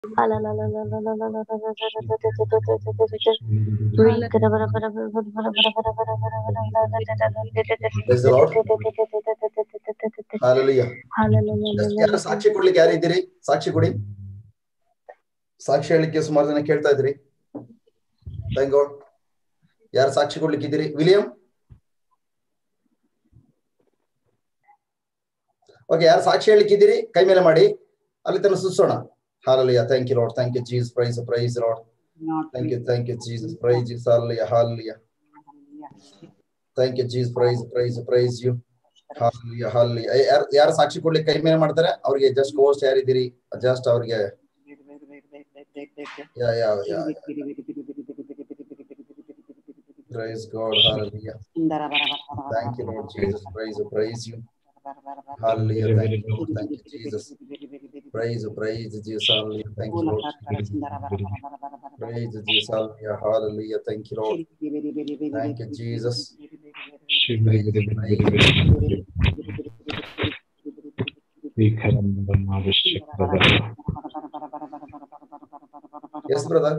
Praise the Lord. Hallelujah. ಯಾರು ಸಾಕ್ಷಿ ಕೊಡ್ಲಿಕ್ಕೆ ಯಾರಿದ್ದೀರಿ? ಸಾಕ್ಷಿ ಕೊಡಿ. ಸಾಕ್ಷಿ ಹೇಳಲಿಕ್ಕೆ ಸುಮಾರು ಜನ ಕೇಳ್ತಾ ಇದ್ರಿ. Thank God. ಯಾರು ಸಾಕ್ಷಿ ಕೊಡ್ಲಿಕ್ಕೆ ಇದ್ದೀರಿ? ವಿಲಿಯಂ. ಓಕೆ, ಯಾರು ಸಾಕ್ಷಿ ಹೇಳಲಿಕ್ಕೆ ಇದ್ದೀರಿ ಕೈ ಮೇಲೆ ಮಾಡಿ, ಅಲ್ಲಿ ತನಕ ಸುತ್ತೋಣ. Hallelujah. Thank you, Lord. Thank you, Jesus. Praise Lord. Thank you, Jesus. Praise Jesus. Hallelujah. Hallelujah. Thank you, Jesus. Praise you. Hallelujah. Hallelujah. ಯಾರು ಸಾಕ್ಷಿ ಕೊಡ್ಲಿಕ್ಕೆ ಕೈ ಮೇಲೆ ಮಾಡ್ತಾರೆ ಅವ್ರಿಗೆ ಜಸ್ಟ್ ಹೋಸ್ಟ್ ಯಾರಿದ್ದೀರಿ ಜಸ್ಟ್ ಅವ್ರಿಗೆ Praise God. Hallelujah. Thank you, Lord Jesus. Praise you. Hallelujah. Thank you, Lord. Thank you, Jesus. Praise Jesus. Hallelujah. Thank you, Lord. Praise Jesus. Hallelujah. Hallelujah. Thank you, Lord. Thank you, Jesus. Yes, brother.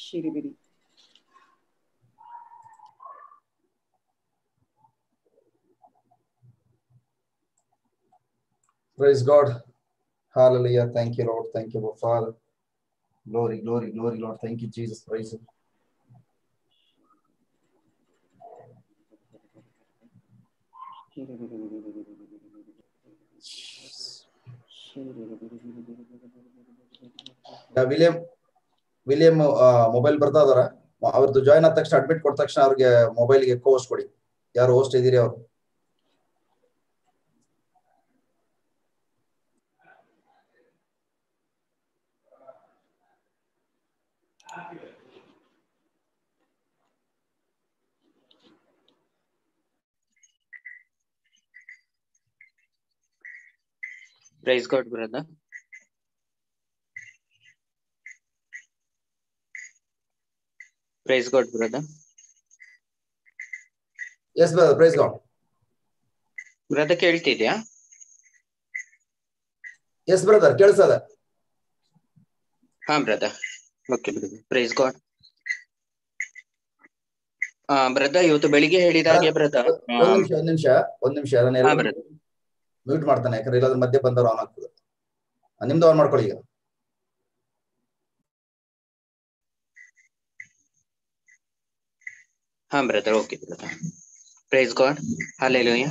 Praise God. Hallelujah. Thank you, Lord. Thank you, Father. Glory, Lord. Thank you, Jesus. Praise you. William mobile ಬರ್ತಾ ಇದಾರ? ಅವ್ರದ್ದು join ಆದ ತಕ್ಷಣ admit ಕೊಟ್ಟ ತಕ್ಷಣ ಅವ್ರಿಗೆ ಮೊಬೈಲ್ಗೆ host ಕೊಡಿ. ಯಾರು ಹೋಸ್ಟ್ ಇದೀರಿ ಅವ್ರು? Praise God, brother. Praise God, brother. Yes, brother. Praise God. Brother, ಕೇಳ್ತಿದ್ಯಾ? Yes, brother. ಕೇಳಿಸದ? ಹಾ, brother. Okay, brother. Praise God. Brother, ಇವತ್ತು ಬೆಳಿಗ್ಗೆ ಹೇಳಿದ ಹಾಗೆ ಬ್ರದರ್, ಒಂದ್ ನಿಮಿಷ ನಾನು ಮ್ಯೂಟ್ ಮಾಡ್ತಾನೆ, ಯಾಕಂದ್ರೆ ಇಲ್ಲಾಂದ್ರೆ ಮಧ್ಯೆ ಬಂದವರು ಆನ್ ಆಗ್ತದೆ. ನಿಮ್ದು ಆನ್ ಮಾಡ್ಕೊಳ್ಳಿ ಈಗ. ಹಾ brother, okay brother. Praise God. Hallelujah.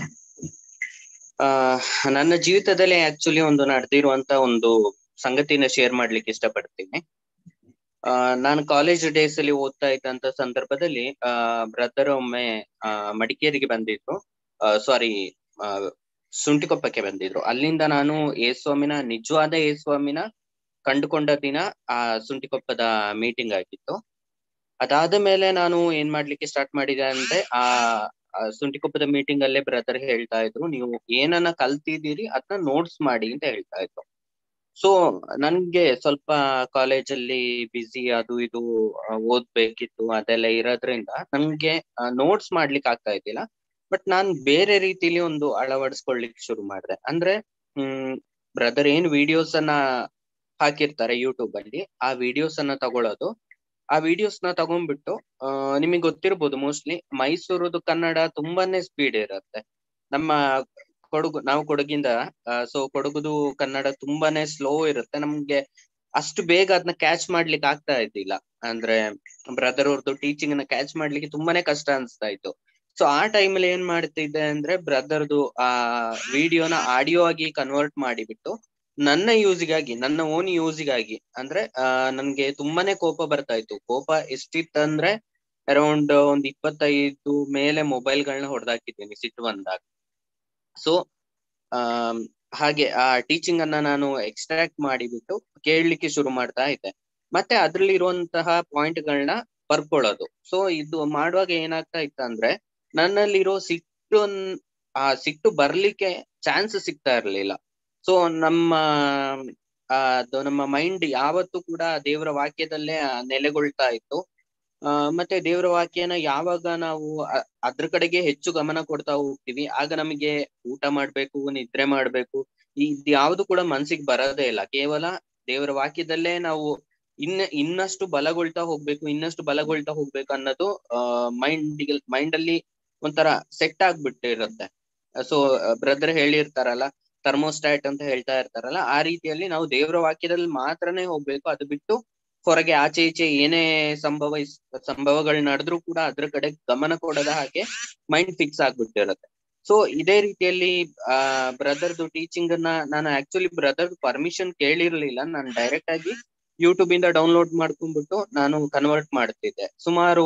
ನನ್ನ ಜೀವಿತದಲ್ಲಿ ಆಕ್ಚುಲಿ ಒಂದು ನಡೆದಿರುವಂತ ಒಂದು ಸಂಗತಿನ ಶೇರ್ ಮಾಡ್ಲಿಕ್ಕೆ ಇಷ್ಟಪಡ್ತೀನಿ. ನಾನು ಕಾಲೇಜ್ ಡೇಸ್ ಅಲ್ಲಿ ಓದ್ತಾ ಇದ್ದಂತ ಸಂದರ್ಭದಲ್ಲಿ ಬ್ರದರ್ ಒಮ್ಮೆ ಮಡಿಕೇರಿಗೆ ಬಂದಿದ್ರು, ಸಾರಿ ಸುಂಟಿಕೊಪ್ಪಕ್ಕೆ ಬಂದಿದ್ರು. ಅಲ್ಲಿಂದ ನಾನು ಯೇಸ್ವಾಮಿನ, ನಿಜವಾದ ಯೇಸ್ವಾಮಿನ ಕಂಡುಕೊಂಡ ದಿನ ಆ ಸುಂಟಿಕೊಪ್ಪದ ಮೀಟಿಂಗ್ ಆಗಿತ್ತು. ಅದಾದ ಮೇಲೆ ನಾನು ಏನ್ ಮಾಡ್ಲಿಕ್ಕೆ ಸ್ಟಾರ್ಟ್ ಮಾಡಿದೆ ಅಂದ್ರೆ, ಆ ಸುಂಟಿಕೊಪ್ಪದ ಮೀಟಿಂಗ್ ಅಲ್ಲೇ ಬ್ರದರ್ ಹೇಳ್ತಾ ಇದ್ರು, ನೀವು ಏನನ್ನ ಕಲ್ತಿದ್ದೀರಿ ಅದನ್ನ ನೋಟ್ಸ್ ಮಾಡಿ ಅಂತ ಹೇಳ್ತಾ ಇದ್ರು. ಸೊ ನನ್ಗೆ ಸ್ವಲ್ಪ ಕಾಲೇಜಲ್ಲಿ ಬಿಸಿ ಅದು ಇದು ಓದ್ಬೇಕಿತ್ತು, ಅದೆಲ್ಲ ಇರೋದ್ರಿಂದ ನನ್ಗೆ ನೋಟ್ಸ್ ಮಾಡ್ಲಿಕ್ಕೆ ಆಗ್ತಾ ಇದ್ದಿಲ್ಲ. ಬಟ್ ನಾನ್ ಬೇರೆ ರೀತಿಲಿ ಒಂದು ಅಳವಡಿಸ್ಕೊಳ್ಲಿಕ್ಕೆ ಶುರು ಮಾಡಿದೆ. ಅಂದ್ರೆ ಬ್ರದರ್ ಏನ್ ವಿಡಿಯೋಸ್ ಅನ್ನ ಹಾಕಿರ್ತಾರೆ ಯೂಟ್ಯೂಬ್ ಅಲ್ಲಿ, ಆ ವಿಡಿಯೋಸ್ ಅನ್ನ ತಗೊಳ್ಳೋದು, ಆ ವಿಡಿಯೋಸ್ ನ ತಗೊಂಡ್ಬಿಟ್ಟು ನಿಮಗೆ ಗೊತ್ತಿರ್ಬೋದು, ಮೋಸ್ಟ್ಲಿ ಮೈಸೂರುದು ಕನ್ನಡ ತುಂಬಾನೇ ಸ್ಪೀಡ್ ಇರುತ್ತೆ. ನಮ್ಮ ನಾವು ಕೊಡಗಿಂದ, ಸೊ ಕೊಡಗುದು ಕನ್ನಡ ತುಂಬಾನೇ ಸ್ಲೋ ಇರುತ್ತೆ. ನಮ್ಗೆ ಅಷ್ಟು ಬೇಗ ಅದನ್ನ ಕ್ಯಾಚ್ ಮಾಡ್ಲಿಕ್ಕೆ ಆಗ್ತಾ ಇದ್ದಿಲ್ಲ. ಅಂದ್ರೆ ಬ್ರದರ್ ಅವ್ರದ್ದು ಟೀಚಿಂಗ್ ನ ಕ್ಯಾಚ್ ಮಾಡ್ಲಿಕ್ಕೆ ತುಂಬಾನೇ ಕಷ್ಟ ಅನ್ಸ್ತಾ ಇತ್ತು. ಸೊ ಆ ಟೈಮಲ್ಲಿ ಏನ್ ಮಾಡ್ತಿದ್ದೆ ಅಂದ್ರೆ, ಬ್ರದರ್ದು ಆ ವಿಡಿಯೋನ ಆಡಿಯೋ ಆಗಿ ಕನ್ವರ್ಟ್ ಮಾಡಿಬಿಟ್ಟು ನನ್ನ ಯೂಸಿಗಾಗಿ, ನನ್ನ ಓನ್ ಯೂಸಿಗಾಗಿ, ಅಂದ್ರೆ ನನ್ಗೆ ತುಂಬಾನೇ ಕೋಪ ಬರ್ತಾ ಇತ್ತು. ಕೋಪ ಎಷ್ಟಿತ್ತಂದ್ರೆ ಅರೌಂಡ್ ಒಂದ್ 25 ಮೇಲೆ ಮೊಬೈಲ್ಗಳನ್ನ ಹೊಡೆದಾಕಿದ್ದೀನಿ ಸಿಟ್ಟು ಬಂದಾಗ. ಸೊ ಹಾಗೆ ಆ ಟೀಚಿಂಗ್ ಅನ್ನ ನಾನು ಎಕ್ಸ್ಟ್ರಾಕ್ಟ್ ಮಾಡಿಬಿಟ್ಟು ಕೇಳಲಿಕ್ಕೆ ಶುರು ಮಾಡ್ತಾ ಇದ್ದೆ. ಮತ್ತೆ ಅದ್ರಲ್ಲಿ ಇರುವಂತಹ ಪಾಯಿಂಟ್ ಗಳನ್ನ ಬರ್ಕೊಳ್ಳೋದು. ಸೊ ಇದು ಮಾಡುವಾಗ ಏನಾಗ್ತಾ ಇತ್ತು ಅಂದ್ರೆ, ನನ್ನಲ್ಲಿರೋ ಸಿಟ್ಟು ಬರ್ಲಿಕ್ಕೆ ಚಾನ್ಸ್ ಸಿಗ್ತಾ ಇರ್ಲಿಲ್ಲ. ಸೊ ನಮ್ಮ ಮೈಂಡ್ ಯಾವತ್ತೂ ಕೂಡ ದೇವರ ವಾಕ್ಯದಲ್ಲೇ ನೆಲೆಗೊಳ್ತಾ ಇತ್ತು. ಮತ್ತೆ ದೇವರ ವಾಕ್ಯನ ಯಾವಾಗ ನಾವು ಅದ್ರ ಕಡೆಗೆ ಹೆಚ್ಚು ಗಮನ ಕೊಡ್ತಾ ಹೋಗ್ತೀವಿ, ಆಗ ನಮಗೆ ಊಟ ಮಾಡ್ಬೇಕು, ನಿದ್ರೆ ಮಾಡ್ಬೇಕು, ಯಾವ್ದು ಕೂಡ ಮನ್ಸಿಗೆ ಬರೋದೇ ಇಲ್ಲ. ಕೇವಲ ದೇವರ ವಾಕ್ಯದಲ್ಲೇ ನಾವು ಇನ್ನಷ್ಟು ಬಲಗೊಳ್ತಾ ಹೋಗ್ಬೇಕು ಅನ್ನೋದು ಮೈಂಡ್ ಅಲ್ಲಿ ಒಂಥರ ಸೆಟ್ ಆಗ್ಬಿಟ್ಟಿರುತ್ತೆ. ಸೊ ಬ್ರದರ್ ಹೇಳಿರ್ತಾರಲ್ಲ, ಥರ್ಮೋಸ್ಟಾಟ್ ಅಂತ ಹೇಳ್ತಾ ಇರ್ತಾರಲ್ಲ, ಆ ರೀತಿಯಲ್ಲಿ ನಾವು ದೇವರ ವಾಕ್ಯದಲ್ಲಿ ಮಾತ್ರನೇ ಹೋಗ್ಬೇಕು. ಅದು ಬಿಟ್ಟು ಹೊರಗೆ ಆಚೆ ಈಚೆ ಏನೇ ಸಂಭವಗಳು ನಡೆದ್ರೂ ಕೂಡ ಅದ್ರ ಕಡೆ ಗಮನ ಕೊಡದ ಹಾಗೆ ಮೈಂಡ್ ಫಿಕ್ಸ್ ಆಗ್ಬಿಟ್ಟಿರುತ್ತೆ. ಸೊ ಇದೇ ರೀತಿಯಲ್ಲಿ ಬ್ರದರ್ದು ಟೀಚಿಂಗ್ ಅನ್ನ ನಾನು ಆಕ್ಚುಲಿ ಬ್ರದರ್ ಪರ್ಮಿಷನ್ ಕೇಳಿರ್ಲಿಲ್ಲ. ನಾನು ಡೈರೆಕ್ಟ್ ಆಗಿ ಯೂಟ್ಯೂಬ್ ಇಂದ ಡೌನ್ಲೋಡ್ ಮಾಡ್ಕೊಂಡ್ಬಿಟ್ಟು ನಾನು ಕನ್ವರ್ಟ್ ಮಾಡ್ತಿದ್ದೆ. ಸುಮಾರು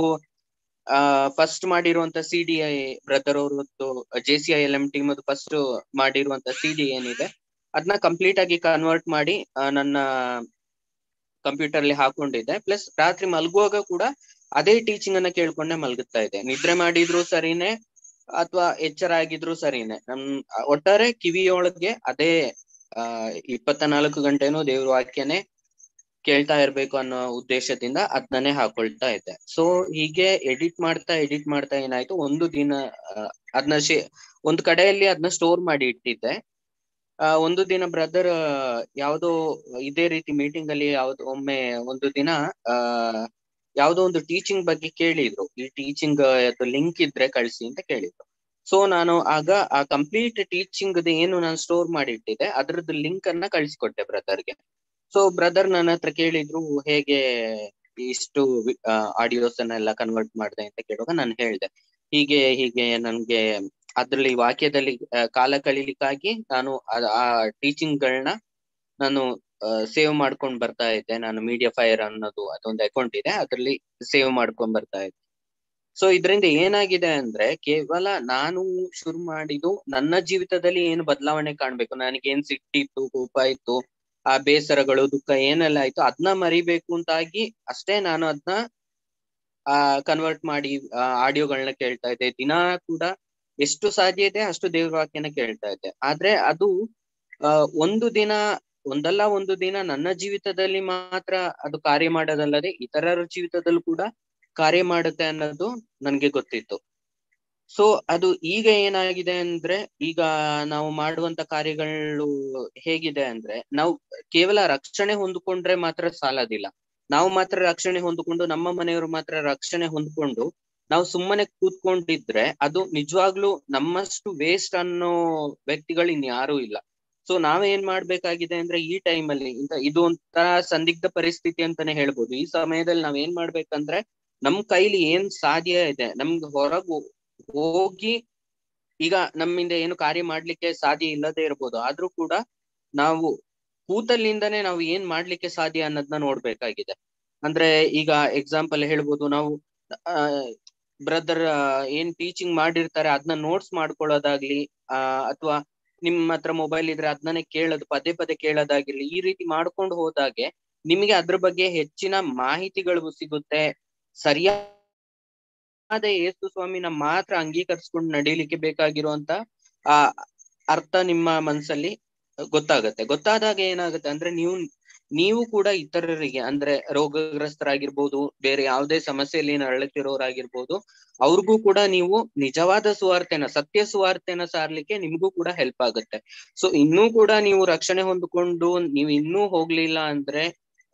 ಫಸ್ಟ್ ಮಾಡಿರುವಂತ CDI ಬ್ರದರ್ ಅವ್ರದ್ದು JCILM ಟೀಮ್ ಅದು ಫಸ್ಟ್ ಮಾಡಿರುವಂತ CD ಏನಿದೆ ಅದನ್ನ ಕಂಪ್ಲೀಟ್ ಆಗಿ ಕನ್ವರ್ಟ್ ಮಾಡಿ ನನ್ನ ಕಂಪ್ಯೂಟರ್ ಅಲ್ಲಿ ಹಾಕೊಂಡಿದ್ದೆ. ಪ್ಲಸ್ ರಾತ್ರಿ ಮಲ್ಗುವಾಗ ಕೂಡ ಅದೇ ಟೀಚಿಂಗ್ ಅನ್ನ ಕೇಳ್ಕೊಂಡೆ ಮಲ್ಗುತ್ತಾ ಇದ್ದೆ. ನಿದ್ರೆ ಮಾಡಿದ್ರು ಸರಿನೇ ಅಥವಾ ಎಚ್ಚರ ಆಗಿದ್ರು ಸರಿನೇ, ಒಟ್ಟಾರೆ ಕಿವಿಯೊಳಗೆ ಅದೇ 24 ಗಂಟೆನೂ ದೇವ್ರ ವಾಕ್ಯನೇ ಕೇಳ್ತಾ ಇರ್ಬೇಕು ಅನ್ನೋ ಉದ್ದೇಶದಿಂದ ಅದನ್ನೇ ಹಾಕೊಳ್ತಾ ಇದ್ದೆ. ಸೊ ಹೀಗೆ ಎಡಿಟ್ ಮಾಡ್ತಾ ಏನಾಯ್ತು, ಒಂದು ದಿನ ಅದನ್ನ ಒಂದು ಕಡೆಯಲ್ಲಿ ಅದನ್ನ ಸ್ಟೋರ್ ಮಾಡಿ ಇಟ್ಟಿದ್ದೆ. ಒಂದು ದಿನ ಬ್ರದರ್ ಯಾವ್ದೋ ಇದೇ ರೀತಿ ಮೀಟಿಂಗ್ ಅಲ್ಲಿ ಒಮ್ಮೆ ಒಂದು ದಿನ ಯಾವ್ದೋ ಒಂದು ಟೀಚಿಂಗ್ ಬಗ್ಗೆ ಕೇಳಿದ್ರು. ಈ ಟೀಚಿಂಗ್ ಲಿಂಕ್ ಇದ್ರೆ ಕಳ್ಸಿ ಅಂತ ಕೇಳಿದ್ರು. ಸೊ ನಾನು ಆಗ ಆ ಕಂಪ್ಲೀಟ್ ಟೀಚಿಂಗ್ ಏನು ನಾನು ಸ್ಟೋರ್ ಮಾಡಿ ಇಟ್ಟಿದ್ದೆ ಅದ್ರದ್ದು ಲಿಂಕ್ ಅನ್ನ ಕಳ್ಸಿಕೊಟ್ಟೆ ಬ್ರದರ್ಗೆ. ಸೊ ಬ್ರದರ್ ನನ್ನ ಹತ್ರ ಕೇಳಿದ್ರು, ಹೇಗೆ ಇಷ್ಟು ಆಡಿಯೋಸ್ ಅನ್ನೆಲ್ಲ ಕನ್ವರ್ಟ್ ಮಾಡಿದೆ ಅಂತ ಕೇಳುವಾಗ ನಾನು ಹೇಳ್ದೆ, ಹೀಗೆ ನನ್ಗೆ ಅದ್ರಲ್ಲಿ ವಾಕ್ಯದಲ್ಲಿ ಕಾಲ ಕಳೀಲಿಕ್ಕಾಗಿ ನಾನು ಆ ಟೀಚಿಂಗ್ ಗಳನ್ನ ನಾನು ಸೇವ್ ಮಾಡ್ಕೊಂಡ್ ಬರ್ತಾ ಇದ್ದೆ. ನಾನು ಮೀಡಿಯಾ ಫೈರ್ ಅನ್ನೋದು ಅದೊಂದು ಅಕೌಂಟ್ ಇದೆ, ಅದ್ರಲ್ಲಿ ಸೇವ್ ಮಾಡ್ಕೊಂಡ್ ಬರ್ತಾ ಇದ್ದೆ. ಸೊ ಇದರಿಂದ ಏನಾಗಿದೆ ಅಂದ್ರೆ, ಕೇವಲ ನಾನು ಶುರು ಮಾಡಿದ್ದು ನನ್ನ ಜೀವಿತದಲ್ಲಿ ಏನು ಬದಲಾವಣೆ ಕಾಣ್ಬೇಕು, ನನಗೇನ್ ಸಿಟ್ಟಿತ್ತು, ಕೋಪ ಇತ್ತು, ಆ ಬೇಸರಗಳು, ದುಃಖ ಏನೆಲ್ಲ ಆಯ್ತು ಅದನ್ನ ಮರಿಬೇಕು ಅಂತಾಗಿ ಅಷ್ಟೇ ನಾನು ಅದನ್ನ ಕನ್ವರ್ಟ್ ಮಾಡಿ ಆಡಿಯೋಗಳನ್ನ ಕೇಳ್ತಾ ಇದ್ದೆ. ದಿನ ಕೂಡ ಎಷ್ಟು ಸಾಧ್ಯ ಇದೆ ಅಷ್ಟು ದೇವ್ರ ವಾಕ್ಯನ ಕೇಳ್ತಾ ಇದ್ದೆ. ಆದ್ರೆ ಅದು ಒಂದಲ್ಲ ಒಂದು ದಿನ ನನ್ನ ಜೀವಿತದಲ್ಲಿ ಮಾತ್ರ ಅದು ಕಾರ್ಯ ಮಾಡೋದಲ್ಲದೆ ಇತರರ ಜೀವಿತದಲ್ಲೂ ಕೂಡ ಕಾರ್ಯ ಮಾಡುತ್ತೆ ಅನ್ನೋದು ನನ್ಗೆ ಗೊತ್ತಿತ್ತು. ಸೊ ಅದು ಈಗ ಏನಾಗಿದೆ ಅಂದ್ರೆ, ಈಗ ನಾವು ಮಾಡುವಂತ ಕಾರ್ಯಗಳು ಹೇಗಿದೆ ಅಂದ್ರೆ, ನಾವು ಕೇವಲ ರಕ್ಷಣೆ ಹೊಂದಿಕೊಂಡ್ರೆ ಮಾತ್ರ ಸಾಲದಿಲ್ಲ. ನಾವು ಮಾತ್ರ ರಕ್ಷಣೆ ಹೊಂದಿಕೊಂಡು, ನಮ್ಮ ಮನೆಯವರು ಮಾತ್ರ ರಕ್ಷಣೆ ಹೊಂದ್ಕೊಂಡು ನಾವು ಸುಮ್ಮನೆ ಕೂತ್ಕೊಂಡಿದ್ರೆ ಅದು ನಿಜವಾಗ್ಲೂ ನಮ್ಮಷ್ಟು ವೇಸ್ಟ್ ಅನ್ನೋ ವ್ಯಕ್ತಿಗಳು ಇನ್ಯಾರೂ ಇಲ್ಲ. ಸೊ ನಾವೇನ್ ಮಾಡ್ಬೇಕಾಗಿದೆ ಅಂದ್ರೆ, ಈ ಟೈಮಲ್ಲಿ ಇದು ಒಂಥರ ಸಂದಿಗ್ಧ ಪರಿಸ್ಥಿತಿ ಅಂತಾನೆ ಹೇಳ್ಬೋದು. ಈ ಸಮಯದಲ್ಲಿ ನಾವೇನ್ ಮಾಡ್ಬೇಕಂದ್ರೆ, ನಮ್ ಕೈಲಿ ಏನ್ ಸಾಧ್ಯ ಇದೆ ನಮ್ಗೆ ಹೊರಗು ಹೋಗಿ, ಈಗ ನಮ್ಮಿಂದ ಏನು ಕಾರ್ಯ ಮಾಡ್ಲಿಕ್ಕೆ ಸಾಧ್ಯ ಇಲ್ಲದೆ ಇರ್ಬೋದು, ಆದ್ರೂ ಕೂಡ ನಾವು ಕೂತಲ್ಲಿಂದನೇ ನಾವು ಏನ್ ಮಾಡ್ಲಿಕ್ಕೆ ಸಾಧ್ಯ ಅನ್ನೋದನ್ನ ನೋಡ್ಬೇಕಾಗಿದೆ. ಅಂದ್ರೆ ಈಗ ಎಕ್ಸಾಂಪಲ್ ಹೇಳ್ಬೋದು, ನಾವು ಬ್ರದರ್ ಏನ್ ಟೀಚಿಂಗ್ ಮಾಡಿರ್ತಾರೆ ಅದನ್ನ ನೋಟ್ಸ್ ಮಾಡ್ಕೊಳ್ಳೋದಾಗ್ಲಿ, ಅಥವಾ ನಿಮ್ಮ ಹತ್ರ ಮೊಬೈಲ್ ಇದ್ರೆ ಅದನ್ನೇ ಕೇಳೋದು, ಪದೇ ಪದೇ ಕೇಳೋದಾಗಿರ್ಲಿ, ಈ ರೀತಿ ಮಾಡ್ಕೊಂಡು ಹೋದಾಗೆ ನಿಮಗೆ ಅದ್ರ ಬಗ್ಗೆ ಹೆಚ್ಚಿನ ಮಾಹಿತಿಗಳು ಸಿಗುತ್ತೆ. ಸರಿಯಾದ ಯೇಸು ಸ್ವಾಮಿನ ಮಾತ್ರ ಅಂಗೀಕರಿಸ್ಕೊಂಡು ನಡೀಲಿಕ್ಕೆ ಬೇಕಾಗಿರುವಂತ ಅರ್ಥ ನಿಮ್ಮ ಮನಸ್ಸಲ್ಲಿ ಗೊತ್ತಾಗತ್ತೆ. ಗೊತ್ತಾದಾಗ ಏನಾಗುತ್ತೆ ಅಂದ್ರೆ, ನೀವು ಕೂಡ ಇತರರಿಗೆ, ಅಂದ್ರೆ ರೋಗಗ್ರಸ್ತರಾಗಿರ್ಬೋದು, ಬೇರೆ ಯಾವುದೇ ಸಮಸ್ಯೆಯಲ್ಲಿ ನರಳುತ್ತಿರೋರಾಗಿರ್ಬೋದು, ಅವ್ರಿಗೂ ಕೂಡ ನೀವು ನಿಜವಾದ ಸುವಾರ್ತೆನ, ಸತ್ಯ ಸುವಾರ್ತೆನ ಸಾರ್ಲಿಕ್ಕೆ ನಿಮ್ಗೂ ಕೂಡ ಹೆಲ್ಪ್ ಆಗುತ್ತೆ. ಸೊ ಇನ್ನೂ ಕೂಡ ನೀವು ರಕ್ಷಣೆ ಹೊಂದ್ಕೊಂಡು ನೀವು ಇನ್ನೂ ಹೋಗ್ಲಿಲ್ಲ ಅಂದ್ರೆ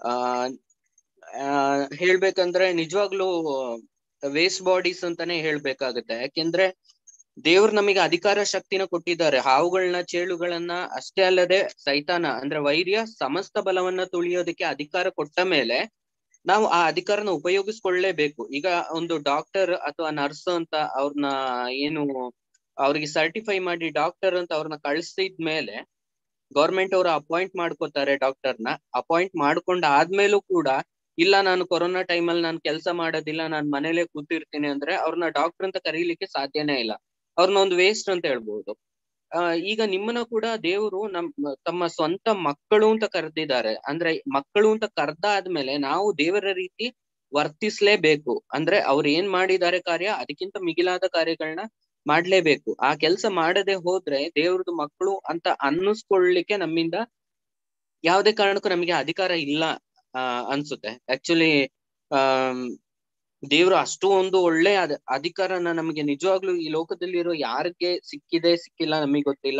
ಹೇಳ್ಬೇಕಂದ್ರೆ ನಿಜವಾಗ್ಲೂ ವೇಸ್ಟ್ ಬಾಡೀಸ್ ಅಂತಾನೆ ಹೇಳ್ಬೇಕಾಗತ್ತೆ. ಯಾಕೆಂದ್ರೆ ದೇವ್ರು ನಮಗೆ ಅಧಿಕಾರ ಶಕ್ತಿನ ಕೊಟ್ಟಿದ್ದಾರೆ. ಹಾವುಗಳನ್ನ, ಚೇಳುಗಳನ್ನ ಅಷ್ಟೇ ಅಲ್ಲದೆ ಸೈತಾನ ಅಂದ್ರೆ ವೈರ್ಯ ಸಮಸ್ತ ಬಲವನ್ನ ತುಳಿಯೋದಕ್ಕೆ ಅಧಿಕಾರ ಕೊಟ್ಟ ಮೇಲೆ ನಾವು ಆ ಅಧಿಕಾರನ ಉಪಯೋಗಿಸ್ಕೊಳ್ಳೇಬೇಕು. ಈಗ ಒಂದು ಡಾಕ್ಟರ್ ಅಥವಾ ನರ್ಸ್ ಅಂತ ಅವ್ರನ್ನ ಅವ್ರಿಗೆ ಸರ್ಟಿಫೈ ಮಾಡಿ ಡಾಕ್ಟರ್ ಅಂತ ಅವ್ರನ್ನ ಕಳಿಸಿದ್ಮೇಲೆ ಗೌರ್ಮೆಂಟ್ ಅವರು ಅಪಾಯಿಂಟ್ ಮಾಡ್ಕೋತಾರೆ ಡಾಕ್ಟರ್ನ. ಅಪಾಯಿಂಟ್ ಮಾಡ್ಕೊಂಡ ಆದ್ಮೇಲೂ ಕೂಡ ಇಲ್ಲ, ನಾನು ಕೊರೋನಾ ಟೈಮಲ್ಲಿ ನಾನು ಕೆಲಸ ಮಾಡೋದಿಲ್ಲ, ನಾನು ಮನೇಲೆ ಕೂತಿರ್ತೀನಿ ಅಂದ್ರೆ ಅವ್ರನ್ನ ಡಾಕ್ಟರ್ ಅಂತ ಕರೀಲಿಕ್ಕೆ ಸಾಧ್ಯನೇ ಇಲ್ಲ. ಅವ್ರನ್ನ ಒಂದು ವೇಸ್ಟ್ ಅಂತ ಹೇಳ್ಬಹುದು. ಈಗ ನಿಮ್ಮನ್ನ ಕೂಡ ದೇವರು ತಮ್ಮ ಸ್ವಂತ ಮಕ್ಕಳು ಅಂತ ಕರೆದಿದ್ದಾರೆ. ಅಂದ್ರೆ ಮಕ್ಕಳು ಅಂತ ಕರ್ದಾದ್ಮೇಲೆ ನಾವು ದೇವರ ರೀತಿ ವರ್ತಿಸ್ಲೇಬೇಕು. ಅಂದ್ರೆ ಅವ್ರು ಏನ್ ಮಾಡಿದ್ದಾರೆ ಕಾರ್ಯ, ಅದಕ್ಕಿಂತ ಮಿಗಿಲಾದ ಕಾರ್ಯಗಳನ್ನ ಮಾಡ್ಲೇಬೇಕು. ಆ ಕೆಲಸ ಮಾಡದೆ ಹೋದ್ರೆ ದೇವ್ರದ್ದು ಮಕ್ಕಳು ಅಂತ ಅನ್ನಿಸ್ಕೊಳ್ಳಿಕ್ಕೆ ನಮ್ಮಿಂದ ಯಾವುದೇ ಕಾರಣಕ್ಕೂ ನಮಗೆ ಅಧಿಕಾರ ಇಲ್ಲ ಅನ್ಸುತ್ತೆ. ಆಕ್ಚುಲಿ ದೇವ್ರು ಅಷ್ಟು ಒಂದು ಒಳ್ಳೆ ಅಧಿಕಾರನ ನಮಗೆ ನಿಜವಾಗ್ಲೂ ಈ ಲೋಕದಲ್ಲಿರೋ ಯಾರಿಗೆ ಸಿಕ್ಕಿಲ್ಲ ನಮಗೆ ಗೊತ್ತಿಲ್ಲ.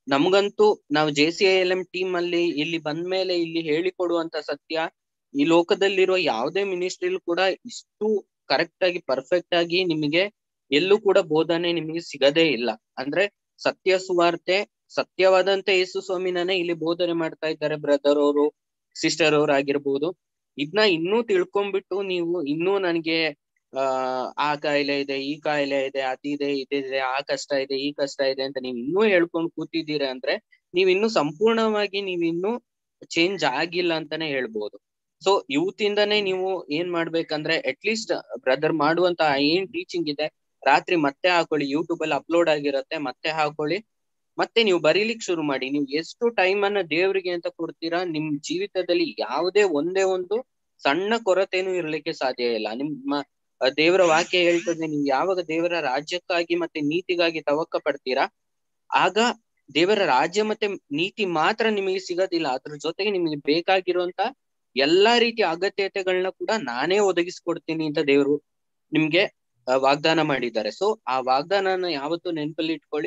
ನಮ್ಗಂತೂ ನಾವು JCILM ಟೀಮ್ ಅಲ್ಲಿ ಇಲ್ಲಿ ಬಂದ್ಮೇಲೆ ಇಲ್ಲಿ ಹೇಳಿಕೊಡುವಂತ ಸತ್ಯ ಈ ಲೋಕದಲ್ಲಿರುವ ಯಾವುದೇ ಮಿನಿಸ್ಟ್ರಿಲೂ ಕೂಡ ಇಷ್ಟು ಕರೆಕ್ಟ್ ಆಗಿ ಪರ್ಫೆಕ್ಟ್ ಆಗಿ ನಿಮಗೆ ಎಲ್ಲೂ ಕೂಡ ಬೋಧನೆ ನಿಮಗೆ ಸಿಗದೇ ಇಲ್ಲ. ಅಂದ್ರೆ ಸತ್ಯ ಸುವಾರ್ತೆ ಸತ್ಯವಾದಂತೆ ಯೇಸು ಸ್ವಾಮಿನೇ ಇಲ್ಲಿ ಬೋಧನೆ ಮಾಡ್ತಾ ಇದ್ದಾರೆ. ಬ್ರದರ್ ಅವರು ಸಿಸ್ಟರ್ ಅವ್ರು ಆಗಿರ್ಬೋದು. ಇದನ್ನ ಇನ್ನೂ ತಿಳ್ಕೊಂಡ್ಬಿಟ್ಟು ನೀವು ಇನ್ನೂ ನನಗೆ ಆ ಕಾಯಿಲೆ ಇದೆ, ಈ ಕಾಯಿಲೆ ಇದೆ, ಅದಿದೆ, ಇದಿದೆ, ಆ ಕಷ್ಟ ಇದೆ, ಈ ಕಷ್ಟ ಇದೆ ಅಂತ ನೀವ್ ಇನ್ನೂ ಹೇಳ್ಕೊಂಡ್ ಕೂತಿದ್ದೀರಾ ಅಂದ್ರೆ ನೀವ್ ಇನ್ನೂ ಸಂಪೂರ್ಣವಾಗಿ ನೀವ್ ಇನ್ನೂ ಚೇಂಜ್ ಆಗಿಲ್ಲ ಅಂತಾನೆ ಹೇಳ್ಬೋದು. ಸೊ ಇವತ್ತಿಂದಾನೇ ನೀವು ಏನ್ ಮಾಡ್ಬೇಕಂದ್ರೆ ಅಟ್ಲೀಸ್ಟ್ ಬ್ರದರ್ ಮಾಡುವಂತ ಏನ್ ಟೀಚಿಂಗ್ ಇದೆ ರಾತ್ರಿ ಮತ್ತೆ ಹಾಕೊಳ್ಳಿ, ಯೂಟ್ಯೂಬ್ ಅಲ್ಲಿ ಅಪ್ಲೋಡ್ ಆಗಿರತ್ತೆ, ಮತ್ತೆ ಹಾಕೊಳ್ಳಿ, ಮತ್ತೆ ನೀವು ಬರೀಲಿಕ್ಕೆ ಶುರು ಮಾಡಿ. ನೀವು ಎಷ್ಟು ಟೈಮ್ ಅನ್ನ ದೇವ್ರಿಗೆ ಅಂತ ಕೊಡ್ತೀರಾ, ನಿಮ್ ಜೀವಿತದಲ್ಲಿ ಯಾವುದೇ ಒಂದೇ ಒಂದು ಸಣ್ಣ ಕೊರತೆನೂ ಇರ್ಲಿಕ್ಕೆ ಸಾಧ್ಯ ಇಲ್ಲ. ನಿಮ್ಮ ದೇವರ ವಾಕ್ಯ ಹೇಳ್ತದೆ, ನೀವು ಯಾವಾಗ ದೇವರ ರಾಜ್ಯಕ್ಕಾಗಿ ಮತ್ತೆ ನೀತಿಗಾಗಿ ತವಕ ಪಡ್ತೀರಾ ಆಗ ದೇವರ ರಾಜ್ಯ ಮತ್ತೆ ನೀತಿ ಮಾತ್ರ ನಿಮಗೆ ಸಿಗೋದಿಲ್ಲ, ಅದ್ರ ಜೊತೆಗೆ ನಿಮಗೆ ಬೇಕಾಗಿರುವಂತ ಎಲ್ಲಾ ರೀತಿಯ ಅಗತ್ಯತೆಗಳನ್ನ ಕೂಡ ನಾನೇ ಒದಗಿಸ್ಕೊಡ್ತೀನಿ ಅಂತ ದೇವರು ನಿಮ್ಗೆ ವಾಗ್ದಾನ ಮಾಡಿದ್ದಾರೆ. ಸೊ ಆ ವಾಗ್ದಾನನ ಯಾವತ್ತೂ ನೆನಪಲ್ಲಿ ಇಟ್ಕೊಳ್ಳಿ.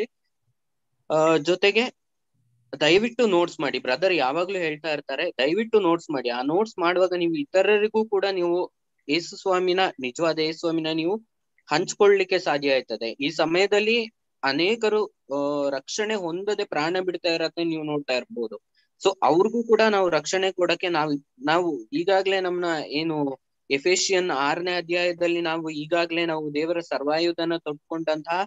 ಜೊತೆಗೆ ದಯವಿಟ್ಟು ನೋಟ್ಸ್ ಮಾಡಿ. ಬ್ರದರ್ ಯಾವಾಗ್ಲೂ ಹೇಳ್ತಾ ಇರ್ತಾರೆ, ದಯವಿಟ್ಟು ನೋಟ್ಸ್ ಮಾಡಿ. ಆ ನೋಟ್ಸ್ ಮಾಡುವಾಗ ನೀವು ಇತರರಿಗೂ ಕೂಡ ನೀವು ಯೇಸು ಸ್ವಾಮಿನ, ನಿಜವಾದ ಯೇಸು ಸ್ವಾಮಿನ ನೀವು ಹಂಚ್ಕೊಳ್ಲಿಕ್ಕೆ ಸಾಧ್ಯ ಆಯ್ತದೆ. ಈ ಸಮಯದಲ್ಲಿ ಅನೇಕರು ರಕ್ಷಣೆ ಹೊಂದದೆ ಪ್ರಾಣ ಬಿಡ್ತಾ ಇರತ್ತೆ ನೀವು ನೋಡ್ತಾ ಇರ್ಬೋದು. ಸೊ ಅವ್ರಿಗೂ ಕೂಡ ನಾವು ರಕ್ಷಣೆ ಕೊಡಕ್ಕೆ ನಾವು ಈಗಾಗ್ಲೇ ನಮ್ನ ಏನು ಎಫೆಸಿಯನ್ 6ನೇ ಅಧ್ಯಾಯದಲ್ಲಿ ನಾವು ಈಗಾಗ್ಲೇ ನಾವು ದೇವರ ಸರ್ವಾಯುಧನ ತೊಟ್ಕೊಂಡಂತಹ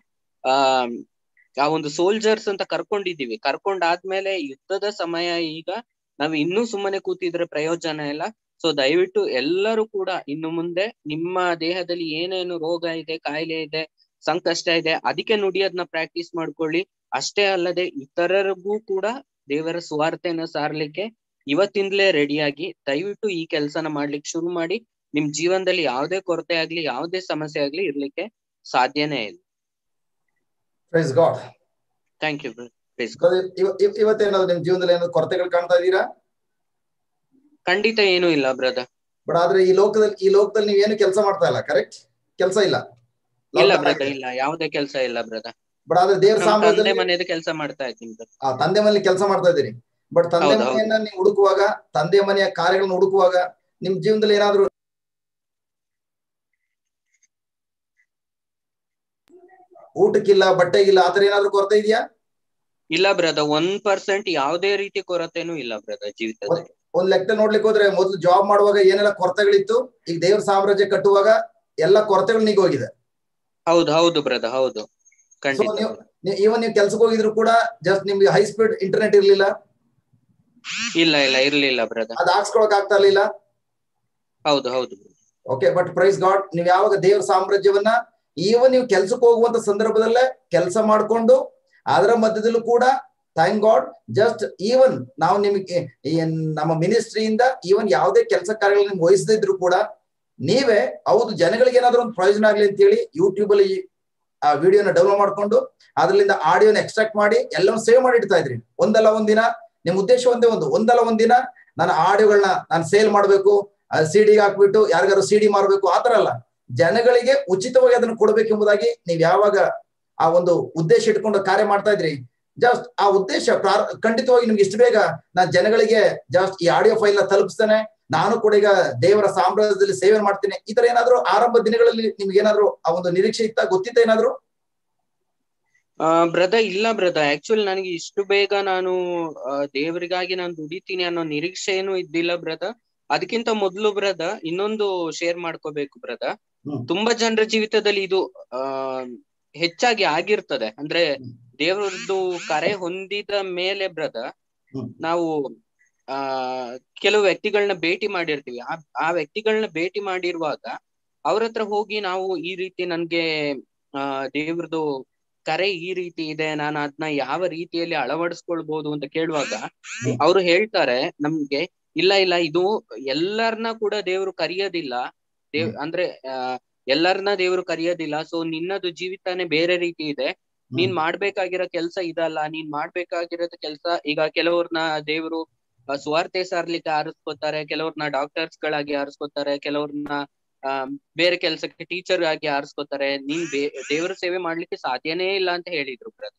ಆ ಒಂದು ಸೋಲ್ಜರ್ಸ್ ಅಂತ ಕರ್ಕೊಂಡಿದ್ದೀವಿ. ಕರ್ಕೊಂಡಾದ್ಮೇಲೆ ಯುದ್ಧದ ಸಮಯ ಈಗ. ನಾವ್ ಇನ್ನೂ ಸುಮ್ಮನೆ ಕೂತಿದ್ರೆ ಪ್ರಯೋಜನ ಇಲ್ಲ. ಸೊ ದಯವಿಟ್ಟು ಎಲ್ಲರೂ ಕೂಡ ಇನ್ನು ಮುಂದೆ ನಿಮ್ಮ ದೇಹದಲ್ಲಿ ಏನೇನು ರೋಗ ಇದೆ, ಕಾಯಿಲೆ ಇದೆ, ಸಂಕಷ್ಟ ಇದೆ, ಅದಕ್ಕೆ ನುಡಿಯೋದನ್ನ ಪ್ರಾಕ್ಟೀಸ್ ಮಾಡ್ಕೊಳ್ಳಿ. ಅಷ್ಟೇ ಅಲ್ಲದೆ ಇತರರಿಗೂ ಕೂಡ ದೇವರ ಸುವಾರ್ತೆನ ಸಾರ್ಲಿಕ್ಕೆ ಇವತ್ತಿಂದಲೇ ರೆಡಿಯಾಗಿ ದಯವಿಟ್ಟು ಈ ಕೆಲಸನ ಮಾಡ್ಲಿಕ್ಕೆ ಶುರು ಮಾಡಿ. ನಿಮ್ ಜೀವನದಲ್ಲಿ ಯಾವುದೇ ಕೊರತೆ ಆಗ್ಲಿ, ಯಾವುದೇ ಸಮಸ್ಯೆ ಆಗ್ಲಿ ಇರ್ಲಿಕ್ಕೆ ಸಾಧ್ಯನೇ ಇಲ್ಲ. Praise God. Thank you. ಇವತ್ತೇನಾದ್ರು ನಿಮ್ ಜೀವನದಲ್ಲಿ ಏನಾದ್ರು ಕೊರತೆಗಳು ಕಾಣ್ತಾ ಇದ್ದೀರಾ? ಖಂಡಿತ ಏನೂ ಇಲ್ಲ ಬ್ರದರ್. ಬಟ್ ಆದ್ರೆ ಈ ಲೋಕದಲ್ಲಿ ನೀವೇನು ಕೆಲಸ ಮಾಡ್ತಾ ಇಲ್ಲ, ಕರೆಕ್ಟ್? ಕೆಲಸ ಇಲ್ಲ? ಇಲ್ಲ ಬ್ರದರ್, ಇಲ್ಲ, ಯಾವುದೇ ಕೆಲಸ ಇಲ್ಲ ಬ್ರದರ್. ಬಟ್ ಆದ್ರೆ ದೇವ್ರ ಸಾಮ್ರಾಜ್ಯದಲ್ಲಿ ತಂದೆ ಮನೆಯದು ಕೆಲಸ ಮಾಡ್ತಾ ಇದ್ದೀನಿ. ತಂದೆ ಮನೇಲಿ ಕೆಲಸ ಮಾಡ್ತಾ ಇದ್ದೀರಿ. ಬಟ್ ತಂದೆ ಮನೆಯನ್ನ ನೀವು ಹುಡುಕುವಾಗ, ತಂದೆ ಮನೆಯ ಕಾರ್ಯಗಳನ್ನ ಹುಡುಕುವಾಗ ನಿಮ್ ಜೀವನದಲ್ಲಿ ಏನಾದ್ರು ಊಟಕ್ಕಿಲ್ಲ, ಬಟ್ಟೆಗಿಲ್ಲ, ಆತರ ಏನಾದ್ರು ಕೊರತೆ ಇದೆಯಾ? ಇಲ್ಲ ಬ್ರದರ್, 1% ಯಾವುದೇ ರೀತಿ ಕೊರತೆನೂ ಇಲ್ಲ ಬ್ರದರ್ ಜೀವಿತದಲ್ಲಿ. ಒಂದ್ ಲೆಕ್ಕ ನೋಡ್ಲಿಕ್ಕೆ ಹೋದ್ರೆ ಮೊದಲು ಜಾಬ್ ಮಾಡುವಾಗ ಏನೆಲ್ಲ ಕೊರತೆಗಳಿತ್ತು, ಈಗ ದೇವ್ರ ಸಾಮ್ರಾಜ್ಯ ಕಟ್ಟುವಾಗ ಎಲ್ಲ ಕೊರತೆಗಳು ನೀಗಿ ಹೋಗಿದೆ. ಹೌದು ಬ್ರದರ್, ಹೌದು, ಖಂಡಿತ. ಈವನ್ ನೀವು ಕೆಲ್ಸಕ್ಕೆ ಹೋಗಿದ್ರು ಕೂಡ ಜಸ್ಟ್ ನಿಮ್ಗೆ ಹೈ ಸ್ಪೀಡ್ ಇಂಟರ್ನೆಟ್ ಇರ್ಲಿಲ್ಲ? ಇಲ್ಲ ಇರ್ಲಿಲ್ಲ ಬ್ರದರ್. ಅದು ಹಾಕ್ಸ್ಕೊಳಕ್ ಆಗ್ತಾ ಇರ್ಲಿಲ್ಲ? ಹೌದು. ಓಕೆ, ಬಟ್ ಪ್ರೈಸ್ ಗಾಡ್, ನೀವ್ ಯಾವಾಗ ದೇವ್ರ ಸಾಮ್ರಾಜ್ಯವನ್ನ ಈವನ್ ನೀವು ಕೆಲ್ಸಕ್ಕೆ ಹೋಗುವಂತ ಸಂದರ್ಭದಲ್ಲೇ ಕೆಲಸ ಮಾಡ್ಕೊಂಡು ಅದರ ಮಧ್ಯದಲ್ಲೂ ಕೂಡ ಥ್ಯಾಂಕ್ ಗಾಡ್, ಜಸ್ಟ್ ಈವನ್ ನಾವು ನಿಮಗೆ ನಮ್ಮ ಮಿನಿಸ್ಟ್ರಿಯಿಂದ ಈವನ್ ಯಾವುದೇ ಕೆಲಸ ಕಾರ್ಯಗಳು ನಿಮ್ಗೆ ವಹಿಸದಿದ್ರು ಕೂಡ ನೀವೇ ಹೌದು ಜನಗಳಿಗೆ ಏನಾದ್ರು ಒಂದು ಪ್ರಯೋಜನ ಆಗ್ಲಿ ಅಂತ ಹೇಳಿ ಯೂಟ್ಯೂಬ್ ಅಲ್ಲಿ ಆ ವಿಡಿಯೋನ ಡೌನ್ಲೋಡ್ ಮಾಡ್ಕೊಂಡು ಅದರಿಂದ ಆಡಿಯೋನ ಎಕ್ಸ್ಟ್ರಾಕ್ಟ್ ಮಾಡಿ ಎಲ್ಲವನ್ನೂ ಸೇವ್ ಮಾಡಿ ಇಡ್ತಾ ಇದ್ರಿ. ಒಂದಲ್ಲ ಒಂದಿನ ನಿಮ್ ಉದ್ದೇಶ ಒಂದಲ್ಲ ಒಂದಿನ ನಾನು ಆಡಿಯೋಗಳನ್ನ ನಾನು ಸೇಲ್ ಮಾಡ್ಬೇಕು, ಸಿಡಿಗೆ ಹಾಕ್ಬಿಟ್ಟು ಯಾರಿಗಾರು ಸಿಡಿ ಮಾರ್ಬೇಕು, ಆತರ ಅಲ್ಲ, ಜನಗಳಿಗೆ ಉಚಿತವಾಗಿ ಅದನ್ನು ಕೊಡ್ಬೇಕು ಎಂಬುದಾಗಿ ನೀವ್ ಯಾವಾಗ ಆ ಒಂದು ಉದ್ದೇಶ ಇಟ್ಕೊಂಡು ಕಾರ್ಯ ಮಾಡ್ತಾ ಇದ್ರಿ, ಜಸ್ಟ್ ಆ ಉದ್ದೇಶ ಖಂಡಿತವಾಗಿ ನಿಮ್ಗೆ ಇಷ್ಟು ಬೇಗ ನಾನು ಜನಗಳಿಗೆ ಜಸ್ಟ್ ಈ ಆಡಿಯೋ ಫೈಲ್ ನ ತಲುಪಿಸ್ತೇನೆ, ನಾನು ಕೂಡ ಈಗ ದೇವರ ಸಾಮ್ರಾಜ್ಯದಲ್ಲಿ ಸೇವೆ ಮಾಡ್ತೀನಿ, ಈ ತರ ಏನಾದ್ರು ಆರಂಭ ದಿನಗಳಲ್ಲಿ ನಿಮ್ಗೆ ಏನಾದ್ರು ಆ ಒಂದು ನಿರೀಕ್ಷೆ ಇತ್ತ, ಗೊತ್ತಿತ್ತ ಏನಾದ್ರು? ಬ್ರದರ್, ಇಲ್ಲ ಬ್ರದರ್, ಆಕ್ಚುಲಿ ನನಗೆ ಇಷ್ಟು ಬೇಗ ನಾನು ದೇವರಿಗಾಗಿ ನಾನು ದುಡಿತೀನಿ ಅನ್ನೋ ನಿರೀಕ್ಷೆ ಏನು ಇದ್ದಿಲ್ಲ ಬ್ರದರ್. ಅದಕ್ಕಿಂತ ಮೊದಲು ಬ್ರದರ್ ಇನ್ನೊಂದು ಶೇರ್ ಮಾಡ್ಕೋಬೇಕು ಬ್ರದರ್. ತುಂಬಾ ಜನರ ಜೀವಿತದಲ್ಲಿ ಇದು ಹೆಚ್ಚಾಗಿ ಆಗಿರ್ತದೆ. ಅಂದ್ರೆ ದೇವರದ್ದು ಕರೆ ಹೊಂದಿದ ಮೇಲೆ ಬ್ರದರ್ ನಾವು ಕೆಲವು ವ್ಯಕ್ತಿಗಳನ್ನ ಭೇಟಿ ಮಾಡಿರ್ತೀವಿ. ಆ ವ್ಯಕ್ತಿಗಳನ್ನ ಭೇಟಿ ಮಾಡಿರುವಾಗ ಅವ್ರ ಹತ್ರ ಹೋಗಿ ನಾವು ಈ ರೀತಿ ನನ್ಗೆ ದೇವ್ರದ್ದು ಕರೆ ಈ ರೀತಿ ಇದೆ, ನಾನು ಅದನ್ನ ಯಾವ ರೀತಿಯಲ್ಲಿ ಅಳವಡಿಸ್ಕೊಳ್ಬಹುದು ಅಂತ ಕೇಳುವಾಗ ಅವ್ರು ಹೇಳ್ತಾರೆ ನಮ್ಗೆ, ಇಲ್ಲ ಇದು ಎಲ್ಲರನ್ನ ಕೂಡ ದೇವ್ರು ಕರೆಯೋದಿಲ್ಲ, ಅಂದ್ರೆ ಎಲ್ಲರನ್ನ ದೇವ್ರು ಕರೆಯೋದಿಲ್ಲ. ಸೊ ನಿನ್ನದು ಜೀವಿತಾನೇ ಬೇರೆ ರೀತಿ ಇದೆ, ನೀನ್ ಮಾಡ್ಬೇಕಾಗಿರೋ ಕೆಲ್ಸ ಇದಲ್ಲ, ನೀನ್ ಮಾಡ್ಬೇಕಾಗಿರೋದು ಕೆಲ್ಸ. ಈಗ ಕೆಲವ್ರನ್ನ ದೇವ್ರು ಸುವಾರ್ತೆ ಸಾರ್ಲಿಕ್ಕೆ ಆರಿಸ್ಕೊತಾರೆ, ಕೆಲವ್ರನ್ನ ಡಾಕ್ಟರ್ಸ್ ಗಳಾಗಿ ಆರಿಸ್ಕೊತಾರೆ, ಕೆಲವ್ರನ್ನ ಬೇರೆ ಕೆಲ್ಸಕ್ಕೆ ಟೀಚರ್ ಆಗಿ ಆರಿಸ್ಕೊತಾರೆ. ನೀನ್ ದೇವರ ಸೇವೆ ಮಾಡ್ಲಿಕ್ಕೆ ಸಾಧ್ಯನೇ ಇಲ್ಲ ಅಂತ ಹೇಳಿದ್ರು ಬ್ರದರ್.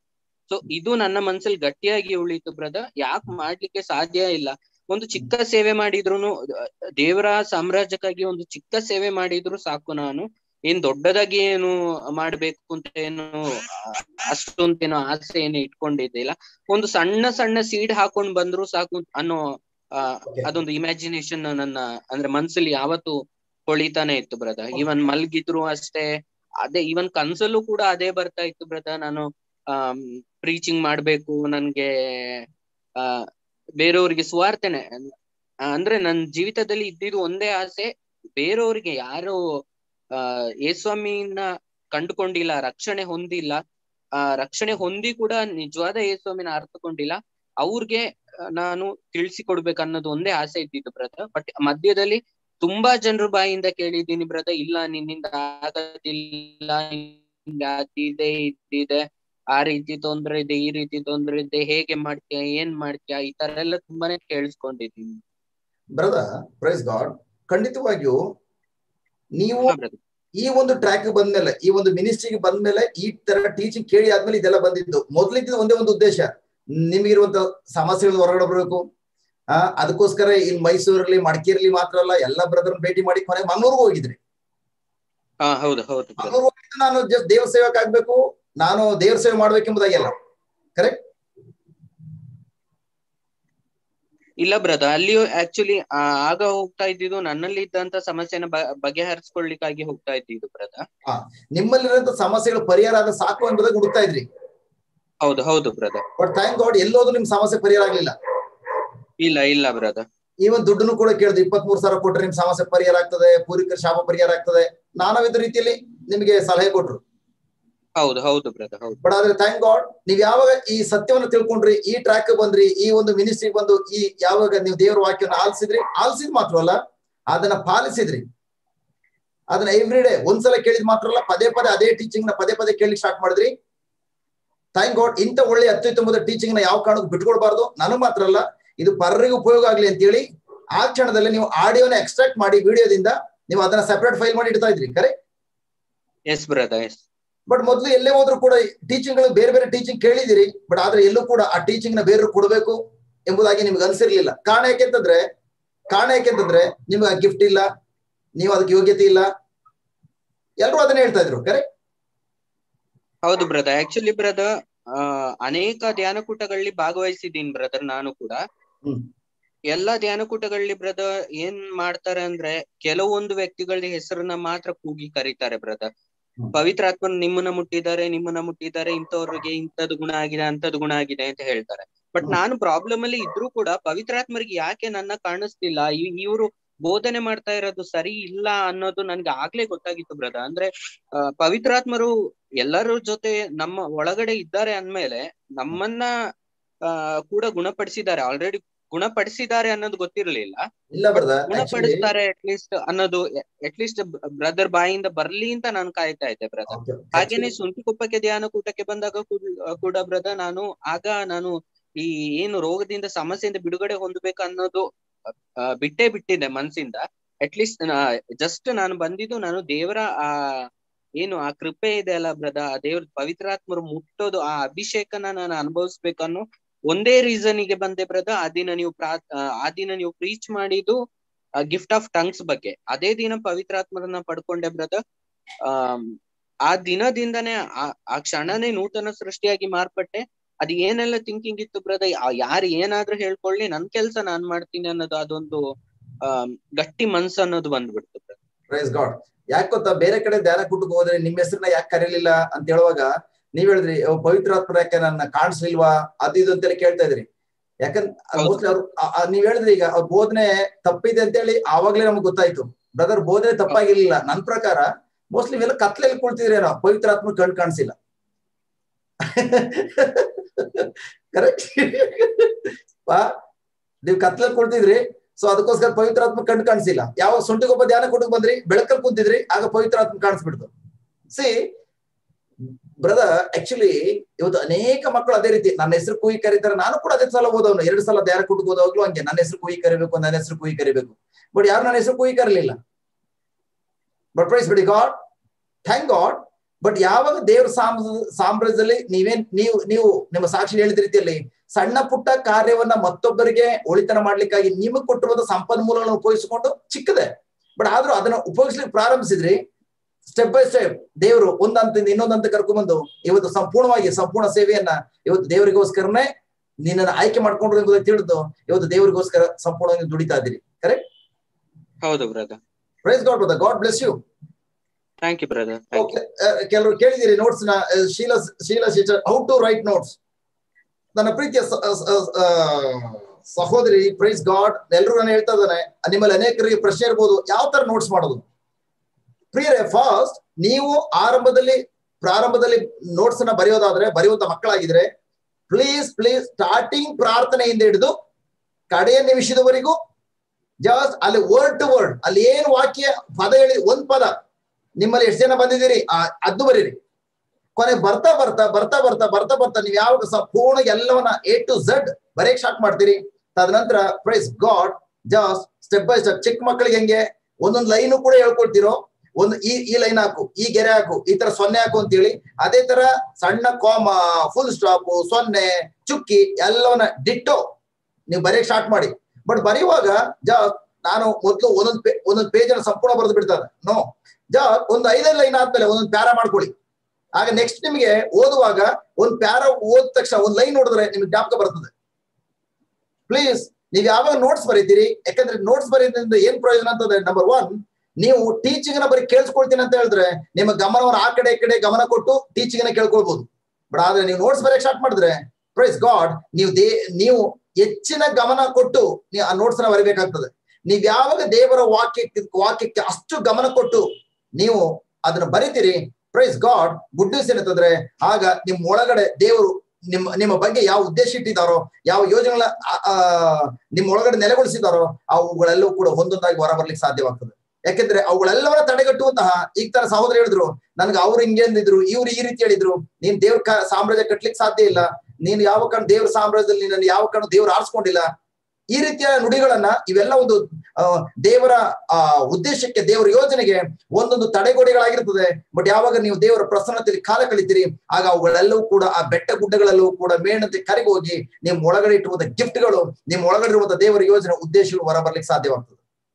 ಸೊ ಇದು ನನ್ನ ಮನ್ಸಲ್ಲಿ ಗಟ್ಟಿಯಾಗಿ ಉಳಿತು ಬ್ರದರ್. ಯಾಕೆ ಮಾಡ್ಲಿಕ್ಕೆ ಸಾಧ್ಯ ಇಲ್ಲ? ಒಂದು ಚಿಕ್ಕ ಸೇವೆ ಮಾಡಿದ್ರು, ದೇವರ ಸಾಮ್ರಾಜ್ಯಕ್ಕಾಗಿ ಒಂದು ಚಿಕ್ಕ ಸೇವೆ ಮಾಡಿದ್ರು ಸಾಕು. ನಾನು ಏನ್ ದೊಡ್ಡದಾಗಿ ಏನು ಮಾಡ್ಬೇಕು ಅಂತ ಏನು ಅಷ್ಟೊಂದೇನೋ ಆಸೆ ಏನು ಇಟ್ಕೊಂಡಿದ್ದಿಲ್ಲ. ಒಂದು ಸಣ್ಣ ಸಣ್ಣ ಸೀಡ್ ಹಾಕೊಂಡ್ ಬಂದ್ರು ಸಾಕು ಅನ್ನೋ ಅದೊಂದು ಇಮ್ಯಾಜಿನೇಷನ್ ನನ್ನ ಅಂದ್ರೆ ಮನ್ಸಲ್ಲಿ ಯಾವತ್ತು ಹೊಳಿತಾನೆ ಇತ್ತು ಬ್ರದರ್. ಇವನ್ ಮಲ್ಗಿದ್ರು ಅಷ್ಟೇ, ಅದೇ ಇವನ್ ಕನ್ಸಲ್ಲೂ ಕೂಡ ಅದೇ ಬರ್ತಾ ಇತ್ತು ಬ್ರದರ್. ನಾನು ಪ್ರೀಚಿಂಗ್ ಮಾಡ್ಬೇಕು, ನನ್ಗೆ ಬೇರೆಯವ್ರಿಗೆ ಸುವಾರ್ತೆನೆ ಅಂದ್ರೆ ನನ್ ಜೀವಿತದಲ್ಲಿ ಇದ್ದಿದ್ದು ಒಂದೇ ಆಸೆ, ಬೇರೆಯವ್ರಿಗೆ ಯಾರು ಯೇಸ್ವಾಮಿನ ಕಂಡುಕೊಂಡಿಲ್ಲ, ರಕ್ಷಣೆ ಹೊಂದಿಲ್ಲ, ರಕ್ಷಣೆ ಹೊಂದಿ ಕೂಡ ನಿಜವಾದ ಯೇಸ್ವಾಮಿನ ಅರ್ಥಕೊಂಡಿಲ್ಲ, ಅವ್ರಿಗೆ ನಾನು ತಿಳಿಸಿಕೊಡ್ಬೇಕು ಅನ್ನೋದು ಒಂದೇ ಆಸೆ ಇದ್ದಿದ್ದು ಬ್ರದರ್. ಬಟ್ ಮಧ್ಯದಲ್ಲಿ ತುಂಬಾ ಜನರ ಬಾಯಿಂದ ಕೇಳಿದ್ದೀನಿ ಬ್ರದರ್, ಇಲ್ಲ ನಿನ್ನಿಂದ ಆಗೋದಿಲ್ಲ, ಅದಿದೆ ಇದಿದೆ, ಆ ರೀತಿ ತೊಂದ್ರೆ ಇದೆ, ಈ ರೀತಿ ತೊಂದ್ರೆ ಇದೆ, ಹೇಗೆ ಮಾಡ್ತೀಯ, ಏನ್ ಮಾಡ್ತೀಯ, ಈ ತರ ಎಲ್ಲ ತುಂಬಾನೇ ಕೇಳಿಸ್ಕೊಂಡಿದ್ದೀನಿ ಬ್ರದರ್. Praise god. ಖಂಡಿತವಾಗಿಯೂ ನೀವು ಈ ಒಂದು ಟ್ರ್ಯಾಕ್ ಬಂದ್ಮೇಲೆ, ಈ ಒಂದು ಮಿನಿಸ್ಟ್ರಿಗೆ ಬಂದ್ಮೇಲೆ, ಈ ತರ ಟೀಚಿಂಗ್ ಕೇಳಿ ಆದ್ಮೇಲೆ ಇದೆಲ್ಲ ಬಂದಿದ್ದು. ಮೊದ್ಲಿದ್ದು ಒಂದೇ ಒಂದು ಉದ್ದೇಶ, ನಿಮಗಿರುವಂತ ಸಮಸ್ಯೆಗಳು ಹೊರಗಡೆ ಬರಬೇಕು. ಅದಕ್ಕೋಸ್ಕರ ಇಲ್ಲಿ ಮೈಸೂರಲ್ಲಿ, ಮಡಿಕೇರಿಲಿ ಮಾತ್ರ ಅಲ್ಲ, ಎಲ್ಲ ಬ್ರದರ್ ಭೇಟಿ ಮಾಡಿ ಕೊನೆ ಮಂಗಳೂರಿಗೆ ಹೋಗಿದ್ರಿ. ಮಂಗಳೂರು ಹೋಗಿದ್ದು ನಾನು ಜಸ್ಟ್ ದೇವ್ರ ಸೇವಕ ಆಗ್ಬೇಕು, ನಾನು ದೇವ್ರ ಸೇವೆ ಮಾಡ್ಬೇಕೆಂಬುದಾಗಿಲ್ಲ, ಕರೆಕ್ಟ್? ಇಲ್ಲ ಬ್ರದರ್, ಅಲ್ಲಿಯೂ ಆಕ್ಚುಲಿ ಆಗ ಹೋಗ್ತಾ ಇದ್ದಿದ್ದು ನನ್ನಲ್ಲಿ ಇದ್ದಂತ ಸಮಸ್ಯೆನ ಬಗೆಹರಿಸ್ಕೊಳ್ಳಿಕ್ಕಾಗಿ ಹೋಗ್ತಾ ಇದ್ದಿದ್ದು ಬ್ರದರ್. ನಿಮ್ಮಲ್ಲಿರುವಂತ ಸಮಸ್ಯೆಗಳು ಪರಿಹಾರ ಆದ ಸಾಕು ಎಂಬುದಾಗಿ ಹುಡುಕ್ತಾ ಇದ್ರಿ. ಹೌದು ಬ್ರದರ್. ಬಟ್ ಥ್ಯಾಂಕ್ ಗಾಡ್ ಎಲ್ಲೋದು ನಿಮ್ ಸಮಸ್ಯೆ ಪರಿಹಾರ ಆಗ್ಲಿಲ್ಲ. ಇಲ್ಲ ಬ್ರದರ್. ಈವನ್ ದುಡ್ಡನ್ನು ಕೂಡ ಕೇಳಿದ್ರು, 23,000 ಕೊಟ್ರೆ ನಿಮ್ ಸಮಸ್ಯೆ ಪರಿಹಾರ ಆಗ್ತದೆ, ಪೂರ್ವಿಕರ ಶಾಪ ಪರಿಹಾರ ಆಗ್ತದೆ, ನಾನಾ ವಿಧ ರೀತಿಯಲ್ಲಿ ನಿಮಗೆ ಸಲಹೆ ಕೊಟ್ರು. ಹೌದು ಬ್ರದರ್. ಬಟ್ ಆದ್ರೆ ಥ್ಯಾಂಕ್ ಗಾಡ್, ನೀವ್ ಯಾವಾಗ ಈ ಸತ್ಯವನ್ನು ತಿಳ್ಕೊಂಡ್ರಿ, ಈ ಟ್ರ್ಯಾಕ್ ಬಂದ್ರಿ, ಈ ಒಂದು ಮಿನಿಸ್ಟ್ರಿಗೆ ಬಂದು ಈ ಯಾವಾಗ ನೀವು ದೇವರ ವಾಕ್ಯವನ್ನು ಆಲಿಸಿದ್ ಮಾತ್ರವಲ್ಲ, ಅದನ್ನ ಪಾಲಿಸಿದ್ರಿ. ಅದನ್ನ ಎವ್ರಿ ಡೇ ಒಂದ್ಸಲ ಕೇಳಿದ್ ಮಾತ್ರ ಅಲ್ಲ, ಪದೇ ಅದೇ ಟೀಚಿಂಗ್ ನ ಪದೇ ಕೇಳಿ ಸ್ಟಾರ್ಟ್ ಮಾಡಿದ್ರಿ. Thank God. ಇಂಥ ಒಳ್ಳೆ ಅತ್ಯುತ್ತಮವಾದ ಟೀಚಿಂಗ್ ನ ಯಾವ ಕಾರಣಕ್ಕೂ ಬಿಟ್ಕೊಡ್ಬಾರ್ದು. ನನಗ್ ಮಾತ್ರ ಅಲ್ಲ, ಇದು ಪರರಿಗೆ ಉಪಯೋಗ ಆಗ್ಲಿ ಅಂತ ಹೇಳಿ ಆ ಕ್ಷಣದಲ್ಲಿ ನೀವು ಆಡಿಯೋನ ಎಕ್ಸ್ಟ್ರಾಕ್ಟ್ ಮಾಡಿ ವಿಡಿಯೋದಿಂದ ನೀವು ಅದನ್ನ ಸೆಪರೇಟ್ ಫೈಲ್ ಮಾಡಿ ಇಡ್ತಾ ಇದ್ರಿ, ಕರೆಕ್ಟ್? S brother. ಬಟ್ ಮೊದ್ಲು ಎಲ್ಲೇ ಹೋದ್ರು ಕೂಡ ಟೀಚಿಂಗ್ ಗಳು ಬೇರೆ ಟೀಚಿಂಗ್ ಕೇಳಿದಿರಿ, ಬಟ್ ಆದ್ರೆ ಎಲ್ಲೂ ಕೂಡ ಆ ಟೀಚಿಂಗ್ ನ ಬೇರೆ ಕೊಡಬೇಕು ಎಂಬುದಾಗಿ ನಿಮ್ಗೆ ಅನ್ಸಿರ್ಲಿಲ್ಲ. ಕಾರಣ ಯಾಕೆಂತಂದ್ರೆ ನಿಮ್ಗೆ ಆ ಗಿಫ್ಟ್ ಇಲ್ಲ, ನೀವು ಅದಕ್ಕೆ ಯೋಗ್ಯತೆ ಇಲ್ಲ, ಎಲ್ರು ಅದನ್ನ ಹೇಳ್ತಾ ಇದ್ರು, ಕರೆಕ್ಟ್? ಹೌದು ಬ್ರದರ್. ಆಕ್ಚುಲಿ ಬ್ರದರ್, ಅನೇಕ ಧ್ಯಾನಕೂಟಗಳಲ್ಲಿ ಭಾಗವಹಿಸಿದ್ದೀನಿ ಬ್ರದರ್. ನಾನು ಕೂಡ ಎಲ್ಲಾ ಧ್ಯಾನಕೂಟಗಳಲ್ಲಿ ಬ್ರದರ್ ಏನ್ ಮಾಡ್ತಾರೆ ಅಂದ್ರೆ, ಕೆಲವೊಂದು ವ್ಯಕ್ತಿಗಳ ಹೆಸರನ್ನ ಮಾತ್ರ ಕೂಗಿ ಕರೀತಾರೆ ಬ್ರದರ್. ಪವಿತ್ರಾತ್ಮನ್ ನಿಮ್ಮನ್ನ ಮುಟ್ಟಿದ್ದಾರೆ, ಇಂಥವ್ರಿಗೆ ಇಂಥದ್ದು ಗುಣ ಆಗಿದೆ, ಅಂತದ್ದು ಗುಣ ಆಗಿದೆ ಅಂತ ಹೇಳ್ತಾರೆ. ಬಟ್ ನಾನು ಪ್ರಾಬ್ಲಮ್ ಅಲ್ಲಿ ಇದ್ರೂ ಕೂಡ ಪವಿತ್ರಾತ್ಮರಿಗೆ ಯಾಕೆ ನನ್ನ ಕಾಣಿಸ್ತಿಲ್ಲ, ಇವರು ಬೋಧನೆ ಮಾಡ್ತಾ ಇರೋದು ಸರಿ ಇಲ್ಲ ಅನ್ನೋದು ನನ್ಗೆ ಆಗ್ಲೇ ಗೊತ್ತಾಗಿತ್ತು ಬ್ರದರ್. ಅಂದ್ರೆ ಪವಿತ್ರಾತ್ಮರು ಎಲ್ಲರ ಜೊತೆ ನಮ್ಮ ಒಳಗಡೆ ಇದ್ದಾರೆ ಅಂದ್ಮೇಲೆ ನಮ್ಮನ್ನ ಕೂಡ ಗುಣಪಡಿಸಿದ್ದಾರೆ, ಆಲ್ರೆಡಿ ಗುಣಪಡಿಸಿದ್ದಾರೆ ಅನ್ನೋದು ಗೊತ್ತಿರಲಿಲ್ಲ. ಗುಣಪಡಿಸ್ತಾರೆ ಅಟ್ಲೀಸ್ಟ್ ಅನ್ನೋದು ಅಟ್ಲೀಸ್ಟ್ ಬ್ರದರ್ ಬಾಯಿಂದ ಬರ್ಲಿ ಅಂತ ನಾನು ಕಾಯ್ತಾ ಇದ್ದೆ ಬ್ರದರ್. ಹಾಗೇನೆ ಸುಂಟಿಕೊಪ್ಪಕ್ಕೆ ಧ್ಯಾನಕೂಟಕ್ಕೆ ಬಂದಾಗ ಕೂಡ ಬ್ರದರ್, ನಾನು ಈ ಏನು ರೋಗದಿಂದ ಸಮಸ್ಯೆಯಿಂದ ಬಿಡುಗಡೆ ಹೊಂದಬೇಕು ಅನ್ನೋದು ಬಿಟ್ಟಿದ್ದೆ ಮನ್ಸಿಂದ. ಅಟ್ಲೀಸ್ಟ್ ಜಸ್ಟ್ ನಾನು ಬಂದಿದ್ದು, ನಾನು ದೇವರ ಏನು ಆ ಕೃಪೆ ಇದೆ ಅಲ್ಲ ಬ್ರದರ್, ಆ ದೇವ್ರ ಪವಿತ್ರಾತ್ಮರು ಮುಟ್ಟೋದು, ಆ ಅಭಿಷೇಕನ ನಾನು ಅನುಭವಿಸ್ಬೇಕನ್ನೋ ಒಂದೇ ರೀಸನ್ಗೆ ಬಂದೆ ಬ್ರದರ್. ಆ ದಿನ ನೀವು ಪ್ರೀಚ್ ಮಾಡಿದ್ದು ಗಿಫ್ಟ್ ಆಫ್ ಟಂಗ್ಸ್ ಬಗ್ಗೆ. ಅದೇ ದಿನ ಪವಿತ್ರಾತ್ಮರನ್ನ ಪಡ್ಕೊಂಡೆ ಬ್ರದರ್. ಆ ದಿನದಿಂದನೇ ಆ ಕ್ಷಣನೇ ನೂತನ ಸೃಷ್ಟಿಯಾಗಿ ಮಾರ್ಪಟ್ಟೆ. ಅದ್ ಏನೆಲ್ಲ ಥಿಂಕಿಂಗ್ ಇತ್ತು ಬ್ರದರ್, ಯಾರು ಏನಾದ್ರೂ ಹೇಳ್ಕೊಳ್ಳಿ, ನನ್ ಕೆಲ್ಸ ನಾನ್ ಮಾಡ್ತೀನಿ ಅನ್ನೋದು, ಅದೊಂದು ಗಟ್ಟಿ ಮನ್ಸು ಅನ್ನೋದು ಬಂದ್ಬಿಡ್ತು ಬ್ರದರ್. Praise god. ಯಾಕೆ ಗೊತ್ತಾ, ಬೇರೆ ಕಡೆ ಧ್ಯಾನ ಕೂಟಕ್ಕೆ ಹೋದ್ರೆ ನಿಮ್ ಹೆಸರನ್ನ ಯಾಕೆ ಕರೀಲಿಲ್ಲ ಅಂತ ಹೇಳುವಾಗ ನೀವ್ ಹೇಳಿದ್ರಿ, ಪವಿತ್ರಾತ್ಮರ ಯಾಕೆ ನನ್ನ ಕಾಣಿಸ್ಲಿಲ್ವಾ ಅದು ಇದು ಅಂತೇಳಿ ಕೇಳ್ತಾ ಇದ್ರಿ. ಯಾಕಂದ್ರೆ ಮೋಸ್ಟ್ಲಿ ಅವ್ರು ನೀವ್ ಹೇಳಿದ್ರಿ ಈಗ ಅವ್ರ ಬೋಧನೆ ತಪ್ಪಿದೆ ಅಂತ ಹೇಳಿ ಆವಾಗ್ಲೇ ನಮ್ಗೆ ಗೊತ್ತಾಯ್ತು. ಬ್ರದರ್ ಬೋಧನೆ ತಪ್ಪಾಗಿರ್ಲಿಲ್ಲ, ನನ್ ಪ್ರಕಾರ ಮೋಸ್ಟ್ಲಿ ನೀವೆಲ್ಲ ಕತ್ಲೆಯಲ್ಲಿ ಕುಳ್ತಿದ್ರೇನೋ, ಪವಿತ್ರಾತ್ಮ ಕಣ್ ಕಾಣಿಸಿಲ್ಲ. ಕರೆಕ್ಟ್? ನೀವ್ ಕತ್ಲಲ್ಲಿ ಕುಳ್ತಿದ್ರಿ, ಸೊ ಅದಕ್ಕೋಸ್ಕರ ಪವಿತ್ರಾತ್ಮ ಕಣ್ ಕಾಣಿಸಿಲ್ಲ. ಯಾವಾಗ ಸುಂಟಿಗೊಬ್ಬ ಧ್ಯಾನ ಕೂಟಕ್ಕೆ ಬಂದ್ರಿ, ಬೆಳಕಲ್ಲಿ ಕುಂತಿದ್ರಿ, ಆಗ ಪವಿತ್ರಾತ್ಮ ಕಾಣಿಸ್ಬಿಡ್ತು. ಸಿ ಬ್ರದರ್, ಆಕ್ಚುಲಿ ಇವತ್ತು ಅನೇಕ ಮಕ್ಕಳು ಅದೇ ರೀತಿ ನನ್ನ ಹೆಸರು ಕೂಗಿ ಕರೀತಾರೆ. ನಾನು ಕೂಡ ಅದೇ ಸಲ ಓದವನು, 2 ಸಲ ಧ್ಯಾನ ಕೂಟಕ್ಕೆ ಹೋದವಾಗ್ಲೂ ಹಂಗೆ ನನ್ನ ಹೆಸರು ಕೂಗಿ ಕರಿಬೇಕು. ಬಟ್ ಯಾರು ನನ್ನ ಹೆಸರು ಕೂಗಿ ಕರೀಲಿಲ್ಲ. ಬಟ್ ಪ್ರೈಸ್ ಬಿಡಿ ಗಾಡ್, ಥ್ಯಾಂಕ್ ಗಾಡ್, ಬಟ್ ಯಾವಾಗ ದೇವ್ರ ಸಾಮ್ರಾಜ್ಯದಲ್ಲಿ ನೀವು ನಿಮ್ಮ ಸಾಕ್ಷಿ ಹೇಳಿದ ರೀತಿಯಲ್ಲಿ ಸಣ್ಣ ಪುಟ್ಟ ಕಾರ್ಯವನ್ನ ಮತ್ತೊಬ್ಬರಿಗೆ ಒಳಿತನ ಮಾಡ್ಲಿಕ್ಕಾಗಿ ನಿಮಗೆ ಕೊಟ್ಟಿರುವ ಸಂಪನ್ಮೂಲಗಳನ್ನು ಉಪಯೋಗಿಸಿಕೊಂಡು ಚಿಕ್ಕದೆ, ಬಟ್ ಆದ್ರೂ ಅದನ್ನ ಉಪಯೋಗಿಸ್ಲಿಕ್ಕೆ ಪ್ರಾರಂಭಿಸಿದ್ರಿ. ಸ್ಟೆಪ್ ಬೈ ಸ್ಟೆಪ್ ದೇವರು ಒಂದ್ ಹಂತದಿಂದ ಇನ್ನೊಂದು ಹಂತ ಕರ್ಕೊಂಡ್ಬಂದು ಇವತ್ತು ಸಂಪೂರ್ಣ ಸೇವೆಯನ್ನ ಇವತ್ತು ದೇವರಿಗೋಸ್ಕರನೇ ನಿನ್ನನ್ನು ಆಯ್ಕೆ ಮಾಡ್ಕೊಂಡ್ರು ಎಂಬುದನ್ನು ತಿಳಿದು ಇವತ್ತು ದೇವರಿಗೋಸ್ಕರ ಸಂಪೂರ್ಣವಾಗಿ ದುಡಿತಾ ಇದ್ದೀರಿ. ಕರೆಕ್ಟ್? ಹೌದು brother. Praise God brother. God bless you. Thank you brother. ಕೆಲವರು ಕೇಳಿದಿರಿ ನೋಟ್ಸ್ ನ, Sheela how to write notes. ನನ್ನ ಪ್ರೀತಿಯ ಸಹೋದರಿ, ಪ್ರೈಸ್ ಗಾಡ್, ಎಲ್ರು ನಾನು ಹೇಳ್ತಾ ಇದ್ದಾನೆ, ನಿಮ್ಮಲ್ಲಿ ಅನೇಕರಿಗೆ ಪ್ರಶ್ನೆ ಇರ್ಬೋದು, ಯಾವ ತರ ನೋಟ್ಸ್ ಮಾಡೋದು. ಪ್ರಿಯರೇ, ಫಸ್ಟ್ ನೀವು ಪ್ರಾರಂಭದಲ್ಲಿ ನೋಟ್ಸ್ ಅನ್ನ ಬರೆಯುವಂತ ಮಕ್ಕಳಾಗಿದ್ರೆ ಪ್ಲೀಸ್ ಸ್ಟಾರ್ಟಿಂಗ್ ಪ್ರಾರ್ಥನೆಯಿಂದ ಹಿಡಿದು ಕಡೆಯ ನಿಮಿಷದವರೆಗೂ ಜಸ್ಟ್ ಅಲ್ಲಿ ವರ್ಡ್ ಟು ವರ್ಡ್, ಅಲ್ಲಿ ಏನು ವಾಕ್ಯ ಪದ ಹೇಳಿ, ಒಂದ್ ಪದ ನಿಮ್ಮಲ್ಲಿ ಎಷ್ಟು ಜನ ಬಂದಿದ್ದೀರಿ ಅದು ಬರೀರಿ. ಕೊನೆ ಬರ್ತಾ ನೀವು ಯಾವಾಗ ಸಂಪೂರ್ಣ ಎಲ್ಲವನ್ನ A to Z ಬರೆಯಕ್ ಸ್ಟಾರ್ಟ್ ಮಾಡ್ತೀರಿ, ತದನಂತರ praise God just step by step, ಚಿಕ್ಕ ಮಕ್ಕಳಿಗೆ ಹೆಂಗೆ ಒಂದೊಂದು ಲೈನು ಕೂಡ ಹೇಳ್ಕೊಳ್ತಿರೋ, ಒಂದು ಈ ಲೈನ್ ಹಾಕು, ಈ ಗೆರೆ ಹಾಕು, ಈ ತರ 0 ಹಾಕು ಅಂತೇಳಿ, ಅದೇ ತರ ಸಣ್ಣ ಕಾಮ, ಫುಲ್ ಸ್ಟಾಪ್, 0, ಚುಕ್ಕಿ ಎಲ್ಲವನ್ನ ಡಿಟ್ಟೋ ನೀವು ಬರೆಯಕ್ ಸ್ಟಾರ್ಟ್ ಮಾಡಿ. ಬಟ್ ಬರೆಯುವಾಗ ನಾನು ಮೊದಲು ಒಂದೊಂದು ಪೇಜ್ ಅನ್ನು ಸಂಪೂರ್ಣ ಬರೆದು ಬಿಡ್ತಾರೆ. ನೋ, ಒಂದು 5 ಲೈನ್ ಆದ್ಮೇಲೆ ಒಂದೊಂದು ಪ್ಯಾರಾ ಮಾಡ್ಕೊಳ್ಳಿ. ಆಗ ನೆಕ್ಸ್ಟ್ ನಿಮಗೆ ಓದುವಾಗ ಒಂದು ಪ್ಯಾರಾ ಓದ ತಕ್ಷಣ ಒಂದು ಲೈನ್ ನೋಡಿದ್ರೆ ನಿಮ್ಗೆ ಜ್ಞಾಪಕ ಬರ್ತದೆ. ಪ್ಲೀಸ್ ನೀವು ಯಾವಾಗ ನೋಟ್ಸ್ ಬರೀತೀರಿ, ಯಾಕಂದ್ರೆ ನೋಟ್ಸ್ ಬರೀದ್ರಿಂದ ಏನ್ ಪ್ರಯೋಜನ ಅಂತಂದ್ರೆ, ನಂಬರ್ 1, ನೀವು ಟೀಚಿಂಗ್ ನ ಬರೀ ಕೇಳಿಸ್ಕೊಳ್ತೀನಿ ಅಂತ ಹೇಳಿದ್ರೆ ನಿಮ್ಮ ಗಮನವನ್ನು ಆ ಕಡೆ ಈ ಕಡೆ ಗಮನ ಕೊಟ್ಟು ಟೀಚಿಂಗ್ ನ ಕೇಳ್ಕೊಳ್ಬಹುದು. ಬಟ್ ಆದ್ರೆ ನೀವು ನೋಟ್ಸ್ ಬರೆಯಕ್ ಸ್ಟಾರ್ಟ್ ಮಾಡಿದ್ರೆ ಪ್ರೈಸ್ ಗಾಡ್ ನೀವು ಹೆಚ್ಚಿನ ಗಮನ ಕೊಟ್ಟು ನೀವು ಆ ನೋಟ್ಸ್ ನ ಬರೀಬೇಕಾಗ್ತದೆ. ನೀವ್ ಯಾವಾಗ ದೇವರ ವಾಕ್ಯಕ್ಕೆ ಅಷ್ಟು ಗಮನ ಕೊಟ್ಟು ನೀವು ಅದನ್ನ ಬರೀತೀರಿ, ಪ್ರೈಸ್ ಗಾಡ್, ಗುಡ್ ನ್ಯೂಸ್ ಏನಂತಂದ್ರೆ ಆಗ ನಿಮ್ ಒಳಗಡೆ ದೇವರು ನಿಮ್ಮ ಬಗ್ಗೆ ಯಾವ ಉದ್ದೇಶ ಇಟ್ಟಿದ್ದಾರೋ, ಯಾವ ಯೋಜನೆಗಳ ನಿಮ್ಮ ಒಳಗಡೆ ನೆಲೆಗೊಳಿಸಿದಾರೋ ಅವುಗಳೆಲ್ಲವೂ ಕೂಡ ಒಂದೊಂದಾಗಿ ಹೊರ ಬರ್ಲಿಕ್ಕೆ ಸಾಧ್ಯವಾಗ್ತದೆ. ಯಾಕೆಂದ್ರೆ ಅವುಗಳೆಲ್ಲವನ್ನ ತಡೆಗಟ್ಟುವಂತಹ, ಈಗ ತರ ಸಹೋದರ ಹೇಳಿದ್ರು, ನನ್ಗೆ ಅವ್ರು ಹಿಂಗೆ ಅಂದಿದ್ರು, ಇವ್ರು ಈ ರೀತಿ ಹೇಳಿದ್ರು, ನೀನ್ ದೇವ್ರ ಸಾಮ್ರಾಜ್ಯ ಕಟ್ಲಿಕ್ಕೆ ಸಾಧ್ಯ ಇಲ್ಲ, ನೀನು ಯಾವ ಕಣ್ಣು ದೇವ್ರ ಸಾಮ್ರಾಜ್ಯದಲ್ಲಿ ನಿನ್ನ ಯಾವ ಕಣ್ಣು ದೇವ್ರು ಆರಿಸ್ಕೊಂಡಿಲ್ಲ, ಈ ರೀತಿಯ ನುಡಿಗಳನ್ನ, ಇವೆಲ್ಲ ಒಂದು ದೇವರ ಉದ್ದೇಶಕ್ಕೆ, ದೇವರ ಯೋಜನೆಗೆ ಒಂದೊಂದು ತಡೆಗೋಡೆಗಳಾಗಿರ್ತದೆ. ಬಟ್ ಯಾವಾಗ ನೀವು ದೇವರ ಪ್ರಸನ್ನತೆಯಲ್ಲಿ ಕಾಲ ಕಳಿತೀರಿ, ಆಗ ಅವುಗಳೆಲ್ಲವೂ ಕೂಡ ಆ ಬೆಟ್ಟ ಗುಡ್ಡಗಳೆಲ್ಲವೂ ಕೂಡ ಮೇಣಂತೆ ಕರಗಿ ಹೋಗಿ ನಿಮ್ಮ ಒಳಗಡೆ ಇಟ್ಟುವಂತ ಗಿಫ್ಟ್ಗಳು, ನಿಮ್ಮ ಒಳಗಡೆ ಇರುವಂತ ದೇವರ ಯೋಜನೆ ಉದ್ದೇಶಗಳು ಹೊರ ಬರ್ಲಿಕ್ಕೆ ಸಾಧ್ಯವಾಗ್ತದೆ.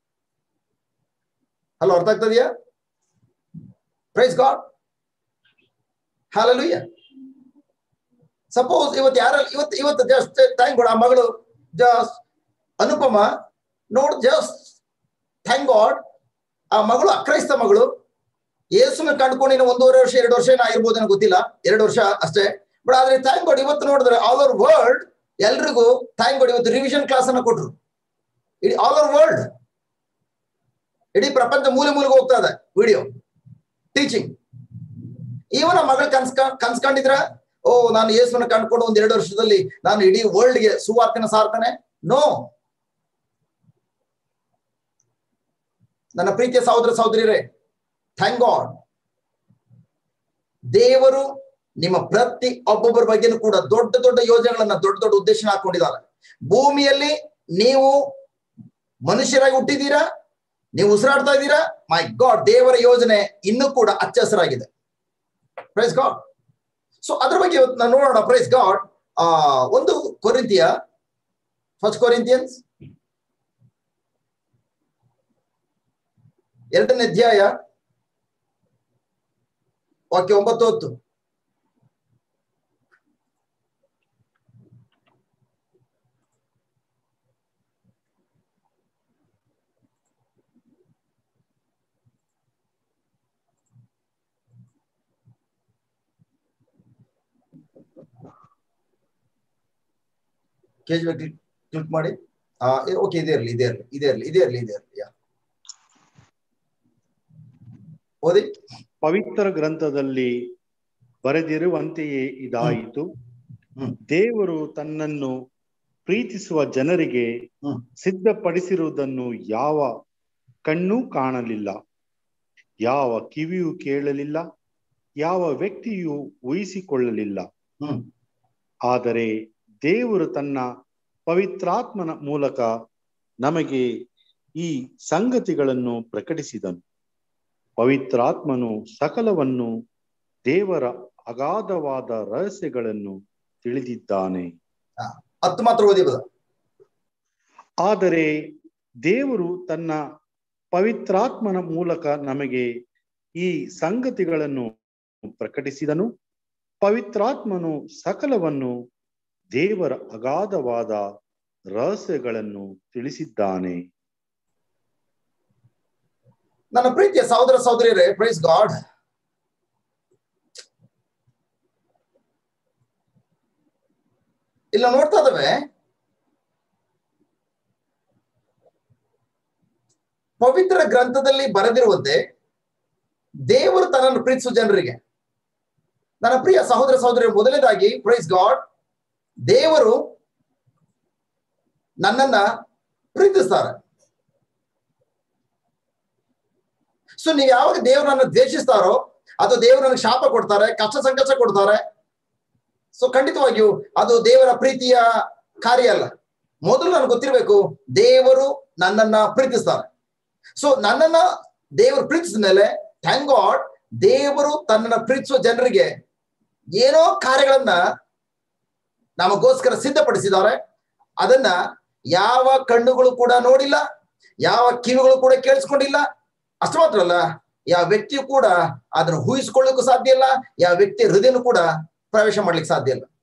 ಹಲೋ, ಅರ್ಥ ಆಗ್ತದೆಯಾ? Praise God, hallelujah. ಸಪೋಸ್ ಇವತ್ತು ಜಸ್ಟ್ ಥ್ಯಾಂಕ್ ಗಾಡ್, ಆ ಮಗಳು just Anupama just thank God, ಆ ಮಗಳು ಅಕ್ರೈಸ್ತ ಮಗಳು ಯೇಸುನ ಕಂಡುಕೊಂಡು 1.5 ವರ್ಷ 2 ವರ್ಷ ಆಗಿರ್ಬೋದು, ನನಗೆ ಗೊತ್ತಿಲ್ಲ, 2 ವರ್ಷ ಅಷ್ಟೇ. ಬಟ್ ಆದ್ರೆ ಥ್ಯಾಂಕ್ ಗಾಡ್ ಇವತ್ತು ನೋಡಿದ್ರೆ ಆಲ್ ಓವರ್ ವರ್ಲ್ಡ್ ಎಲ್ರಿಗೂ ಥ್ಯಾಂಕ್ ಗಾಡ್ ಇವತ್ತು ರಿವಿಷನ್ ಕ್ಲಾಸ್ ಅನ್ನ ಕೊಟ್ರು. ಇಡೀ ಆಲ್ ಓವರ್ ವರ್ಲ್ಡ್, ಇಡೀ ಪ್ರಪಂಚ ಮೂಲೆಗೆ ಹೋಗ್ತಾ ಇದೆ ವಿಡಿಯೋ ಟೀಚಿಂಗ್. ಇವನ ಮಗಳು ಕನ್ಸ್ಕೊಂಡಿದ್ರ, ನಾನು ಯೇಸುನ ಕಂಡುಕೊಂಡು 1-2 ವರ್ಷದಲ್ಲಿ ನಾನು ಇಡೀ ವರ್ಲ್ಡ್ಗೆ ಸುವಾರ್ತೆನ ಸಾರ್ತಾನೆ? ನೋ. ನನ್ನ ಪ್ರೀತಿಯ ಸಹೋದರ ಸಹೋದರಿಯರೇ, ಥ್ಯಾಂಕ್ ಗಾಡ್, ದೇವರು ನಿಮ್ಮ ಪ್ರತಿ ಒಬ್ಬೊಬ್ಬರ ಬಗ್ಗೆನೂ ಕೂಡ ದೊಡ್ಡ ದೊಡ್ಡ ಯೋಜನೆಗಳನ್ನ, ದೊಡ್ಡ ದೊಡ್ಡ ಉದ್ದೇಶ ಹಾಕೊಂಡಿದ್ದಾರೆ. ಭೂಮಿಯಲ್ಲಿ ನೀವು ಮನುಷ್ಯರಾಗಿ ಹುಟ್ಟಿದ್ದೀರಾ, ನೀವು ಉಸಿರಾಡ್ತಾ ಇದ್ದೀರಾ. ಮೈ ಗಾಡ್, ದೇವರ ಯೋಜನೆ ಇನ್ನೂ ಕೂಡ ಹಚ್ಚ ಹಸಿರಾಗಿದೆ. Praise God. ಸೊ ಅದ್ರ ಬಗ್ಗೆ ಇವತ್ತು ನಾವು ನೋಡೋಣ. Praise God. 1 ಕೊರಿಂಥಿಯ, 1 ಕೊರಿಂಥಿಯನ್ಸ್ 2ನೇ ಅಧ್ಯಾಯ ವಾಕ್ಯ 9-10. ಕ್ಲಿಕ್ ಮಾಡಿ. ಓಕೆ, ಇದೇ ಇರಲಿ. ಓದಿ. ಪವಿತ್ರ ಗ್ರಂಥದಲ್ಲಿ ಬರೆದಿರುವಂತೆಯೇ ಇದಾಯಿತು. ದೇವರು ತನ್ನನ್ನು ಪ್ರೀತಿಸುವ ಜನರಿಗೆ ಸಿದ್ಧಪಡಿಸಿರುವುದನ್ನು ಯಾವ ಕಣ್ಣೂ ಕಾಣಲಿಲ್ಲ, ಯಾವ ಕಿವಿಯೂ ಕೇಳಲಿಲ್ಲ, ಯಾವ ವ್ಯಕ್ತಿಯೂ ಊಹಿಸಿಕೊಳ್ಳಲಿಲ್ಲ. ಆದರೆ ದೇವರು ತನ್ನ ಪವಿತ್ರಾತ್ಮನ ಮೂಲಕ ನಮಗೆ ಈ ಸಂಗತಿಗಳನ್ನು ಪ್ರಕಟಿಸಿದನು. ಪವಿತ್ರಾತ್ಮನು ಸಕಲವನ್ನು ದೇವರ ಅಗಾಧವಾದ ರಹಸ್ಯಗಳನ್ನು ತಿಳಿದಿದ್ದಾನೆ. 10 ಮಾತ್ರ ಓದಿ ಬದ. ಆದರೆ ದೇವರು ತನ್ನ ಪವಿತ್ರಾತ್ಮನ ಮೂಲಕ ನಮಗೆ ಈ ಸಂಗತಿಗಳನ್ನು ಪ್ರಕಟಿಸಿದನು. ಪವಿತ್ರಾತ್ಮನು ಸಕಲವನ್ನು, ದೇವರ ಅಗಾಧವಾದ ರಹಸ್ಯಗಳನ್ನು ತಿಳಿಸಿದ್ದಾನೆ. ನನ್ನ ಪ್ರೀತಿಯ ಸಹೋದರ ಸಹೋದರಿಯರೇ, ಪ್ರೈಸ್ ಗಾಡ್. ಇಲ್ಲ ನೋಡ್ತಾ ಇದ್ದಾವೆ, ಪವಿತ್ರ ಗ್ರಂಥದಲ್ಲಿ ಬರೆದಿರುವಂತೆ ದೇವರು ತನ್ನನ್ನು ಪ್ರೀತಿಸುವ ಜನರಿಗೆ, ನನ್ನ ಪ್ರಿಯ ಸಹೋದರ ಸಹೋದರಿ, ಮೊದಲನೇದಾಗಿ ಪ್ರೈಸ್ ಗಾಡ್, ದೇವರು ನನ್ನನ್ನ ಪ್ರೀತಿಸ್ತಾರೆ. ಸೊ ನೀವು ಯಾವಾಗ ದೇವರನ್ನ ದ್ವೇಷಿಸ್ತಾರೋ ಅಥವಾ ದೇವರು ನನಗೆ ಶಾಪ ಕೊಡ್ತಾರೆ, ಕಷ್ಟ ಸಂಕಷ್ಟ ಕೊಡ್ತಾರೆ, ಸೊ ಖಂಡಿತವಾಗಿಯೂ ಅದು ದೇವರ ಪ್ರೀತಿಯ ಕಾರ್ಯ ಅಲ್ಲ. ಮೊದಲು ನನಗೆ ಗೊತ್ತಿರಬೇಕು, ದೇವರು ನನ್ನನ್ನ ಪ್ರೀತಿಸ್ತಾರೆ. ಸೊ ನನ್ನನ್ನ ದೇವರು ಪ್ರೀತಿಸಿದ ಮೇಲೆ, ಥ್ಯಾಂಕ್ ಗಾಡ್, ದೇವರು ತನ್ನನ್ನ ಪ್ರೀತಿಸುವ ಜನರಿಗೆ ಏನೋ ಕಾರ್ಯಗಳನ್ನ ನಮಗೋಸ್ಕರ ಸಿದ್ಧಪಡಿಸಿದ್ದಾರೆ. ಅದನ್ನ ಯಾವ ಕಣ್ಣುಗಳು ಕೂಡ ನೋಡಿಲ್ಲ, ಯಾವ ಕಿವಿಗಳು ಕೂಡ ಕೇಳಿಸ್ಕೊಂಡಿಲ್ಲ. ಅಷ್ಟು ಮಾತ್ರ ಅಲ್ಲ, ಯಾವ ವ್ಯಕ್ತಿಯು ಕೂಡ ಅದನ್ನು ಊಹಿಸ್ಕೊಳ್ಳಿಕ್ಕೂ ಸಾಧ್ಯ ಇಲ್ಲ, ಯಾವ ವ್ಯಕ್ತಿ ಹೃದಯನೂ ಕೂಡ ಪ್ರವೇಶ ಮಾಡ್ಲಿಕ್ಕೆ ಸಾಧ್ಯ ಇಲ್ಲ.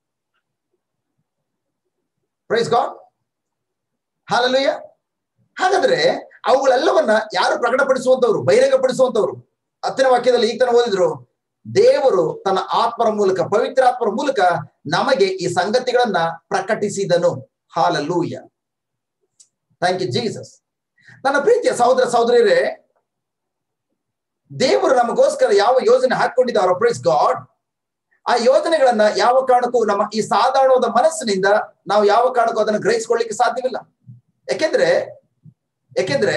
Praise God, hallelujah. ಹಾಗಾದ್ರೆ ಅವುಗಳೆಲ್ಲವನ್ನ ಯಾರು ಪ್ರಕಟಪಡಿಸುವಂತವ್ರು, ಬಹಿರಂಗಪಡಿಸುವಂತವ್ರು? 10ನೇ ವಾಕ್ಯದಲ್ಲಿ ಈಗ ತಾನು ಓದಿದ್ರು, ದೇವರು ತನ್ನ ಆತ್ಮರ ಮೂಲಕ, ಪವಿತ್ರ ಆತ್ಮರ ಮೂಲಕ ನಮಗೆ ಈ ಸಂಗತಿಗಳನ್ನ ಪ್ರಕಟಿಸಿದನು. Hallelujah, thank you Jesus. ನನ್ನ ಪ್ರೀತಿಯ ಸಹೋದರ ಸಹೋದರಿಯರೇ, ದೇವರು ನಮಗೋಸ್ಕರ ಯಾವ ಯೋಜನೆ ಹಾಕೊಂಡಿದ್ದಾರೋ, ಪ್ರೈಸ್ ಗಾಡ್, ಆ ಯೋಜನೆಗಳನ್ನ ಯಾವ ಕಾರಣಕ್ಕೂ ನಮ್ಮ ಈ ಸಾಧಾರಣವಾದ ಮನಸ್ಸಿನಿಂದ ನಾವು ಯಾವ ಕಾರಣಕ್ಕೂ ಅದನ್ನು ಗ್ರಹಿಸಿಕೊಳ್ಳಿಕ್ಕೆ ಸಾಧ್ಯವಿಲ್ಲ. ಯಾಕೆಂದ್ರೆ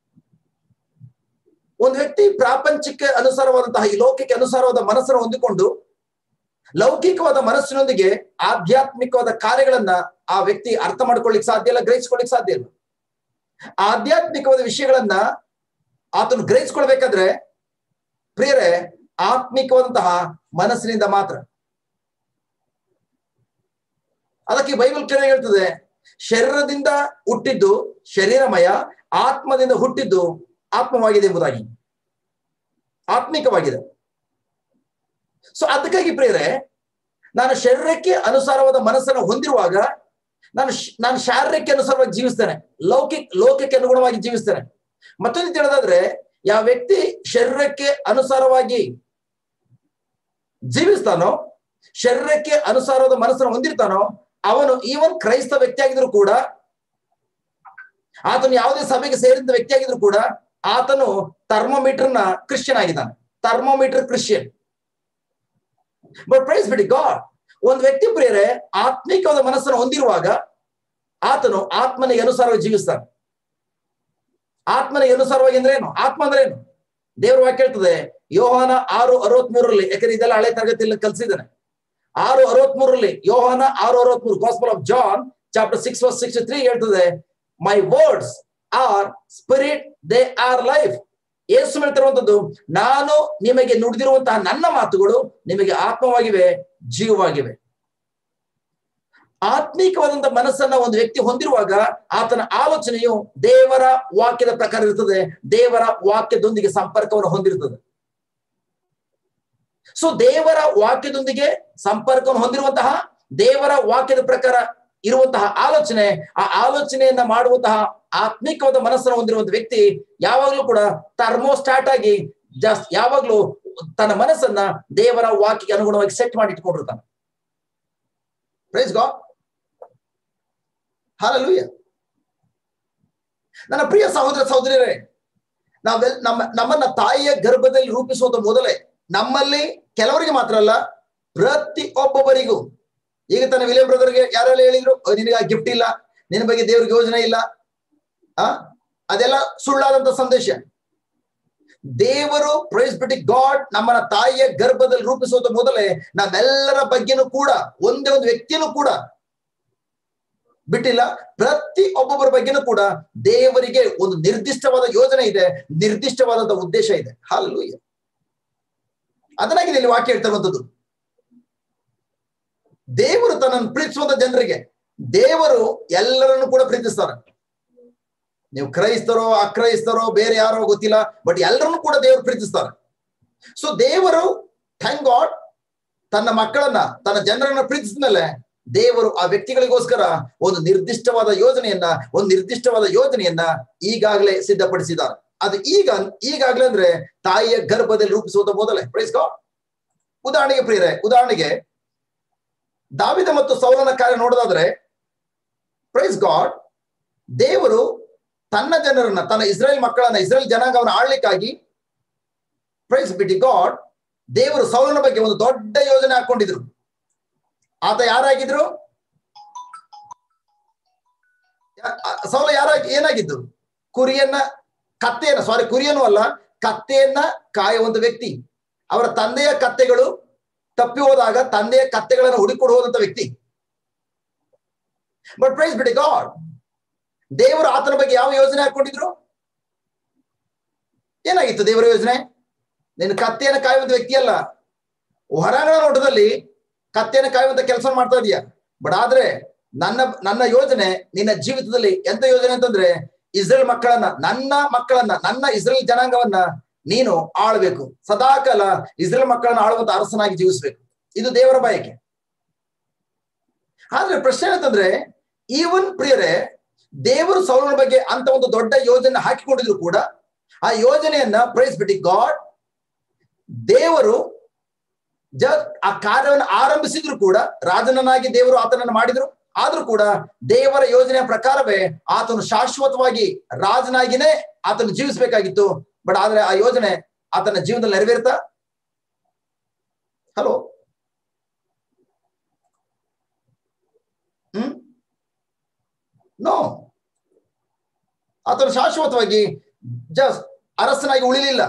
ಒಂದು ವ್ಯಕ್ತಿ ಪ್ರಾಪಂಚಿಕ ಅನುಸಾರವಾದಂತಹ, ಈ ಲೋಕಕ್ಕೆ ಅನುಸಾರವಾದ ಮನಸ್ಸನ್ನು ಹೊಂದಿಕೊಂಡು ಲೌಕಿಕವಾದ ಮನಸ್ಸಿನೊಂದಿಗೆ ಆಧ್ಯಾತ್ಮಿಕವಾದ ಕಾರ್ಯಗಳನ್ನ ಆ ವ್ಯಕ್ತಿ ಅರ್ಥ ಮಾಡ್ಕೊಳ್ಳಿಕ್ ಸಾಧ್ಯ ಇಲ್ಲ, ಗ್ರಹಿಸ್ಕೊಳ್ಳಿಕ್ ಸಾಧ್ಯ ಇಲ್ಲ. ಆಧ್ಯಾತ್ಮಿಕವಾದ ವಿಷಯಗಳನ್ನ ಆತನು ಗ್ರಹಿಸ್ಕೊಳ್ಬೇಕಾದ್ರೆ ಪ್ರಿಯರೇ, ಆತ್ಮಿಕವಾದಂತಹ ಮನಸ್ಸಿನಿಂದ ಮಾತ್ರ. ಅದಕ್ಕೆ ಬೈಬಲ್ ಕ್ಲಿಯರ್ ಹೇಳ್ತದೆ, ಶರೀರದಿಂದ ಹುಟ್ಟಿದ್ದು ಶರೀರಮಯ, ಆತ್ಮದಿಂದ ಹುಟ್ಟಿದ್ದು ಆತ್ಮವಾಗಿದೆ ಎಂಬುದಾಗಿ, ಆತ್ಮಿಕವಾಗಿದೆ. ಸೊ ಅದಕ್ಕಾಗಿ ಪ್ರಿಯರೇ, ನಾನು ಶರೀರಕ್ಕೆ ಅನುಸಾರವಾದ ಮನಸ್ಸನ್ನು ಹೊಂದಿರುವಾಗ ನಾನು ಶಾರೀರಕ್ಕೆ ಅನುಸಾರವಾಗಿ ಜೀವಿಸ್ತೇನೆ, ಲೋಕಕ್ಕೆ ಅನುಗುಣವಾಗಿ ಜೀವಿಸ್ತೇನೆ. ಮತ್ತೊಂದು ತಿಳಿದಾದ್ರೆ, ಯಾವ ವ್ಯಕ್ತಿ ಶರೀರಕ್ಕೆ ಅನುಸಾರವಾಗಿ ಜೀವಿಸ್ತಾನೋ, ಶರೀರಕ್ಕೆ ಅನುಸಾರವಾದ ಮನಸ್ಸನ್ನು ಹೊಂದಿರ್ತಾನೋ, ಅವನು ಈವನ್ ಕ್ರೈಸ್ತ ವ್ಯಕ್ತಿಯಾಗಿದ್ರು ಕೂಡ, ಆತನು ಯಾವುದೇ ಸಭೆಗೆ ಸೇರಿದ ವ್ಯಕ್ತಿಯಾಗಿದ್ರು ಕೂಡ, ಆತನು ಥರ್ಮೋಮೀಟರ್ನ ಕ್ರಿಶ್ಚಿಯನ್ ಆಗಿದ್ದಾನೆ, thermometer Christian. But praise be God, ಒಂದು ವ್ಯಕ್ತಿ ಪ್ರಿಯರೇ ಆತ್ಮಿಕವಾದ ಮನಸ್ಸನ್ನು ಹೊಂದಿರುವಾಗ ಆತನು ಆತ್ಮನಿಗೆ ಅನುಸಾರವಾಗಿ ಜೀವಿಸ್ತಾನೆ. ಆತ್ಮನಿಗೆ ಅನುಸಾರವಾಗಿ ಅಂದ್ರೆ ಏನು? ಆತ್ಮ ಅಂದ್ರೆ ಏನು? ದೇವರ ವಾಕ್ಯ ಹೇಳ್ತದೆ, ಯೋಹಾನ 6:63, ಯಾಕಂದ್ರೆ ಇದೆಲ್ಲ ಹಳೆ ತರಗತಿಯಲ್ಲಿ ಕಲಿಸಿದ್ದಾನೆ. 6:63, ಯೋಹಾನ 6:63, ಗಾಸ್ಪಲ್ ಆಫ್ ಜಾನ್ ಚಾಪ್ಟರ್ 6:63 ಹೇಳ್ತದೆ, my words are spirit, they are life. ಯೇಸು ಹೇಳ್ತಿರುವಂತದ್ದು, ನಾನು ನಿಮಗೆ ನುಡಿದಿರುವಂತಹ ನನ್ನ ಮಾತುಗಳು ನಿಮಗೆ ಆತ್ಮವಾಗಿವೆ, ಜೀವವಾಗಿವೆ. ಆತ್ಮಿಕವಾದಂತಹ ಮನಸ್ಸನ್ನ ಒಂದು ವ್ಯಕ್ತಿ ಹೊಂದಿರುವಾಗ ಆತನ ಆಲೋಚನೆಯು ದೇವರ ವಾಕ್ಯದ ಪ್ರಕಾರ ಇರ್ತದೆ, ದೇವರ ವಾಕ್ಯದೊಂದಿಗೆ ಸಂಪರ್ಕವನ್ನು ಹೊಂದಿರುತ್ತದೆ. ಸೊ ದೇವರ ವಾಕ್ಯದೊಂದಿಗೆ ಸಂಪರ್ಕವನ್ನು ಹೊಂದಿರುವಂತಹ, ದೇವರ ವಾಕ್ಯದ ಪ್ರಕಾರ ಇರುವಂತಹ ಆಲೋಚನೆ, ಆ ಆಲೋಚನೆಯನ್ನ ಮಾಡುವಂತಹ ಆತ್ಮಿಕವಾದ ಮನಸ್ಸನ್ನು ಹೊಂದಿರುವಂತಹ ವ್ಯಕ್ತಿ ಯಾವಾಗ್ಲೂ ಕೂಡ ಥರ್ಮೋಸ್ಟಾಟ್ ಆಗಿ ಯಾವಾಗ್ಲೂ ತನ್ನ ಮನಸ್ಸನ್ನ ದೇವರ ವಾಕ್ಯಕ್ಕೆ ಅನುಗುಣವಾಗಿ ಸೆಟ್ ಮಾಡಿ ಇಟ್ಕೊಂಡಿರ್ತಾನೆ. Price God, hallelujah. ನನ್ನ ಪ್ರಿಯ ಸಹೋದರ ಸಹೋದರಿಯರೇ, ನಮ್ಮನ್ನ ತಾಯಿಯ ಗರ್ಭದಲ್ಲಿ ರೂಪಿಸುವಂತ ಮೊದಲೇ ನಮ್ಮಲ್ಲಿ ಕೆಲವರಿಗೆ ಮಾತ್ರ ಅಲ್ಲ, ಪ್ರತಿ ಒಬ್ಬೊಬ್ಬರಿಗೂ, ಈಗ ತಾನೇ ವಿಲಿಯಂ ಬ್ರದರ್ಗೆ ಯಾರೆಲ್ಲ ಹೇಳಿದ್ರು, ನಿನಗೆ ಆ ಗಿಫ್ಟ್ ಇಲ್ಲ, ನಿನ್ನ ಬಗ್ಗೆ ದೇವ್ರಿಗೆ ಯೋಜನೆ ಇಲ್ಲ, ಅದೆಲ್ಲ ಸುಳ್ಳಾದಂತ ಸಂದೇಶ. ದೇವರು ಪ್ರೈಸ್ ಬಿಟಿ ಗಾಡ್ ನಮ್ಮನ್ನ ತಾಯಿಯ ಗರ್ಭದಲ್ಲಿ ರೂಪಿಸುವಂತ ಮೊದಲೇ ನಮ್ಮೆಲ್ಲರ ಬಗ್ಗೆನೂ ಕೂಡ, ಒಂದೇ ಒಂದು ವ್ಯಕ್ತಿನೂ ಕೂಡ ಬಿಟ್ಟಿಲ್ಲ. ಪ್ರತಿ ಒಬ್ಬೊಬ್ಬರ ಬಗ್ಗೆನೂ ಕೂಡ ದೇವರಿಗೆ ಒಂದು ನಿರ್ದಿಷ್ಟವಾದ ಯೋಜನೆ ಇದೆ, ನಿರ್ದಿಷ್ಟವಾದಂತಹ ಉದ್ದೇಶ ಇದೆ. ಹಲ್ಲೆಲೂಯಾ. ಅದನ್ನಾಗಿದೆ ಇಲ್ಲಿ ವಾಕ್ಯ ಹೇಳ್ತಿರುವಂಥದ್ದು. ದೇವರು ತನ್ನನ್ನು ಪ್ರೀತಿಸುವಂತ ಜನರಿಗೆ ದೇವರು ಎಲ್ಲರನ್ನು ಕೂಡ ಪ್ರೀತಿಸ್ತಾರೆ. ನೀವು ಕ್ರೈಸ್ತರೋ ಅಕ್ರೈಸ್ತರೋ ಬೇರೆ ಯಾರೋ ಗೊತ್ತಿಲ್ಲ, ಬಟ್ ಎಲ್ಲರನ್ನು ಕೂಡ ದೇವರು ಪ್ರೀತಿಸ್ತಾರೆ. ಸೊ ದೇವರು ಥ್ಯಾಂಕ್ ಗಾಡ್ ತನ್ನ ಮಕ್ಕಳನ್ನ ತನ್ನ ಜನರನ್ನ ಪ್ರೀತಿಸಿದ್ಮೇಲೆ ದೇವರು ಆ ವ್ಯಕ್ತಿಗಳಿಗೋಸ್ಕರ ಒಂದು ನಿರ್ದಿಷ್ಟವಾದ ಯೋಜನೆಯನ್ನ ಈಗಾಗಲೇ ಸಿದ್ಧಪಡಿಸಿದ್ದಾರೆ. ಅದು ಈಗಾಗಲೇ ಅಂದ್ರೆ ತಾಯಿಯ ಗರ್ಭದಲ್ಲಿ ರೂಪಿಸುವುದ ಮೊದಲೇ. Praise God. ಉದಾಹರಣೆಗೆ ದಾವಿದ ಮತ್ತು ಸೌಲನ ಕಾರ್ಯ ನೋಡೋದಾದ್ರೆ, ಪ್ರೈಸ್ ಗಾಡ್, ದೇವರು ತನ್ನ ಜನರನ್ನ, ತನ್ನ ಇಸ್ರೇಲ್ ಮಕ್ಕಳನ್ನ, ಇಸ್ರೇಲ್ ಜನಾಂಗವನ್ನು ಆಳ್ಲಿಕ್ಕಾಗಿ, ಪ್ರೈಸ್ ಬಿಡಿ ಗಾಡ್, ದೇವರು ಸೌಲನ ಬಗ್ಗೆ ಒಂದು ದೊಡ್ಡ ಯೋಜನೆ ಹಾಕೊಂಡಿದ್ರು. ಆತ ಯಾರಾಗಿದ್ರು? ಸೌಲ ಏನಾಗಿದ್ದು? ಕುರಿಯನ್ನು ಅಲ್ಲ, ಕತ್ತೆಯನ್ನ ಕಾಯುವಂತ ವ್ಯಕ್ತಿ. ಅವರ ತಂದೆಯ ಕತ್ತೆಗಳು ತಪ್ಪಿ ಹೋದಾಗ ತಂದೆಯ ಕತ್ತೆಗಳನ್ನು ಹುಡುಕೊಂಡು ಹೋದಂತ ವ್ಯಕ್ತಿ. ಬಟ್ ಪ್ರೈಸ್ ಬಿಡಿ ಗಾಡ್, ದೇವರು ಆತನ ಬಗ್ಗೆ ಯಾವ ಯೋಜನೆ ಹಾಕೊಂಡಿದ್ರು? ಏನಾಗಿತ್ತು ದೇವರ ಯೋಜನೆ? ನೀನು ಕತ್ತೆಯನ್ನು ಕಾಯುವಂತ ವ್ಯಕ್ತಿ ಅಲ್ಲ, ಹೊರಾಂಗಣ ನೋಟದಲ್ಲಿ ಕತ್ತೆಯನ್ನು ಕಾಯುವಂತ ಕೆಲಸ ಮಾಡ್ತಾ ಇದೀಯ. ಬಟ್ ಆದ್ರೆ ನನ್ನ ಯೋಜನೆ ನಿನ್ನ ಜೀವಿತದಲ್ಲಿ ಎಂತ ಯೋಜನೆ ಅಂತಂದ್ರೆ, ಇಸ್ರೇಲ್ ಮಕ್ಕಳನ್ನ, ನನ್ನ ಇಸ್ರೇಲ್ ಜನಾಂಗವನ್ನ ನೀನು ಆಳ್ಬೇಕು. ಸದಾಕಾಲ ಇಸ್ರೇಲ್ ಮಕ್ಕಳನ್ನ ಆಳುವಂತ ಅರಸನಾಗಿ ಜೀವಿಸ್ಬೇಕು. ಇದು ದೇವರ ಬಯಕೆ. ಆದ್ರೆ ಪ್ರಶ್ನೆ ಏನಂತಂದ್ರೆ, ಈವನ್ ಪ್ರಿಯರೇ, ದೇವರು ಸೌಲನ ಬಗ್ಗೆ ಅಂತ ಒಂದು ದೊಡ್ಡ ಯೋಜನೆ ಹಾಕಿಕೊಂಡಿದ್ರು ಕೂಡ ಆ ಯೋಜನೆಯನ್ನ, ಪ್ರೈಸ್ ಬಿಡಿ ಗಾಡ್, ದೇವರು ಆ ಕಾರ್ಯವನ್ನು ಆರಂಭಿಸಿದ್ರು ಕೂಡ, ರಾಜನನ್ನಾಗಿ ದೇವರು ಆತನನ್ನು ಮಾಡಿದ್ರು. ಆದ್ರೂ ಕೂಡ ದೇವರ ಯೋಜನೆಯ ಪ್ರಕಾರವೇ ಆತನು ಶಾಶ್ವತವಾಗಿ ರಾಜನಾಗಿನೇ ಆತನು ಜೀವಿಸಬೇಕಾಗಿತ್ತು. ಬಟ್ ಆದ್ರೆ ಆ ಯೋಜನೆ ಆತನ ಜೀವನದಲ್ಲಿ ನೆರವೇರ್ತಾ? Hello, no. ಆತನು ಶಾಶ್ವತವಾಗಿ ಅರಸನಾಗಿ ಉಳಿಲಿಲ್ಲ.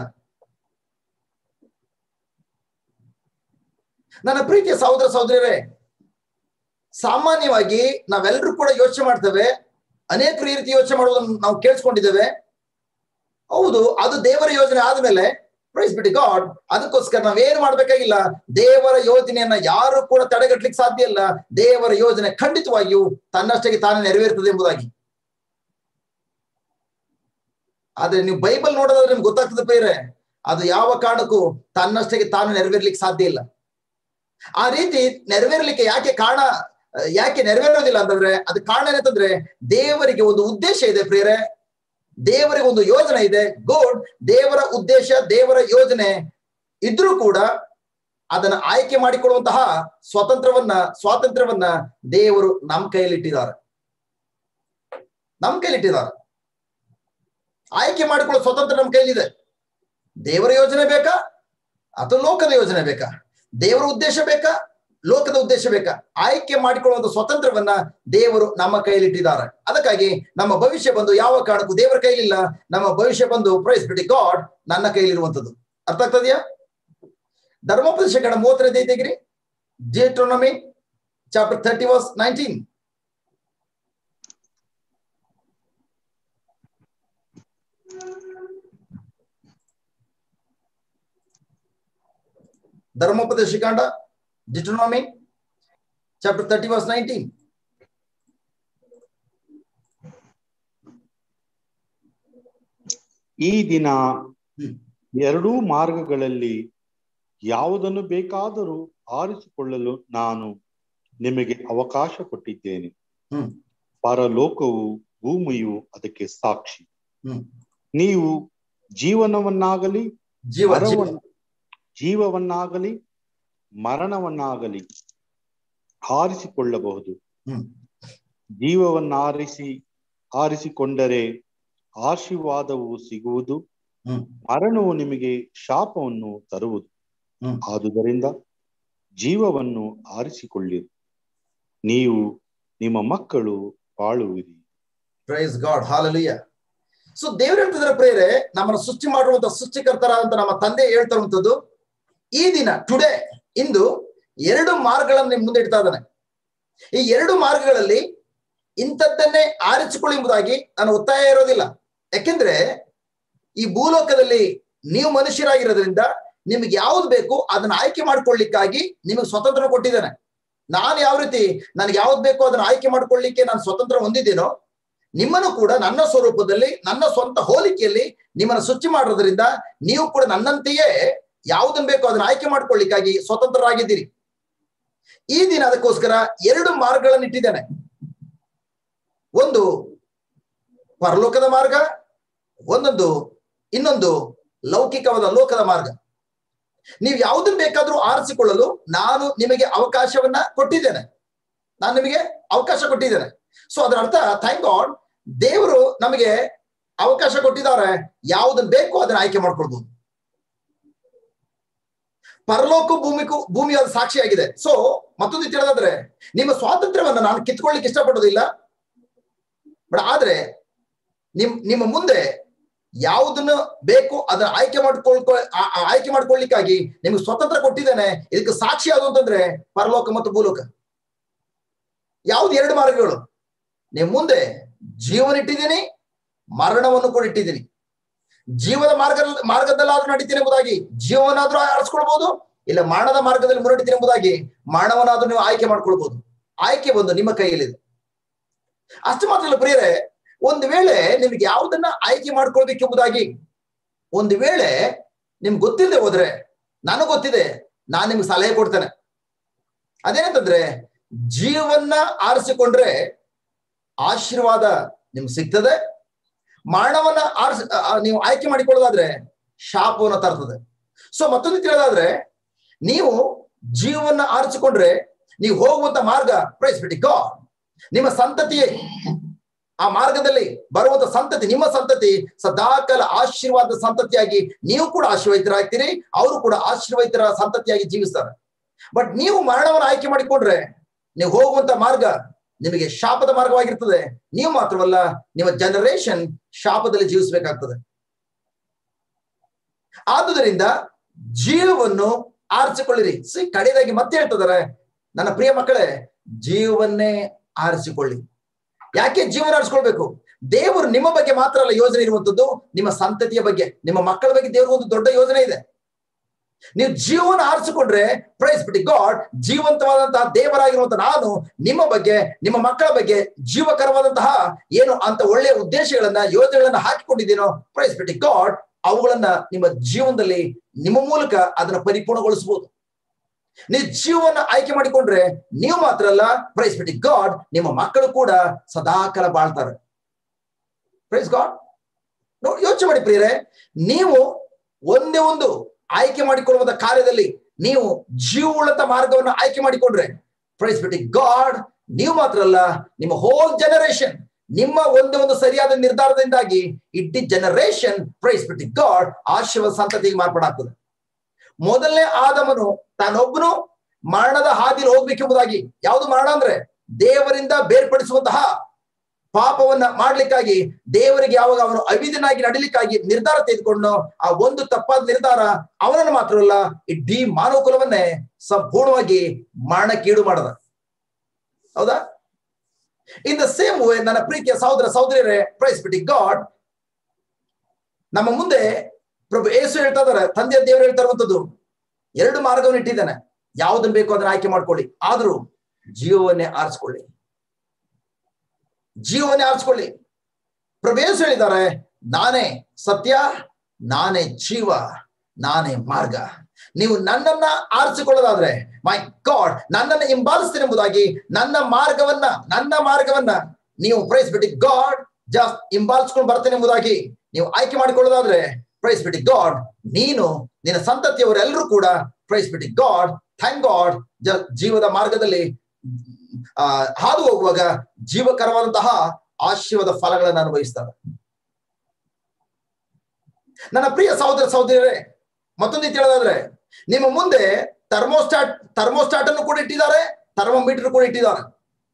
ನನ್ನ ಪ್ರೀತಿಯ ಸಹೋದರ ಸಹೋದರಿಯರೇ, ಸಾಮಾನ್ಯವಾಗಿ ನಾವೆಲ್ಲರೂ ಕೂಡ ಯೋಚನೆ ಮಾಡ್ತೇವೆ, ಅನೇಕ ರೀತಿ ಯೋಚನೆ ಮಾಡುವುದನ್ನು ನಾವು ಕೇಳಿಸ್ಕೊಂಡಿದ್ದೇವೆ. ಹೌದು, ಅದು ದೇವರ ಯೋಜನೆ ಆದ್ಮೇಲೆ, ಪ್ರೈಸ್ ಬಿಡಿ ಗಾಡ್, ಅದಕ್ಕೋಸ್ಕರ ನಾವೇನು ಮಾಡ್ಬೇಕಾಗಿಲ್ಲ. ದೇವರ ಯೋಜನೆಯನ್ನ ಯಾರು ಕೂಡ ತಡೆಗಟ್ಟಲಿಕ್ಕೆ ಸಾಧ್ಯ ಇಲ್ಲ. ದೇವರ ಯೋಜನೆ ಖಂಡಿತವಾಗಿಯೂ ತನ್ನಷ್ಟಕ್ಕೆ ತಾನೇ ನೆರವೇರ್ತದೆ ಎಂಬುದಾಗಿ. ಆದ್ರೆ ನೀವು ಬೈಬಲ್ ನೋಡೋದಾದ್ರೆ ನಿಮ್ಗೆ ಗೊತ್ತಾಗ್ತದೆ ಪ್ರಿಯರೇ, ಅದು ಯಾವ ಕಾರಣಕ್ಕೂ ತನ್ನಷ್ಟಕ್ಕೆ ತಾನು ನೆರವೇರ್ಲಿಕ್ಕೆ ಸಾಧ್ಯ ಇಲ್ಲ. ಆ ರೀತಿ ನೆರವೇರ್ಲಿಕ್ಕೆ ಯಾಕೆ ನೆರವೇರೋದಿಲ್ಲ ಅಂತಂದ್ರೆ, ಅದು ಕಾರಣ ಏನಂತಂದ್ರೆ, ದೇವರಿಗೆ ಒಂದು ಉದ್ದೇಶ ಇದೆ ಪ್ರಿಯರೇ, ದೇವರಿಗೆ ಒಂದು ಯೋಜನೆ ಇದೆ. ಗೋಡ್, ದೇವರ ಉದ್ದೇಶ, ದೇವರ ಯೋಜನೆ ಇದ್ರೂ ಕೂಡ ಅದನ್ನ ಆಯ್ಕೆ ಮಾಡಿಕೊಳ್ಳುವಂತಹ ಸ್ವಾತಂತ್ರ್ಯವನ್ನ ದೇವರು ನಮ್ಮ ಕೈಯಲ್ಲಿಟ್ಟಿದ್ದಾರೆ. ಆಯ್ಕೆ ಮಾಡಿಕೊಳ್ಳೋ ಸ್ವತಂತ್ರ ನಮ್ಮ ಕೈಲಿದೆ. ದೇವರ ಯೋಜನೆ ಬೇಕಾ ಅಥವಾ ಲೋಕದ ಯೋಜನೆ ಬೇಕಾ? ದೇವರ ಉದ್ದೇಶ ಬೇಕಾ, ಲೋಕದ ಉದ್ದೇಶ ಬೇಕಾ? ಆಯ್ಕೆ ಮಾಡಿಕೊಳ್ಳುವಂತ ಸ್ವತಂತ್ರವನ್ನ ದೇವರು ನಮ್ಮ ಕೈಯಲ್ಲಿಟ್ಟಿದ್ದಾರೆ. ಅದಕ್ಕಾಗಿ ನಮ್ಮ ಭವಿಷ್ಯ ಬಂದು ಯಾವ ಕಾರಣಕ್ಕೂ ದೇವರ ಕೈಲಿಲ್ಲ. ನಮ್ಮ ಭವಿಷ್ಯ ಬಂದು, ಪ್ರೈಸ್ ಬಿಡಿ ಗಾಡ್, ನನ್ನ ಕೈಲಿರುವಂತದ್ದು. ಅರ್ಥ ಆಗ್ತದೆಯಾ? ಧರ್ಮೋಪದೇಶ ಕಾಂಡ 35 ತೆಗಿರಿ, ಡಿಟ್ರೋನಮಿ ಚಾಪ್ಟರ್ 30 verse 19. ಧರ್ಮೋಪದೇಶ ಕಾಂಡ, ಡಿಟ್ರೋನಮಿ ಚಾಪ್ಟರ್ 30 verse 19. ಈ ದಿನ ಎರಡೂ ಮಾರ್ಗಗಳಲ್ಲಿ ಯಾವುದನ್ನು ಬೇಕಾದರೂ ಆರಿಸಿಕೊಳ್ಳಲು ನಾನು ನಿಮಗೆ ಅವಕಾಶ ಕೊಟ್ಟಿದ್ದೇನೆ. ಪರಲೋಕವು ಭೂಮಿಯು ಅದಕ್ಕೆ ಸಾಕ್ಷಿ. ನೀವು ಜೀವವನ್ನಾಗಲಿ ಮರಣವನ್ನಾಗಲಿ ಆರಿಸಿಕೊಳ್ಳಬಹುದು. ಆರಿಸಿಕೊಂಡರೆ ಆಶೀರ್ವಾದವು ಸಿಗುವುದು, ಮರಣವು ನಿಮಗೆ ಶಾಪವನ್ನು ತರುವುದು. ಆದುದರಿಂದ ಜೀವವನ್ನು ಆರಿಸಿಕೊಳ್ಳಿರಿ, ನೀವು ನಿಮ್ಮ ಮಕ್ಕಳು ಬಾಳುವಿರಿ. Praise God, hallelujah. ಸೊ ದೇವರು ಹೇಳ್ತಿದ್ರೆ ಪ್ರೇರೆ, ನಮ್ಮನ್ನು ಸೃಷ್ಟಿ ಮಾಡುವಂತ ಸೃಷ್ಟಿಕರ್ತರ ಅಂತ ನಮ್ಮ ತಂದೆ ಹೇಳ್ತಾ ಇರುವಂತದ್ದು, ಈ ದಿನ ಟುಡೇ, ಇಂದು 2 ಮಾರ್ಗಗಳನ್ನು ಮುಂದೆ ಇಡ್ತಾ ಇದ್ದಾನೆ. ಈ 2 ಮಾರ್ಗಗಳಲ್ಲಿ ಇಂಥದ್ದನ್ನೇ ಆರಿಸಿಕೊಳ್ಳಿ ಎಂಬುದಾಗಿ ನಾನು ಒತ್ತಾಯ ಇರೋದಿಲ್ಲ. ಯಾಕೆಂದ್ರೆ ಈ ಭೂಲೋಕದಲ್ಲಿ ನೀವು ಮನುಷ್ಯರಾಗಿರೋದ್ರಿಂದ ನಿಮ್ಗೆ ಯಾವ್ದು ಬೇಕು ಅದನ್ನ ಆಯ್ಕೆ ಮಾಡ್ಕೊಳ್ಳಿಕ್ಕಾಗಿ ನಿಮಗೆ ಸ್ವತಂತ್ರ ಕೊಟ್ಟಿದ್ದೇನೆ. ನಾನು ಯಾವ ರೀತಿ ನನಗೆ ಯಾವ್ದು ಬೇಕೋ ಅದನ್ನ ಆಯ್ಕೆ ಮಾಡ್ಕೊಳ್ಳಿಕ್ಕೆ ನಾನು ಸ್ವತಂತ್ರ ಹೊಂದಿದ್ದೀನೋ, ನಿಮ್ಮನ್ನು ಕೂಡ ನನ್ನ ಸ್ವರೂಪದಲ್ಲಿ ನನ್ನ ಸ್ವಂತ ಹೋಲಿಕೆಯಲ್ಲಿ ನಿಮ್ಮನ್ನು ಸೃಷ್ಟಿ ಮಾಡೋದ್ರಿಂದ ನೀವು ಕೂಡ ನನ್ನಂತೆಯೇ ಯಾವುದನ್ನು ಬೇಕೋ ಅದನ್ನ ಆಯ್ಕೆ ಮಾಡ್ಕೊಳ್ಳಿಕ್ಕಾಗಿ ಸ್ವತಂತ್ರರಾಗಿದ್ದೀರಿ. ಈ ದಿನ ಅದಕ್ಕೋಸ್ಕರ 2 ಮಾರ್ಗಗಳನ್ನು ಇಟ್ಟಿದ್ದೇನೆ. ಒಂದು ಪರಲೋಕದ ಮಾರ್ಗ, ಇನ್ನೊಂದು ಲೌಕಿಕವಾದ ಲೋಕದ ಮಾರ್ಗ. ನೀವು ಯಾವುದನ್ನು ಬೇಕಾದ್ರೂ ಆರಿಸಿಕೊಳ್ಳಲು ನಾನು ನಿಮಗೆ ಅವಕಾಶವನ್ನ ಕೊಟ್ಟಿದ್ದೇನೆ. ಸೊ ಅದರ ಅರ್ಥ, ಥ್ಯಾಂಕ್ ಗಾಡ್, ದೇವರು ನಮಗೆ ಅವಕಾಶ ಕೊಟ್ಟಿದ್ದಾರೆ. ಯಾವುದನ್ನು ಬೇಕೋ ಅದನ್ನ ಆಯ್ಕೆ ಮಾಡ್ಕೊಳ್ಬಹುದು. ಪರಲೋಕ ಭೂಮಿಯು ಅದು ಸಾಕ್ಷಿಯಾಗಿದೆ. ಸೊ ಮತ್ತೊಂದು ತಿಳಿದಾದ್ರೆ, ನಿಮ್ಮ ಸ್ವಾತಂತ್ರ್ಯವನ್ನ ನಾನು ಕಿತ್ಕೊಳ್ಳಿಕ್ಕೆ ಇಷ್ಟಪಡೋದಿಲ್ಲ. ಬಟ್ ಆದ್ರೆ ನಿಮ್ಮ ಮುಂದೆ ಯಾವುದನ್ನು ಬೇಕು ಅದನ್ನ ಆಯ್ಕೆ ಮಾಡ್ಕೊಳ್ಳಿಕ್ಕಾಗಿ ನಿಮ್ಗೆ ಸ್ವತಂತ್ರ ಕೊಟ್ಟಿದ್ದೇನೆ. ಇದಕ್ಕೆ ಸಾಕ್ಷಿ ಯಾವುದು ಅಂತಂದ್ರೆ ಪರಲೋಕ ಮತ್ತು ಭೂಲೋಕ. ಯಾವ್ದು 2 ಮಾರ್ಗಗಳು? ನೀವು ಮುಂದೆ ಜೀವನ ಇಟ್ಟಿದ್ದೀನಿ, ಮರಣವನ್ನು ಕೂಡ ಇಟ್ಟಿದ್ದೀನಿ. ಜೀವದ ಮಾರ್ಗದಲ್ಲಾದ್ರೂ ನಡೀತೀನಿ ಎಂಬುದಾಗಿ ಜೀವನಾದ್ರೂ ಆರಿಸ್ಕೊಳ್ಬಹುದು, ಇಲ್ಲ ಮರಣದ ಮಾರ್ಗದಲ್ಲಿ ಮುನ್ನಡಿತೀನಿ ಎಂಬುದಾಗಿ ಮರಣವನ್ನಾದ್ರೂ ನೀವು ಆಯ್ಕೆ ಮಾಡ್ಕೊಳ್ಬಹುದು. ಆಯ್ಕೆ ಬಂದು ನಿಮ್ಮ ಕೈಯಲ್ಲಿದೆ. ಅಷ್ಟು ಮಾತ್ರ ಅಲ್ಲ ಪ್ರಿಯರೇ, ಒಂದು ವೇಳೆ ನಿಮ್ಗೆ ಯಾವುದನ್ನ ಆಯ್ಕೆ ಮಾಡ್ಕೊಳ್ಬೇಕೆಂಬುದಾಗಿ ಒಂದು ವೇಳೆ ನಿಮ್ಗೆ ಗೊತ್ತಿಲ್ಲದೆ ಹೋದ್ರೆ, ನನಗೆ ಗೊತ್ತಿದೆ, ನಾನು ನಿಮ್ಗೆ ಸಲಹೆ ಕೊಡ್ತೇನೆ. ಅದೇನಂತಂದ್ರೆ, ಜೀವನ್ನ ಆರಿಸಿಕೊಂಡ್ರೆ ಆಶೀರ್ವಾದ ನಿಮ್ಗೆ ಸಿಗ್ತದೆ. ಮರಣವನ್ನ ನೀವು ಆಯ್ಕೆ ಮಾಡಿಕೊಳ್ಳೋದಾದ್ರೆ ಶಾಪವನ್ನ ತರ್ತದೆ. ಸೊ ಮತ್ತೊಂದು ತಿಳಿಯೋದಾದ್ರೆ, ನೀವು ಜೀವವನ್ನ ಆರಿಸಿಕೊಂಡ್ರೆ ನೀವು ಹೋಗುವಂತ ಮಾರ್ಗ, ಪ್ರೈಸ್ ಬಿಡಿ ಗಾಡ್, ನಿಮ್ಮ ಸಂತತಿಯೇ ಆ ಮಾರ್ಗದಲ್ಲಿ ಬರುವಂತ ಸಂತತಿ, ನಿಮ್ಮ ಸಂತತಿ ಸದಾಕಾಲ ಆಶೀರ್ವಾದ ಸಂತತಿಯಾಗಿ ನೀವು ಕೂಡ ಆಶೀರ್ವಾದಿತರಾಗ್ತೀರಿ, ಅವರು ಕೂಡ ಆಶೀರ್ವಾದಿತರ ಸಂತತಿಯಾಗಿ ಜೀವಿಸ್ತಾರೆ. ಬಟ್ ನೀವು ಮರಣವನ್ನು ಆಯ್ಕೆ ಮಾಡಿಕೊಂಡ್ರೆ ನೀವು ಹೋಗುವಂತ ಮಾರ್ಗ ನಿಮಗೆ ಶಾಪದ ಮಾರ್ಗವಾಗಿರ್ತದೆ. ನೀವು ಮಾತ್ರವಲ್ಲ, ನಿಮ್ಮ ಜನರೇಷನ್ ಶಾಪದಲ್ಲಿ ಜೀವಿಸಬೇಕಾಗ್ತದೆ. ಆದುದರಿಂದ ಜೀವವನ್ನು ಆರಿಸಿಕೊಳ್ಳಿರಿ. ಕಡೆಯದಾಗಿ ಮತ್ತೆ ಹೇಳ್ತಿದ್ದಾರೆ, ನನ್ನ ಪ್ರಿಯ ಮಕ್ಕಳೇ, ಜೀವವನ್ನೇ ಆರಿಸಿಕೊಳ್ಳಿ. ಯಾಕೆ ಜೀವನ ಆರಿಸ್ಕೊಳ್ಬೇಕು? ದೇವರು ನಿಮ್ಮ ಬಗ್ಗೆ ಮಾತ್ರ ಅಲ್ಲ ಯೋಜನೆ ಇರುವಂತದ್ದು, ನಿಮ್ಮ ಸಂತತಿಯ ಬಗ್ಗೆ, ನಿಮ್ಮ ಮಕ್ಕಳ ಬಗ್ಗೆ ದೇವರು ಒಂದು ದೊಡ್ಡ ಯೋಜನೆ ಇದೆ. ನೀವು ಜೀವನ ಆರಿಸಿಕೊಂಡ್ರೆ, ಪ್ರೈಸ್ ಬಿಡಿ ಗಾಡ್, ಜೀವಂತವಾದಂತಹ ದೇವರಾಗಿರುವಂತಹ ನಾನು ನಿಮ್ಮ ಬಗ್ಗೆ, ನಿಮ್ಮ ಮಕ್ಕಳ ಬಗ್ಗೆ ಜೀವಕರವಾದಂತಹ ಏನು ಅಂತ ಒಳ್ಳೆಯ ಉದ್ದೇಶಗಳನ್ನ, ಯೋಜನೆಗಳನ್ನ ಹಾಕಿಕೊಂಡಿದ್ದೀನೋ, ಪ್ರೈಸ್ ಬಿಡಿ ಗಾಡ್, ಅವುಗಳನ್ನ ನಿಮ್ಮ ಜೀವನದಲ್ಲಿ ನಿಮ್ಮ ಮೂಲಕ ಅದನ್ನ ಪರಿಪೂರ್ಣಗೊಳಿಸಬಹುದು. ನೀವು ಜೀವನ ಆಯ್ಕೆ ಮಾಡಿಕೊಂಡ್ರೆ ನೀವು ಮಾತ್ರ ಅಲ್ಲ, ಪ್ರೈಸ್ ಬಿಡಿ ಗಾಡ್, ನಿಮ್ಮ ಮಕ್ಕಳು ಕೂಡ ಸದಾಕಾಲ ಬಾಳ್ತಾರೆ. Praise God. ಯೋಚನೆ ಮಾಡಿ ಪ್ರಿಯರೇ, ನೀವು ಒಂದೇ ಒಂದು ಆಯ್ಕೆ ಮಾಡಿಕೊಳ್ಳುವಂತ ಕಾರ್ಯದಲ್ಲಿ ನೀವು ಜೀವವುಳ್ಳಂತ ಮಾರ್ಗವನ್ನು ಆಯ್ಕೆ ಮಾಡಿಕೊಂಡ್ರೆ, ಪ್ರೈಸ್ ಬಿಡಿ ಗಾಡ್, ನೀವು ಮಾತ್ರ ಅಲ್ಲ, ನಿಮ್ಮ ಹೋಲ್ ಜನರೇಷನ್, ನಿಮ್ಮ ಒಂದೇ ಒಂದು ಸರಿಯಾದ ನಿರ್ಧಾರದಿಂದಾಗಿ ಇಡೀ ಜನರೇಷನ್, ಪ್ರೈಸ್ ಬಿಡಿ ಗಾಡ್, ಆಶೀರ್ವಾದ ಸಂತತಿಗೆ ಮಾರ್ಪಾಡಾಗ್ತದೆ. ಮೊದಲನೇ ಆದಮನು ತಾನೊಬ್ಬನು ಮರಣದ ಹಾದಿಯಲ್ಲಿ ಹೋಗ್ಬೇಕೆಂಬುದಾಗಿ, ಯಾವುದು ಮರಣ ಅಂದ್ರೆ ದೇವರಿಂದ ಬೇರ್ಪಡಿಸುವಂತಹ ಪಾಪವನ್ನ ಮಾಡ್ಲಿಕ್ಕಾಗಿ, ದೇವರಿಗೆ ಯಾವಾಗ ಅವನು ಅವಿಧನಾಗಿ ನಡಿಲಿಕ್ಕಾಗಿ ನಿರ್ಧಾರ ತೆಗೆದುಕೊಂಡು, ಆ ಒಂದು ತಪ್ಪಾದ ನಿರ್ಧಾರ ಅವನನ್ನು ಮಾತ್ರವಲ್ಲ ಇಡೀ ಮಾನವ ಕುಲವನ್ನೇ ಸಂಪೂರ್ಣವಾಗಿ ಮರಣಕ್ಕೀಡು ಮಾಡದ. ಹೌದಾ? ಇನ್ ದ ಸೇಮ್ ವೇ, ನನ್ನ ಪ್ರೀತಿಯ ಸಹೋದರ ಸಹೋದರಿಯರೇ, ಪ್ರೈಸ್ ಬಿಡಿ ಗಾಡ್, ನಮ್ಮ ಮುಂದೆ ಪ್ರಭು ಯೇಸು ಹೇಳ್ತಾ ಇದಾರೆ, ತಂದೆಯ ದೇವರು ಹೇಳ್ತಾ ಇರುವಂತದ್ದು, 2 ಮಾರ್ಗವನ್ನು ಇಟ್ಟಿದ್ದಾನೆ. ಯಾವುದನ್ನು ಬೇಕೋ ಅದನ್ನ ಆಯ್ಕೆ ಮಾಡ್ಕೊಳ್ಳಿ, ಆದ್ರೂ ಜೀವವನ್ನೇ ಆರಿಸ್ಕೊಳ್ಳಿ. ಜೀವವನ್ನೇ ಆರಿಸ್ಕೊಳ್ಳಿ. ಪ್ರಭು ಯೇಸು ಹೇಳಿದ್ದಾರೆ, ನಾನೇ ಸತ್ಯ, ನಾನೇ ಜೀವ, ನಾನೇ ಮಾರ್ಗ. ನೀವು ನನ್ನನ್ನ ಆರಿಸಿಕೊಳ್ಳೋದಾದ್ರೆ, ಮೈ ಗಾಡ್, ನನ್ನನ್ನು ಹಿಂಬಾಲಿಸ್ತೀನಿ ಎಂಬುದಾಗಿ ನನ್ನ ಮಾರ್ಗವನ್ನ ನೀವು ಪ್ರೈಸ್ ಬಿಡಿ ಗಾಡ್ ಜಸ್ಟ್ ಹಿಂಬಾಲಿಸ್ಕೊಂಡು ಬರ್ತೇನೆ ಎಂಬುದಾಗಿ ನೀವು ಆಯ್ಕೆ ಮಾಡಿಕೊಳ್ಳೋದಾದ್ರೆ, ಪ್ರೈಸ್ ಬಿಡಿ ಗಾಡ್, ನೀನು ನಿನ್ನ ಸಂತತಿಯವರೆಲ್ಲರೂ ಕೂಡ, ಪ್ರೈಸ್ ಬಿಡಿ ಗಾಡ್, ಥ್ಯಾಂಕ್ ಗಾಡ್, ಜೀವದ ಮಾರ್ಗದಲ್ಲಿ ಹಾದು ಹೋಗುವಾಗ ಜೀವಕರವಾದಂತಹ ಆಶೀರ್ವಾದ ಫಲಗಳನ್ನು ಅನುಭವಿಸ್ತಾರೆ. ನನ್ನ ಪ್ರಿಯ ಸಹೋದರ ಸಹೋದರಿಯರೇ, ಮತ್ತೊಂದು ರೀತಿ ಹೇಳೋದಾದ್ರೆ, ನಿಮ್ಮ ಮುಂದೆ ಥರ್ಮೋಸ್ಟಾಟ್ ಅನ್ನು ಕೂಡ ಇಟ್ಟಿದ್ದಾರೆ, ಥರ್ಮೋಮೀಟರ್ ಕೂಡ ಇಟ್ಟಿದ್ದಾರೆ.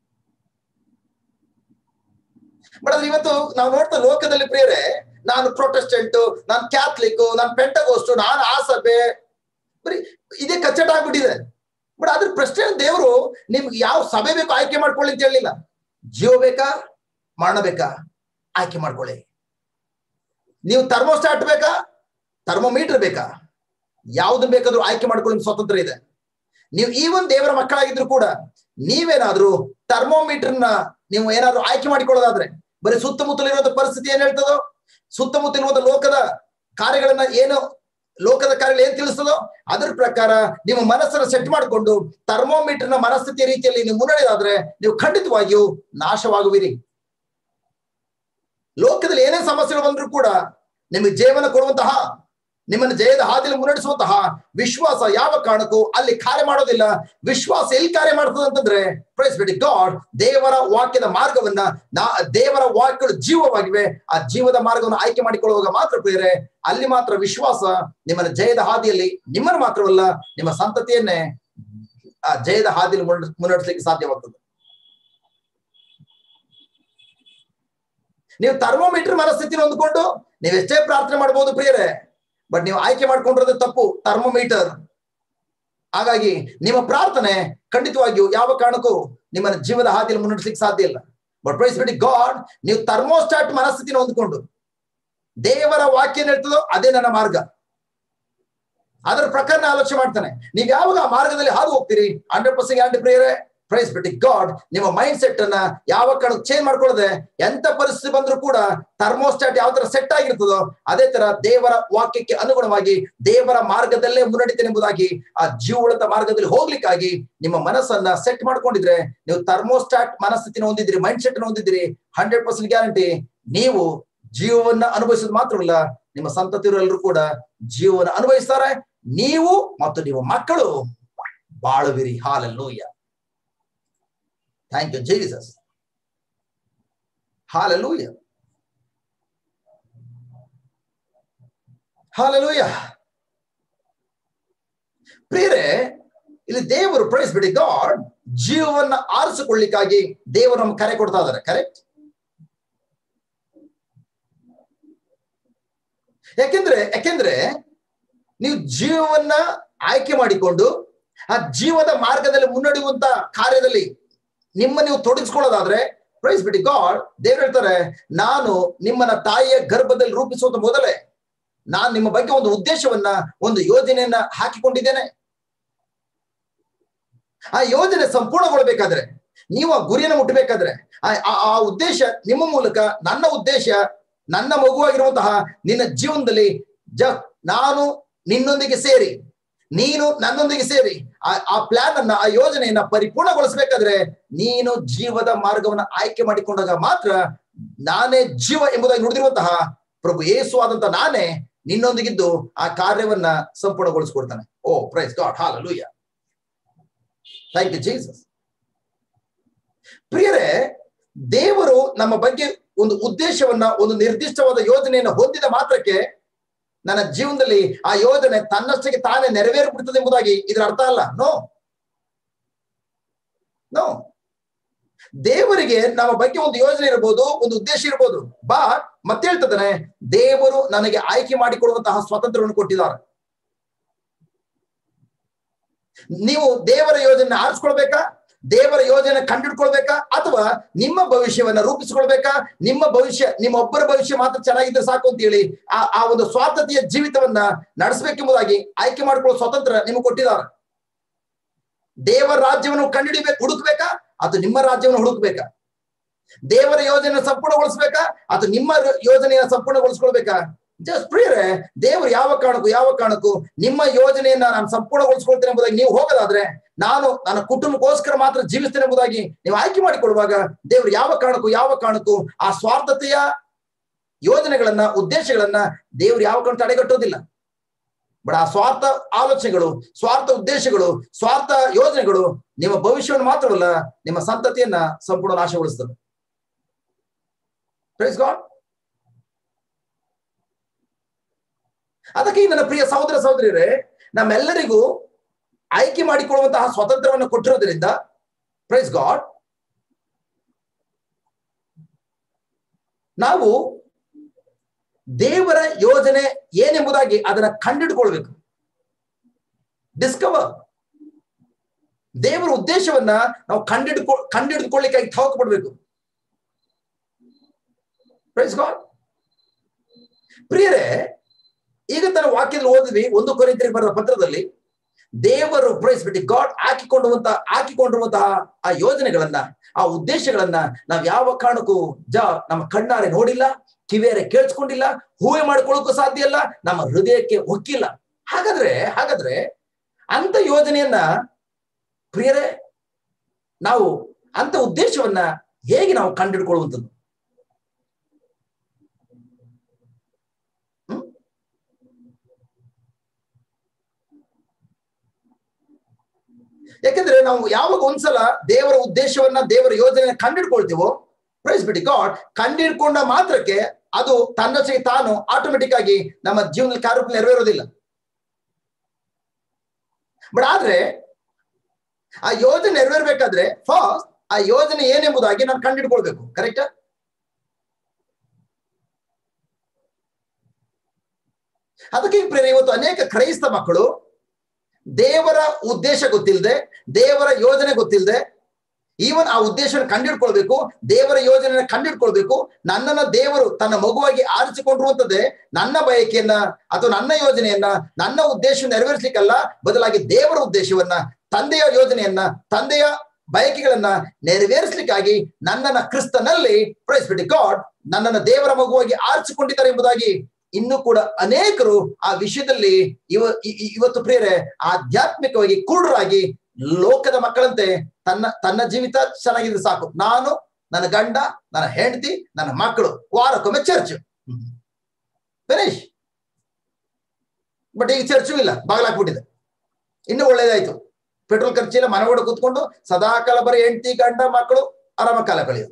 ಬಟ್ ಆದ್ರೆ ಇವತ್ತು ನಾವು ನೋಡ್ತಾ ಲೋಕದಲ್ಲಿ ಪ್ರಿಯರೇ, ನಾನು ಪ್ರೊಟೆಸ್ಟೆಂಟ್, ನಾನು ಕ್ಯಾಥಲಿಕ್, ನಾನು ಪೆಂಟಗೋಸ್ಟ್, ನಾನು ಆ ಸಭೆ, ಬರೀ ಇದೇ ಕಚ್ಚಟ ಆಗ್ಬಿಟ್ಟಿದೆ. ಬಟ್ ಅದ್ರ ಪ್ರಶ್ನೆ, ದೇವರು ನಿಮ್ಗೆ ಯಾವ ಸಭೆ ಬೇಕು ಆಯ್ಕೆ ಮಾಡ್ಕೊಳ್ಳಿ ಅಂತ ಹೇಳಿಲ್ಲ. ಜೀವ ಬೇಕಾ, ಮರಣ ಬೇಕಾ, ಆಯ್ಕೆ ಮಾಡ್ಕೊಳ್ಳಿ. ನೀವು ಥರ್ಮೋಸ್ಟಾಟ್ ಬೇಕಾ, ಥರ್ಮೋಮೀಟರ್ ಬೇಕಾ, ಯಾವ್ದನ್ ಬೇಕಾದ್ರೂ ಆಯ್ಕೆ ಮಾಡ್ಕೊಳ್ಳೋ ಸ್ವಾತಂತ್ರ್ಯ ಇದೆ. ನೀವು ಈವನ್ ದೇವರ ಮಕ್ಕಳಾಗಿದ್ರು ಕೂಡ ನೀವೇನಾದ್ರೂ ಥರ್ಮೋಮೀಟರ್ನ ನೀವು ಏನಾದ್ರೂ ಆಯ್ಕೆ ಮಾಡಿಕೊಳ್ಳೋದಾದ್ರೆ, ಬರೀ ಸುತ್ತಮುತ್ತಲಿರುವಂತ ಪರಿಸ್ಥಿತಿ ಏನ್ ಹೇಳ್ತದೋ, ಸುತ್ತಮುತ್ತಲಿರುವಂತ ಲೋಕದ ಕಾರ್ಯಗಳನ್ನ ಲೋಕದ ಕಾರ್ಯಗಳು ಏನ್ ತಿಳಿಸ್ತದೋ ಅದ್ರ ಪ್ರಕಾರ ನಿಮ್ಮ ಮನಸ್ಸನ್ನು ಸೆಟ್ ಮಾಡಿಕೊಂಡು ಥರ್ಮೋಮೀಟರ್ನ ಮನಸ್ಥಿತಿಯ ರೀತಿಯಲ್ಲಿ ನೀವು ಮುನ್ನಡೆದಾದ್ರೆ ನೀವು ಖಂಡಿತವಾಗಿಯೂ ನಾಶವಾಗುವಿರಿ. ಲೋಕದಲ್ಲಿ ಏನೇ ಸಮಸ್ಯೆಗಳು ಬಂದ್ರೂ ಕೂಡ ನಿಮಗೆ ಜೀವನ ಕೊಡುವಂತಹ, ನಿಮ್ಮನ್ನು ಜಯದ ಹಾದಿಯಲ್ಲಿ ಮುನ್ನಡೆಸುವಂತಹ ವಿಶ್ವಾಸ ಯಾವ ಕಾರಣಕ್ಕೂ ಅಲ್ಲಿ ಕಾರ್ಯ ಮಾಡೋದಿಲ್ಲ. ವಿಶ್ವಾಸ ಎಲ್ಲಿ ಕಾರ್ಯ ಮಾಡ್ತದೆ ಅಂತಂದ್ರೆ, ಪ್ರೈಸ್ ಬಿ ಗಾಡ್, ದೇವರ ವಾಕ್ಯದ ಮಾರ್ಗವನ್ನ ದೇವರ ವಾಕ್ಯಗಳು ಜೀವವಾಗಿವೆ, ಆ ಜೀವದ ಮಾರ್ಗವನ್ನು ಆಯ್ಕೆ ಮಾಡಿಕೊಳ್ಳುವಾಗ ಮಾತ್ರ ಪ್ರಿಯರೇ, ಅಲ್ಲಿ ಮಾತ್ರ ವಿಶ್ವಾಸ ನಿಮ್ಮನ್ನ ಜಯದ ಹಾದಿಯಲ್ಲಿ, ನಿಮ್ಮನ್ನು ಮಾತ್ರವಲ್ಲ ನಿಮ್ಮ ಸಂತತಿಯನ್ನೇ ಆ ಜಯದ ಹಾದಿಯಲ್ಲಿ ಮುನ್ನಡೆಸಲಿಕ್ಕೆ ಸಾಧ್ಯವಾಗ್ತದೆ. ನೀವು ಥರ್ಮೋಮೀಟರ್ ಮನಸ್ಥಿತಿನ ಹೊಂದ್ಕೊಂಡು ನೀವೆಷ್ಟೇ ಪ್ರಾರ್ಥನೆ ಮಾಡಬಹುದು ಪ್ರಿಯರೇ, ಬಟ್ ನೀವು ಆಯ್ಕೆ ಮಾಡ್ಕೊಂಡಿರೋದು ತಪ್ಪು, ಥರ್ಮೋಮೀಟರ್. ಹಾಗಾಗಿ ನಿಮ್ಮ ಪ್ರಾರ್ಥನೆ ಖಂಡಿತವಾಗಿಯೂ ಯಾವ ಕಾರಣಕ್ಕೂ ನಿಮ್ಮನ್ನ ಜೀವದ ಹಾದಿಯಲ್ಲಿ ಮುನ್ನಡೆಸಲಿಕ್ಕೆ ಸಾಧ್ಯ ಇಲ್ಲ. ಬಟ್ ಪ್ರೈಸ್ ಬಿ ಗಾಡ್, ನೀವು ಥರ್ಮೋಸ್ಟಾಟ್ ಮನಸ್ಥಿತಿನ ಹೊಂದ್ಕೊಂಡು ದೇವರ ವಾಕ್ಯ ಏನ್ ಹೇಳ್ತದೋ ಅದೇ ನನ್ನ ಮಾರ್ಗ, ಅದರ ಪ್ರಕಾರ ಆಲೋಚನೆ ಮಾಡ್ತಾನೆ. ನೀವ್ ಯಾವಾಗ ಆ ಮಾರ್ಗದಲ್ಲಿ ಹಾದು ಹೋಗ್ತೀರಿ 100% ಗ್ಯಾರಂಟಿ ಪ್ರಿಯರೇ, ಪ್ರೈಸ್ ಬಿ ಗಾಡ್, ನಿಮ್ಮ ಮೈಂಡ್ ಸೆಟ್ ಅನ್ನ ಯಾವ ಕಾರಣಕ್ಕೂ ಚೇಂಜ್ ಮಾಡ್ಕೊಳ್ಳದೆ ಎಂತ ಪರಿಸ್ಥಿತಿ ಬಂದ್ರೂ ಕೂಡ ಥರ್ಮೋಸ್ಟಾಟ್ ಯಾವ ತರ ಸೆಟ್ ಆಗಿರ್ತದೋ ಅದೇ ತರ ದೇವರ ವಾಕ್ಯಕ್ಕೆ ಅನುಗುಣವಾಗಿ ದೇವರ ಮಾರ್ಗದಲ್ಲೇ ಮುನ್ನಡಿತೇನೆ ಎಂಬುದಾಗಿ ಆ ಜೀವದ ಮಾರ್ಗದಲ್ಲಿ ಹೋಗ್ಲಿಕ್ಕಾಗಿ ನಿಮ್ಮ ಮನಸ್ಸನ್ನ ಸೆಟ್ ಮಾಡ್ಕೊಂಡಿದ್ರೆ, ನೀವು ಥರ್ಮೋಸ್ಟಾಟ್ ಮನಸ್ಥಿತಿನ ಹೊಂದಿದ್ರಿ, ಮೈಂಡ್ ಸೆಟ್ ಹೊಂದಿದ್ರಿ, 100% ಗ್ಯಾರಂಟಿ ನೀವು ಜೀವವನ್ನ ಅನುಭವಿಸೋದು ಮಾತ್ರವಲ್ಲ, ನಿಮ್ಮ ಸಂತತಿಯವರೆಲ್ಲರೂ ಕೂಡ ಜೀವನ ಅನುಭವಿಸ್ತಾರೆ. ನೀವು ಮತ್ತು ನಿಮ್ಮ ಮಕ್ಕಳು ಬಾಳುವಿರಿ. Hallelujah. Thank you, Jesus. Hallelujah. Hallelujah. ಪ್ರಿಯರೇ, ಇಲ್ಲಿ ದೇವರು, ಪ್ರೈಸ್ ಬಿ ಗಾಡ್, ಜೀವವನ್ನ ಆರಿಸಿಕೊಳ್ಳಿಕ್ಕಾಗಿ ದೇವರು ನಮ್ಗೆ ಕರೆ ಕೊಡ್ತಾ ಇದ್ದಾರೆ. ಕರೆಕ್ಟ್? ಯಾಕೆಂದ್ರೆ ನೀವು ಜೀವವನ್ನ ಆಯ್ಕೆ ಮಾಡಿಕೊಂಡು ಆ ಜೀವದ ಮಾರ್ಗದಲ್ಲಿ ಮುನ್ನಡೆಯುವಂತ ಕಾರ್ಯದಲ್ಲಿ ನೀವು ತೊಡಗಿಸ್ಕೊಳ್ಳೋದಾದ್ರೆ, ಪ್ರೈಸ್ ಬಿ ಗಾಡ್, ದೇವ್ರು ಹೇಳ್ತಾರೆ, ನಾನು ನಿಮ್ಮನ್ನ ತಾಯಿಯ ಗರ್ಭದಲ್ಲಿ ರೂಪಿಸುವ ಮೊದಲೇ ನಾನು ನಿಮ್ಮ ಬಗ್ಗೆ ಒಂದು ಉದ್ದೇಶವನ್ನ, ಒಂದು ಯೋಜನೆಯನ್ನ ಹಾಕಿಕೊಂಡಿದ್ದೇನೆ. ಆ ಯೋಜನೆ ಸಂಪೂರ್ಣಗೊಳ್ಳಬೇಕಾದ್ರೆ, ನೀವು ಆ ಗುರಿಯನ್ನು ಮುಟ್ಟಬೇಕಾದ್ರೆ, ಆ ಉದ್ದೇಶ ನಿಮ್ಮ ಮೂಲಕ, ನನ್ನ ಉದ್ದೇಶ, ನನ್ನ ಮಗುವಾಗಿರುವಂತಹ ನಿನ್ನ ಜೀವನದಲ್ಲಿ ನಾನು ನಿನ್ನೊಂದಿಗೆ ಸೇರಿ, ನೀನು ನನ್ನೊಂದಿಗೆ ಸೇರಿ ಆ ಪ್ಲಾನ್ ಅನ್ನ, ಆ ಯೋಜನೆಯನ್ನ ಪರಿಪೂರ್ಣಗೊಳಿಸಬೇಕಾದ್ರೆ ನೀನು ಜೀವದ ಮಾರ್ಗವನ್ನ ಆಯ್ಕೆ ಮಾಡಿಕೊಂಡಾಗ ಮಾತ್ರ ನಾನೇ ಜೀವ ಎಂಬುದಾಗಿ ನುಡಿದಿರುವಂತಹ ಪ್ರಭು ಯೇಸು ಆದಂತ ನಾನೇ ನಿನ್ನೊಂದಿಗಿದ್ದು ಆ ಕಾರ್ಯವನ್ನ ಸಂಪೂರ್ಣಗೊಳಿಸ್ಕೊಡ್ತಾನೆ. Oh praise God, hallelujah, thank you Jesus. ಪ್ರಿಯರೇ, ದೇವರು ನಮ್ಮ ಬಗ್ಗೆ ಒಂದು ಉದ್ದೇಶವನ್ನ, ಒಂದು ನಿರ್ದಿಷ್ಟವಾದ ಯೋಜನೆಯನ್ನು ಹೊಂದಿದ ಮಾತ್ರಕ್ಕೆ ನನ್ನ ಜೀವನದಲ್ಲಿ ಆ ಯೋಜನೆ ತನ್ನಷ್ಟಕ್ಕೆ ತಾನೇ ನೆರವೇರಿಬಿಡ್ತದೆ ಎಂಬುದಾಗಿ ಇದರ ಅರ್ಥ ಅಲ್ಲ. ನೋ, ದೇವರಿಗೆ ನಮ್ಮ ಬಗ್ಗೆ ಒಂದು ಯೋಜನೆ ಇರಬಹುದು, ಒಂದು ಉದ್ದೇಶ ಇರಬಹುದು. ಮತ್ತೆ ಹೇಳ್ತಿದ್ದಾನೆ, ದೇವರು ನನಗೆ ಆಯ್ಕೆ ಮಾಡಿಕೊಡುವಂತಹ ಸ್ವಾತಂತ್ರ್ಯವನ್ನು ಕೊಟ್ಟಿದ್ದಾರೆ. ನೀವು ದೇವರ ಯೋಜನೆ ಆರಿಸ್ಕೊಳ್ಬೇಕಾ, ದೇವರ ಯೋಜನೆ ಕಂಡಿಡ್ಕೊಳ್ಬೇಕಾ, ಅಥವಾ ನಿಮ್ಮ ಭವಿಷ್ಯವನ್ನ ರೂಪಿಸ್ಕೊಳ್ಬೇಕಾ? ನಿಮ್ಮ ಭವಿಷ್ಯ, ನಿಮ್ಮೊಬ್ಬರ ಭವಿಷ್ಯ ಮಾತ್ರ ಚೆನ್ನಾಗಿದ್ರೆ ಸಾಕು ಅಂತ ಹೇಳಿ ಆ ಒಂದು ಸ್ವಾತಂತ್ರ್ಯ ಜೀವಿತವನ್ನ ನಡೆಸಬೇಕೆಂಬುದಾಗಿ ಆಯ್ಕೆ ಮಾಡಿಕೊಳ್ಳೋ ಸ್ವಾತಂತ್ರ್ಯ ನಿಮಗೆ ಕೊಟ್ಟಿದ್ದಾರೆ. ದೇವರ ರಾಜ್ಯವನ್ನು ಹುಡುಕ್ಬೇಕಾ ಅಥವಾ ನಿಮ್ಮ ರಾಜ್ಯವನ್ನು ಹುಡುಕ್ಬೇಕಾ? ದೇವರ ಯೋಜನೆ ಸಂಪೂರ್ಣಗೊಳಿಸ್ಬೇಕಾ ಅಥವಾ ನಿಮ್ಮ ಯೋಜನೆಯನ್ನ ಸಂಪೂರ್ಣಗೊಳಿಸ್ಕೊಳ್ಬೇಕಾ? ಜಸ್ಟ್ ಪ್ರಿಯರೇ, ದೇವರು ಯಾವ ಕಾರಣಕ್ಕೂ ನಿಮ್ಮ ಯೋಜನೆಯನ್ನ ನಾನು ಸಂಪೂರ್ಣಗೊಳಿಸ್ಕೊಳ್ತೇನೆ ಎಂಬುದಾಗಿ ನೀವು ಹೋಗೋದಾದ್ರೆ, ನಾನು ನನ್ನ ಕುಟುಂಬಕ್ಕೋಸ್ಕರ ಮಾತ್ರ ಜೀವಿಸ್ತೇನೆ ಎಂಬುದಾಗಿ ನೀವು ಆಯ್ಕೆ ಮಾಡಿಕೊಡುವಾಗ, ದೇವರು ಯಾವ ಕಾರಣಕ್ಕೂ ಆ ಸ್ವಾರ್ಥತೆಯ ಯೋಜನೆಗಳನ್ನ, ಉದ್ದೇಶಗಳನ್ನ ದೇವರು ಯಾವ ಕಾರಣ ತಡೆಗಟ್ಟೋದಿಲ್ಲ. ಬಟ್ ಆ ಸ್ವಾರ್ಥ ಆಲೋಚನೆಗಳು, ಸ್ವಾರ್ಥ ಉದ್ದೇಶಗಳು, ಸ್ವಾರ್ಥ ಯೋಜನೆಗಳು ನಿಮ್ಮ ಭವಿಷ್ಯವನ್ನು ಮಾತ್ರವಲ್ಲ, ನಿಮ್ಮ ಸಂತತಿಯನ್ನ ಸಂಪೂರ್ಣ ನಾಶಗೊಳಿಸ್ತವೆ. Price God. ಅದಕ್ಕೆ ನನ್ನ ಪ್ರಿಯ ಸಹೋದರ ಸಹೋದರಿಯರೇ, ನಮ್ಮೆಲ್ಲರಿಗೂ ಆಯ್ಕೆ ಮಾಡಿಕೊಳ್ಳುವಂತಹ ಸ್ವಾತಂತ್ರ್ಯವನ್ನು ಕೊಟ್ಟಿರೋದ್ರಿಂದ, ಪ್ರೈಸ್ ಗಾಡ್, ನಾವು ದೇವರ ಯೋಜನೆ ಏನೆಂಬುದಾಗಿ ಅದನ್ನ ಕಂಡಿಡ್ಕೊಳ್ಬೇಕು. ಡಿಸ್ಕವರ್ ದೇವರ ಉದ್ದೇಶವನ್ನ ನಾವು ಕಂಡಿಡ್ಕೊಳ್ಳಿಕ್ಕಾಗಿ ತವಕ ಪಡ್ಬೇಕು. Price God. ಪ್ರಿಯರೇ, ಈಗ ತನ್ನ ವಾಕ್ಯದಲ್ಲಿ ಓದಿದ್ವಿ 1 ಕೊರಿಂಥಿಯರಿಗೆ ಬರೆದ ಪತ್ರದಲ್ಲಿ ದೇವರು ಪ್ರೈಸ್ ಬಿಟ್ಟು ಗಾಡ್ ಹಾಕಿಕೊಂಡಿರುವಂತಹ ಆ ಯೋಜನೆಗಳನ್ನ, ಆ ಉದ್ದೇಶಗಳನ್ನ ನಾವ್ ಯಾವ ಕಾರಣಕ್ಕೂ ನಮ್ಮ ಕಣ್ಣಾರೆ ನೋಡಿಲ್ಲ, ಕಿವಿಯಾರೆ ಕೇಳಿಸ್ಕೊಂಡಿಲ್ಲ, ಹೂವೆ ಮಾಡ್ಕೊಳ್ಳೋಕ್ಕೂ ಸಾಧ್ಯ ಇಲ್ಲ, ನಮ್ಮ ಹೃದಯಕ್ಕೆ ಹೊಕ್ಕಿಲ್ಲ. ಹಾಗಾದ್ರೆ ಅಂತ ಯೋಜನೆಯನ್ನ ಪ್ರಿಯರೇ, ನಾವು ಅಂತ ಉದ್ದೇಶವನ್ನ ಹೇಗೆ ನಾವು ಕಂಡಿಡ್ಕೊಳ್ಳುವಂಥದ್ದು? ಯಾಕಂದ್ರೆ ನಾವು ಯಾವಾಗ ಒಂದ್ಸಲ ದೇವರ ಉದ್ದೇಶವನ್ನ, ದೇವರ ಯೋಜನೆಯನ್ನ ಕಂಡಿಡ್ಕೊಳ್ತೀವೋ, ಪ್ರೈಸ್ ಬಿಡಿ ಗಾಡ್, ಕಂಡಿಡ್ಕೊಂಡ ಮಾತ್ರಕ್ಕೆ ಅದು ತನ್ನಷ್ಟಕ್ಕೆ ತಾನು ಆಟೋಮೆಟಿಕ್ ಆಗಿ ನಮ್ಮ ಜೀವನದಲ್ಲಿ ಕಾರ್ಯರೂಪ ನೆರವೇರೋದಿಲ್ಲ. ಬಟ್ ಆದ್ರೆ ಆ ಯೋಜನೆ ನೆರವೇರ್ಬೇಕಾದ್ರೆ ಫಸ್ಟ್ ಆ ಯೋಜನೆ ಏನೆಂಬುದಾಗಿ ನಾನು ಕಂಡಿಡ್ಕೊಳ್ಬೇಕು. ಕರೆಕ್ಟಾ? ಅದಕ್ಕೆ ಪ್ರೇರಣೆ ಇವತ್ತು ಅನೇಕ ಕ್ರೈಸ್ತ ಮಕ್ಕಳು ದೇವರ ಉದ್ದೇಶ ಗೊತ್ತಿಲ್ಲದೆ, ದೇವರ ಯೋಜನೆ ಗೊತ್ತಿಲ್ಲದೆ, ಈವನ್ ಆ ಉದ್ದೇಶವನ್ನು ಕಂಡಿಡ್ಕೊಳ್ಬೇಕು, ದೇವರ ಯೋಜನೆಯನ್ನ ಕಂಡಿಡ್ಕೊಳ್ಬೇಕು, ನನ್ನನ್ನ ದೇವರು ತನ್ನ ಮಗುವಾಗಿ ಆರಿಸಿಕೊಂಡಿರುವಂತದ್ದೇ ನನ್ನ ಬಯಕೆಯನ್ನ ಅಥವಾ ನನ್ನ ಯೋಜನೆಯನ್ನ, ನನ್ನ ಉದ್ದೇಶ ನೆರವೇರಿಸಲಿಕ್ಕಲ್ಲ, ಬದಲಾಗಿ ದೇವರ ಉದ್ದೇಶವನ್ನ, ತಂದೆಯ ಯೋಜನೆಯನ್ನ, ತಂದೆಯ ಬಯಕೆಗಳನ್ನ ನೆರವೇರಿಸಲಿಕ್ಕಾಗಿ ನನ್ನನ್ನ ಕ್ರಿಸ್ತನಲ್ಲಿ ಪ್ರೈಸ್ ಬಿಡಿ ಗಾಡ್ ನನ್ನನ್ನ ದೇವರ ಮಗುವಾಗಿ ಆರಿಸಿಕೊಂಡಿದ್ದಾರೆ ಎಂಬುದಾಗಿ ಇನ್ನೂ ಕೂಡ ಅನೇಕರು ಆ ವಿಷಯದಲ್ಲಿ ಇವತ್ತು ಪ್ರಿಯರೇ ಆಧ್ಯಾತ್ಮಿಕವಾಗಿ ಕುರುಡರಾಗಿ ಲೋಕದ ಮಕ್ಕಳಂತೆ ತನ್ನ ಜೀವಿತ ಚೆನ್ನಾಗಿದ್ರೆ ಸಾಕು, ನಾನು, ನನ್ನ ಗಂಡ, ನನ್ನ ಹೆಂಡತಿ, ನನ್ನ ಮಕ್ಕಳು, ವಾರಕ್ಕೊಮ್ಮೆ ಚರ್ಚ್ ಫಿನಿಶ್. ಬಟ್ ಈಗ ಚರ್ಚು ಇಲ್ಲ, ಬಾಗಿಲಾಕ್ಬಿಟ್ಟಿದೆ. ಇನ್ನು ಒಳ್ಳೇದಾಯ್ತು, ಪೆಟ್ರೋಲ್ ಖರ್ಚಿಲ್ಲ, ಮನೆ ಒಳಗೆ ಕೂತ್ಕೊಂಡು ಸದಾಕಾಲ ಬರೀ ಹೆಂಡತಿ, ಗಂಡ, ಮಕ್ಕಳು ಆರಾಮ ಕಾಲ ಕಳೆಯೋದು.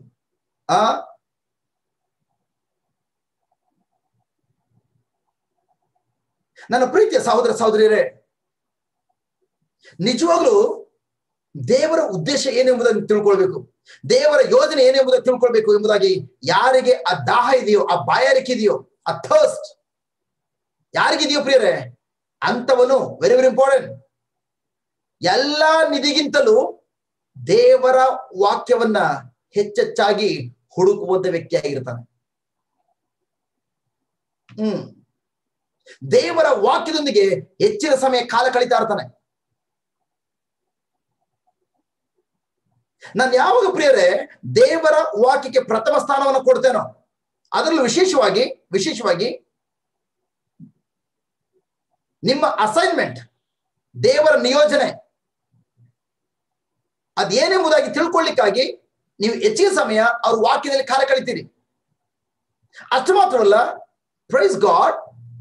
ನನ್ನ ಪ್ರೀತಿಯ ಸಹೋದರ ಸಹೋದರಿಯರೇ, ನಿಜವಾಗ್ಲೂ ದೇವರ ಉದ್ದೇಶ ಏನೆಂಬುದನ್ನು ತಿಳ್ಕೊಳ್ಬೇಕು, ದೇವರ ಯೋಜನೆ ಏನೆಂಬುದನ್ನು ತಿಳ್ಕೊಳ್ಬೇಕು ಎಂಬುದಾಗಿ ಯಾರಿಗೆ ಆ ದಾಹ ಇದೆಯೋ, ಆ ಬಾಯಾರಿಕೆ ಇದೆಯೋ, ಆ ಥರ್ಸ್ಟ್ ಯಾರಿಗಿದೆಯೋ ಪ್ರಿಯರೇ, ಅಂತವನು ವೆರಿ ವೆರಿ ಇಂಪಾರ್ಟೆಂಟ್. ಎಲ್ಲಾ ನಿಧಿಗಿಂತಲೂ ದೇವರ ವಾಕ್ಯವನ್ನ ಹೆಚ್ಚೆಚ್ಚಾಗಿ ಹುಡುಕುವಂತ ವ್ಯಕ್ತಿಯಾಗಿರ್ತಾನೆ. ದೇವರ ವಾಕ್ಯದೊಂದಿಗೆ ಹೆಚ್ಚಿನ ಸಮಯ ಕಾಲ ಕಳೀತಾ ಇರ್ತಾನೆ. ನಾನು ಯಾವಾಗ ಪ್ರಿಯರೇ ದೇವರ ವಾಕ್ಯಕ್ಕೆ ಪ್ರಥಮ ಸ್ಥಾನವನ್ನು ಕೊಡ್ತೇನೋ, ಅದರಲ್ಲೂ ವಿಶೇಷವಾಗಿ ನಿಮ್ಮ ಅಸೈನ್ಮೆಂಟ್, ದೇವರ ನಿಯೋಜನೆ ಅದೇನೆಂಬುದಾಗಿ ತಿಳ್ಕೊಳ್ಳಿಕ್ಕಾಗಿ ನೀವು ಹೆಚ್ಚಿನ ಸಮಯ ಅವ್ರ ವಾಕ್ಯದಲ್ಲಿ ಕಾಲ ಕಳಿತೀರಿ. ಅಷ್ಟು ಮಾತ್ರವಲ್ಲ, ಪ್ರೈಸ್ ಗಾಡ್,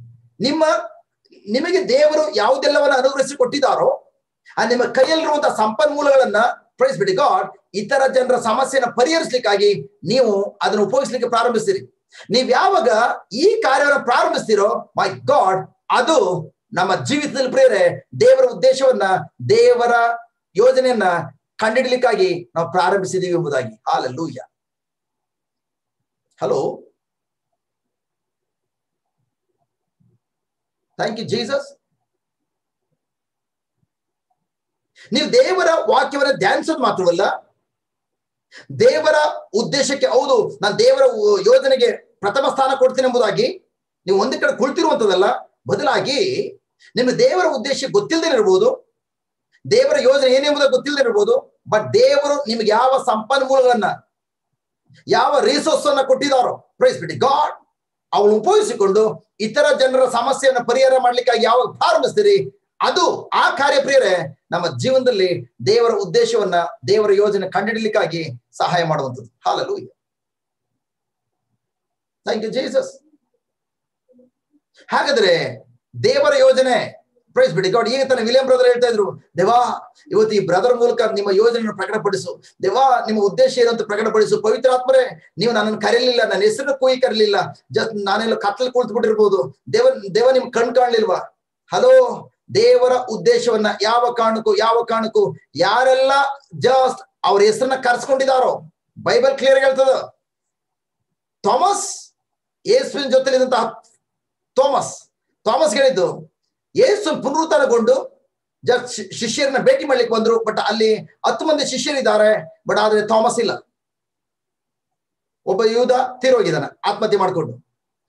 ನಿಮಗೆ ದೇವರು ಯಾವುದೆಲ್ಲವನ್ನ ಅನುಗ್ರಹಿಸಿ ಕೊಟ್ಟಿದ್ದಾರೋ ಆ ನಿಮ್ಮ ಕೈಯಲ್ಲಿರುವಂತಹ ಸಂಪನ್ಮೂಲಗಳನ್ನ ಪ್ರೈಸ್ ಬಿಡಿ ಗಾಡ್ ಇತರ ಜನರ ಸಮಸ್ಯೆಯನ್ನು ಪರಿಹರಿಸಲಿಕ್ಕಾಗಿ ನೀವು ಅದನ್ನು ಉಪಯೋಗಿಸ್ಲಿಕ್ಕೆ ಪ್ರಾರಂಭಿಸ್ತೀರಿ. ನೀವ್ ಯಾವಾಗ ಈ ಕಾರ್ಯವನ್ನು ಪ್ರಾರಂಭಿಸ್ತೀರೋ, ಮೈ ಗಾಡ್, ಅದು ನಮ್ಮ ಜೀವಿತದಲ್ಲಿ ಪ್ರೇರೆ ದೇವರ ಉದ್ದೇಶವನ್ನ, ದೇವರ ಯೋಜನೆಯನ್ನ ಕಂಡಿಡ್ಲಿಕ್ಕಾಗಿ ನಾವು ಪ್ರಾರಂಭಿಸಿದೀವಿ ಎಂಬುದಾಗಿ. Hallelujah. Hello, thank you Jesus. ನೀವು ದೇವರ ವಾಕ್ಯವನ್ನು ಧ್ಯಾನಿಸೋದು ಮಾತ್ರವಲ್ಲ, ದೇವರ ಉದ್ದೇಶಕ್ಕೆ, ಹೌದು ನಾನು ದೇವರ ಯೋಜನೆಗೆ ಪ್ರಥಮ ಸ್ಥಾನ ಕೊಡ್ತೀನಿ ಎಂಬುದಾಗಿ ನೀವು ಒಂದೇ ಕಡೆ ಕುಳಿತಿರುವಂತದಲ್ಲ, ಬದಲಾಗಿ ನಿಮ್ಗೆ ದೇವರ ಉದ್ದೇಶ ಗೊತ್ತಿಲ್ಲದೆ ಇರ್ಬೋದು, ದೇವರ ಯೋಜನೆ ಏನೆಂಬುದು ಗೊತ್ತಿಲ್ಲದೆ ಇರ್ಬೋದು, ಬಟ್ ದೇವರು ನಿಮ್ಗೆ ಯಾವ ಸಂಪನ್ಮೂಲಗಳನ್ನ, ಯಾವ ರಿಸೋರ್ಸ್ ಅನ್ನ ಕೊಟ್ಟಿದ್ದಾರೋ, ಪ್ರೈಸ್ ಬಿಡಿ ಗಾಡ್, ಅವಳು ಉಪಯೋಗಿಸಿಕೊಂಡು ಇತರ ಜನರ ಸಮಸ್ಯೆಯನ್ನು ಪರಿಹಾರ ಮಾಡ್ಲಿಕ್ಕಾಗಿ ಯಾವಾಗ ಪ್ರಾರಂಭಿಸ್ತೀರಿ, ಅದು ಆ ಕಾರ್ಯಪ್ರಿಯರೇ ನಮ್ಮ ಜೀವನದಲ್ಲಿ ದೇವರ ಉದ್ದೇಶವನ್ನ, ದೇವರ ಯೋಜನೆ ಕಂಡುಹಿಡಲಿಕ್ಕಾಗಿ ಸಹಾಯ ಮಾಡುವಂಥದ್ದು. ಹಲ್ಲೆಲೂಯಾ. Thank you Jesus. ಹಾಗಾದ್ರೆ ದೇವರ ಯೋಜನೆ, ಪ್ರೈಸ್ ಬಿಡಿ ಗಾಡ್, ಈಗ ತಾನೇ ವಿಲಿಯಂ ಬ್ರದರ್ ಹೇಳ್ತಾ ಇದ್ರು, ದೇವಾ ಇವತ್ತು ಈ ಬ್ರದರ್ ಮೂಲಕ ನಿಮ್ಮ ಯೋಜನೆಯನ್ನು ಪ್ರಕಟಪಡಿಸು, ದೇವಾ ನಿಮ್ಮ ಉದ್ದೇಶ ಏನಂತ ಪ್ರಕಟಪಡಿಸು. ಪವಿತ್ರಾತ್ಮರೇ, ನೀವು ನನ್ನನ್ನು ಕರೆಯಲಿಲ್ಲ, ನನ್ನ ಹೆಸರನ್ನು ಕೂಗಿ ಕರೀಲಿಲ್ಲ, ಜಸ್ಟ್ ನಾನೆಲ್ಲ ಕತ್ತಲು ಕುಳಿತು ಬಿಟ್ಟಿರ್ಬೋದು, ದೇವ ನಿಮ್ ಕಣ್ ಕಾಣ್ಲಿಲ್ವಾ? ಹಲೋ, ದೇವರ ಉದ್ದೇಶವನ್ನ ಯಾವ ಕಾರಣಕ್ಕೂ ಯಾರೆಲ್ಲ ಜಸ್ಟ್ ಅವ್ರ ಹೆಸರನ್ನ ಕರ್ಸ್ಕೊಂಡಿದಾರೋ, ಬೈಬಲ್ ಕ್ಲಿಯರ್ ಹೇಳ್ತದ, ಥಾಮಸ್, ಯೇಸುವಿನ ಜೊತೆಲಿದ್ದಂತಹ ಥಾಮಸ್ ಹೇಳಿದ್ದು, ಯೇಸು ಪುನರುತ್ಥಾನಗೊಂಡು ಜಸ್ಟ್ ಶಿಷ್ಯರನ್ನ ಭೇಟಿ ಮಾಡ್ಲಿಕ್ಕೆ ಬಂದ್ರು, ಬಟ್ ಅಲ್ಲಿ 10 ಮಂದಿ ಶಿಷ್ಯರಿದ್ದಾರೆ, ಬಟ್ ಆದ್ರೆ ಥಾಮಸ್ ಇಲ್ಲ. ಒಬ್ಬ ಯೂದ ತೀರೋಗಿದ್ದಾನೆ ಆತ್ಮಹತ್ಯೆ ಮಾಡ್ಕೊಂಡು.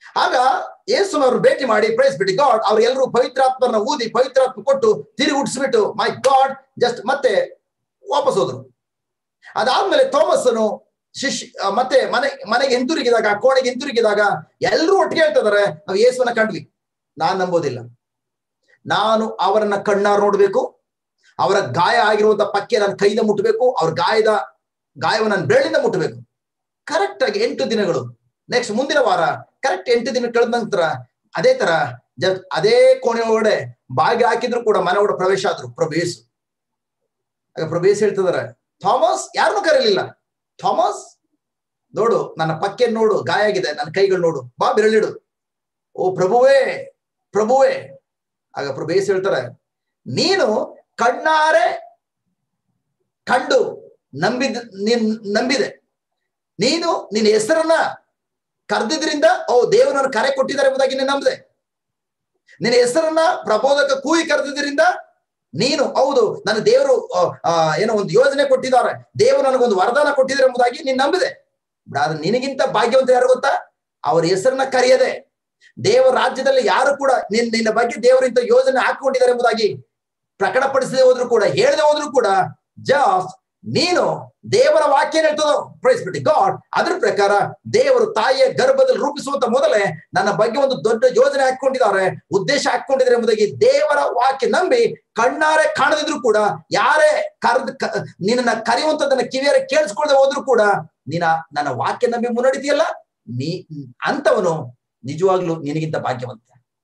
ಆಗ ಯೇಸುನವರು ಭೇಟಿ ಮಾಡಿ ಪ್ರೈಸ್ ಬಿಟ್ಟು ಗಾಡ್ ಅವ್ರು ಎಲ್ಲರೂ ಪವಿತ್ರಾತ್ಮನ ಊದಿ ಪವಿತ್ರಾತ್ಮ ಕೊಟ್ಟು ತಿರುಗಿ ಹುಟ್ಟಿಸ್ಬಿಟ್ಟು ಮೈ ಗಾಡ್ ಜಸ್ಟ್ ಮತ್ತೆ ವಾಪಸ್ ಹೋದ್ರು. ಅದಾದ್ಮೇಲೆ ಥೋಮಸ್ನು ಮತ್ತೆ ಮನೆಗೆ ಹಿಂತಿರುಗಿದಾಗ, ಕೋಣೆಗೆ ಹಿಂತಿರುಗಿದಾಗ ಎಲ್ಲರೂ ಒಟ್ಟಿಗೆ ಹೇಳ್ತಿದಾರೆ, ನಾವು ಯೇಸುವನ್ನ ಕಂಡ್ವಿ. ನಾನ್ ನಂಬೋದಿಲ್ಲ, ನಾನು ಅವರನ್ನ ಕಣ್ಣಾರು ನೋಡ್ಬೇಕು, ಅವರ ಗಾಯ ಆಗಿರುವಂತ ಪಕ್ಕೆ ನನ್ನ ಕೈಯಿಂದ ಮುಟ್ಟಬೇಕು, ಅವ್ರ ಗಾಯವನ್ನು ನನ್ನ ಬೆರಳಿಂದ ಮುಟ್ಟಬೇಕು. ಕರೆಕ್ಟ್ ಆಗಿ 8 ದಿನಗಳು, ನೆಕ್ಸ್ಟ್ ಮುಂದಿನ ವಾರ ಕರೆಕ್ಟ್ 8 ದಿನ ಕಳೆದ ನಂತರ ಅದೇ ತರ ಅದೇ ಕೋಣೆ ಒಳಗಡೆ ಬಾಗಿ ಹಾಕಿದ್ರು ಕೂಡ ಮನೆ ಒಳಗಡೆ ಪ್ರವೇಶ ಆದ್ರು ಪ್ರಭು ಯೇಸು. ಆಗ ಪ್ರಭು ಯೇಸು ಹೇಳ್ತಿದಾರೆ, ಥಾಮಸ್ ಯಾರನ್ನೂ ಕರೀಲಿಲ್ಲ, ಥಾಮಸ್ ನೋಡು ನನ್ನ ಪಕ್ಕೆ ನೋಡು, ಗಾಯ ಆಗಿದೆ, ನನ್ನ ಕೈಗಳು ನೋಡು, ಬಾ ಬೆರಳಿಡು. ಓ ಪ್ರಭುವೇ ಪ್ರಭುವೇ. ಆಗ ಪ್ರಭು ಯೇಸು ಹೇಳ್ತಾರೆ, ನೀನು ಕಣ್ಣಾರೆ ಕಂಡು ನಂಬಿದೆ, ನೀನು ನಿನ್ನ ಹೆಸರನ್ನ ಕರೆದಿದ್ರಿಂದ ಓ ದೇವರನ್ನು ಕರೆ ಕೊಟ್ಟಿದ್ದಾರೆ ಎಂಬುದಾಗಿ ನೀನು ನಂಬಿದೆ, ನಿನ್ನ ಹೆಸರನ್ನ ಪ್ರಬೋಧಕ ಕೂಗಿ ಕರೆದಿದ್ರಿಂದ ನೀನು ಹೌದು ನನ್ನ ದೇವರು ಏನೋ ಒಂದು ಯೋಜನೆ ಕೊಟ್ಟಿದ್ದಾರೆ, ದೇವರು ನನಗೊಂದು ವರದಾನ ಕೊಟ್ಟಿದ್ದಾರೆ ಎಂಬುದಾಗಿ ನೀನು ನಂಬಿದೆ. ಆದ್ರೆ ನಿನಗಿಂತ ಭಾಗ್ಯವಂತ ಯಾರು ಗೊತ್ತಾ? ಅವ್ರ ಹೆಸರನ್ನ ಕರೆಯದೆ ದೇವರ ರಾಜ್ಯದಲ್ಲಿ ಯಾರು ಕೂಡ ನಿನ್ನ ಬಗ್ಗೆ ದೇವರಿಂದ ಯೋಜನೆ ಹಾಕಿಕೊಂಡಿದ್ದಾರೆ ಎಂಬುದಾಗಿ ಪ್ರಕಟಪಡಿಸದೆ ಹೋದ್ರು ಕೂಡ, ಹೇಳದೆ ಹೋದ್ರು ಕೂಡ, ಜಸ್ಟ್ ನೀನು ದೇವರ ವಾಕ್ಯ ಹೇಳ್ತದೋ ಪ್ರೈಸ್ ಬಿಟ್ಟು ಗಾಡ್ ಅದ್ರ ಪ್ರಕಾರ ದೇವರು ತಾಯಿಯ ಗರ್ಭದಲ್ಲಿ ರೂಪಿಸುವಂತ ಮೊದಲೇ ನನ್ನ ಬಗ್ಗೆ ಒಂದು ದೊಡ್ಡ ಯೋಜನೆ ಹಾಕೊಂಡಿದ್ದಾರೆ, ಉದ್ದೇಶ ಹಾಕೊಂಡಿದ್ದಾರೆ ಎಂಬುದಾಗಿ ದೇವರ ವಾಕ್ಯ ನಂಬಿ ಕಣ್ಣಾರೆ ಕಾಣದಿದ್ರು ಕೂಡ, ಯಾರೇ ನಿನ್ನ ಕರೆಯುವಂತದನ್ನ ಕಿವಿಯಾರೆ ಕೇಳಿಸ್ಕೊಳ್ಳದೆ ಹೋದ್ರು ಕೂಡ ನನ್ನ ವಾಕ್ಯ ನಂಬಿ ಮುನ್ನಡಿತೀಯಲ್ಲ, ಅಂತವನು ನಿಜವಾಗ್ಲೂ ನಿನಗಿಂತ ಭಾಗ್ಯವಂತ.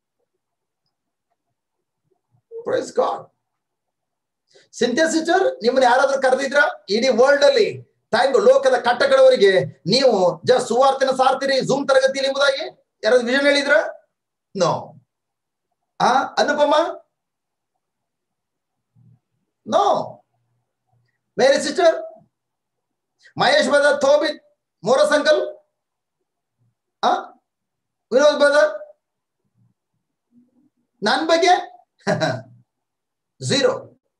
Praise God. ಸಿಂಥಿಯಾ ಸಿಸ್ಟರ್, ನಿಮ್ಮನ್ನ ಯಾರಾದ್ರೂ ಕರೆದಿದ್ರ ಇಡೀ ವರ್ಲ್ಡ್ ಅಲ್ಲಿ ಥ್ಯಾಂಕ್ ಲೋಕದ ಕಟ್ಟಕಡವರಿಗೆ ನೀವು ಜಸ್ಟ್ ಸುವಾರ್ತೆನ ಸಾರ್ತೀರಿ ಝೂಮ್ ತರಗತಿಯಲ್ಲಿ ಎಂಬುದಾಗಿ ಯಾರಾದ್ರೂ ವಿಷನ್ ಹೇಳಿದ್ರ? No. Anupama? No. Mary sister, Mahesh brother, ಥೋಬಿತ್, ಮೋರಸ್ ಅಂಕಲ್, ವಿನೋದ್ ಬ್ರದರ್, ನನ್ ಬಗ್ಗೆ ಝೀರೋ,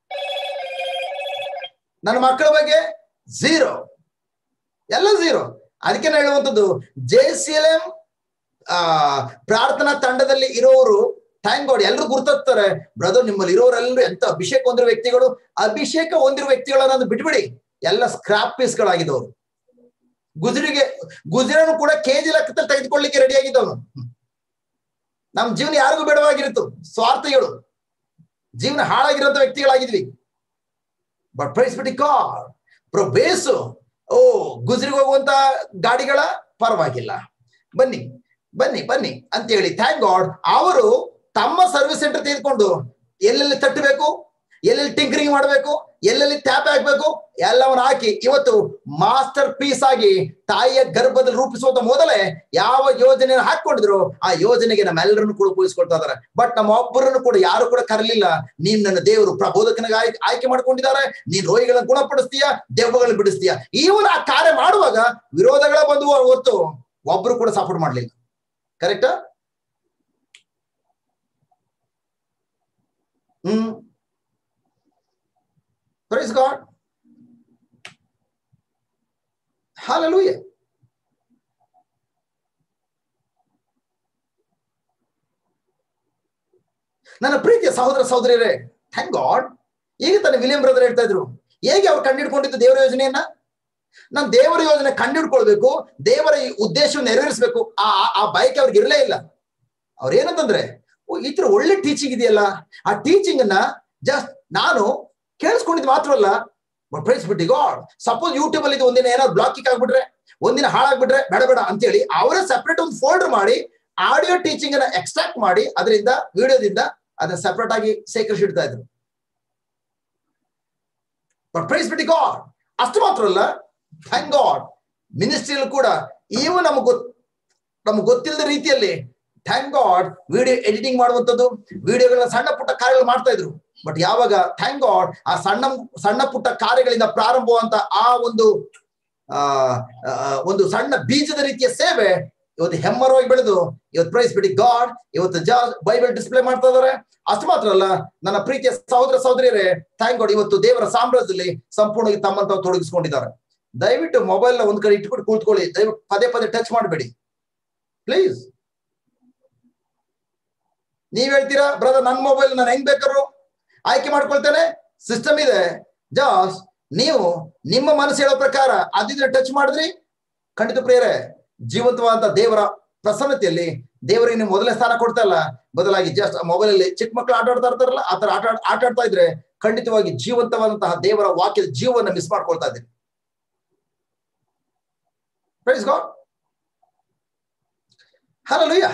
ನನ್ನ ಮಕ್ಕಳ ಬಗ್ಗೆ ಝೀರೋ, ಎಲ್ಲ ಝೀರೋ. ಅದಕ್ಕೆ ನಾನು ಹೇಳುವಂಥದ್ದು, JCLM ಪ್ರಾರ್ಥನಾ ತಂಡದಲ್ಲಿ ಇರೋರು ಥ್ಯಾಂಕ್ ಗಾಡ್ ಎಲ್ಲರೂ ಗುರುತಾರೆ, ಬ್ರದರ್ ನಿಮ್ಮಲ್ಲಿ ಇರೋರೆಲ್ಲರೂ ಎಂತ ಅಭಿಷೇಕ ಹೊಂದಿರುವ ವ್ಯಕ್ತಿಗಳು. ಅಭಿಷೇಕ ಹೊಂದಿರುವ ವ್ಯಕ್ತಿಗಳನ್ನ ಬಿಟ್ಬಿಡಿ, ಎಲ್ಲ ಸ್ಕ್ರಾಪ್ ಪೀಸ್ಗಳಾಗಿದ್ದವರು. ಗುಜರಿಯನ್ನು ಕೂಡ KG ಲೆಕ್ಕದಲ್ಲಿ ತೆಗೆದುಕೊಳ್ಳಿಕ್ಕೆ ರೆಡಿ ಆಗಿದ್ದವನು. ನಮ್ ಜೀವನ ಯಾರಿಗೂ ಬೇಡವಾಗಿರುತ್ತು, ಸ್ವಾರ್ಥಿಗಳು, ಜೀವನ ಹಾಳಾಗಿರುವಂತ ವ್ಯಕ್ತಿಗಳಾಗಿದ್ವಿ. ಬಟ್ ಪ್ರೈಸ್ ಬಿಟ್ಟು ಗಾಡ್ ಪ್ರಭೇಸು ಓ ಗುಜರಿಗೆ ಹೋಗುವಂತ ಗಾಡಿಗಳ ಪರವಾಗಿಲ್ಲ, ಬನ್ನಿ ಬನ್ನಿ ಬನ್ನಿ ಅಂತ ಹೇಳಿ ಥ್ಯಾಂಕ್ ಗಾಡ್ ಅವರು ತಮ್ಮ ಸರ್ವಿಸ್ ಸೆಂಟರ್ ತೆಗೆದುಕೊಂಡು ಎಲ್ಲೆಲ್ಲಿ ತಟ್ಟಬೇಕು, ಎಲ್ಲೆಲ್ಲಿ ಟಿಂಕರಿಂಗ್ ಮಾಡಬೇಕು, ಎಲ್ಲೆಲ್ಲಿ ಟ್ಯಾಪ್ ಹಾಕ್ಬೇಕು ಎಲ್ಲವನ್ನು ಹಾಕಿ ಇವತ್ತು ಮಾಸ್ಟರ್ ಪೀಸ್ ಆಗಿ ತಾಯಿಯ ಗರ್ಭದಲ್ಲಿ ರೂಪಿಸುವಂತ ಮೊದಲೇ ಯಾವ ಯೋಜನೆಯನ್ನು ಹಾಕೊಂಡಿದ್ರು ಆ ಯೋಜನೆಗೆ ನಮ್ಮೆಲ್ಲರನ್ನು ಕೂಡ ಉಪಯೋಗಿಸ್ಕೊಳ್ತಾ ಇದಾರೆ. ಬಟ್ ನಮ್ಮ ಒಬ್ಬರನ್ನು ಕೂಡ ಯಾರು ಕೂಡ ಕರಲಿಲ್ಲ. ನೀನ್ ನನ್ನ ದೇವರು ಪ್ರಬೋಧಕನಿಗೆ ಆಯ್ಕೆ ಮಾಡ್ಕೊಂಡಿದ್ದಾರೆ, ನೀನ್ ರೋಗಿಗಳನ್ನ ಗುಣಪಡಿಸ್ತೀಯ, ದೆವ್ವಗಳನ್ನ ಬಿಡಿಸ್ತೀಯ. ಇವನು ಆ ಕಾರ್ಯ ಮಾಡುವಾಗ ವಿರೋಧಗಳ ಬಂದು ಹೊತ್ತು ಒಬ್ರು ಕೂಡ ಸಪೋರ್ಟ್ ಮಾಡ್ಲಿಲ್ಲ. ಕರೆಕ್ಟಾ? Praise God. Hallelujah. ನನ್ನ ಪ್ರೀತಿಯ ಸಹೋದರ ಸಹೋದರಿಯರೇ, ಥ್ಯಾಂಕ್ ಗಾಡ್. ಈಗ ತಾನೆ ವಿಲಿಯಂ ಬ್ರದರ್ ಹೇಳ್ತಾ ಇದ್ರು, ಹೇಗೆ ಅವ್ರು ಕಂಡಿಡ್ಕೊಂಡಿದ್ದು ದೇವರ ಯೋಜನೆಯನ್ನ. ನಾನು ದೇವರ ಯೋಜನೆ ಕಂಡಿಡ್ಕೊಳ್ಬೇಕು, ದೇವರ ಈ ಉದ್ದೇಶವನ್ನು ನೆರವೇರಿಸಬೇಕು, ಆ ಬಯಕೆ ಅವ್ರಿಗೆ ಇರಲೇ ಇಲ್ಲ. ಅವ್ರ ಏನಂತಂದ್ರೆ, ಈ ತರ ಒಳ್ಳೆ ಟೀಚಿಂಗ್ ಇದೆಯಲ್ಲ, ಆ ಟೀಚಿಂಗ್ ಅನ್ನ ಜಸ್ಟ್ ನಾನು ಕೇಳಿಸ್ಕೊಂಡಿದ್ ಮಾತ್ರವಲ್ಲ, ಪ್ರೈಸ್ ಬಿಟ್ಟು ಗಾಡ್. ಸಪೋಸ್ ಯೂಟ್ಯೂಬ್ ಅಲ್ಲಿ ಒಂದಿನ ಏನಾದ್ರು ಬ್ಲಾಕಿಂಗ್ ಆಗ್ಬಿಟ್ರೆ, ಒಂದಿನ ಹಾಳಾಗ್ಬಿಟ್ರೆ ಬೇಡ ಬೇಡ ಅಂತೇಳಿ ಅವರೇ ಸೆಪರೇಟ್ ಒಂದು ಫೋಲ್ಡರ್ ಮಾಡಿ ಆಡಿಯೋ ಟೀಚಿಂಗ್ ಅನ್ನ ಎಕ್ಸ್ಟ್ರಾಕ್ಟ್ ಮಾಡಿ ಅದರಿಂದ ವಿಡಿಯೋದಿಂದ ಅದನ್ನ ಸೆಪರೇಟ್ ಆಗಿ ಸೇಕರಿಸಿಡ್ತಾ ಇದ್ರು. ಬಟ್ ಪ್ರೈಸ್ ಬಿಟ್ಟು ಗಾಡ್. ಅಷ್ಟು ಮಾತ್ರ ಅಲ್ಲ, ಥ್ಯಾಂಕ್ ಗಾಡ್ ಮಿನಿಸ್ಟ್ರಿಯಲ್ಲಿ ಕೂಡ ಇವು ನಮ್ಗೆ ಗೊತ್ತಿಲ್ಲದ ರೀತಿಯಲ್ಲಿ ಥ್ಯಾಂಕ್ ಗಾಡ್ ವಿಡಿಯೋ ಎಡಿಟಿಂಗ್ ಮಾಡುವಂಥದ್ದು, ವಿಡಿಯೋಗಳನ್ನ ಸಣ್ಣ ಪುಟ್ಟ ಕಾರ್ಯಗಳು ಮಾಡ್ತಾ ಇದ್ರು. ಬಟ್ ಯಾವಾಗ ಥ್ಯಾಂಕ್ ಗಾಡ್ ಆ ಸಣ್ಣ ಪುಟ್ಟ ಕಾರ್ಯಗಳಿಂದ ಪ್ರಾರಂಭವಾದಂತ ಆ ಒಂದು ಸಣ್ಣ ಬೀಜದ ರೀತಿಯ ಸೇವೆ ಇವತ್ತು ಹೆಮ್ಮರವಾಗಿ ಬೆಳೆದು ಇವತ್ತು ಪ್ರೈಸ್ ಬಿಟ್ಟು ಗಾಡ್ ಇವತ್ತು ಬೈಬಲ್ ಡಿಸ್ಪ್ಲೇ ಮಾಡ್ತಾ ಇದಾರೆ. ಅಷ್ಟು ಮಾತ್ರ ಅಲ್ಲ, ನನ್ನ ಪ್ರೀತಿಯ ಸಹೋದರ ಸಹೋದರಿಯರೇ, ಥ್ಯಾಂಕ್ ಗಾಡ್ ಇವತ್ತು ದೇವರ ಸಾಮ್ರಾಜ್ಯದಲ್ಲಿ ಸಂಪೂರ್ಣವಾಗಿ ತಮ್ಮಂತ ತೊಡಗಿಸ್ಕೊಂಡಿದ್ದಾರೆ. ದಯವಿಟ್ಟು ಮೊಬೈಲ್ ನ ಒಂದ್ ಕಡೆ ಇಟ್ಬಿಟ್ಟು ಕೂತ್ಕೊಳ್ಳಿ, ದಯವಿಟ್ಟು ಪದೇ ಪದೇ ಟಚ್ ಮಾಡಬೇಡಿ ಪ್ಲೀಸ್. ನೀವ್ ಹೇಳ್ತೀರಾ ಬ್ರದರ್ ನನ್ನ ಮೊಬೈಲ್ ನಾನು ಹೆಂಗ್ ಬೇಕಾದ್ರು ಆಯ್ಕೆ ಮಾಡ್ಕೊಳ್ತೇನೆ, ಸಿಸ್ಟಮ್ ಇದೆ. ಜಾಸ್ ನೀವು ನಿಮ್ಮ ಮನಸ್ಸು ಹೇಳೋ ಪ್ರಕಾರ ಅದಿದ್ರೆ ಟಚ್ ಮಾಡಿದ್ರಿ, ಖಂಡಿತ ಪ್ರಿಯರೇ ಜೀವಂತವಾದ ದೇವರ ಪ್ರಸನ್ನತೆಯಲ್ಲಿ ದೇವರಿಗೆ ನೀವು ಮೊದಲನೇ ಸ್ಥಾನ ಕೊಡ್ತಾ ಇಲ್ಲ, ಬದಲಾಗಿ ಜಸ್ಟ್ ಮೊಬೈಲ್ ಅಲ್ಲಿ ಚಿಕ್ಕ ಮಕ್ಕಳು ಆಟ ಆಡ್ತಾ ಇರ್ತಾರಲ್ಲ ಆ ತರ ಆಟ ಆಡ್ತಾ ಇದ್ರೆ ಖಂಡಿತವಾಗಿ ಜೀವಂತವಾದಂತಹ ದೇವರ ವಾಕ್ಯದ ಜೀವವನ್ನು ಮಿಸ್ ಮಾಡ್ಕೊಳ್ತಾ ಇದ್ದೀರಿ. Praise God, hallelujah,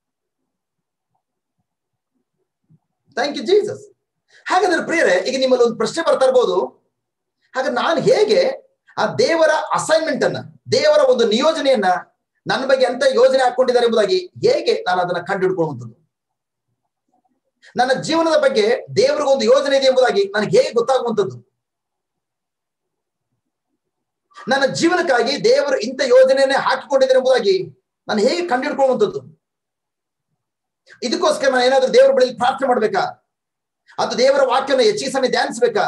thank you Jesus. ಹಾಗಾದ್ರೆ ಪ್ರಿಯರೇ, ಈಗ ನಿಮ್ಮಲ್ಲಿ ಒಂದು ಪ್ರಶ್ನೆ ಬರ್ತಾ ಇರ್ಬೋದು, ಹಾಗಾದ್ರೆ ನಾನು ಹೇಗೆ ಆ ದೇವರ ಅಸೈನ್ಮೆಂಟ್ ಅನ್ನ, ದೇವರ ಒಂದು ನಿಯೋಜನೆಯನ್ನ ನನ್ನ ಬಗ್ಗೆ ಎಂತ ಯೋಜನೆ ಹಾಕೊಂಡಿದ್ದಾರೆ ಎಂಬುದಾಗಿ ಹೇಗೆ ನಾನು ಅದನ್ನ ಕಂಡುಹಿಡ್ಕೊಳ್ಳುವಂಥದ್ದು? ನನ್ನ ಜೀವನದ ಬಗ್ಗೆ ದೇವರಿಗೊಂದು ಯೋಜನೆ ಇದೆ ಎಂಬುದಾಗಿ ನನಗೆ ಹೇಗೆ ಗೊತ್ತಾಗುವಂಥದ್ದು? ನನ್ನ ಜೀವನಕ್ಕಾಗಿ ದೇವರು ಇಂಥ ಯೋಜನೆಯನ್ನೇ ಹಾಕಿಕೊಂಡಿದ್ದಾರೆ ಎಂಬುದಾಗಿ ನಾನು ಹೇಗೆ ಕಂಡುಹಿಡ್ಕೊಳ್ಳುವಂಥದ್ದು? ಇದಕ್ಕೋಸ್ಕರ ನಾನು ಏನಾದ್ರೂ ದೇವರ ಬಳಿ ಪ್ರಾರ್ಥನೆ ಮಾಡ್ಬೇಕಾ? ಅದು ದೇವರ ವಾಕ್ಯವನ್ನು ಹೆಚ್ಚಿಗೆ ಸಮಯ ಧ್ಯಾನಿಸ್ಬೇಕಾ?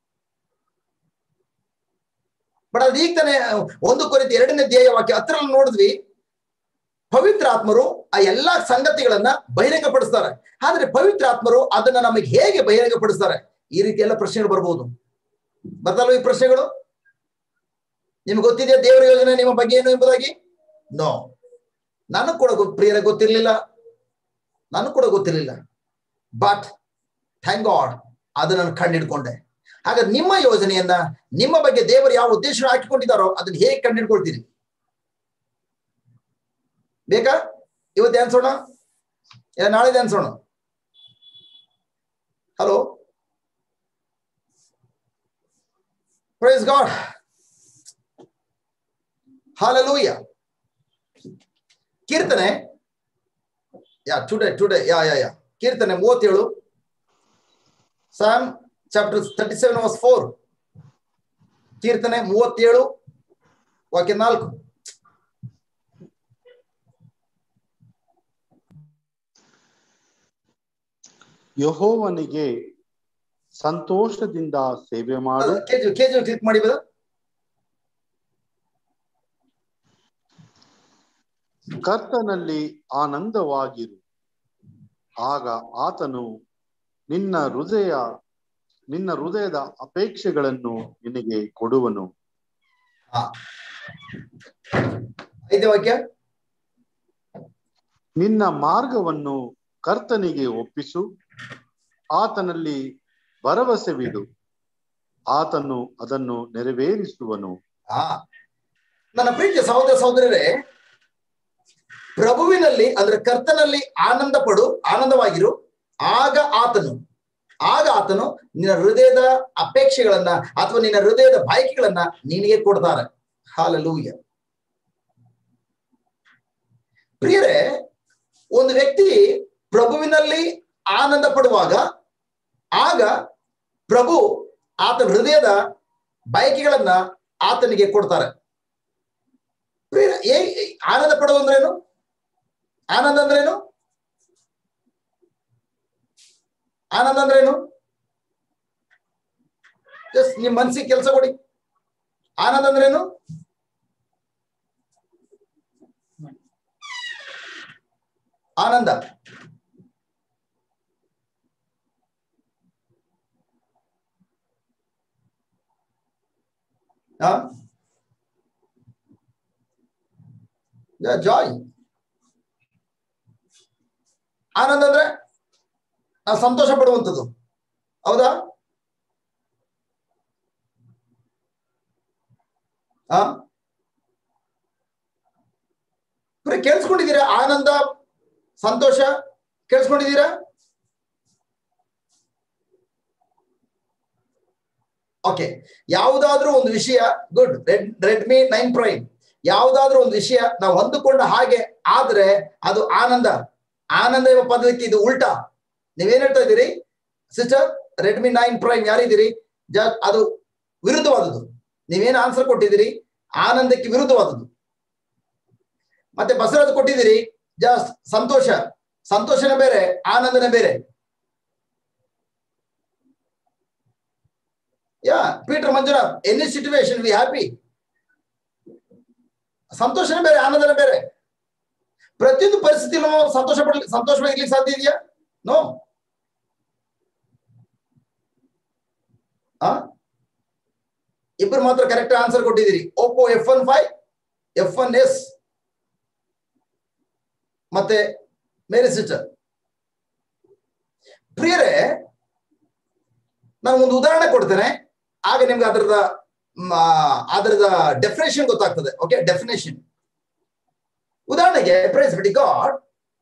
ಬಟ್ ಅದು ಈಗ ತಾನೇ 1 ಕೊರಿಂಥಿ 2ನೇ ಅಧ್ಯಾಯ ವಾಕ್ಯ 10 ನೋಡಿದ್ವಿ. ಪವಿತ್ರ ಆತ್ಮರು ಆ ಎಲ್ಲಾ ಸಂಗತಿಗಳನ್ನ ಬಹಿರಂಗಪಡಿಸ್ತಾರೆ. ಆದ್ರೆ ಪವಿತ್ರ ಆತ್ಮರು ಅದನ್ನ ನಮಗೆ ಹೇಗೆ ಬಹಿರಂಗಪಡಿಸ್ತಾರೆ? ಈ ರೀತಿ ಎಲ್ಲ ಪ್ರಶ್ನೆಗಳು ಬರ್ಬೋದು. ಬರ್ತಲ್ವ ಈ ಪ್ರಶ್ನೆಗಳು? ನಿಮ್ಗೆ ಗೊತ್ತಿದೆಯಾ ದೇವರ ಯೋಜನೆ ನಿಮ್ಮ ಬಗ್ಗೆ ಏನು ಎಂಬುದಾಗಿ? ನೋ, ನನಗ್ ಕೂಡ ಪ್ರಿಯರ ಗೊತ್ತಿರ್ಲಿಲ್ಲ, ನನಗ್ ಕೂಡ ಗೊತ್ತಿರ್ಲಿಲ್ಲ. ಬಟ್ ಥ್ಯಾಂಕ್ ಗಾಡ್ ಅದನ್ನು ಕಂಡಿಡ್ಕೊಂಡೆ. ಹಾಗಾದ್ರೆ ನಿಮ್ಮ ಯೋಜನೆಯನ್ನ, ನಿಮ್ಮ ಬಗ್ಗೆ ದೇವರು ಯಾವ ಉದ್ದೇಶ ಹಾಕಿಕೊಂಡಿದ್ದಾರೋ ಅದನ್ನ ಹೇಗೆ ಕಂಡಿಡ್ಕೊಳ್ತೀರಿ? ಬೇಕಾ? ಇವತ್ತು ಧ್ಯಾನಿಸೋಣ, ನಾಳೆ ಧ್ಯಾನಿಸೋಣ? Hello, praise God, hallelujah. ಕೀರ್ತನೆ ಟುಡೇ ಕೀರ್ತನೆ 37, Psalm chapter 37 verse 4. ಕೀರ್ತನೆ 37 ವಾಕ್ಯ 4. ಯೆಹೋವನಿಗೆ ಸಂತೋಷದಿಂದ ಸೇವೆ ಮಾಡು. ಕೇಜು ಕ್ಲಿಕ್ ಮಾಡಿ ಬದ. ಕರ್ತನಲ್ಲಿ ಆನಂದವಾಗಿರು, ಆಗ ಆತನು ನಿನ್ನ ಹೃದಯದ ಅಪೇಕ್ಷೆಗಳನ್ನು ನಿನಗೆ ಕೊಡುವನು. 5ನೇ ವಾಕ್ಯ, ನಿನ್ನ ಮಾರ್ಗವನ್ನು ಕರ್ತನಿಗೆ ಒಪ್ಪಿಸು, ಆತನಲ್ಲಿ ಭರವಸೆವಿಡು, ಆತನು ಅದನ್ನು ನೆರವೇರಿಸುವನು. ನನ್ನ ಪ್ರೀತಿಯ ಸಹೋದರ ಸಹೋದರರೇ, ಪ್ರಭುವಿನಲ್ಲಿ ಅಂದ್ರೆ ಕರ್ತನಲ್ಲಿ ಆನಂದವಾಗಿರು, ಆಗ ಆತನು ನಿನ್ನ ಹೃದಯದ ಅಪೇಕ್ಷೆಗಳನ್ನ ಅಥವಾ ನಿನ್ನ ಹೃದಯದ ಬಯಕೆಗಳನ್ನ ನಿನಗೆ ಕೊಡ್ತಾರೆ. ಹಲ್ಲೆಲೂಯಾ. ಪ್ರಿಯರೇ, ಒಂದು ವ್ಯಕ್ತಿ ಪ್ರಭುವಿನಲ್ಲಿ ಆನಂದ ಪಡುವಾಗ ಆಗ ಪ್ರಭು ಆತನ ಹೃದಯದ ಬಯಕೆಗಳನ್ನ ಆತನಿಗೆ ಕೊಡ್ತಾರೆ. ಪ್ರಿಯರೇ, ಆನಂದ ಪಡೋದು ಅಂದ್ರೇನು? ಆನಂದ ಅಂದ್ರೇನು? ಆನಂದ ಅಂದ್ರೇನು? ಜಸ್ಟ್ ನಿಮ್ ಮನಸ್ಸಿಗೆ ಕೆಲಸ ಕೊಡಿ. ಆನಂದ ಅಂದ್ರೇನು? ಆನಂದ ಜಾಯ್. ಆನಂದ ಅಂದ್ರೆ ನಾವು ಸಂತೋಷ ಪಡುವಂಥದ್ದು, ಹೌದಾ? ಕೇಳಿಸ್ಕೊಂಡಿದ್ದೀರಾ? ಆನಂದ, ಸಂತೋಷ ಕೇಳಿಸ್ಕೊಂಡಿದ್ದೀರಾ? ಓಕೆ, ಯಾವುದಾದ್ರೂ ಒಂದು ವಿಷಯ, ಗುಡ್, ರೆಡ್ಮಿ 9 ಪ್ರೈಮ್, ಯಾವುದಾದ್ರೂ ಒಂದು ವಿಷಯ ನಾವು ಹೊಂದಿಕೊಂಡ ಹಾಗೆ ಆದ್ರೆ ಅದು ಆನಂದ. ಆನಂದ ಎಂಬ ಪದಕ್ಕೆ ಇದು ಉಲ್ಟಾ. ನೀವೇನ್ ಹೇಳ್ತಾ ಇದ್ದೀರಿ ಸಿಸ್ಟರ್? Redmi 9 prime ಯಾರಿದ್ದೀರಿ? ಅದು ವಿರುದ್ಧವಾದದ್ದು. ನೀವೇನು ಆನ್ಸರ್ ಕೊಟ್ಟಿದ್ದೀರಿ? ಆನಂದಕ್ಕೆ ವಿರುದ್ಧವಾದದ್ದು. ಮತ್ತೆ ಬಸವರಾಜ್ ಕೊಟ್ಟಿದ್ದೀರಿ ಜಸ್ಟ್ ಸಂತೋಷ. ಸಂತೋಷನೇ ಬೇರೆ, ಆನಂದನೇ ಬೇರೆ. Peter Manjunath, any situation we happy. ಸಂತೋಷನೇ ಬೇರೆ, ಆನಂದನೇ ಬೇರೆ. ಪ್ರತಿಯೊಂದು ಪರಿಸ್ಥಿತಿಯಲ್ಲೂ ಸಂತೋಷವಾಗಿರ್ಲಿಕ್ಕೆ ಸಾಧ್ಯ ಇದೆಯಾ? ನೋ. ಇಬ್ಬರು ಮಾತ್ರ ಕರೆಕ್ಟ್ ಆನ್ಸರ್ ಕೊಟ್ಟಿದ್ದೀರಿ. ಓಪೋ F15, F1s ಮತ್ತೆ ಮೇರಿ ಸಿಸ್ಟರ್. ಪ್ರಿಯರೇ, ನಾನು ಒಂದು ಉದಾಹರಣೆ ಕೊಡ್ತೇನೆ, ಆಗ ನಿಮ್ಗೆ ಅದರದ ಡೆಫಿನೇಷನ್ ಗೊತ್ತಾಗ್ತದೆ. Okay, definition. ಉದಾಹರಣೆಗೆ, ಪ್ರೈಸ್ ಬಿ ಗಾಡ್,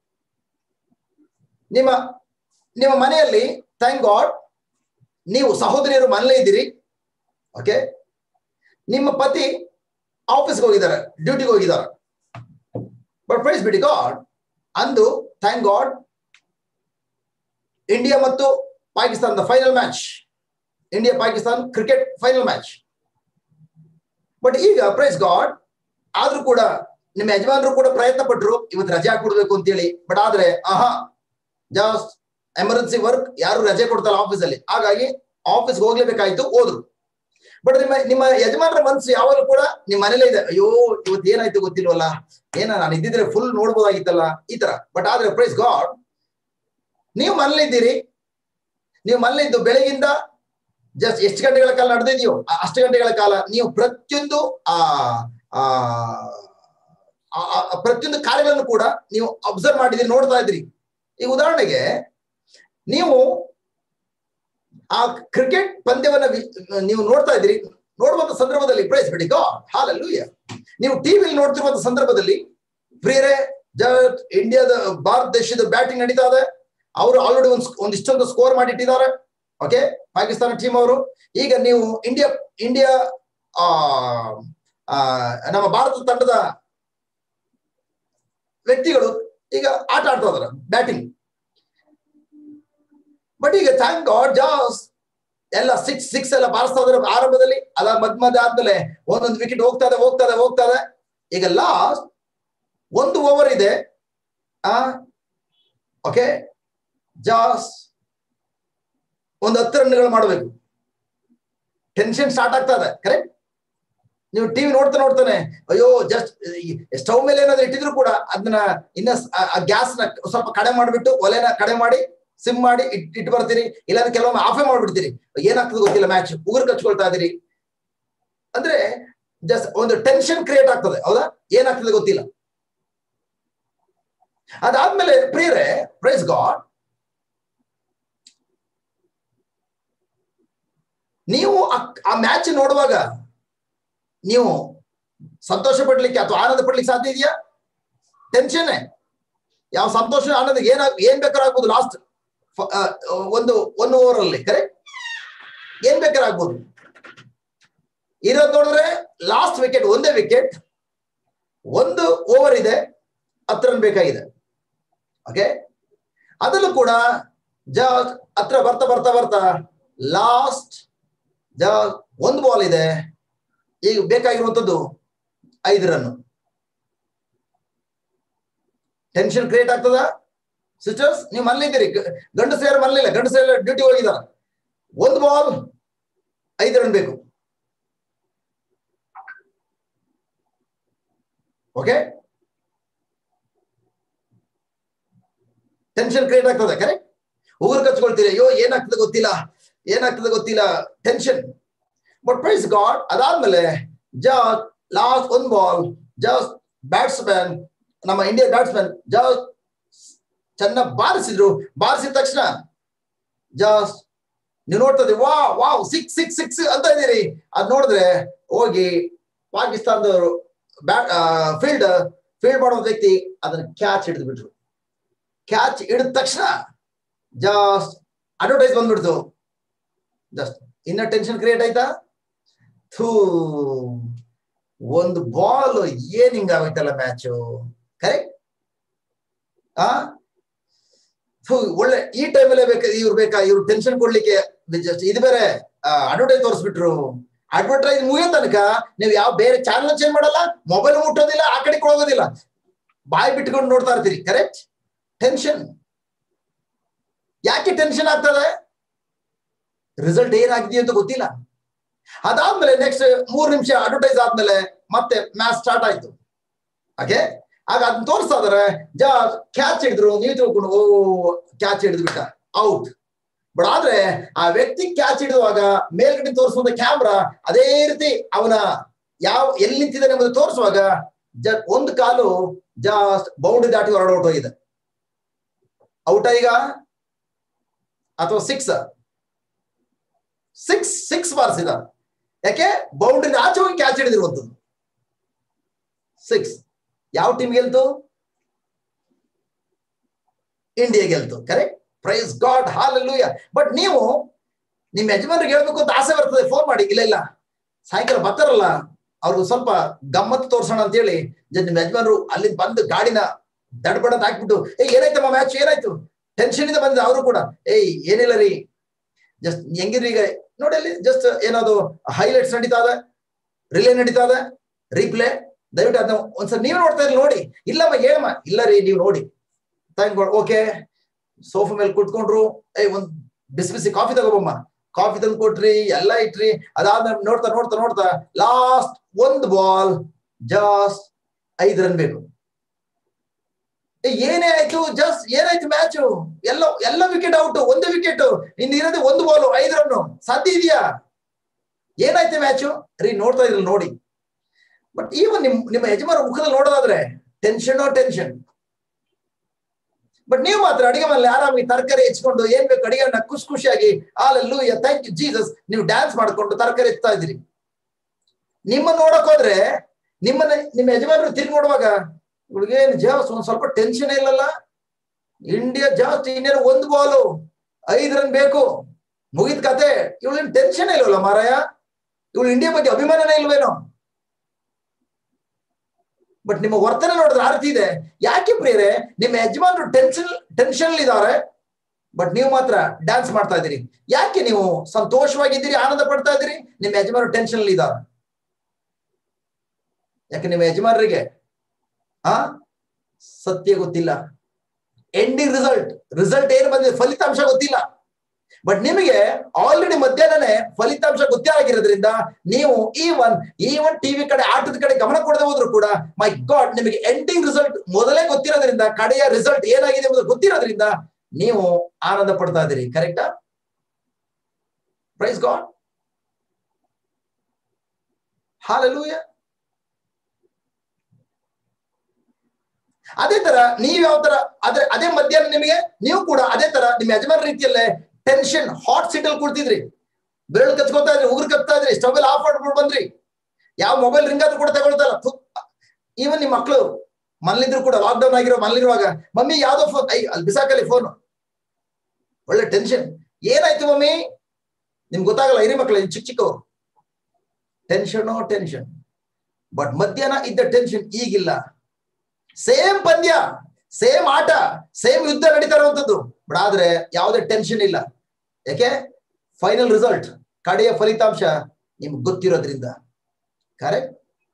ನಿಮ್ಮ ಮನೆಯಲ್ಲಿ ಥ್ಯಾಂಕ್ ಗಾಡ್ ನೀವು ಸಹೋದರಿಯರು ಮನೇಲೇ ಇದ್ದೀರಿ. ಓಕೆ, ನಿಮ್ಮ ಪತಿ ಆಫೀಸ್ಗೆ ಹೋಗಿದ್ದಾರೆ, ಡ್ಯೂಟಿಗೆ ಹೋಗಿದ್ದಾರೆ. ಬಟ್ ಪ್ರೈಸ್ ಬಿ ಗಾಡ್, ಅಂದು ಥ್ಯಾಂಕ್ ಗಾಡ್ ಇಂಡಿಯಾ ಮತ್ತು ಪಾಕಿಸ್ತಾನದ final match, India Pakistan cricket final match. But ಈಗ ಪ್ರೈಸ್ ಗಾಡ್, ಆದ್ರೂ ಕೂಡ ನಿಮ್ಮ ಯಜಮಾನರು ಕೂಡ ಪ್ರಯತ್ನ ಪಟ್ರು ಇವತ್ತು ರಜೆ ಹಾಕ್ಬಿಡ್ಬೇಕು ಅಂತೇಳಿ. ಬಟ್ ಆದ್ರೆ ಜಸ್ಟ್ ಎಮರ್ಜೆನ್ಸಿ ವರ್ಕ್, ಯಾರು ರಜೆ ಕೊಡ್ತಾರ ಆಫೀಸಲ್ಲಿ, ಹಾಗಾಗಿ ಆಫೀಸ್ಗೆ ಹೋಗ್ಲೇಬೇಕಾಯ್ತು, ಹೋದ್ರು. ಬಟ್ ನಿಮ್ಮ ಯಜಮಾನರ ಮನಸ್ಸು ಯಾವಾಗಲೂ ಕೂಡ ನಿಮ್ಮ ಮನೇಲೇ ಇದೆ. ಅಯ್ಯೋ ಇವತ್ತು ಏನಾಯ್ತು ಗೊತ್ತಿಲ್ವಲ್ಲ, ನಾನು ಇದ್ದಿದ್ರೆ ಫುಲ್ ನೋಡ್ಬೋದಾಗಿತ್ತಲ್ಲ, ಈ ತರ. ಬಟ್ ಆದ್ರೆ ಪ್ರೈಸ್ ಗಾಡ್, ನೀವು ಮನೇಲಿ ಇದ್ದೀರಿ. ನೀವು ಮನೇಲಿ ಇದ್ದು ಬೆಳಗಿಂದ ಜಸ್ಟ್ ಎಷ್ಟು ಗಂಟೆಗಳ ಕಾಲ ನಡೆದಿದೆಯೋ ಅಷ್ಟು ಗಂಟೆಗಳ ಕಾಲ ನೀವು ಪ್ರತಿಯೊಂದು ಕಾರ್ಯಗಳನ್ನು ಕೂಡ ನೀವು ಅಬ್ಸರ್ವ್ ಮಾಡಿದಿರಿ, ನೋಡ್ತಾ ಇದ್ರಿ. ಈಗ ಉದಾಹರಣೆಗೆ, ನೀವು ಆ ಕ್ರಿಕೆಟ್ ಪಂದ್ಯವನ್ನ ನೀವು ನೋಡ್ತಾ ಇದ್ರಿ. ನೋಡುವಂತ ಸಂದರ್ಭದಲ್ಲಿ ಪ್ರೈಸ್ ಬಿಡಿ ಗಾಡ್, ಹಾಲೆಲೂಯಾ, ನೀವು ಟಿವಿಲಿ ನೋಡ್ತಿರುವಂತ ಸಂದರ್ಭದಲ್ಲಿ ಪ್ರಿಯರೇ, ಇಂಡಿಯಾದ ಭಾರತ ದೇಶದ ಬ್ಯಾಟಿಂಗ್ ನಡೀತಾ ಇದೆ. ಅವರು ಆಲ್ರೆಡಿ ಒಂದಿಷ್ಟೊಂದು ಸ್ಕೋರ್ ಮಾಡಿಟ್ಟಿದ್ದಾರೆ. ಓಕೆ, ಪಾಕಿಸ್ತಾನ ಟೀಮ್ ಅವರು. ಈಗ ನೀವು ಇಂಡಿಯಾ ನಮ್ಮ ಭಾರತ ತಂಡದ ವ್ಯಕ್ತಿಗಳು ಈಗ ಆಟ ಆಡ್ತಾ ಇದಾರೆ ಬ್ಯಾಟಿಂಗ್. ಬಟ್ ಈಗ ಥ್ಯಾಂಕ್ ಗಾಡ್ ಜಾಸ್ ಎಲ್ಲ ಸಿಕ್ಸ್ ಎಲ್ಲ ಬಾರಿಸ್ತಾ ಇದಾರೆ ಆರಂಭದಲ್ಲಿ. ಮಧ್ಯ ಆದ್ಮೇಲೆ ಒಂದೊಂದು ವಿಕೆಟ್ ಹೋಗ್ತಾ ಇದೆ. ಈಗ ಲಾಸ್ಟ್ 1 ಓವರ್ ಇದೆ. ಓಕೆ, ಜಾಸ್ ಒಂದು 10 ರನ್ಗಳು ಮಾಡಬೇಕು. ಟೆನ್ಷನ್ ಸ್ಟಾರ್ಟ್ ಆಗ್ತಾ ಇದೆ. ಕರೆಕ್ಟ್, ನೀವು ಟಿವಿ ನೋಡ್ತಾನೆ ಅಯ್ಯೋ, ಜಸ್ಟ್ ಸ್ಟವ್ ಮೇಲೆ ಏನಾದ್ರು ಇಟ್ಟಿದ್ರು ಕೂಡ ಅದನ್ನ ಇನ್ನ ಗ್ಯಾಸ್ ನ ಸ್ವಲ್ಪ ಕಡಿಮೆ ಮಾಡಿಬಿಟ್ಟು, ಒಲೆನ ಕಡಿಮೆ ಮಾಡಿ ಸಿಮ್ ಮಾಡಿ ಇಟ್ಟು ಬರ್ತೀರಿ. ಇಲ್ಲಾಂದ್ರೆ ಕೆಲವೊಮ್ಮೆ ಆಫೇ ಮಾಡ್ಬಿಡ್ತೀರಿ. ಏನಾಗ್ತದೆ ಗೊತ್ತಿಲ್ಲ, ಮ್ಯಾಚ್ ಉಗುರು ಕಚ್ಕೊಳ್ತಾ ಇದೀರಿ ಅಂದ್ರೆ ಜಸ್ಟ್ ಒಂದು ಟೆನ್ಷನ್ ಕ್ರಿಯೇಟ್ ಆಗ್ತದೆ. ಹೌದಾ, ಏನಾಗ್ತದೆ ಗೊತ್ತಿಲ್ಲ. ಅದಾದ್ಮೇಲೆ ಪ್ರಿಯರೇ, ಪ್ರೈಸ್ ಗಾಡ್, ನೀವು ಆ ಮ್ಯಾಚ್ ನೋಡುವಾಗ ನೀವು ಸಂತೋಷ ಪಡ್ಲಿಕ್ಕೆ ಅಥವಾ ಆನಂದ ಪಡ್ಲಿಕ್ಕೆ ಸಾಧ್ಯ ಇದೆಯಾ? ಟೆನ್ಷನ್. ಯಾವ ಸಂತೋಷ ಆನಂದ ಏನ್ ಬೇಕಾದ್ರೂ ಆಗ್ಬೋದು. ಲಾಸ್ಟ್ ಒಂದು 1 ಓವರ್ ಅಲ್ಲಿ ಕರೆಕ್ಟ್ ಏನ್ ಬೇಕಾದ್ರೂ ಆಗ್ಬೋದು. ಇರೋದು ನೋಡಿದ್ರೆ ಲಾಸ್ಟ್ ವಿಕೆಟ್, ಒಂದೇ ವಿಕೆಟ್, 1 ಓವರ್ ಇದೆ, 10 ರನ್ ಬೇಕಾಗಿದೆ. ಓಕೆ, ಅದಲ್ಲೂ ಕೂಡ ಜಸ್ಟ್ ಹತ್ರ ಬರ್ತಾ ಲಾಸ್ಟ್ 1 ಬಾಲ್ ಇದೆ. ಈಗ ಬೇಕಾಗಿರುವಂತದ್ದು 5 ರನ್. ಟೆನ್ಷನ್ ಕ್ರಿಯೇಟ್ ಆಗ್ತದ ಸಿಸ್ಟರ್ಸ್? ನೀವು ಮನೇಲಿದ್ದೀರಿ, ಗಂಡಸರು ಮನೇಲಿಲ್ಲ, ಗಂಡಸರೆಲ್ಲ ಡ್ಯೂಟಿ ಹೋಗಿದ್ದಾರೆ. 1 ಬಾಲ್ 5 ರನ್ ಬೇಕು. ಓಕೆ, ಟೆನ್ಷನ್ ಕ್ರಿಯೇಟ್ ಆಗ್ತದೆ. ಕರೆಕ್ಟ್, ಉಗುರು ಕಚ್ಕೊಳ್ತೀರಿ, ಅಯ್ಯೋ ಏನಾಗ್ತದೆ ಗೊತ್ತಿಲ್ಲ, ಟೆನ್ಷನ್. ಬಟ್ ಪ್ರೈಸ್ ಗಾಡ್, ಅದಾದ್ಮೇಲೆ just last 1 ball, just batsman, ನಮ್ಮ ಇಂಡಿಯಾ ಬ್ಯಾಟ್ಸ್ಮನ್ ಜಸ್ಟ್ ಚೆನ್ನಾಗಿ ಬಾರಿಸಿದ ತಕ್ಷಣ ಜಸ್ಟ್ ನೀವು ನೋಡ್ತದೆ, ವಾವ್ ಸಿಕ್ಸ್ ಅಂತ ಇದೀರಿ. ಅದ್ ನೋಡಿದ್ರೆ ಹೋಗಿ ಪಾಕಿಸ್ತಾನದವರು ಫೀಲ್ಡ್ ಮಾಡುವ ವ್ಯಕ್ತಿ ಅದನ್ನ ಕ್ಯಾಚ್ ಹಿಡಿದು ಬಿಟ್ರು. ಕ್ಯಾಚ್ ಹಿಡಿದ ತಕ್ಷಣ ಜಸ್ಟ್ ಅಡ್ವರ್ಟೈಸ್ ಬಂದ್ಬಿಡ್ತು. ಜಸ್ಟ್ ಇನ್ನ ಟೆನ್ಷನ್ ಕ್ರಿಯೇಟ್ ಆಯ್ತಾ? 1 ಬಾಲ್ ಏನ್ ಹಿಂಗಾಗೋಯ್ತಲ್ಲ ಮ್ಯಾಚು. ಕರೆಕ್ಟ್, ಒಳ್ಳೆ ಈ ಟೈಮಲ್ಲೇ ಇವ್ರು ಟೆನ್ಷನ್ ಕೊಡ್ಲಿಕ್ಕೆ ಜಸ್ಟ್ ಇದು ಬೇರೆ ಅಡ್ವರ್ಟೈಸ್ ತೋರಿಸ್ಬಿಟ್ರು. ಅಡ್ವರ್ಟೈಸ್ ಮುಗಿಯೋ ತನಕ ನೀವು ಯಾವ ಬೇರೆ ಚಾನಲ್ ಚೇಂಜ್ ಮಾಡಲ್ಲ, ಮೊಬೈಲ್ ಮುಟ್ಟೋದಿಲ್ಲ, ಆ ಕಡೆ ಹೋಗೋದಿಲ್ಲ, ಬಾಯಿ ಬಿಟ್ಕೊಂಡು ನೋಡ್ತಾ ಇರ್ತೀರಿ. Correct, tension. ಯಾಕೆ ಟೆನ್ಷನ್ ಆಗ್ತದೆ? ರಿಸಲ್ಟ್ ಏನಾಗಿದೆಯೋ ಅಂತ ಗೊತ್ತಿಲ್ಲ. ಅದಾದ್ಮೇಲೆ ನೆಕ್ಸ್ಟ್ 3 ನಿಮಿಷ ಅಡ್ವರ್ಟೈಸ್ ಆದ್ಮೇಲೆ ಮತ್ತೆ ಮ್ಯಾಚ್ ಸ್ಟಾರ್ಟ್ ಆಯ್ತು. ಓಕೆ, ಆಗ ಅದನ್ನ ತೋರಿಸ್ತಾ ಇದಾರೆ, ಕ್ಯಾಚ್ ಹಿಡಿದ್ರು, ನೀವು ತಿಳ್ಕೊಂಡು ಓ ಕ್ಯಾಚ್ ಹಿಡಿದು ಬಿಟ್ಟ, ಔಟ್. ಬಟ್ ಆದ್ರೆ ಆ ವ್ಯಕ್ತಿ ಕ್ಯಾಚ್ ಹಿಡಿದುವಾಗ ಮೇಲ್ಗಡೆ ತೋರಿಸುವಂತ ಕ್ಯಾಮ್ರಾ ಅದೇ ರೀತಿ ಅವನ ಎಲ್ಲಿ ನಿಂತಿದ್ದಾನೆ ಎಂಬುದು ತೋರಿಸುವಾಗ ಒಂದು ಕಾಲು ಜಸ್ಟ್ ಬೌಂಡ್ರಿ ದಾಟಿ ಹೊರಡ ಹೊರಟೋಗಿದೆ. ಔಟ ಈಗ ಅಥವಾ ಸಿಕ್ಸ್ ಬಾರಿಸಿದ. ಯಾಕೆ? ಬೌಂಡ್ರಿ ಆಚೆ ಹೋಗಿ ಕ್ಯಾಚ್ ಹಿಡಿದಿರುವಂತದ್ದು. 6. ಯಾವ ಟೀಮ್ ಗೆಲ್ತು? ಇಂಡಿಯಾ ಗೆಲ್ತು. Correct. Praise God, hallelujah. But ನೀವು ನಿಮ್ಮ ಯಜಮಾನ್ರಿಗೆ ಹೇಳ್ಬೇಕು ಅಂತ ಆಸೆ ಬರ್ತದೆ, ಫೋನ್ ಮಾಡಿ, ಇಲ್ಲ ಸಾಯಂಕಾಲ ಬರ್ತಾರಲ್ಲ ಅವ್ರಿಗೆ ಸ್ವಲ್ಪ ಗಮ್ಮತ್ತು ತೋರ್ಸೋಣ ಅಂತ ಹೇಳಿ ನಿಮ್ಮ ಯಜಮಾನರು ಅಲ್ಲಿಂದ ಬಂದು ಗಾಡಿನ ದಡ್ಬಡದ್ ಹಾಕ್ಬಿಟ್ಟು ಏನಾಯ್ತಮ್ಮ ಮ್ಯಾಚ್ ಏನಾಯ್ತು, ಟೆನ್ಷನ್ ಇಂದ ಬಂದಿದೆ ಅವರು ಕೂಡ. ಏನಿಲ್ಲ ರೀ, ಜಸ್ಟ್ ಹೆಂಗಿದ್ರಿ ಈಗ ನೋಡಿ, ಅಲ್ಲಿ ಜಸ್ಟ್ ಏನಾದ್ರು ಹೈಲೈಟ್ಸ್ ನಡೀತಾ ಇದೆ, ರಿಲೇ ನಡೀತಾ ಇದೆ, ರೀಪ್ಲೇ, ದಯವಿಟ್ಟು ಅದನ್ನ ಒಂದ್ಸರಿ ನೀವು ನೋಡ್ತಾ ಇರ್ಲಿ, ನೋಡಿ. ಇಲ್ಲಮ್ಮ ಹೇಳಮ್ಮ, ಇಲ್ಲ ರೀ ನೀವು ನೋಡಿ, ಥ್ಯಾಂಕ್ ಗಾಡ್. ಓಕೆ, ಸೋಫಾ ಮೇಲೆ ಕುತ್ಕೊಂಡ್ರು, ಒಂದ್ ಬಿಸಿ ಕಾಫಿ ತಗೋಬಮ್ಮ, ಕಾಫಿ ತಂದು ಕೊಟ್ರಿ, ಎಲ್ಲ ಇಟ್ರಿ. ಅದಾದ್ಮೇಲೆ ನೋಡ್ತಾ ನೋಡ್ತಾ ನೋಡ್ತಾ ಲಾಸ್ಟ್ ಒಂದು ಬಾಲ್ ಜಸ್ಟ್ 5 ರನ್ ಬೇಕು. ಏನೇ ಆಯ್ತು, ಜಸ್ಟ್ ಏನಾಯ್ತು ಮ್ಯಾಚು, ಎಲ್ಲ ವಿಕೆಟ್ ಔಟ್, ಒಂದೇ ವಿಕೆಟ್, ಇನ್ನು ಇರೋದೇ ಒಂದು ಬಾಲ್, 5 ರನ್. ಸಾಧ್ಯ ಇದೆಯಾ? ಏನಾಯ್ತು ಮ್ಯಾಚು ರೀ? ನೋಡ್ತಾ ಇದ್ರಲ್ಲ ನೋಡಿ. ಬಟ್ ಈವನ್ ನಿಮ್ಮ ಯಜಮಾನ ಮುಖದಲ್ಲಿ ನೋಡೋದಾದ್ರೆ ಟೆನ್ಷನ್. ಬಟ್ ನೀವು ಮಾತ್ರ ಅಡಿಗೆ ಮನೆ ಆರಾಮಾಗಿ ತರಕಾರಿ ಹೆಚ್ಕೊಂಡು ಏನ್ ಬೇಕು ಅಡಿಗೆನ ಖುಷಿಯಾಗಿ ಹಾಲೆಲೂಯಾ ಥ್ಯಾಂಕ್ ಯು ಜೀಸಸ್ ನೀವು ಡ್ಯಾನ್ಸ್ ಮಾಡ್ಕೊಂಡು ತರಕಾರಿ ಹೆಚ್ಚುತ್ತಾ ಇದ್ದೀರಿ. ನಿಮ್ಮ ನೋಡಕ್ ಹೋದ್ರೆ ನಿಮ್ಮ ಯಜಮಾನರು ತಿರುಗಿ ನೋಡುವಾಗ ಇವ್ಳಿಗೇನು ಜಾಸ್ತಿ ಒಂದ್ ಸ್ವಲ್ಪ ಟೆನ್ಷನ್ ಇಲ್ಲಲ್ಲ, ಇಂಡಿಯಾ ಜಾಸ್ತಿ, ಇನ್ನೇನು ಒಂದು ಬಾಲು 5 ರನ್ ಬೇಕು, ಮುಗಿದ ಕತೆ. ಇವಳೇನು ಟೆನ್ಷನ್ ಇಲ್ವಲ್ಲ ಮಾರಾಯ, ಇವಳು ಇಂಡಿಯಾ ಬಗ್ಗೆ ಅಭಿಮಾನನೇ ಇಲ್ವೇನೋ. ಬಟ್ ನಿಮ್ಮ ವರ್ತನೆ ನೋಡಿದ್ರೆ ಆ ರೀತಿ ಇದೆ. ಯಾಕೆ ಪ್ರಿಯರೇ? ನಿಮ್ಮ ಯಜಮಾನರು ಟೆನ್ಷನ್ ಇದ್ದಾರೆ, ಬಟ್ ನೀವು ಮಾತ್ರ ಡ್ಯಾನ್ಸ್ ಮಾಡ್ತಾ ಇದ್ದೀರಿ. ಯಾಕೆ ನೀವು ಸಂತೋಷವಾಗಿದ್ದೀರಿ, ಆನಂದ ಪಡ್ತಾ ಇದ್ದೀರಿ? ನಿಮ್ಮ ಯಜಮಾನರು ಟೆನ್ಷನ್ ಇದ್ದಾರೆ. ಯಾಕೆ? ನಿಮ್ಮ ಯಜಮಾನರಿಗೆ ಸತ್ಯ ಗೊತ್ತಿಲ್ಲ, ಎಂಡಿಂಗ್ ರಿಸಲ್ಟ್ ಏನು ಬಂದಿದೆ, ಫಲಿತಾಂಶ ಗೊತ್ತಿಲ್ಲ. ಬಟ್ ನಿಮಗೆ ಆಲ್ರೆಡಿ ಮಧ್ಯಾಹ್ನನೇ ಫಲಿತಾಂಶ ಗೊತ್ತೇ ಆಗಿರೋದ್ರಿಂದ ನೀವು ಈವನ್ ಟಿವಿ ಕಡೆ, ಆಟದ ಕಡೆ ಗಮನ ಕೊಡದೆ ಹೋದ್ರು ಕೂಡ ಮೈ ಗಾಡ್ ನಿಮಗೆ ಎಂಡಿಂಗ್ ರಿಸಲ್ಟ್ ಮೊದಲೇ ಗೊತ್ತಿರೋದ್ರಿಂದ, ಕಡೆಯ ರಿಸಲ್ಟ್ ಏನಾಗಿದೆ ಎಂಬುದು ಗೊತ್ತಿರೋದ್ರಿಂದ ನೀವು ಆನಂದ ಪಡ್ತಾ ಇದ್ದೀರಿ. ಕರೆಕ್ಟಾ? Praise God, hallelujah. ಅದೇ ತರ ನೀವ್ ಯಾವ ತರ ಅದೇ ಮಧ್ಯಾಹ್ನ ನಿಮಗೆ ನೀವು ಕೂಡ ಅದೇ ತರ ನಿಮ್ಮ ಯಜಮಾನ ರೀತಿಯಲ್ಲೇ ಟೆನ್ಷನ್ ಹಾಟ್ ಸೀಟ್ ಅಲ್ಲಿ ಕೂಡ್ತಿದ್ರಿ, ಬೆರಳು ಕಚ್ಕೋತಾ ಇದ್ರಿ, ಉಗುರು ಕಚ್ತಾ ಇದ್ರಿ, ಸ್ಟವ್ ಅಲ್ಲಿ ಆಫ್ ಮಾಡ್ಬಿಟ್ಟು ಬಂದ್ರಿ, ಯಾವ ಮೊಬೈಲ್ ರಿಂಗ್ ಆದ್ರೂ ಕೂಡ ತಗೊಳ್ತಲ್ಲ. ಈವನ್ ನಿಮ್ಮ ಮಕ್ಕಳು ಮನೇಲಿದ್ರು ಕೂಡ, ಲಾಕ್ ಡೌನ್ ಆಗಿರೋ ಮನೇಲಿರುವಾಗ ಮಮ್ಮಿ ಯಾವ್ದೋ ಫೋನ್, ಅಲ್ಲಿ ಬಿಸಾಕಲಿ ಫೋನ್, ಒಳ್ಳೆ ಟೆನ್ಷನ್. ಏನಾಯ್ತು ಮಮ್ಮಿ? ನಿಮ್ಗೆ ಗೊತ್ತಾಗಲ್ಲ, ಹಿರಿ ಮಕ್ಕಳು ಚಿಕ್ಕವರು, ಟೆನ್ಷನ್. ಬಟ್ ಮಧ್ಯಾಹ್ನ ಇದ್ದ ಟೆನ್ಷನ್ ಈಗಿಲ್ಲ. ಸೇಮ್ ಪಂದ್ಯ, ಸೇಮ್ ಆಟ, ಸೇಮ್ ಯುದ್ಧ ನಡೀತಾ ಇರುವಂತದ್ದು, ಬಟ್ ಆದ್ರೆ ಯಾವುದೇ ಟೆನ್ಷನ್ ಇಲ್ಲ. ಯಾಕೆ? ಫೈನಲ್ ರಿಸಲ್ಟ್, ಕಡೆಯ ಫಲಿತಾಂಶ ನಿಮ್ಗೆ ಗೊತ್ತಿರೋದ್ರಿಂದ. Correct?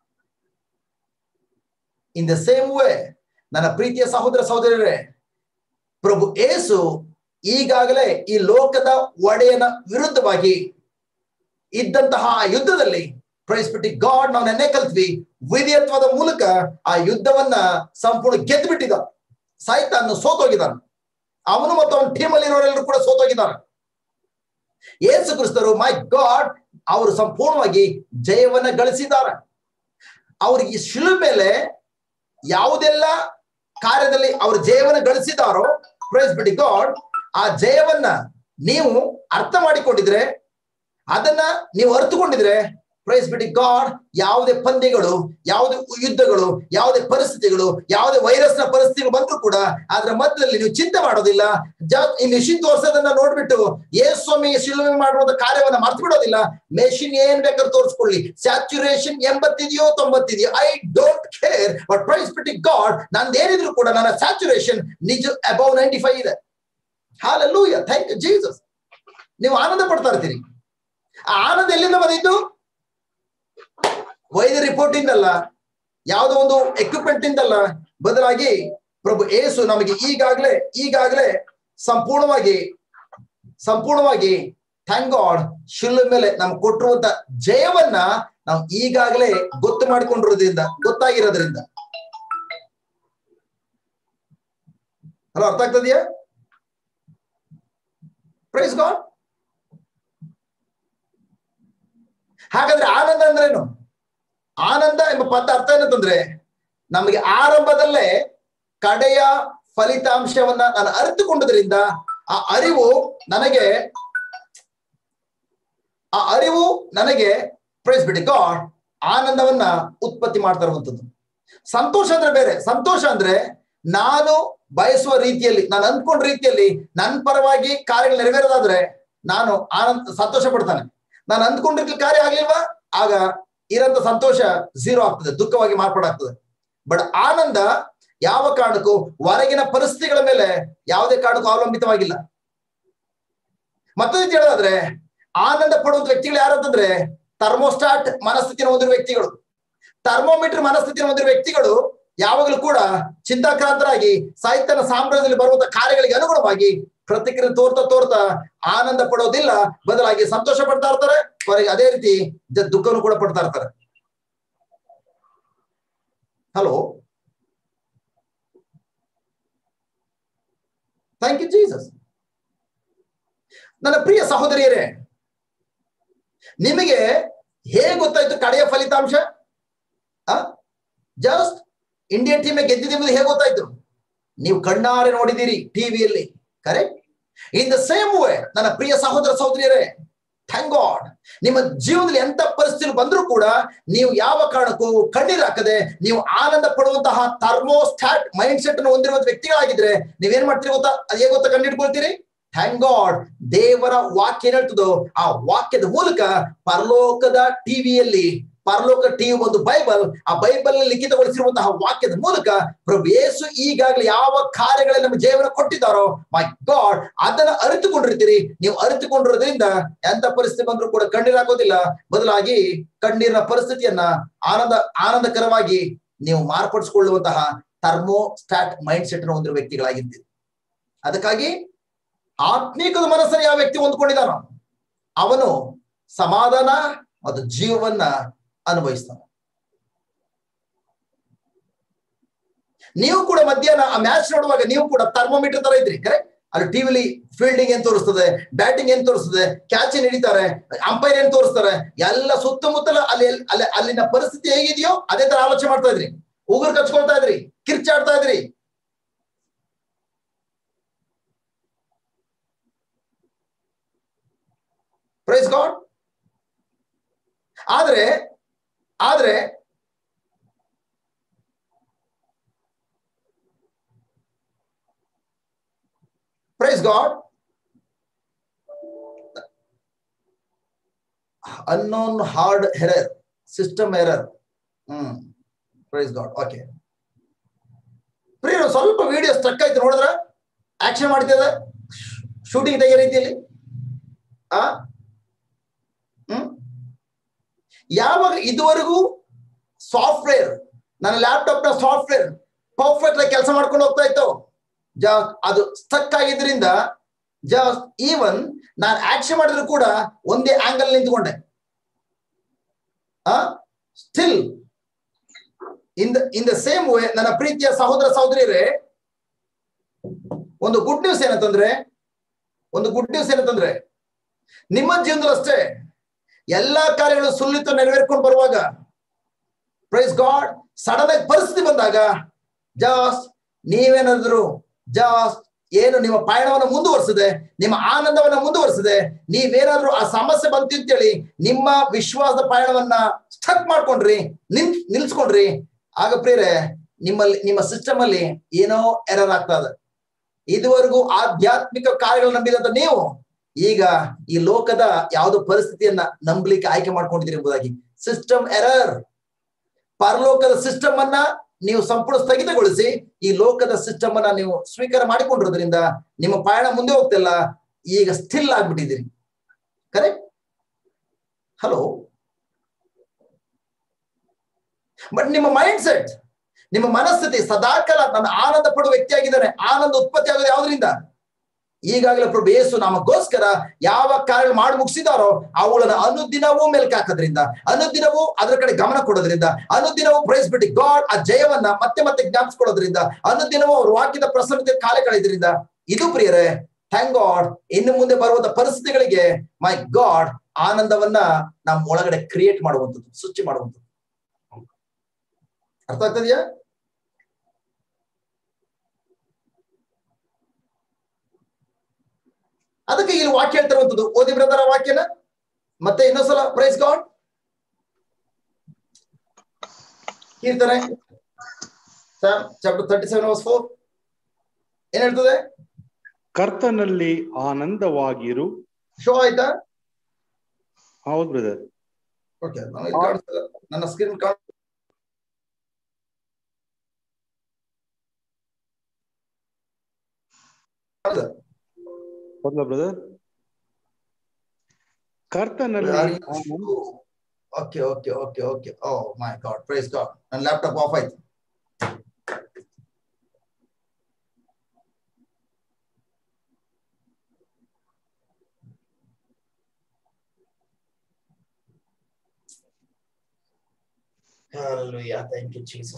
In the same way ನನ್ನ ಪ್ರೀತಿಯ ಸಹೋದರ ಸಹೋದರರೇ, ಪ್ರಭು ಯೇಸು ಈಗಾಗಲೇ ಈ ಲೋಕದ ಒಡೆಯನ ವಿರುದ್ಧವಾಗಿ ಇದ್ದಂತಹ ಯುದ್ಧದಲ್ಲಿ ಪ್ರೈಸ್ ಬಿಟ್ಟು ಗಾಡ್ ನಾವು ನೆನ್ನೆ ಕಲ್ತ್ವಿ, ವಿಧೇಯತ್ವದ ಮೂಲಕ ಆ ಯುದ್ಧವನ್ನ ಸಂಪೂರ್ಣ ಗೆದ್ದು ಬಿಟ್ಟಿದ್ದ. ಸೈತಾನ್ ಸೋತೋಗಿದ್ದಾನೆ, ಅವನು ಮತ್ತು ಅವನ ಟೀಮ್ ಅಲ್ಲಿ ಇರೋರೆಲ್ಲರೂ ಕೂಡ ಸೋತೋಗಿದ್ದಾರೆ. ಯೇಸು ಕ್ರಿಸ್ತರು ಮೈ ಗಾಡ್ ಅವರು ಸಂಪೂರ್ಣವಾಗಿ ಜಯವನ್ನ ಗಳಿಸಿದ್ದಾರೆ. ಅವ್ರಿಗೆ ಈ ಶಿಲುಬೆ ಮೇಲೆ ಯಾವುದೆಲ್ಲ ಕಾರ್ಯದಲ್ಲಿ ಅವರು ಜಯವನ್ನ ಗಳಿಸಿದಾರೋ ಪ್ರೈಸ್ ಬಿಟ್ಟು ಗಾಡ್, ಆ ಜಯವನ್ನ ನೀವು ಅರ್ಥ ಮಾಡಿಕೊಂಡಿದ್ರೆ, ಅದನ್ನ ನೀವು ಅರ್ಥಕೊಂಡಿದ್ರೆ ಪ್ರೈಸ್ ಬಿಟ್ಟು ಗಾಡ್, ಯಾವುದೇ ಪಂದ್ಯಗಳು, ಯಾವುದೇ ಯುದ್ಧಗಳು, ಯಾವುದೇ ಪರಿಸ್ಥಿತಿಗಳು, ಯಾವುದೇ ವೈರಸ್ ನ ಪರಿಸ್ಥಿತಿಗಳು ಬಂದ್ರು ಕೂಡ ಅದರ ಮಧ್ಯದಲ್ಲಿ ನೀವು ಚಿಂತೆ ಮಾಡೋದಿಲ್ಲ. ಈ ಮೆಷಿನ್ ತೋರ್ಸೋದನ್ನ ನೋಡ್ಬಿಟ್ಟು ಯೇಸ್ವಾಮಿ ಶಿಲುಬೆ ಮಾಡುವಂತ ಕಾರ್ಯವನ್ನ ಮರ್ತು ಬಿಡೋದಿಲ್ಲ. ಮೆಷಿನ್ ಏನ್ ಬೇಕಾದ್ರೂ ತೋರಿಸ್ಕೊಳ್ಳಿ, ಸ್ಯಾಚುರೇಷನ್ 80 ಇದೆಯೋ 90 ಇದೆಯೋ, I don't care. But praise ಬಿಟ್ಟು ಗಾಡ್, ನಂದೇನಿದ್ರು ಕೂಡ ನನ್ನ ಸ್ಯಾಚುರೇಷನ್ ನಿಜ ಅಬೌವ್ 95 ಇದೆ. Hallelujah, thank you Jesus. ನೀವು ಆನಂದ ಪಡ್ತಾ ಇರ್ತೀರಿ. ಆ ಆನಂದ ಎಲ್ಲಿಂದ ಬಂದಿದ್ದು? ವೈದ್ಯ ರಿಪೋರ್ಟ್ ಇಂದಲ್ಲ, ಯಾವುದೋ ಒಂದು ಎಕ್ವಿಪ್ಮೆಂಟ್ ಇಂದಲ್ಲ, ಬದಲಾಗಿ ಪ್ರಭು ಯೇಸು ನಮಗೆ ಈಗಾಗಲೇ ಸಂಪೂರ್ಣವಾಗಿ ಥ್ಯಾಂಕ್ ಗಾಡ್ ಶಿಲುಬೆ ಮೇಲೆ ನಮ್ಗೆ ಕೊಟ್ಟಿರುವಂತ ಜಯವನ್ನ ನಾವು ಈಗಾಗಲೇ ಗೊತ್ತಾಗಿರೋದ್ರಿಂದ ಹಲೋ, ಅರ್ಥ ಆಗ್ತದೆಯಾ? Praise God. ಹಾಗಾದ್ರೆ ಆನಂದ ಅಂದ್ರೇನು? ಆನಂದ ಎಂಬ ಪದ ಅರ್ಥ ಏನಂತಂದ್ರೆ, ನಮಗೆ ಆರಂಭದಲ್ಲೇ ಕಡೆಯ ಫಲಿತಾಂಶವನ್ನ ನಾನು ಅರಿತುಕೊಂಡದ್ರಿಂದ ಆ ಅರಿವು ನನಗೆ ಪ್ರೈಸ್ ಬಿಡಿ ಗಾಡ್ ಆನಂದವನ್ನ ಉತ್ಪತ್ತಿ ಮಾಡ್ತಾ ಇರುವಂತದ್ದು. ಸಂತೋಷ ಅಂದ್ರೆ ಬೇರೆ. ಸಂತೋಷ ಅಂದ್ರೆ ನಾನು ಬಯಸುವ ರೀತಿಯಲ್ಲಿ, ನಾನು ಅಂದ್ಕೊಂಡ ರೀತಿಯಲ್ಲಿ ನನ್ನ ಪರವಾಗಿ ಕಾರ್ಯಗಳು ನೆರವೇರೋದಾದ್ರೆ ನಾನು ಸಂತೋಷ ಪಡ್ತಾನೆ. ನಾನು ಅಂದ್ಕೊಂಡಿರ್ಲಿ ಕಾರ್ಯ ಆಗ್ಲಿಲ್ವಾ, ಆಗ ಇರಂತ ಸಂತೋಷ ಝೀರೋ ಆಗ್ತದೆ, ದುಃಖವಾಗಿ ಮಾರ್ಪಾಡಾಗ್ತದೆ. ಬಟ್ ಆನಂದ ಯಾವ ಕಾರಣಕ್ಕೂ ಹೊರಗಿನ ಪರಿಸ್ಥಿತಿಗಳ ಮೇಲೆ ಯಾವುದೇ ಕಾರಣಕ್ಕೂ ಅವಲಂಬಿತವಾಗಿಲ್ಲ. ಮತ್ತೊಂದು ರೀತಿ ಹೇಳೋದಾದ್ರೆ, ಆನಂದ ಪಡುವಂತ ವ್ಯಕ್ತಿಗಳು ಯಾರಂತಂದ್ರೆ ಥರ್ಮೋಸ್ಟಾಟ್ ಮನಸ್ಥಿತಿಯನ್ನು ಹೊಂದಿರುವ ವ್ಯಕ್ತಿಗಳು, ಥರ್ಮೋಮೀಟರ್ ಮನಸ್ಥಿತಿಯನ್ನು ಹೊಂದಿರುವ ವ್ಯಕ್ತಿಗಳು ಯಾವಾಗಲೂ ಕೂಡ ಚಿಂತಾಕ್ರಾಂತರಾಗಿ ಸಾಹಿತ್ಯನ ಸಾಮ್ರಾಜ್ಯದಲ್ಲಿ ಬರುವಂತಹ ಕಾರ್ಯಗಳಿಗೆ ಅನುಗುಣವಾಗಿ ಪ್ರತಿಕ್ರಿಯೆ ತೋರ್ತಾ ಆನಂದ ಪಡೋದಿಲ್ಲ, ಬದಲಾಗಿ ಸಂತೋಷ ಪಡ್ತಾ ಇರ್ತಾರೆ. ಹೊರಗೆ ಅದೇ ರೀತಿ ದುಃಖನೂ ಕೂಡ ಪಡ್ತಾ ಇರ್ತಾರೆ. Hello, thank you Jesus. ನನ್ನ ಪ್ರಿಯ ಸಹೋದರಿಯರೇ, ನಿಮಗೆ ಹೇಗೆ ಗೊತ್ತಾಯ್ತು ಕಡೆಯ ಫಲಿತಾಂಶ? ಜಸ್ಟ್ ಇಂಡಿಯನ್ ಟೀಮ್ ಗೆದ್ದಿದೆ ಹೇಗೆ ಗೊತ್ತಾಯ್ತು? ನೀವು ಕಣ್ಣಾರೆ ನೋಡಿದ್ದೀರಿ ಟಿವಿಯಲ್ಲಿ, correct? In the same way ನನ್ನ ಪ್ರಿಯ ಸಹೋದರ ಸಹೋದರಿಯರೇ, ಥ್ಯಾಂಕ್ ಗಾಡ್, ನಿಮ್ಮ ಜೀವನದಲ್ಲಿ ಎಂತ ಪರಿಸ್ಥಿತಿ ಬಂದ್ರೂ ಕೂಡ ನೀವು ಯಾವ ಕಾರಣಕ್ಕೂ ಕಣ್ಣೀರು ಹಾಕದೆ ನೀವು ಆನಂದ ಪಡುವಂತಹ ಥರ್ಮೋಸ್ಟಾಟ್ ಮೈಂಡ್ ಸೆಟ್ ಅನ್ನು ಹೊಂದಿರುವಂತ ವ್ಯಕ್ತಿಗಳಾಗಿದ್ರೆ ನೀವೇನ್ ಮಾಡ್ತೀರಿ ಗೊತ್ತಾ? ಅದೇ ಗೊತ್ತಾ ಕಂಡಿಡ್ಕೊಳ್ತೀರಿ? ಥ್ಯಾಂಕ್ ಗಾಡ್, ದೇವರ ವಾಕ್ಯ ಏನ್ ಹೇಳ್ತದೋ ಆ ವಾಕ್ಯದ ಮೂಲಕ ಪರಲೋಕದ ಟಿವಿಯಲ್ಲಿ, ಪರಲೋಕ ಟಿವಿ ಒಂದು ಬೈಬಲ್, ಆ ಬೈಬಲ್ ಲಿಖಿತಗೊಳಿಸಿರುವಂತಹ ವಾಕ್ಯದ ಮೂಲಕ ಪ್ರಭು ಯೇಸು ಈಗಾಗಲೇ ಯಾವ ಕಾರ್ಯಗಳಲ್ಲಿ ನಮ್ಮ ಜೀವನ ಕೊಟ್ಟಿದ್ದಾರೋ, ಮೈ ಗಾಡ್, ಅದನ್ನ ಅರಿತುಕೊಂಡಿರ್ತೀರಿ. ನೀವು ಅರಿತುಕೊಂಡಿರೋದ್ರಿಂದ ಎಂತ ಪರಿಸ್ಥಿತಿ ಬಂದ್ರೂ ಕೂಡ ಕಣ್ಣೀರು ಹಾಕೋದಿಲ್ಲ, ಬದಲಾಗಿ ಕಣ್ಣೀರಿನ ಪರಿಸ್ಥಿತಿಯನ್ನ ಆನಂದಕರವಾಗಿ ನೀವು ಮಾರ್ಪಡಿಸಿಕೊಳ್ಳುವಂತಹ ಥರ್ಮೋಸ್ಟಾಟ್ ಮೈಂಡ್ ಸೆಟ್ ಅನ್ನು ಹೊಂದಿರುವ ವ್ಯಕ್ತಿಗಳಾಗಿರ್ತೀರಿ. ಅದಕ್ಕಾಗಿ ಆತ್ಮೀಕದ ಮನಸ್ಸನ್ನು ಯಾವ ವ್ಯಕ್ತಿ ಹೊಂದ್ಕೊಂಡಿದ್ದಾನೋ ಅವನು ಸಮಾಧಾನ ಮತ್ತು ಜೀವವನ್ನ ಅನುಭವಿಸ್ತಾನೆ. ನೀವು ಕೂಡ ಮಧ್ಯಾಹ್ನ ಆ ಮ್ಯಾಚ್ ನೋಡುವಾಗ ನೀವು ಕೂಡ ಥರ್ಮೋಮೀಟರ್ ತರ ಇದ್ರಿ, ಕರೆಕ್ಟ್? ಅಲ್ಲಿ ಟಿವಿಲಿ ಫೀಲ್ಡಿಂಗ್ ಏನ್ ತೋರಿಸ್ತದೆ, ಬ್ಯಾಟಿಂಗ್ ಏನ್ ತೋರಿಸ್ತದೆ, ಕ್ಯಾಚ್ ಏನ್ ಹಿಡಿತಾರೆ, ಅಂಪೈರ್ ಏನ್ ತೋರಿಸ್ತಾರೆ, ಎಲ್ಲ ಸುತ್ತಮುತ್ತಲ ಅಲ್ಲಿನ ಪರಿಸ್ಥಿತಿ ಹೇಗಿದೆಯೋ ಅದೇ ತರ ಆಲೋಚನೆ ಮಾಡ್ತಾ ಇದ್ರಿ, ಉಗುರು ಕಚ್ಕೊಳ್ತಾ ಇದ್ರಿ, ಕಿರ್ಚಾಡ್ತಾ ಇದ್ರಿ. Praise God. ಆದ್ರೆ praise God, unknown hard error, system error. Praise God. Okay ಪ್ರಿಯರು, ಸ್ವಲ್ಪ ವಿಡಿಯೋ ಸ್ಟ್ರಕ್ ಆಯ್ತು ನೋಡಿದ್ರ? ಆಕ್ಷನ್ ಮಾಡ್ತಿದೆ, ಶೂಟಿಂಗ್ ತೆಗೆಯೋ ರೀತಿಯಲ್ಲಿ. ಯಾವಾಗ ಇದುವರೆಗೂ ಸಾಫ್ಟ್ವೇರ್, ನನ್ನ ಲ್ಯಾಪ್ಟಾಪ್ ನ ಸಾಫ್ಟ್ವೇರ್ ಪರ್ಫೆಕ್ಟ್ ಆಗಿ ಕೆಲಸ ಮಾಡ್ಕೊಂಡು ಹೋಗ್ತಾ ಇತ್ತು, ಅದು ಸ್ಟಕ್ ಆಗಿದ್ರಿಂದ ಈವನ್ ನಾನು ಆಕ್ಷನ್ ಮಾಡಿದ್ರು ಕೂಡ ಒಂದೇ ಆಂಗಲ್ ನಿಂತ್ಕೊಂಡೆ. Still in the same way ನನ್ನ ಪ್ರೀತಿಯ ಸಹೋದರ ಸಹೋದರಿಯರೇ, ಒಂದು ಗುಡ್ ನ್ಯೂಸ್ ಏನಂತಂದ್ರೆ ನಿಮ್ಮ ಜೀವನದಲ್ಲಿ ಅಷ್ಟೇ ಎಲ್ಲಾ ಕಾರ್ಯಗಳು ಸುಲಿತ ನೆರವೇರ್ಕೊಂಡು ಬರುವಾಗ, ಪ್ರೈಸ್ ಗಾಡ್, ಸಡನ್ ಆಗಿ ಪರಿಸ್ಥಿತಿ ಬಂದಾಗ ನೀವೇನಾದ್ರು ಏನು ನಿಮ್ಮ ಪಯಣವನ್ನು ಮುಂದುವರಿಸಿದೆ, ನಿಮ್ಮ ಆನಂದವನ್ನ ಮುಂದುವರಿಸಿದೆ, ನೀವೇನಾದ್ರೂ ಆ ಸಮಸ್ಯೆ ಬಂತು ಅಂತೇಳಿ ನಿಮ್ಮ ವಿಶ್ವಾಸದ ಪಯಣವನ್ನ ಸ್ಟಕ್ ಮಾಡ್ಕೊಂಡ್ರಿ, ನಿಲ್ಸ್ಕೊಂಡ್ರಿ, ಆಗ ಪ್ರಿಯರೇ ನಿಮ್ಮ ಸಿಸ್ಟಮ್ ಅಲ್ಲಿ ಏನೋ ಎರರ್ ಆಗ್ತಾ ಇದೆ. ಇದುವರೆಗೂ ಆಧ್ಯಾತ್ಮಿಕ ಕಾರ್ಯಗಳು ನಂಬಿದಂತ ನೀವು ಈಗ ಈ ಲೋಕದ ಯಾವುದೋ ಪರಿಸ್ಥಿತಿಯನ್ನ ನಂಬಲಿಕ್ಕೆ ಆಯ್ಕೆ ಮಾಡ್ಕೊಂಡಿದ್ದೀರಿ ಎಂಬುದಾಗಿ ಸಿಸ್ಟಮ್ ಎರರ್. ಪರಲೋಕದ ಸಿಸ್ಟಮ್ ಅನ್ನ ನೀವು ಸಂಪೂರ್ಣ ಸ್ಥಗಿತಗೊಳಿಸಿ ಈ ಲೋಕದ ಸಿಸ್ಟಮ್ ಅನ್ನ ನೀವು ಸ್ವೀಕಾರ ಮಾಡಿಕೊಂಡಿರೋದ್ರಿಂದ ನಿಮ್ಮ ಪಯಣ ಮುಂದೆ ಹೋಗ್ತಿಲ್ಲ, ಈಗ ಸ್ಟಿಲ್ ಆಗ್ಬಿಟ್ಟಿದ್ದೀರಿ. ಕರೆಕ್ಟ್? ಹಲೋ. ಬಟ್ ನಿಮ್ಮ ಮೈಂಡ್ ಸೆಟ್, ನಿಮ್ಮ ಮನಸ್ಥಿತಿ ಸದಾಕಾಲ ನಾನು ಆನಂದ ಪಡುವ ವ್ಯಕ್ತಿ ಆಗಿದ್ದಾನೆ. ಆನಂದ ಉತ್ಪತ್ತಿ ಆಗೋದು ಯಾವ್ದ್ರಿಂದ? ಈಗಾಗಲೇ ಪ್ರಭು ಯೇಸು ನಮಗೋಸ್ಕರ ಯಾವ ಕಾರ್ಯ ಮಾಡಿ ಮುಗಿಸಿದಾರೋ ಅವುಗಳನ್ನ ಅನುದಿನವೂ ಮೆಲ್ಕಾಕೋದ್ರಿಂದ, ಅನುದಿನವೂ ಅದರ ಕಡೆ ಗಮನ ಕೊಡೋದ್ರಿಂದ, ಅನುದಿನವೂ ಪ್ರೈಸ್ ಬಿಟ್ಟು ಗಾಡ್ ಆ ಜಯವನ್ನ ಮತ್ತೆ ಮತ್ತೆ ಜ್ಞಾಪಿಸ್ಕೊಳ್ಳೋದ್ರಿಂದ, ಅನುದಿನವೂ ಅವ್ರ ವಾಕ್ಯದ ಪ್ರಸನ್ನತೆ ಕಾಲ ಕಳೆದ್ರಿಂದ, ಇದು ಪ್ರಿಯರೇ ಥ್ಯಾಂಕ್ ಗಾಡ್ ಇನ್ನು ಮುಂದೆ ಬರುವಂತ ಪರಿಸ್ಥಿತಿಗಳಿಗೆ ಮೈ ಗಾಡ್ ಆನಂದವನ್ನ ನಮ್ಮ ಒಳಗಡೆ ಕ್ರಿಯೇಟ್ ಮಾಡುವಂಥದ್ದು, ಸೃಷ್ಟಿ ಮಾಡುವಂಥದ್ದು. ಅರ್ಥ ಆಗ್ತದೆಯಾ? ಅದಕ್ಕೆ ಇಲ್ಲಿ ವಾಕ್ಯ ಹೇಳ್ತಿರುವಂಥದ್ದು. ಓದಿ ಬ್ರದರ್ ಆ ವಾಕ್ಯನ ಮತ್ತೆ ಇನ್ನೊಂದ್ಸಲ. Praise God. ಕೀರ್ತನೆ ಚಾಪ್ಟರ್ 37:4 ಏನ್ ಹೇಳ್ತದೆ? ಕರ್ತನಲ್ಲಿ ಆನಂದವಾಗಿರು. ಶೋ ಆಯ್ತಾ? ಹೌದು ಬ್ರದರ್. ಓಕೆ, ನನ್ನ ಸ್ಕ್ರೀನ್ ಬ್ರದರ್, ಕರ್ತನಲ್ಲಿ okay okay okay okay. Oh my God, praise God. ನನ್ನ ಲ್ಯಾಪ್ಟಾಪ್ ಆಫ್ ಆಯ್ತು. Hallelujah. Thank you, Jesus.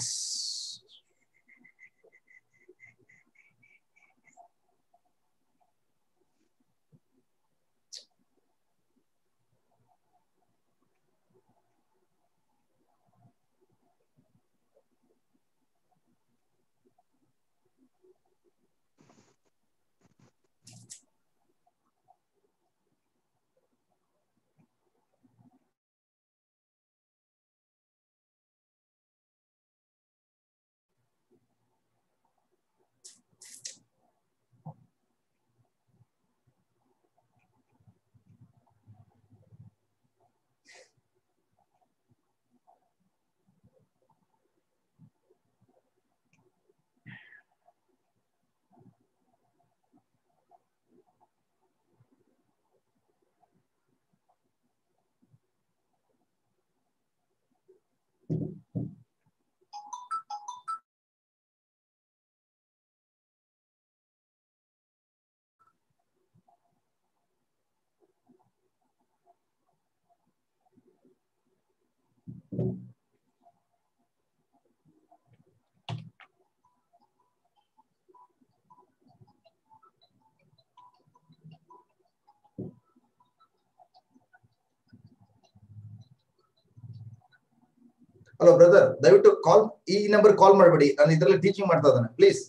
Hello brother, ದಯವಿಟ್ಟು ಕಾಲ್ ಈ ನಂಬರ್ ಕಾಲ್ ಮಾಡಬೇಡಿ. ನಾನು ಇದರಲ್ಲಿ ಟೀಚಿಂಗ್ ಮಾಡ್ತಾ ಇದ್ದಾನೆ, please.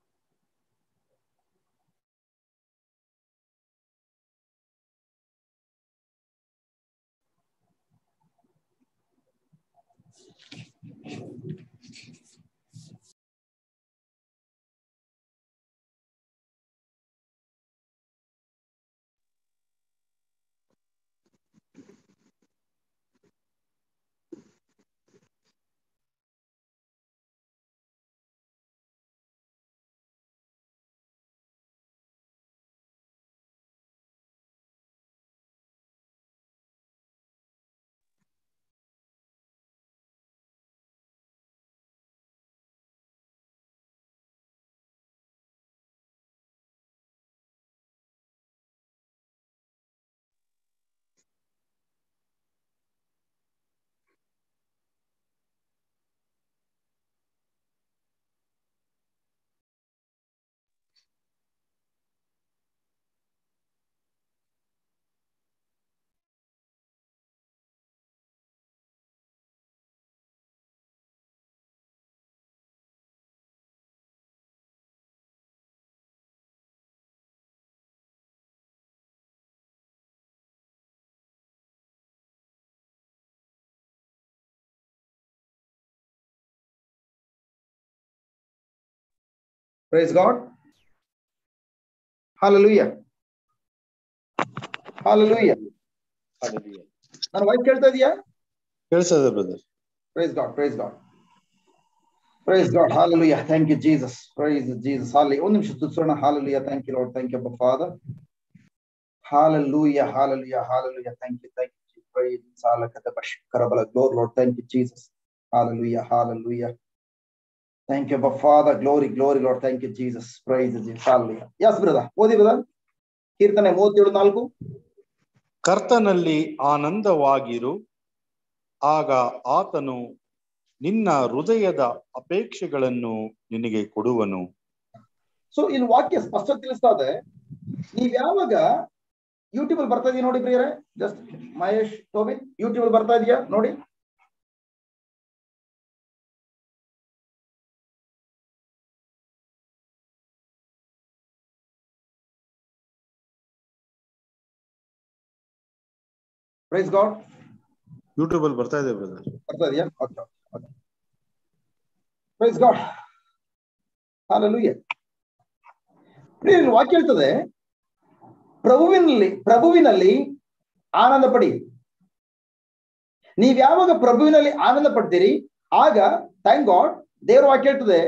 Praise God. Hallelujah. Hallelujah. Hallelujah. ನನ್ನ ವಾಯ್ಸ್ ಕೇಳ್ತಾ ಇದೆಯಾ? ಕೇಳಿಸ್ತದೆ brother. Praise God. Praise God. Praise God. Hallelujah. Thank you, Jesus. Praise Jesus. Hallelujah. ಒಂದು ನಿಮಿಷ ಸ್ತುತಿಸೋಣ. Hallelujah. Thank you, Lord. Thank you, Father. Hallelujah. Hallelujah. Hallelujah. Thank you. Thank you. Praise God. Glory, Lord. Thank you, Jesus. Hallelujah. Hallelujah. Thank you, Father. Glory, glory, Lord. Thank you, Jesus. Praise Jesus. Hallelujah. Yes, brother. Odi, brother. ಕೀರ್ತನೆ 37:4. ಕರ್ತನಲ್ಲಿ ಆನಂದವಾಗಿರು, ಆಗ ಆತನು ನಿನ್ನ ಹೃದಯದ ಅಪೇಕ್ಷೆಗಳನ್ನು ನಿನಗೆ ಕೊಡುವನು. So ಇಲ್ಲಿ ವಾಕ್ಯ ಸ್ಪಷ್ಟ ತಿಳಿಸ್ತಾ ಇದೆ. ನೀವ್ ಯಾವಾಗ ಯೂಟ್ಯೂಬ್ ಅಲ್ಲಿ ಬರ್ತಾ ಇದೀಯ ನೋಡಿ ಪ್ರಿಯರೇ, ಜಸ್ಟ್ ಮಹೇಶ್ ಟೋಬಿನ್ ಯೂಟ್ಯೂಬ್ ಅಲ್ಲಿ ಬರ್ತಾ ಇದೆಯಾ ನೋಡಿ. Praise God. ಯೂಟ್ಯೂಬ್ ಅಲ್ಲಿ ಬರ್ತಾ ಇದೆ ಬ್ರದರ್. ಬರ್ತಾ ಇದೆಯಾ? Okay okay. Praise God. Hallelujah. ಪ್ರಿಯರೇ, ವಾಕ್ಯ ಹೇಳ್ತದೆ ಪ್ರಭುವಿನಲ್ಲಿ ಆನಂದ ಪಡಿ. ನೀವ್ ಯಾವಾಗ ಪ್ರಭುವಿನಲ್ಲಿ ಆನಂದ ಪಡ್ತೀರಿ ಆಗ ಥ್ಯಾಂಕ್ ಗಾಡ್, ದೇವರ ವಾಕ್ಯ ಹೇಳ್ತದೆ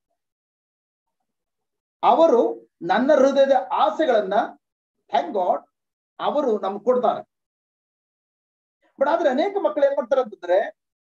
ಅವರು ನನ್ನ ಹೃದಯದ ಆಸೆಗಳನ್ನ ಥ್ಯಾಂಕ್ ಗಾಡ್ ಅವರು ನಮ್ಗೆ ಕೊಡ್ತಾರೆ. ಬಟ್ ಆದ್ರೆ ಅನೇಕ ಮಕ್ಕಳು ಏನ್ ಮಾಡ್ತಾರೆ ಅಂತಂದ್ರೆ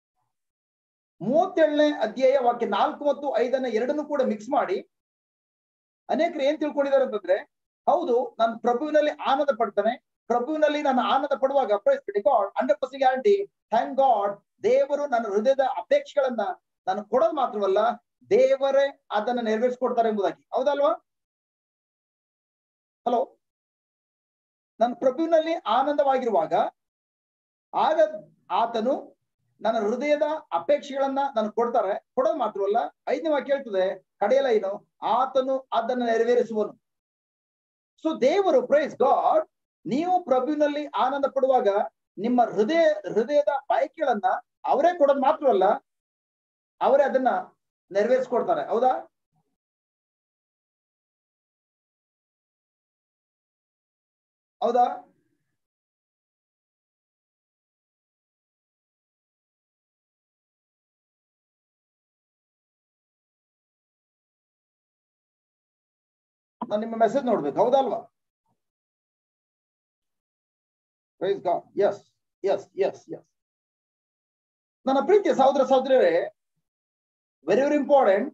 37ನೇ ಅಧ್ಯಾಯ ವಾಕ್ಯ 4 ಮತ್ತು 5 ಎರಡನ್ನೂ ಕೂಡ ಮಿಕ್ಸ್ ಮಾಡಿ ಅನೇಕರು ಏನ್ ತಿಳ್ಕೊಂಡಿದ್ದಾರೆ ಅಂತಂದ್ರೆ, ಹೌದು ನಾನು ಪ್ರಭುವಿನಲ್ಲಿ ಆನಂದ ಪಡ್ತಾನೆ, ಪ್ರಭುವಿನಲ್ಲಿ ನಾನು ಆನಂದ ಪಡುವಾಗ 100% ಗ್ಯಾರಂಟಿ ಥ್ಯಾಂಕ್ ಗಾಡ್ ದೇವರು ನನ್ನ ಹೃದಯದ ಅಪೇಕ್ಷೆಗಳನ್ನ ನಾನು ಕೊಡೋದು ಮಾತ್ರವಲ್ಲ, ದೇವರೇ ಅದನ್ನ ನೆರವೇರಿಸ್ಕೊಡ್ತಾರೆ ಎಂಬುದಾಗಿ. ಹೌದಲ್ವಾ? ಹಲೋ, ನಾನು ಪ್ರಭುವಿನಲ್ಲಿ ಆನಂದವಾಗಿರುವಾಗ ಆಗ ಆತನು ನನ್ನ ಹೃದಯದ ಅಪೇಕ್ಷೆಗಳನ್ನ ನಾನು ಕೊಡೋದು ಮಾತ್ರವಲ್ಲ, 5ನೇ ವಾಕ್ಯ ಹೇಳ್ತದೆ ಕಡೆಯ ಲೈನು, ಆತನು ಅದನ್ನು ನೆರವೇರಿಸುವನು. ಸೊ ದೇವರು, ಪ್ರೈಸ್ ಗಾಡ್, ನೀವು ಪ್ರಭುವಿನಲ್ಲಿ ಆನಂದ ಪಡುವಾಗ ನಿಮ್ಮ ಹೃದಯದ ಬಯಕೆಗಳನ್ನ ಅವರೇ ಕೊಡೋದು ಮಾತ್ರವಲ್ಲ, ಅವರೇ ಅದನ್ನ ನೆರವೇರಿಸ್ಕೊಡ್ತಾರೆ. ಹೌದಾ? ಹೌದಾ? ನಾನು ನಿಮ್ಮ ಮೆಸೇಜ್ ನೋಡ್ಬೇಕು. ಹೌದಲ್ವಾ? Praise God. Yes yes yes yes. ನನ್ನ ಪ್ರೀತಿಯ ಸಹೋದರ ಸಹೋದರಿಯರೇ, ವೆರಿ ವೆರಿ ಇಂಪಾರ್ಟೆಂಟ್.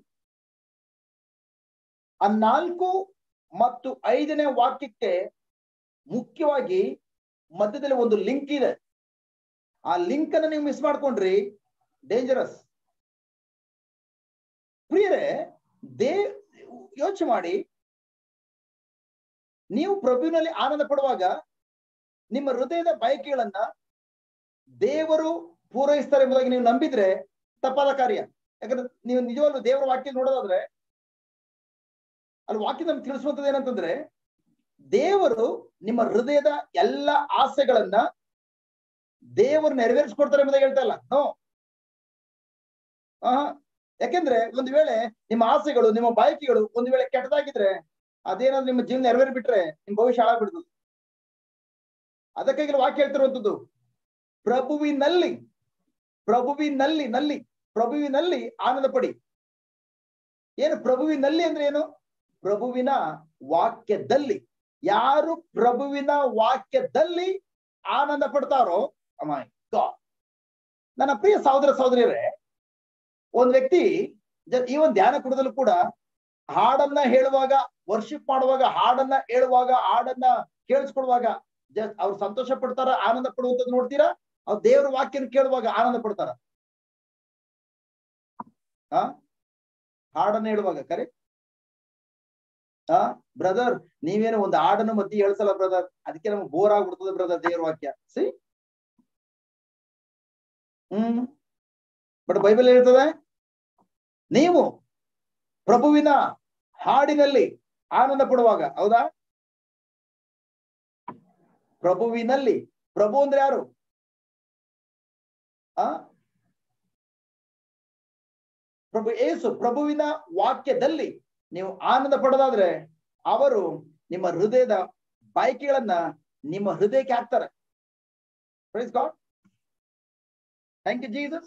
ಆ 4 ಮತ್ತು 5ನೇ ವಾಕ್ಯಕ್ಕೆ ಮುಖ್ಯವಾಗಿ ಮಧ್ಯದಲ್ಲಿ ಒಂದು ಲಿಂಕ್ ಇದೆ. ಆ ಲಿಂಕ್ ಅನ್ನು ನೀವು ಮಿಸ್ ಮಾಡ್ಕೊಂಡ್ರಿ, ಡೇಂಜರಸ್. ಪ್ರಿಯರೇ, ಯೋಚನೆ ಮಾಡಿ, ನೀವು ಪ್ರಭುವಿನಲ್ಲಿ ಆನಂದ ಪಡುವಾಗ ನಿಮ್ಮ ಹೃದಯದ ಬಯಕೆಗಳನ್ನ ದೇವರು ಪೂರೈಸ್ತಾರೆ ಎಂಬುದಾಗಿ ನೀವು ನಂಬಿದ್ರೆ ತಪ್ಪಾದ ಕಾರ್ಯ. ಯಾಕಂದ್ರೆ ನೀವು ನಿಜವಾಗ್ಲೂ ದೇವರ ವಾಕ್ಯ ನೋಡೋದಾದ್ರೆ ಅಲ್ಲಿ ವಾಕ್ಯ ನಮ್ಗೆ ತಿಳಿಸುವಂತದ್ದು ಏನಂತಂದ್ರೆ, ದೇವರು ನಿಮ್ಮ ಹೃದಯದ ಎಲ್ಲ ಆಸೆಗಳನ್ನ ದೇವರು ನೆರವೇರಿಸ್ಕೊಡ್ತಾರೆ ಎಂಬುದಾಗಿ ಹೇಳ್ತಾ ಇಲ್ಲ. ನೋ. ಯಾಕೆಂದ್ರೆ ಒಂದು ವೇಳೆ ನಿಮ್ಮ ಆಸೆಗಳು, ನಿಮ್ಮ ಬಯಕೆಗಳು ಒಂದು ವೇಳೆ ಕೆಟ್ಟದಾಗಿದ್ರೆ, ಅದೇನಾದ್ರು ನಿಮ್ಮ ಜೀವನ ನೆರವೇರಿ ಬಿಟ್ರೆ ನಿಮ್ ಭವಿಷ್ಯ ಹಾಳಾಗ್ಬಿಡ್ತದೆ. ಅದಕ್ಕಾಗಿ ವಾಕ್ಯ ಹೇಳ್ತಿರುವಂತದ್ದು ಪ್ರಭುವಿನಲ್ಲಿ ಆನಂದ ಪಡಿ. ಏನು ಪ್ರಭುವಿನಲ್ಲಿ ಅಂದ್ರೆ ಏನು? ಪ್ರಭುವಿನ ವಾಕ್ಯದಲ್ಲಿ. ಯಾರು ಪ್ರಭುವಿನ ವಾಕ್ಯದಲ್ಲಿ ಆನಂದ ಪಡ್ತಾರೋ, ನನ್ನ ಪ್ರಿಯ ಸಹೋದರ ಸಹೋದರಿಯರೇ, ಒಂದ್ ವ್ಯಕ್ತಿ ಈ ಒಂದು ಧ್ಯಾನ ಕುಡದಲ್ಲೂ ಕೂಡ ಹಾಡನ್ನ ಹೇಳುವಾಗ, ವರ್ಷಿಪ್ ಮಾಡುವಾಗ, ಹಾಡನ್ನ ಹೇಳುವಾಗ, ಹಾಡನ್ನ ಕೇಳಿಸ್ಕೊಡುವಾಗ ಅವ್ರು ಸಂತೋಷ ಪಡ್ತಾರ, ಆನಂದ ಪಡುವಂತದ್ದು ನೋಡ್ತೀರಾ? ಅವ್ರು ದೇವರ ವಾಕ್ಯನ ಕೇಳುವಾಗ ಆನಂದ ಪಡ್ತಾರ. ಹಾಡನ್ನ ಹೇಳುವಾಗ ಕರೆ ಬ್ರದರ್, ನೀವೇನು ಒಂದು ಹಾಡನ್ನು ಮಧ್ಯೆ ಹೇಳ್ಸಲ್ಲ ಬ್ರದರ್, ಅದಕ್ಕೆ ನಮ್ಗೆ ಬೋರ್ ಆಗ್ಬಿಡ್ತದೆ ಬ್ರದರ್ ದೇವರ ವಾಕ್ಯ. ಸಿ ಬಟ್ ಬೈಬಲ್ ಹೇಳ್ತದೆ, ನೀವು ಪ್ರಭುವಿನ ಹಾಡಿನಲ್ಲಿ ಆನಂದ ಪಡುವಾಗ. ಹೌದಾ? ಪ್ರಭುವಿನಲ್ಲಿ. ಪ್ರಭು ಅಂದ್ರೆ ಯಾರು? ಪ್ರಭು ಯೇಸು. ಪ್ರಭುವಿನ ವಾಕ್ಯದಲ್ಲಿ ನೀವು ಆನಂದ ಪಡೋದಾದ್ರೆ ಅವರು ನಿಮ್ಮ ಹೃದಯದ ಬಯಕೆಗಳನ್ನ ನಿಮ್ಮ ಹೃದಯಕ್ಕೆ ಹಾಕ್ತಾರೆ. Praise God. Thank you Jesus.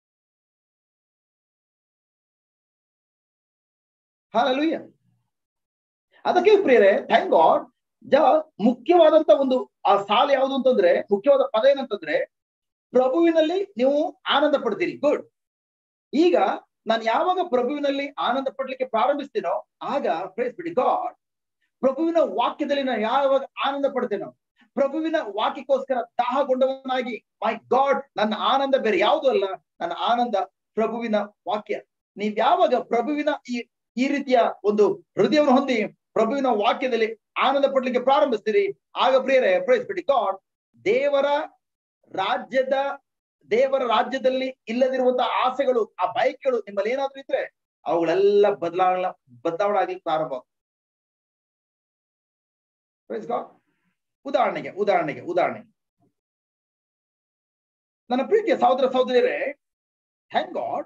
Hallelujah. ಅದಕ್ಕೆ ಪ್ರಿಯರೇ, ಥ್ಯಾಂಕ್ ಗಾಡ್, ಮುಖ್ಯವಾದಂತ ಒಂದು ಆ ಸಾಲ ಯಾವುದು ಅಂತಂದ್ರೆ, ಮುಖ್ಯವಾದ ಪದ ಏನಂತಂದ್ರೆ, ಪ್ರಭುವಿನಲ್ಲಿ ನೀವು ಆನಂದ ಪಡ್ತೀರಿ. ಗುಡ್. ಈಗ ನಾನು ಯಾವಾಗ ಪ್ರಭುವಿನಲ್ಲಿ ಆನಂದ ಪಡ್ಲಿಕ್ಕೆ ಪ್ರಾರಂಭಿಸ್ತೀನೋ ಆಗ ಪ್ರೈಸ್ ಬಿಡಿ ಗಾಡ್, ಪ್ರಭುವಿನ ವಾಕ್ಯದಲ್ಲಿ ನಾನು ಯಾವಾಗ ಆನಂದ ಪಡ್ತೇನೋ, ಪ್ರಭುವಿನ ವಾಕ್ಯಕ್ಕೋಸ್ಕರ ದಾಹಗೊಂಡವನಾಗಿ, ಮೈ ಗಾಡ್, ನನ್ನ ಆನಂದ ಬೇರೆ ಯಾವುದೂ ಅಲ್ಲ, ನನ್ನ ಆನಂದ ಪ್ರಭುವಿನ ವಾಕ್ಯ. ನೀವ್ ಯಾವಾಗ ಪ್ರಭುವಿನ ಈ ರೀತಿಯ ಒಂದು ಹೃದಯವನ್ನು ಹೊಂದಿ ಪ್ರಭುವಿನ ವಾಕ್ಯದಲ್ಲಿ ಆನಂದ ಪಡ್ಲಿಕ್ಕೆ ಪ್ರಾರಂಭಿಸ್ತೀರಿ, ಆಗ ಪ್ರಿಯರೇ, ಪ್ರೈಸ್ ಬಿ ಗಾಡ್, ದೇವರ ರಾಜ್ಯದಲ್ಲಿ ಇಲ್ಲದಿರುವಂತಹ ಆಸೆಗಳು, ಆ ಬಯಕೆಗಳು ನಿಮ್ಮಲ್ಲಿ ಏನಾದ್ರೂ ಇದ್ರೆ ಅವುಗಳೆಲ್ಲ ಬದಲಾವಣೆ ಆಗ್ಲಿಕ್ಕೆ ಪ್ರಾರಂಭ. Praise God. ಉದಾಹರಣೆಗೆ ನನ್ನ ಪ್ರೀತಿಯ ಸಹೋದರ ಸಹೋದರಿಯರೇ, ಥ್ಯಾಂಕ್ ಗಾಡ್,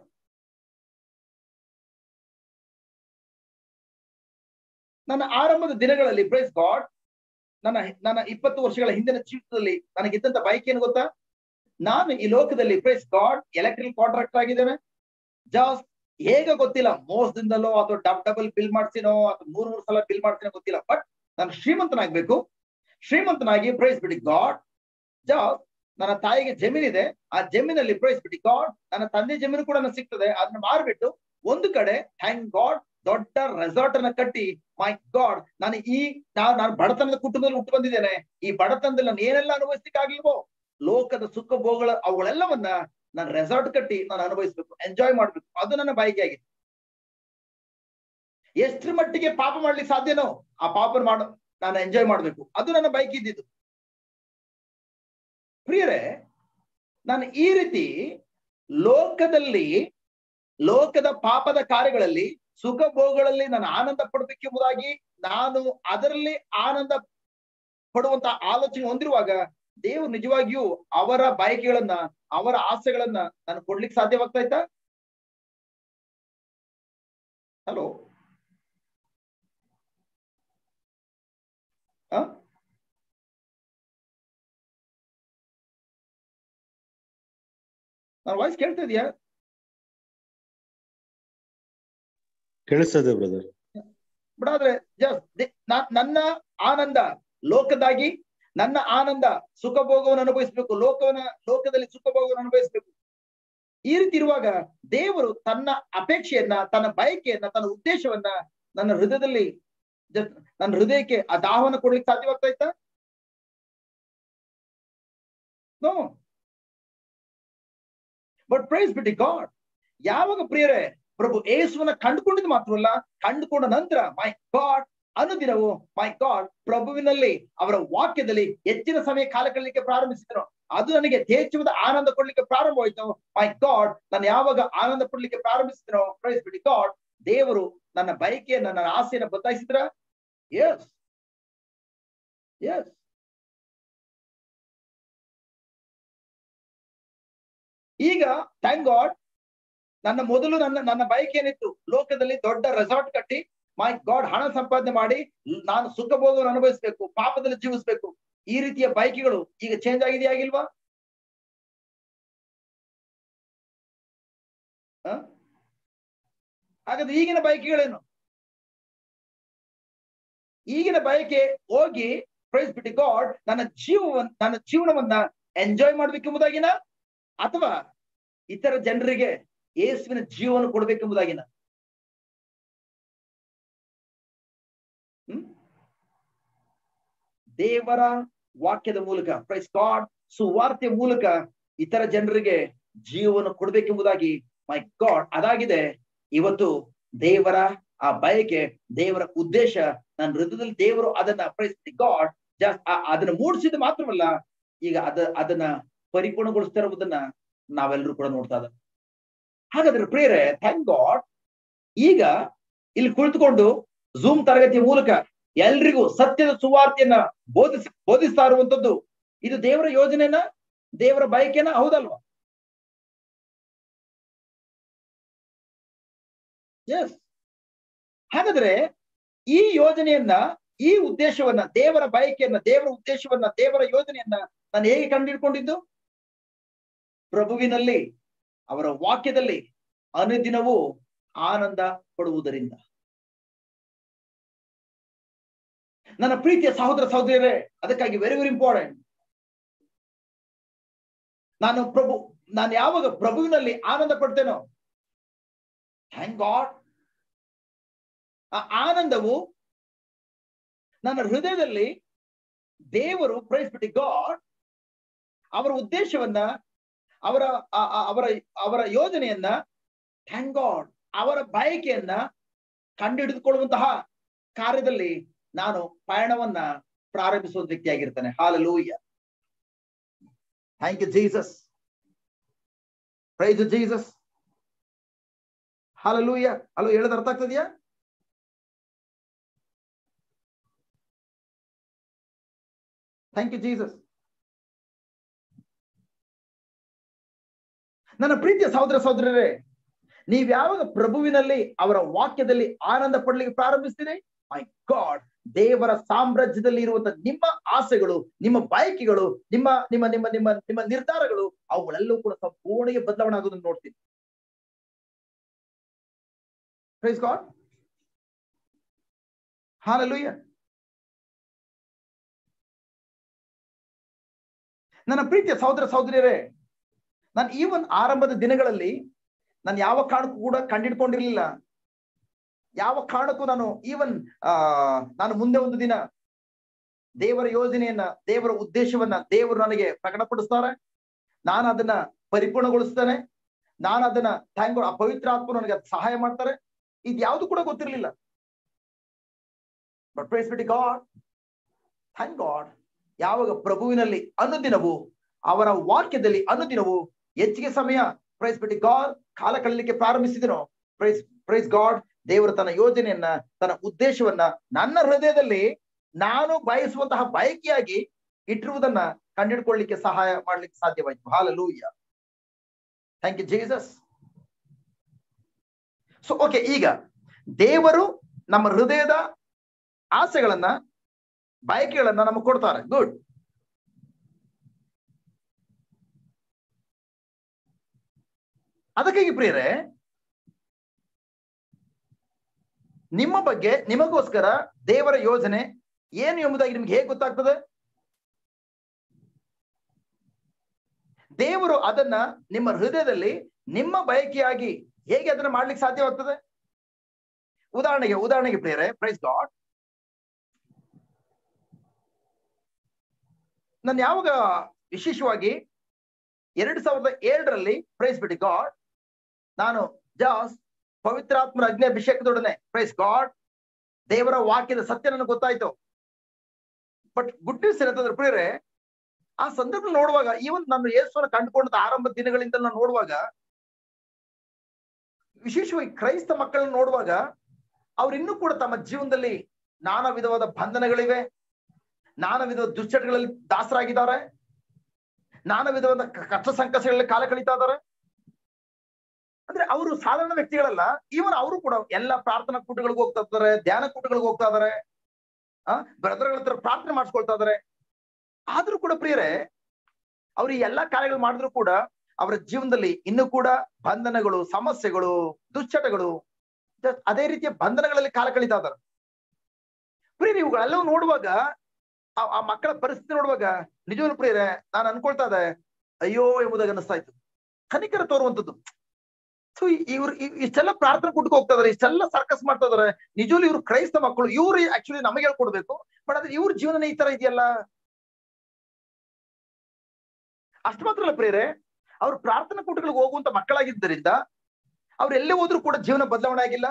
ನನ್ನ ಆರಂಭದ ದಿನಗಳಲ್ಲಿ, ಪ್ರೈಸ್ ಗಾಡ್, ನನ್ನ 20 ವರ್ಷಗಳ ಹಿಂದಿನ ಜೀವಿತದಲ್ಲಿ ನನಗಿದ್ದಂತ ಬಯಕೆ ಏನು ಗೊತ್ತಾ? ನಾನು ಈ ಲೋಕದಲ್ಲಿ, ಪ್ರೈಸ್ ಗಾಡ್, ಎಲೆಕ್ಟ್ರಿಕಲ್ ಕಾಂಟ್ರಾಕ್ಟರ್ ಆಗಿದ್ದೇನೆ. ಜಸ್ಟ್ ಹೇಗೆ ಗೊತ್ತಿಲ್ಲ, ಮೋಸದಿಂದಲೋ ಅಥವಾ ಡಬಲ್ ಬಿಲ್ ಮಾಡ್ತೀನೋ ಅಥವಾ 3 ಸಲ ಬಿಲ್ ಮಾಡ್ತೀನೋ ಗೊತ್ತಿಲ್ಲ, ಬಟ್ ನಾನು ಶ್ರೀಮಂತನಾಗಿ, ಪ್ರೈಸ್ ಬಿಡಿ ಗಾಡ್, ಜಸ್ಟ್ ನನ್ನ ತಾಯಿಗೆ ಜಮೀನಿದೆ, ಆ ಜಮೀನಲ್ಲಿ, ಪ್ರೈಸ್ ಬಿಡಿ ಗಾಡ್, ನನ್ನ ತಂದೆ ಜಮೀನು ಕೂಡ ನನಗೆ ಸಿಗ್ತದೆ, ಅದನ್ನ ಮಾರ್ಬಿಟ್ಟು ಒಂದು ಕಡೆ, ಥ್ಯಾಂಕ್ ಗಾಡ್, ದೊಡ್ಡ ರೆಸಾರ್ಟ್ ಅನ್ನ ಕಟ್ಟಿ, ಮೈ ಗಾಡ್, ನಾನು ಬಡತನದ ಕುಟುಂಬದಲ್ಲಿ ಹುಟ್ಟು ಬಂದಿದ್ದೇನೆ. ಈ ಬಡತನದಲ್ಲಿ ನಾನು ಏನೆಲ್ಲ ಅನುಭವಿಸ್ಲಿಕ್ಕೆ ಆಗ್ಲಿಲ್ವೋ, ಲೋಕದ ಸುಖ ಭೋಗಗಳ ಅವುಗಳೆಲ್ಲವನ್ನ ನಾನು ರೆಸಾರ್ಟ್ ಕಟ್ಟಿ ನಾನು ಅನುಭವಿಸ್ಬೇಕು, ಎಂಜಾಯ್ ಮಾಡ್ಬೇಕು, ಅದು ನನ್ನ ಬಯಕೆ ಆಗಿದೆ. ಎಷ್ಟರ ಮಟ್ಟಿಗೆ ಪಾಪ ಮಾಡ್ಲಿಕ್ಕೆ ಸಾಧ್ಯನೋ ಆ ಪಾಪ ನಾನು ಎಂಜಾಯ್ ಮಾಡ್ಬೇಕು, ಅದು ನನ್ನ ಬಯಕೆ ಇದ್ದಿದ್ದು. ಪ್ರಿಯರೇ, ನಾನು ಈ ರೀತಿ ಲೋಕದ ಪಾಪದ ಕಾರ್ಯಗಳಲ್ಲಿ, ಸುಖ ಭೋಗಗಳಲ್ಲಿ ನಾನು ಆನಂದ ಪಡಬೇಕೆಂಬುದಾಗಿ ನಾನು ಅದರಲ್ಲಿ ಆನಂದ ಪಡುವಂತ ಆಲೋಚನೆ ಹೊಂದಿರುವಾಗ ದೇವರು ನಿಜವಾಗಿಯೂ ಅವರ ಬಯಕೆಗಳನ್ನ, ಅವರ ಆಸೆಗಳನ್ನ ನಾನು ಕೊಡ್ಲಿಕ್ಕೆ ಸಾಧ್ಯವಾಗ್ತಾ ಇತ್ತಾ? ಹಲೋ, ನನ್ನ ವಾಯ್ಸ್ ಕೇಳ್ತಾ ಇದೆಯಾ? ಕೇಳಿಸ್ತದೆ ಬ್ರದರ್. ಬಟ್ ಆದ್ರೆ ನನ್ನ ಆನಂದ ಲೋಕದಾಗಿ, ನನ್ನ ಆನಂದ ಸುಖ ಭೋಗವನ್ನು ಅನುಭವಿಸ್ಬೇಕು, ಲೋಕದಲ್ಲಿ ಸುಖ ಭೋಗವನ್ನು ಅನುಭವಿಸ್ಬೇಕು. ಈ ರೀತಿ ಇರುವಾಗ ದೇವರು ತನ್ನ ಅಪೇಕ್ಷೆಯನ್ನ, ತನ್ನ ಬಯಕೆಯನ್ನ, ತನ್ನ ಉದ್ದೇಶವನ್ನ ನನ್ನ ಹೃದಯಕ್ಕೆ ಆ ದಾಹವನ್ನು ಕೊಡ್ಲಿಕ್ಕೆ ಸಾಧ್ಯವಾಗ್ತಾ ಇತ್ತಾ? ನೋ. ಬಟ್ ಪ್ರೈಸ್ ಬಿಡಿ ಗಾಡ್, ಯಾವಾಗ ಪ್ರಿಯರೇ ಪ್ರಭು ಯೇಸುವನ್ನ ಕಂಡುಕೊಂಡಿದ್ದು ಮಾತ್ರವಲ್ಲ, ಕಂಡುಕೊಂಡ ನಂತರ ಮೈ ಗಾಡ್ ಅನುದಿನವೂ, ಮೈ ಗಾಡ್, ಪ್ರಭುವಿನಲ್ಲಿ, ಅವರ ವಾಕ್ಯದಲ್ಲಿ ಹೆಚ್ಚಿನ ಸಮಯ ಕಾಲ ಕಳಲಿಕ್ಕೆ ಪ್ರಾರಂಭಿಸಿದನು. ಅದು ನನಗೆ ಯಥೇಚ್ಛವಾದ ಆನಂದ ಕೊಡ್ಲಿಕ್ಕೆ ಪ್ರಾರಂಭವಾಯಿತು. ಮೈ ಗಾಡ್, ನಾನು ಯಾವಾಗ ಆನಂದ ಪಡ್ಲಿಕ್ಕೆ ಪ್ರಾರಂಭಿಸಿದನೋ, ಪ್ರೈಸ್ ಬಿಡಿ ಗಾಡ್, ದೇವರು ನನ್ನ ಬಯಕೆಯನ್ನ, ನನ್ನ ಆಸೆಯನ್ನ ಬದಲಾಯಿಸಿದ್ರ? ಎಸ್. ಈಗ ಥ್ಯಾಂಕ್ ಗಾಡ್, ನನ್ನ ಬಯಕೆ ಏನಿತ್ತು, ಲೋಕದಲ್ಲಿ ದೊಡ್ಡ ರೆಸಾರ್ಟ್ ಕಟ್ಟಿ, ಮೈ ಗಾಡ್, ಹಣ ಸಂಪಾದನೆ ಮಾಡಿ ನಾನು ಸುಖ ಭೋಗವನ್ನು ಅನುಭವಿಸ್ಬೇಕು, ಪಾಪದಲ್ಲಿ ಜೀವಿಸ್ಬೇಕು, ಈ ರೀತಿಯ ಬಯಕೆಗಳು ಈಗ ಚೇಂಜ್ ಆಗಿದೆಯಾಗಿಲ್ವಾ? ಹಾಗಾದ್ರೆ ಈಗಿನ ಬಯಕೆಗಳೇನು? ಈಗಿನ ಬಯಕೆ ಹೋಗಿ, ಪ್ರೈಸ್ ಬಿಡಿ ಗಾಡ್, ನನ್ನ ಜೀವನವನ್ನ ಎಂಜಾಯ್ ಮಾಡ್ಬೇಕೆಂಬುದಾಗಿನ, ಅಥವಾ ಇತರ ಜನರಿಗೆ ಯೇಸುವಿನ ಜೀವನ ಕೊಡ್ಬೇಕೆಂಬುದಾಗಿನ? ದೇವರ ವಾಕ್ಯದ ಮೂಲಕ, ಪ್ರೈಸ್ ಗಾಡ್, ಸುವಾರ್ತೆಯ ಮೂಲಕ ಇತರ ಜನರಿಗೆ ಜೀವನ ಕೊಡ್ಬೇಕೆಂಬುದಾಗಿ, ಮೈ ಗಾಡ್, ಅದಾಗಿದೆ ಇವತ್ತು ದೇವರ ಆ ಬಯಕೆ, ದೇವರ ಉದ್ದೇಶ ನನ್ನ ಹೃದಯದಲ್ಲಿ. ದೇವರು ಅದನ್ನ, ಪ್ರೈಸ್ ಗಾಡ್, ಅದನ್ನ ಮೂಡಿಸಿದ ಮಾತ್ರವಲ್ಲ, ಈಗ ಅದನ್ನ ಪರಿಪೂರ್ಣಗೊಳಿಸ್ತಾ ಇರುವುದನ್ನ ನಾವೆಲ್ಲರೂ ಕೂಡ ನೋಡ್ತಾ ಇದ್ದೇವೆ. ಹಾಗಾದ್ರೆ ಪ್ರಿಯರೇ, ಥ್ಯಾಂಕ್ ಗಾಡ್, ಈಗ ಇಲ್ಲಿ ಕುಳಿತುಕೊಂಡು ಝೂಮ್ ತರಗತಿಯ ಮೂಲಕ ಎಲ್ರಿಗೂ ಸತ್ಯದ ಸುವಾರ್ತೆಯನ್ನ ಬೋಧಿಸ್ತಾ ಇರುವಂತದ್ದು, ಇದು ದೇವರ ಯೋಜನೆನ, ದೇವರ ಬಯಕೆನ, ಹೌದಲ್ವಾ? ಎಸ್. ಹಾಗಾದ್ರೆ ಈ ಯೋಜನೆಯನ್ನ, ಈ ಉದ್ದೇಶವನ್ನ, ದೇವರ ಬಯಕೆಯನ್ನ, ದೇವರ ಉದ್ದೇಶವನ್ನ, ದೇವರ ಯೋಜನೆಯನ್ನ ನಾನು ಹೇಗೆ ಕಂಡುಹಿಡ್ಕೊಂಡಿದ್ದು? ಪ್ರಭುವಿನಲ್ಲಿ, ಅವರ ವಾಕ್ಯದಲ್ಲಿ ಅನುದಿನವೂ ಆನಂದ ಪಡುವುದರಿಂದ. ನನ್ನ ಪ್ರೀತಿಯ ಸಹೋದರ ಸಹೋದರಿಯರೇ, ಅದಕ್ಕಾಗಿ ವೆರಿ ವೆರಿ ಇಂಪಾರ್ಟೆಂಟ್, ನಾನು ಯಾವಾಗ ಪ್ರಭುವಿನಲ್ಲಿ ಆನಂದ ಪಡ್ತೇನೋ, ಥ್ಯಾಂಕ್ ಗಾಡ್, ಆ ಆನಂದವು ನನ್ನ ಹೃದಯದಲ್ಲಿ ದೇವರು ಪ್ರೈಸ್ ಬಿಟ್ಟು ಗಾಡ್ ಅವರ ಉದ್ದೇಶವನ್ನ ಅವರ ಅವರ ಅವರ ಯೋಜನೆಯನ್ನ ಥ್ಯಾಂಕ್ ಗಾಡ್ ಅವರ ಬಯಕೆಯನ್ನ ಕಂಡುಹಿಡಿದುಕೊಳ್ಳುವಂತಹ ಕಾರ್ಯದಲ್ಲಿ ನಾನು ಪಯಣವನ್ನ ಪ್ರಾರಂಭಿಸುವ ವ್ಯಕ್ತಿಯಾಗಿರ್ತೇನೆ. Hallelujah. Thank you Jesus. Praise Jesus. Hallelujah. ಅಲ್ಲೋ ಹೇಳೋದು ಅರ್ಥ ಆಗ್ತದೆಯಾ? Thank you Jesus. ನನ್ನ ಪ್ರೀತಿಯ ಸಹೋದರ ಸಹೋದರರೇ, ನೀವ್ ಯಾವಾಗ ಪ್ರಭುವಿನಲ್ಲಿ ಅವರ ವಾಕ್ಯದಲ್ಲಿ ಆನಂದ ಪಡ್ಲಿಕ್ಕೆ ಪ್ರಾರಂಭಿಸ್ತೀರಿ, ಮೈ ಗಾಡ್, ದೇವರ ಸಾಮ್ರಾಜ್ಯದಲ್ಲಿ ಇರುವಂತ ನಿಮ್ಮ ಆಸೆಗಳು, ನಿಮ್ಮ ಬಯಕೆಗಳು, ನಿಮ್ಮ ನಿಮ್ಮ ನಿಮ್ಮ ನಿಮ್ಮ ನಿಮ್ಮ ನಿರ್ಧಾರಗಳು ಅವುಗಳೆಲ್ಲವೂ ಕೂಡ ಸಂಪೂರ್ಣ ಬದಲಾವಣೆ ಆಗೋದನ್ನು ನೋಡ್ತೀನಿ. Praise God. ಹಲ್ಲೆಲೂಯಾ. ನನ್ನ ಪ್ರೀತಿಯ ಸಹೋದರ ಸಹೋದರಿಯರೇ, ನಾನು ಈ ಒಂದು ಆರಂಭದ ದಿನಗಳಲ್ಲಿ ನಾನು ಯಾವ ಕಾರಣಕ್ಕೂ ಕೂಡ ಕಂಡಿಡ್ಕೊಂಡಿರ್ಲಿಲ್ಲ. ಯಾವ ಕಾರಣಕ್ಕೂ ನಾನು ಮುಂದೆ ಒಂದು ದಿನ ದೇವರ ಯೋಜನೆಯನ್ನ, ದೇವರ ಉದ್ದೇಶವನ್ನ ದೇವರು ನನಗೆ ಪ್ರಕಟಪಡಿಸ್ತಾರೆ, ನಾನು ಅದನ್ನ ಪರಿಪೂರ್ಣಗೊಳಿಸ್ತೇನೆ, ನಾನು ಅದನ್ನ ಥ್ಯಾಂಕ್ ಗಾಡ್, ಆ ಪವಿತ್ರ ಆತ್ಮ ನನಗೆ ಸಹಾಯ ಮಾಡ್ತಾರೆ, ಇದು ಯಾವುದು ಕೂಡ ಗೊತ್ತಿರಲಿಲ್ಲ. But praise be to God, thank God, ಯಾವಾಗ ಪ್ರಭುವಿನಲ್ಲಿ ಅನುದಿನವೂ ಅವರ ವಾಕ್ಯದಲ್ಲಿ ಅನುದಿನವೂ ಹೆಚ್ಚಿಗೆ ಸಮಯ ಪ್ರೈಸ್ ಬಿ ಟು ಗಾಡ್ ಕಾಲ ಕಳಲಿಕ್ಕೆ ಪ್ರಾರಂಭಿಸಿದನೋ, ಪ್ರೈಸ್ ಗಾಡ್, ದೇವರು ತನ್ನ ಯೋಜನೆಯನ್ನ, ತನ್ನ ಉದ್ದೇಶವನ್ನ ನನ್ನ ಹೃದಯದಲ್ಲಿ ನಾನು ಬಯಸುವಂತಹ ಬಯಕೆಯಾಗಿ ಇಟ್ಟಿರುವುದನ್ನ ಕಂಡಿಡ್ಕೊಳ್ಳಿಕ್ಕೆ ಸಹಾಯ ಮಾಡ್ಲಿಕ್ಕೆ ಸಾಧ್ಯವಾಯಿತು. Hallelujah. Thank you Jesus. So okay, ಈಗ ದೇವರು ನಮ್ಮ ಹೃದಯದ ಆಸೆಗಳನ್ನ, ಬಯಕೆಗಳನ್ನ ನಮಗೆ ಕೊಡ್ತಾರೆ. ಗುಡ್. ಅದಕ್ಕಾಗಿ ಪ್ರಿಯರೇ, ನಿಮ್ಮ ಬಗ್ಗೆ, ನಿಮಗೋಸ್ಕರ ದೇವರ ಯೋಜನೆ ಏನು ಎಂಬುದಾಗಿ ನಿಮ್ಗೆ ಹೇಗೆ ಗೊತ್ತಾಗ್ತದೆ? ದೇವರು ಅದನ್ನ ನಿಮ್ಮ ಹೃದಯದಲ್ಲಿ ನಿಮ್ಮ ಬಯಕೆಯಾಗಿ ಹೇಗೆ ಅದನ್ನ ಮಾಡ್ಲಿಕ್ಕೆ ಸಾಧ್ಯವಾಗ್ತದೆ? ಉದಾಹರಣೆಗೆ ಪ್ರಿಯರೇ, ಪ್ರೈಸ್ ಗಾಡ್, ನಾನು ಯಾವಾಗ ವಿಶೇಷವಾಗಿ 2007ರಲ್ಲಿ ಪ್ರೈಸ್ ಬಿಟ್ಟು ಗಾಡ್, ನಾನು ಜಾಸ್ಟ್ ಪವಿತ್ರಾತ್ಮರ ಅಗ್ನಿಅಭಿಷೇಕದೊಡನೆ ಪ್ರೈಸ್ ಗಾಡ್ ದೇವರ ವಾಕ್ಯದ ಸತ್ಯ ನನಗೆ ಗೊತ್ತಾಯ್ತು. ಬಟ್ ಗುಡ್ ನ್ಯೂಸ್ ಏನಂತಂದ್ರೆ ಪ್ರಿಯರೇ, ಆ ಸಂದರ್ಭ ನೋಡುವಾಗ, ಈವನ್ ನಾನು ಯೇಸುವನ್ನು ಕಂಡುಕೊಂಡ ಆರಂಭದ ದಿನಗಳಿಂದ ನಾನು ನೋಡುವಾಗ, ವಿಶೇಷವಾಗಿ ಕ್ರೈಸ್ತ ಮಕ್ಕಳನ್ನು ನೋಡುವಾಗ, ಅವ್ರು ಇನ್ನೂ ಕೂಡ ತಮ್ಮ ಜೀವನದಲ್ಲಿ ನಾನಾ ವಿಧವಾದ ಬಂಧನಗಳಿವೆ, ನಾನಾ ವಿಧವಾದ ದುಶ್ಚಟಗಳಲ್ಲಿ ದಾಸರಾಗಿದ್ದಾರೆ, ನಾನಾ ವಿಧವಾದ ಕಷ್ಟ ಸಂಕಷ್ಟಗಳಲ್ಲಿ ಕಾಲ ಕಳೀತಾ ಇದ್ದಾರೆ. ಅಂದ್ರೆ ಅವರು ಸಾಧಾರಣ ವ್ಯಕ್ತಿಗಳಲ್ಲ. ಈವನ್ ಅವರು ಕೂಡ ಎಲ್ಲ ಪ್ರಾರ್ಥನಾ ಕೂಟಗಳಿಗೆ ಹೋಗ್ತಾ ಇದ್ದಾರೆ, ಧ್ಯಾನ ಕೂಟಗಳಿಗೆ ಹೋಗ್ತಾ ಇದಾರೆ, ಬ್ರದರ್ಗಳ ಹತ್ರ ಪ್ರಾರ್ಥನೆ ಮಾಡಿಸ್ಕೊಳ್ತಾ ಇದಾರೆ. ಆದ್ರೂ ಕೂಡ ಪ್ರಿಯರೇ, ಅವ್ರು ಈ ಎಲ್ಲಾ ಕಾರ್ಯಗಳು ಮಾಡಿದ್ರು ಕೂಡ ಅವರ ಜೀವನದಲ್ಲಿ ಇನ್ನೂ ಕೂಡ ಬಂಧನಗಳು, ಸಮಸ್ಯೆಗಳು, ದುಶ್ಚಟಗಳು, ಅದೇ ರೀತಿಯ ಬಂಧನಗಳಲ್ಲಿ ಕಾಲ ಕಳೀತಾ ಇದ್ದಾರೆ. ಪ್ರಿಯರೇ, ಇವುಗಳೆಲ್ಲವೂ ನೋಡುವಾಗ, ಆ ಮಕ್ಕಳ ಪರಿಸ್ಥಿತಿ ನೋಡುವಾಗ ನಿಜವಾಗ್ಲೂ ಪ್ರಿಯರೇ, ನಾನು ಅನ್ಕೊಳ್ತಾ ಇದ್ದೆ, ಅಯ್ಯೋ ಎಂಬುದಾಗಿ ಅನಿಸ್ತಾ ಇತ್ತು. ಕನಿಕರ ತೋರುವಂಥದ್ದು. ಸೊ ಇವ್ರು ಇಷ್ಟೆಲ್ಲ ಪ್ರಾರ್ಥನೆ ಕೂಟಕ್ಕೆ ಹೋಗ್ತಾ ಇದಾರೆ, ಇಷ್ಟೆಲ್ಲ ಸರ್ಕಸ್ ಮಾಡ್ತಾ ಇದಾರೆ, ನಿಜವಾಗ್ಲೂ ಇವ್ರು ಕ್ರೈಸ್ತ ಮಕ್ಕಳು, ಇವ್ರು ಆಕ್ಚುಲಿ ನಮಗೆ ಹೇಳ್ಕೊಡ್ಬೇಕು. ಬಟ್ ಆದ್ರೆ ಇವ್ರ ಜೀವನ ಈ ತರ ಇದೆಯಲ್ಲ. ಅಷ್ಟು ಮಾತ್ರ ಅಲ್ಲ ಪ್ರಿಯರೇ, ಅವ್ರು ಪ್ರಾರ್ಥನಾ ಕೂಟಗಳಿಗೆ ಹೋಗುವಂತ ಮಕ್ಕಳಾಗಿದ್ದರಿಂದ ಅವ್ರು ಎಲ್ಲೇ ಹೋದ್ರು ಕೂಡ ಜೀವನ ಬದಲಾವಣೆ ಆಗಿಲ್ಲ.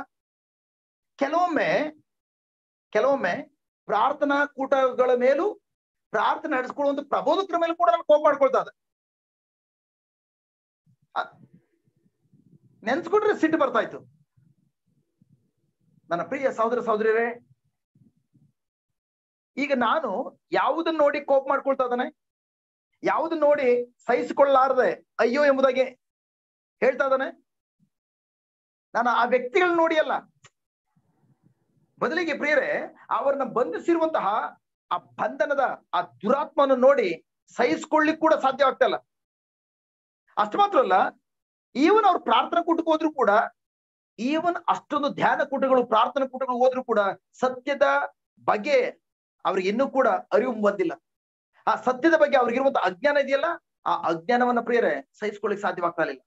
ಕೆಲವೊಮ್ಮೆ ಪ್ರಾರ್ಥನಾ ಕೂಟಗಳ ಮೇಲೂ, ಪ್ರಾರ್ಥನೆ ನಡೆಸ್ಕೊಳ್ಳುವಂತ ಪ್ರಬೋಧಕರ ಮೇಲೂ ಕೂಡ ನಾನು ಕೋಪ ಮಾಡ್ಕೊಳ್ತಾ ಇದ್ದೆ. ನೆನ್ಸ್ಕೊಂಡ್ರೆ ಸಿಟ್ಟು ಬರ್ತಾ ಇತ್ತು. ನನ್ನ ಪ್ರಿಯ ಸಹೋದರ ಸಹೋದರಿಯರೇ, ಈಗ ನಾನು ಯಾವುದನ್ನ ನೋಡಿ ಕೋಪ ಮಾಡ್ಕೊಳ್ತಾ ಇದ್ದಾನೆ, ಯಾವುದನ್ನ ನೋಡಿ ಸಹಿಸಿಕೊಳ್ಳಾರದೆ ಅಯ್ಯೋ ಎಂಬುದಾಗಿ ಹೇಳ್ತಾ ಇದ್ದಾನೆ, ನಾನು ಆ ವ್ಯಕ್ತಿಗಳನ್ನ ನೋಡಿ ಅಲ್ಲ. ಬದಲಿಗೆ ಪ್ರಿಯರೇ, ಅವರನ್ನ ಬಂಧಿಸಿರುವಂತಹ ಆ ಬಂಧನದ ಆ ದುರಾತ್ಮವನ್ನು ನೋಡಿ ಸಹಿಸಿಕೊಳ್ಳಿಕ್ ಕೂಡ ಸಾಧ್ಯ ಆಗ್ತಾ ಇಲ್ಲ. ಅಷ್ಟು ಮಾತ್ರ ಅಲ್ಲ, ಈವನ್ ಅವ್ರು ಪ್ರಾರ್ಥನಾ ಕೂಟಕ್ಕೆ ಹೋದ್ರು ಕೂಡ, ಈವನ್ ಅಷ್ಟೊಂದು ಧ್ಯಾನ ಕೂಟಗಳು, ಪ್ರಾರ್ಥನಾ ಕೂಟಗಳು ಹೋದ್ರು ಕೂಡ ಸತ್ಯದ ಬಗ್ಗೆ ಅವ್ರಿಗೆ ಇನ್ನೂ ಕೂಡ ಅರಿವು ಬಂದಿಲ್ಲ. ಆ ಸತ್ಯದ ಬಗ್ಗೆ ಅವ್ರಿಗಿರುವಂತ ಅಜ್ಞಾನ ಇದೆಯಲ್ಲ, ಆ ಅಜ್ಞಾನವನ್ನ ಪ್ರಿಯರೇ ಸಹಿಸ್ಕೊಳ್ಳಿಕ್ ಸಾಧ್ಯವಾಗ್ತಾ ಇಲ್ಲ.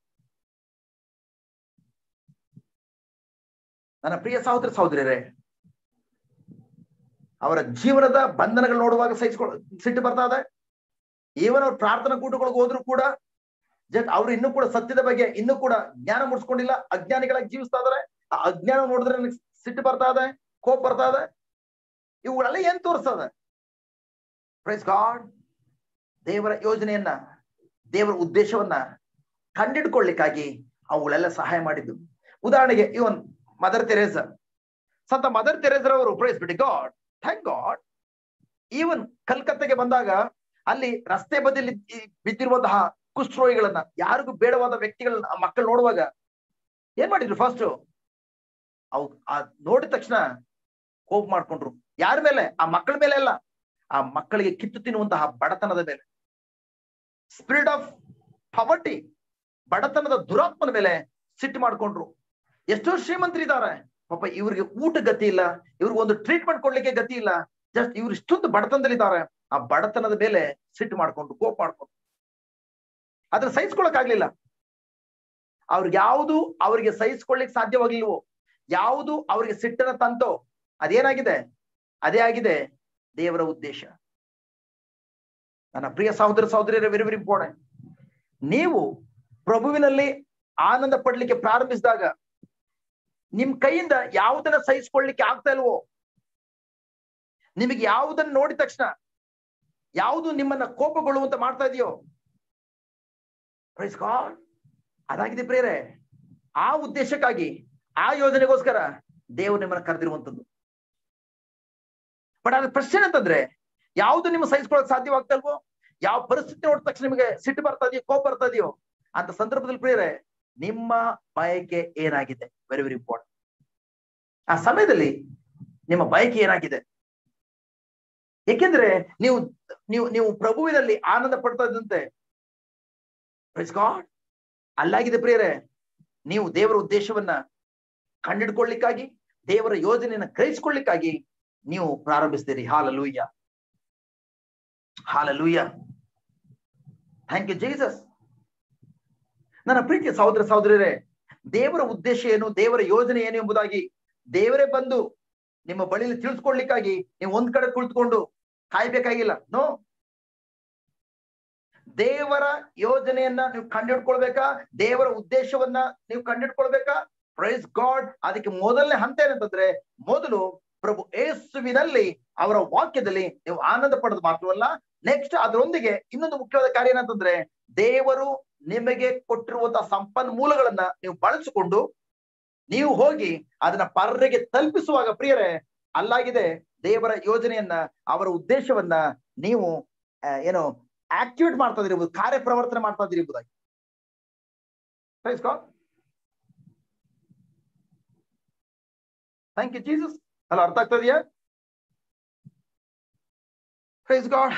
ನನ್ನ ಪ್ರಿಯ ಸಹೋದರ ಸಹೋದರಿಯರೇ, ಅವರ ಜೀವನದ ಬಂಧನಗಳು ನೋಡುವಾಗ ಸಿಟ್ಟು ಬರ್ತಾ ಇದೆ. ಈವನ್ ಅವ್ರ ಪ್ರಾರ್ಥನಾ ಕೂಟಗಳಿಗೆ ಹೋದ್ರು ಕೂಡ ಅವ್ರು ಇನ್ನೂ ಕೂಡ ಸತ್ಯದ ಬಗ್ಗೆ ಇನ್ನೂ ಕೂಡ ಜ್ಞಾನ ಮುಡ್ಸ್ಕೊಂಡಿಲ್ಲ, ಅಜ್ಞಾನಿಗಳಾಗಿ ಜೀವಿಸ್ತಾ ಇದಾರೆ. ಆ ಅಜ್ಞಾನ ನೋಡಿದ್ರೆ ನನಗೆ ಸಿಟ್ಟು ಬರ್ತಾ ಇದೆ, ಕೋಪ ಬರ್ತಾ ಇದೆ. ಇವುಗಳೆಲ್ಲ ಏನ್ ತೋರಿಸ್ತದೆ? Praise God. ದೇವರ ಯೋಜನೆಯನ್ನ, ದೇವರ ಉದ್ದೇಶವನ್ನ ಕಂಡಿಡ್ಕೊಳ್ಳಿಕ್ಕಾಗಿ ಅವುಗಳೆಲ್ಲ ಸಹಾಯ ಮಾಡಿದ್ದು. ಉದಾಹರಣೆಗೆ ಇವನ್ ಮದರ್ ತೆರೇಸಾ, ಸಂತ ಮದರ್ ತೆರೇಸರವರು, ಪ್ರೈಸ್ ಬಿಡಿ ಗಾಡ್, ಥ್ಯಾಂಕ್ ಗಾಡ್, ಈವನ್ ಕಲ್ಕತ್ತೆಗೆ ಬಂದಾಗ ಅಲ್ಲಿ ರಸ್ತೆ ಬದಿಯಲ್ಲಿ ಬಿದ್ದಿರುವಂತಹ ಕುಷ್ಠರೋಗಿಗಳನ್ನ, ಯಾರಿಗೂ ಬೇಡವಾದ ವ್ಯಕ್ತಿಗಳನ್ನ ಆ ಮಕ್ಕಳು ನೋಡುವಾಗ ಏನ್ ಮಾಡಿದ್ರು? ಫಸ್ಟ್ ಅವು ನೋಡಿದ ತಕ್ಷಣ ಕೋಪ ಮಾಡ್ಕೊಂಡ್ರು. ಯಾರ ಮೇಲೆ? ಆ ಮಕ್ಕಳ ಮೇಲೆ ಅಲ್ಲ, ಆ ಮಕ್ಕಳಿಗೆ ಕಿತ್ತು ತಿನ್ನುವಂತಹ ಬಡತನದ ಮೇಲೆ, ಸ್ಪಿರಿಟ್ ಆಫ್ ಪಾವರ್ಟಿ, ಬಡತನದ ದುರಾತ್ಮನ ಮೇಲೆ ಸಿಟ್ಟು ಮಾಡ್ಕೊಂಡ್ರು. ಎಷ್ಟೋ ಶ್ರೀಮಂತರಿದ್ದಾರೆ, ಪಾಪ ಇವ್ರಿಗೆ ಊಟ ಗತಿ ಇಲ್ಲ, ಇವ್ರಿಗೆ ಒಂದು ಟ್ರೀಟ್ಮೆಂಟ್ ಕೊಡ್ಲಿಕ್ಕೆ ಗತಿ ಇಲ್ಲ, ಜಸ್ಟ್ ಇವ್ರು ಇಷ್ಟೊಂದು ಬಡತನದಲ್ಲಿದ್ದಾರೆ. ಆ ಬಡತನದ ಮೇಲೆ ಸಿಟ್ಟು ಮಾಡ್ಕೊಂಡು, ಕೋಪ ಮಾಡ್ಕೊಂಡು, ಅದ್ರ ಸಹಿಸ್ಕೊಳಕ್ ಆಗ್ಲಿಲ್ಲ. ಅವ್ರಿಗೆ ಯಾವುದು ಅವ್ರಿಗೆ ಸಹಿಸ್ಕೊಳ್ಳಿಕ್ ಸಾಧ್ಯವಾಗ್ಲಿಲ್ವೋ, ಯಾವುದು ಅವ್ರಿಗೆ ಸಿಟ್ಟನ್ನ ತಂತೋ, ಅದೇನಾಗಿದೆ? ಅದೇ ಆಗಿದೆ ದೇವರ ಉದ್ದೇಶ. ನನ್ನ ಪ್ರಿಯ ಸಹೋದರ ಸಹೋದರಿಯರೇ, ವೆರಿ ವೆರಿ ಇಂಪಾರ್ಟೆಂಟ್. ನೀವು ಪ್ರಭುವಿನಲ್ಲಿ ಆನಂದ ಪಡ್ಲಿಕ್ಕೆ ಪ್ರಾರಂಭಿಸಿದಾಗ ನಿಮ್ ಕೈಯಿಂದ ಯಾವುದನ್ನ ಸಹಿಸ್ಕೊಳ್ಳಿಕ್ಕೆ ಆಗ್ತಾ ಇಲ್ವೋ, ನಿಮಗೆ ಯಾವುದನ್ನ ನೋಡಿದ ತಕ್ಷಣ ಯಾವುದು ನಿಮ್ಮನ್ನ ಕೋಪಗೊಳ್ಳುವಂತ ಮಾಡ್ತಾ ಇದೆಯೋ, ಪ್ರೈಸ್ ಗಾಡ್, ಅದಾಗಿದೆ ಪ್ರಿಯರೇ. ಆ ಉದ್ದೇಶಕ್ಕಾಗಿ, ಆ ಯೋಜನೆಗೋಸ್ಕರ ದೇವರು ನಿಮ್ಮನ್ನ ಕರೆದಿರುವಂತದ್ದು. ಬಟ್ ಅದ್ರ ಪ್ರಶ್ನೆ ಅಂತಂದ್ರೆ, ಯಾವುದು ನಿಮ್ಮ ಸಹಿಸ್ಕೊಳ್ಳೋಕೆ ಸಾಧ್ಯವಾಗ್ತಾ ಇಲ್ವೋ, ಯಾವ ಪರಿಸ್ಥಿತಿ ನೋಡಿದ ತಕ್ಷಣ ನಿಮಗೆ ಸಿಟ್ಟು ಬರ್ತಾ ಇದೆಯೋ, ಕೋಪ ಬರ್ತಾ ಇದೆಯೋ, ಅಂತ ಸಂದರ್ಭದಲ್ಲಿ ಪ್ರಿಯರೇ, ನಿಮ್ಮ ಬಯಕೆ ಏನಾಗಿದೆ? Very very important. ಆ ಸಮಯದಲ್ಲಿ ನಿಮ್ಮ ಬಯಕೆ ಏನಾಗಿದೆ? ಏಕೆಂದ್ರೆ ನೀವು ನೀವು ನೀವು ಪ್ರಭುವಿನಲ್ಲಿ ಆನಂದ ಪಡ್ತಾ ಇದ್ದಂತೆ, ಪ್ರೈಸ್ ಗಾಡ್, ಅಲ್ಲಾಗಿದೆ ಪ್ರಿಯರೇ, ನೀವು ದೇವರ ಉದ್ದೇಶವನ್ನ ಕಂಡಿಡ್ಕೊಳ್ಳಿಕ್ಕಾಗಿ, ದೇವರ ಯೋಜನೆಯನ್ನ ಗ್ರಹಿಸ್ಕೊಳ್ಳಿಕ್ಕಾಗಿ ನೀವು ಪ್ರಾರಂಭಿಸ್ತೀರಿ. Hallelujah, hallelujah, thank you Jesus. ನನ್ನ ಪ್ರೀತಿಯ ಸಹೋದರ ಸಹೋದರಿಯರೇ, ದೇವರ ಉದ್ದೇಶ ಏನು, ದೇವರ ಯೋಜನೆ ಏನು ಎಂಬುದಾಗಿ ದೇವರೇ ಬಂದು ನಿಮ್ಮ ಬಳಿಯಲ್ಲಿ ತಿಳಿಸ್ಕೊಡ್ಲಿಕ್ಕಾಗಿ ನೀವು ಒಂದ್ ಕಡೆ ಕುಳಿತುಕೊಂಡು ಕಾಯ್ಬೇಕಾಗಿಲ್ಲ. ನೋ, ದೇವರ ಯೋಜನೆಯನ್ನ ನೀವು ಕಂಡುಹಿಡ್ಕೊಳ್ಬೇಕಾ, ದೇವರ ಉದ್ದೇಶವನ್ನ ನೀವು ಕಂಡುಹಿಡ್ಕೊಳ್ಬೇಕಾ? Price God. ಅದಕ್ಕೆ ಮೊದಲನೇ ಹಂತ ಏನಂತಂದ್ರೆ, ಮೊದಲು ಪ್ರಭು ಯೇಸುವಿನಲ್ಲಿ, ಅವರ ವಾಕ್ಯದಲ್ಲಿ ನೀವು ಆನಂದ ಪಡೆದು ಮಾತ್ರವಲ್ಲ, ನೆಕ್ಸ್ಟ್ ಅದರೊಂದಿಗೆ ಇನ್ನೊಂದು ಮುಖ್ಯವಾದ ಕಾರ್ಯ ಏನಂತಂದ್ರೆ, ದೇವರು ನಿಮಗೆ ಕೊಟ್ಟಿರುವಂತಹ ಸಂಪನ್ಮೂಲಗಳನ್ನ ನೀವು ಬಳಸಿಕೊಂಡು ನೀವು ಹೋಗಿ ಅದನ್ನ ಪರರಿಗೆ ತಲುಪಿಸುವಾಗ ಪ್ರಿಯರೇ, ಅಲ್ಲಾಗಿದೆ ದೇವರ ಯೋಜನೆಯನ್ನ, ಅವರ ಉದ್ದೇಶವನ್ನ ನೀವು ಏನು ಆಕ್ಟಿವೇಟ್ ಮಾಡ್ತಾ ಇದಿರ್ಬೋದು, ಕಾರ್ಯಪ್ರವರ್ತನೆ ಮಾಡ್ತಾ ಇದಿರ್ಬೋದಾಗಿ. Praise God, thank you Jesus. ಅಲ್ಲ, ಅರ್ಥ ಆಗ್ತಾ ಇದೆಯಾ? Praise God,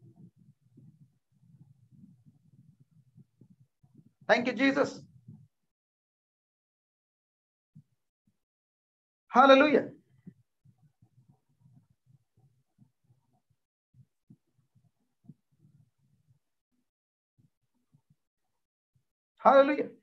thank you Jesus. Hallelujah. Hallelujah.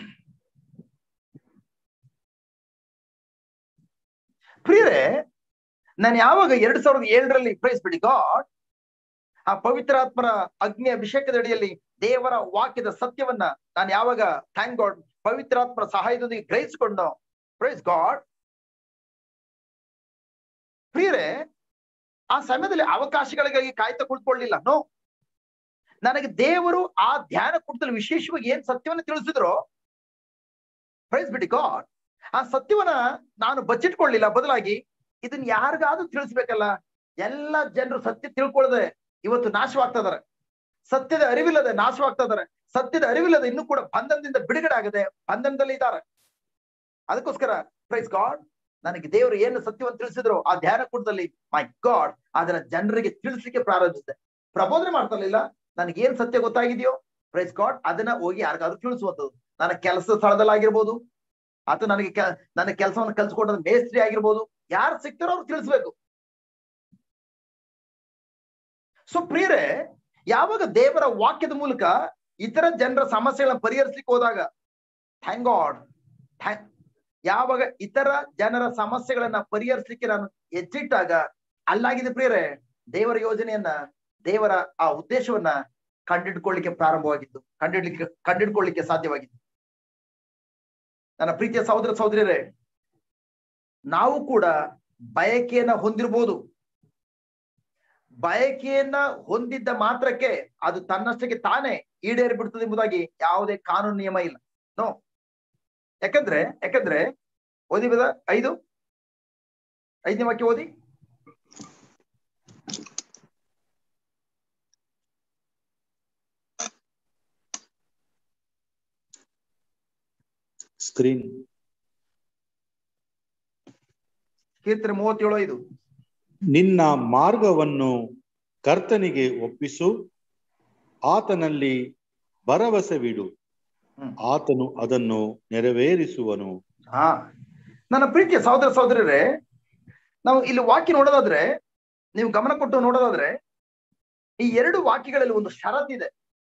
ಪ್ರಿಯರೇ, ನಾನು ಯಾವಾಗ 2007ರಲ್ಲಿ ಪ್ರೈಸ್ ಬಿಡಿ ಗಾಡ್, ಆ ಪವಿತ್ರಾತ್ಮರ ಅಗ್ನಿ ಅಭಿಷೇಕದ ಅಡಿಯಲ್ಲಿ ದೇವರ ವಾಕ್ಯದ ಸತ್ಯವನ್ನ ನಾನು ಯಾವಾಗ, ಥ್ಯಾಂಕ್ ಗಾಡ್, ಪವಿತ್ರಾತ್ಮರ ಸಹಾಯದೊಂದಿಗೆ ಗ್ರಹಿಸಿಕೊಂಡು, ಪ್ರೈಸ್ ಗಾಡ್, ಪ್ರಿಯರೇ, ಆ ಸಮಯದಲ್ಲಿ ಅವಕಾಶಗಳಿಗಾಗಿ ಕಾಯ್ತಾ ಕುಳಿತುಕೊಳ್ಳಲಿಲ್ಲ. ನೋ, ನನಗೆ ದೇವರು ಆ ಧ್ಯಾನ ಕೂಟದಲ್ಲಿ ವಿಶೇಷವಾಗಿ ಏನ್ ಸತ್ಯವನ್ನ ತಿಳಿಸಿದ್ರು, ಪ್ರೈಸ್ ಬಿಡಿ ಗಾಡ್, ಆ ಸತ್ಯವನ್ನ ನಾನು ಬಚ್ಚಿಟ್ಕೊಳ್ಳಿಲ್ಲ. ಬದಲಾಗಿ ಇದನ್ನ ಯಾರಿಗಾದ್ರೂ ತಿಳಿಸ್ಬೇಕಲ್ಲ. ಎಲ್ಲಾ ಜನರು ಸತ್ಯ ತಿಳ್ಕೊಳ್ಳದೆ ಇವತ್ತು ನಾಶವಾಗ್ತಾ ಇದಾರೆ. ಸತ್ಯದ ಅರಿವಿಲ್ಲದೆ ನಾಶವಾಗ್ತಾ ಇದಾರೆ. ಸತ್ಯದ ಅರಿವಿಲ್ಲದೆ ಇನ್ನೂ ಕೂಡ ಬಂಧನದಿಂದ ಬಿಡುಗಡೆ ಆಗದೆ ಬಂಧನದಲ್ಲಿ ಇದ್ದಾರೆ. ಅದಕ್ಕೋಸ್ಕರ ಪ್ರೈಸ್ ಗಾಡ್, ನನಗೆ ದೇವರು ಏನು ಸತ್ಯವನ್ನು ತಿಳಿಸಿದ್ರು ಆ ಧ್ಯಾನ ಕೂಟದಲ್ಲಿ, ಮೈ ಗಾಡ್, ಅದನ್ನ ಜನರಿಗೆ ತಿಳಿಸ್ಲಿಕ್ಕೆ ಪ್ರಾರಂಭಿಸಿದೆ. ಪ್ರಬೋಧನೆ ಮಾಡ್ತಾ ಇರ್ಲಿಲ್ಲ. ನನಗೆ ಏನ್ ಸತ್ಯ ಗೊತ್ತಾಗಿದೆಯೋ, ಪ್ರೈಸ್ ಗಾಡ್, ಅದನ್ನ ಹೋಗಿ ಯಾರಿಗಾದ್ರೂ ತಿಳಿಸುವಂಥದ್ದು. ನನ್ನ ಕೆಲಸದ ಸ್ಥಳದಲ್ಲಿ ಆಗಿರ್ಬೋದು, ಅಥವಾ ನನ್ನ ಕೆಲಸವನ್ನು ಕಲ್ಸ್ಕೊಂಡ ಮೇಸ್ತ್ರಿ ಆಗಿರ್ಬೋದು, ಯಾರು ಸಿಗ್ತಾರೋ ಅವ್ರು ತಿಳಿಸ್ಬೇಕು. ಸೊ ಪ್ರಿಯರೇ, ಯಾವಾಗ ದೇವರ ವಾಕ್ಯದ ಮೂಲಕ ಇತರ ಜನರ ಸಮಸ್ಯೆಗಳನ್ನ ಪರಿಹರಿಸಲಿಕ್ಕೆ ಹೋದಾಗ, ಥ್ಯಾಂಕ್ ಗಾಡ್, ಯಾವಾಗ ಇತರ ಜನರ ಸಮಸ್ಯೆಗಳನ್ನ ಪರಿಹರಿಸಲಿಕ್ಕೆ ನಾನು ಎಚ್ಚಿಟ್ಟಾಗ, ಅಲ್ಲಾಗಿದೆ ಪ್ರಿಯರೇ, ದೇವರ ಯೋಜನೆಯನ್ನ, ದೇವರ ಆ ಉದ್ದೇಶವನ್ನ ಕಂಡಿಡ್ಕೊಳ್ಳಿಕ್ಕೆ ಪ್ರಾರಂಭವಾಗಿದ್ದು, ಕಂಡಿಡ್ಕೊಳ್ಳಿಕ್ಕೆ ಸಾಧ್ಯವಾಗಿತ್ತು. ನನ್ನ ಪ್ರೀತಿಯ ಸಹೋದರ ಸಹೋದರಿಯರೇ, ನಾವು ಕೂಡ ಬಯಕೆಯನ್ನ ಹೊಂದಿರ್ಬೋದು. ಬಯಕೆಯನ್ನ ಹೊಂದಿದ್ದ ಮಾತ್ರಕ್ಕೆ ಅದು ತನ್ನಷ್ಟಕ್ಕೆ ತಾನೇ ಈಡೇರಿ ಬಿಡ್ತದೆ ಎಂಬುದಾಗಿ ಯಾವುದೇ ಕಾನೂನು ನಿಯಮ ಇಲ್ಲ. ನೋ. ಯಾಕಂದ್ರೆ ಓದಿ ಬದ 5ನೇ ವಾಕ್ಯ ಓದಿ. ಸ್ಕ್ರೀನ್. ಕೀರ್ತನೆ 37:5. ನಿನ್ನ ಮಾರ್ಗವನ್ನು ಕರ್ತನಿಗೆ ಒಪ್ಪಿಸು, ಆತನಲ್ಲಿ ಭರವಸೆವಿಡು, ಆತನು ಅದನ್ನು ನೆರವೇರಿಸುವನು. ನನ್ನ ಪ್ರೀತಿಯ ಸಹೋದರ ಸಹೋದರರೇ, ನಾವು ಇಲ್ಲಿ ವಾಕ್ಯ ನೋಡೋದಾದ್ರೆ, ನೀವು ಗಮನ ಕೊಟ್ಟು ನೋಡೋದಾದ್ರೆ, ಈ 2 ವಾಕ್ಯಗಳಲ್ಲಿ ಒಂದು ಷರತ್ತಿದೆ,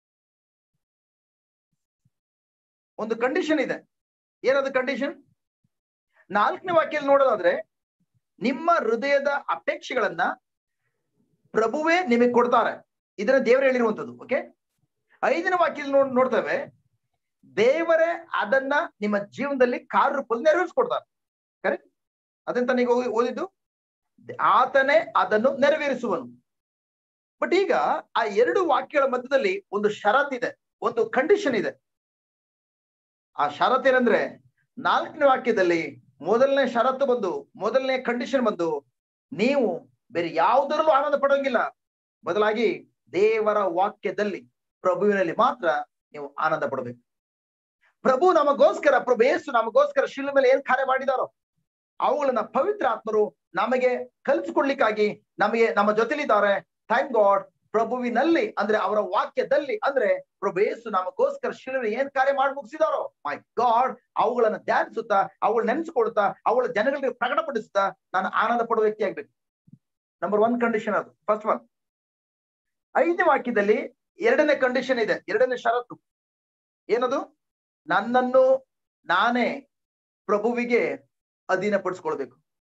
ಒಂದು ಕಂಡೀಷನ್ ಇದೆ. ಏನದು ಕಂಡೀಷನ್? 4ನೇ ವಾಕ್ಯದಲ್ಲಿ ನೋಡೋದಾದ್ರೆ, ನಿಮ್ಮ ಹೃದಯದ ಅಪೇಕ್ಷೆಗಳನ್ನ ಪ್ರಭುವೇ ನಿಮಗೆ ಕೊಡ್ತಾರೆ. ಇದನ್ನ ದೇವರು ಹೇಳಿರುವಂತದ್ದು. ಓಕೆ. 5ನೇ ವಾಕ್ಯದಲ್ಲಿ ನೋಡ್ತೇವೆ, ದೇವರೇ ಅದನ್ನ ನಿಮ್ಮ ಜೀವನದಲ್ಲಿ ಕಾರ್ಯರೂಪದಲ್ಲಿ ನೆರವೇರಿಸ್ಕೊಡ್ತಾರೆ. ಕರೆಕ್ಟ್? ಅದನ್ನ ತಾನೀಗ ಓದಿದ್ದು, ಆತನೇ ಅದನ್ನು ನೆರವೇರಿಸುವನು. ಬಟ್ ಈಗ ಆ 2 ವಾಕ್ಯಗಳ ಮಧ್ಯದಲ್ಲಿ ಒಂದು ಷರತ್ತಿದೆ, ಒಂದು ಕಂಡೀಷನ್ ಇದೆ. ಆ ಷರತ್ತು ಏನಂದ್ರೆ, 4ನೇ ವಾಕ್ಯದಲ್ಲಿ ಮೊದಲನೇ ಷರತ್ತು ಬಂದು, ಮೊದಲನೇ ಕಂಡೀಷನ್ ಬಂದು, ನೀವು ಬೇರೆ ಯಾವುದರಲ್ಲೂ ಆನಂದ ಪಡೋಂಗಿಲ್ಲ, ಬದಲಾಗಿ ದೇವರ ವಾಕ್ಯದಲ್ಲಿ, ಪ್ರಭುವಿನಲ್ಲಿ ಮಾತ್ರ ನೀವು ಆನಂದ ಪಡಬೇಕು. ಪ್ರಭು ನಮಗೋಸ್ಕರ, ಪ್ರಭು ಯೇಸು ನಮಗೋಸ್ಕರ ಶಿಲುಬೆ ಮೇಲೆ ಏನ್ ಕಾರ್ಯ ಮಾಡಿದಾರೋ ಅವುಗಳನ್ನ ಪವಿತ್ರ ಆತ್ಮರು ನಮಗೆ ಕಲಿಸಿಕೊಡ್ಲಿಕ್ಕಾಗಿ ನಮ್ಮ ಜೊತೆಲಿದ್ದಾರೆ. Thank god. ಪ್ರಭುವಿನಲ್ಲಿ ಅಂದ್ರೆ ಅವರ ವಾಕ್ಯದಲ್ಲಿ, ಅಂದ್ರೆ ಪ್ರಭು ಯೇಸು ನಮಗೋಸ್ಕರ ಶಿಲುಬೆ ಏನ್ ಕಾರ್ಯ ಮಾಡಿ ಮುಗಿಸಿದಾರೋ, ಮೈ ಗಾಡ್, ಅವುಗಳನ್ನ ಧ್ಯಾನಿಸುತ್ತಾ, ಅವುಗಳು ನೆನೆಸ್ಕೊಳ್ತಾ, ಅವುಗಳ ಜನಗಳಿಗೆ ಪ್ರಕಟಪಡಿಸುತ್ತಾ ನಾನು ಆನಂದ ಪಡುವ ವ್ಯಕ್ತಿ ಆಗ್ಬೇಕು. ನಂಬರ್ 1 ಕಂಡೀಷನ್ ಅದು, ಫಸ್ಟ್ ಒನ್. 5ನೇ ವಾಕ್ಯದಲ್ಲಿ 2ನೇ ಕಂಡೀಷನ್ ಇದೆ, 2ನೇ ಷರತ್ತು. ಏನದು? ನನ್ನನ್ನು ನಾನೇ ಪ್ರಭುವಿಗೆ ಅಧೀನಪಡಿಸ್ಕೊಳ್ಬೇಕು.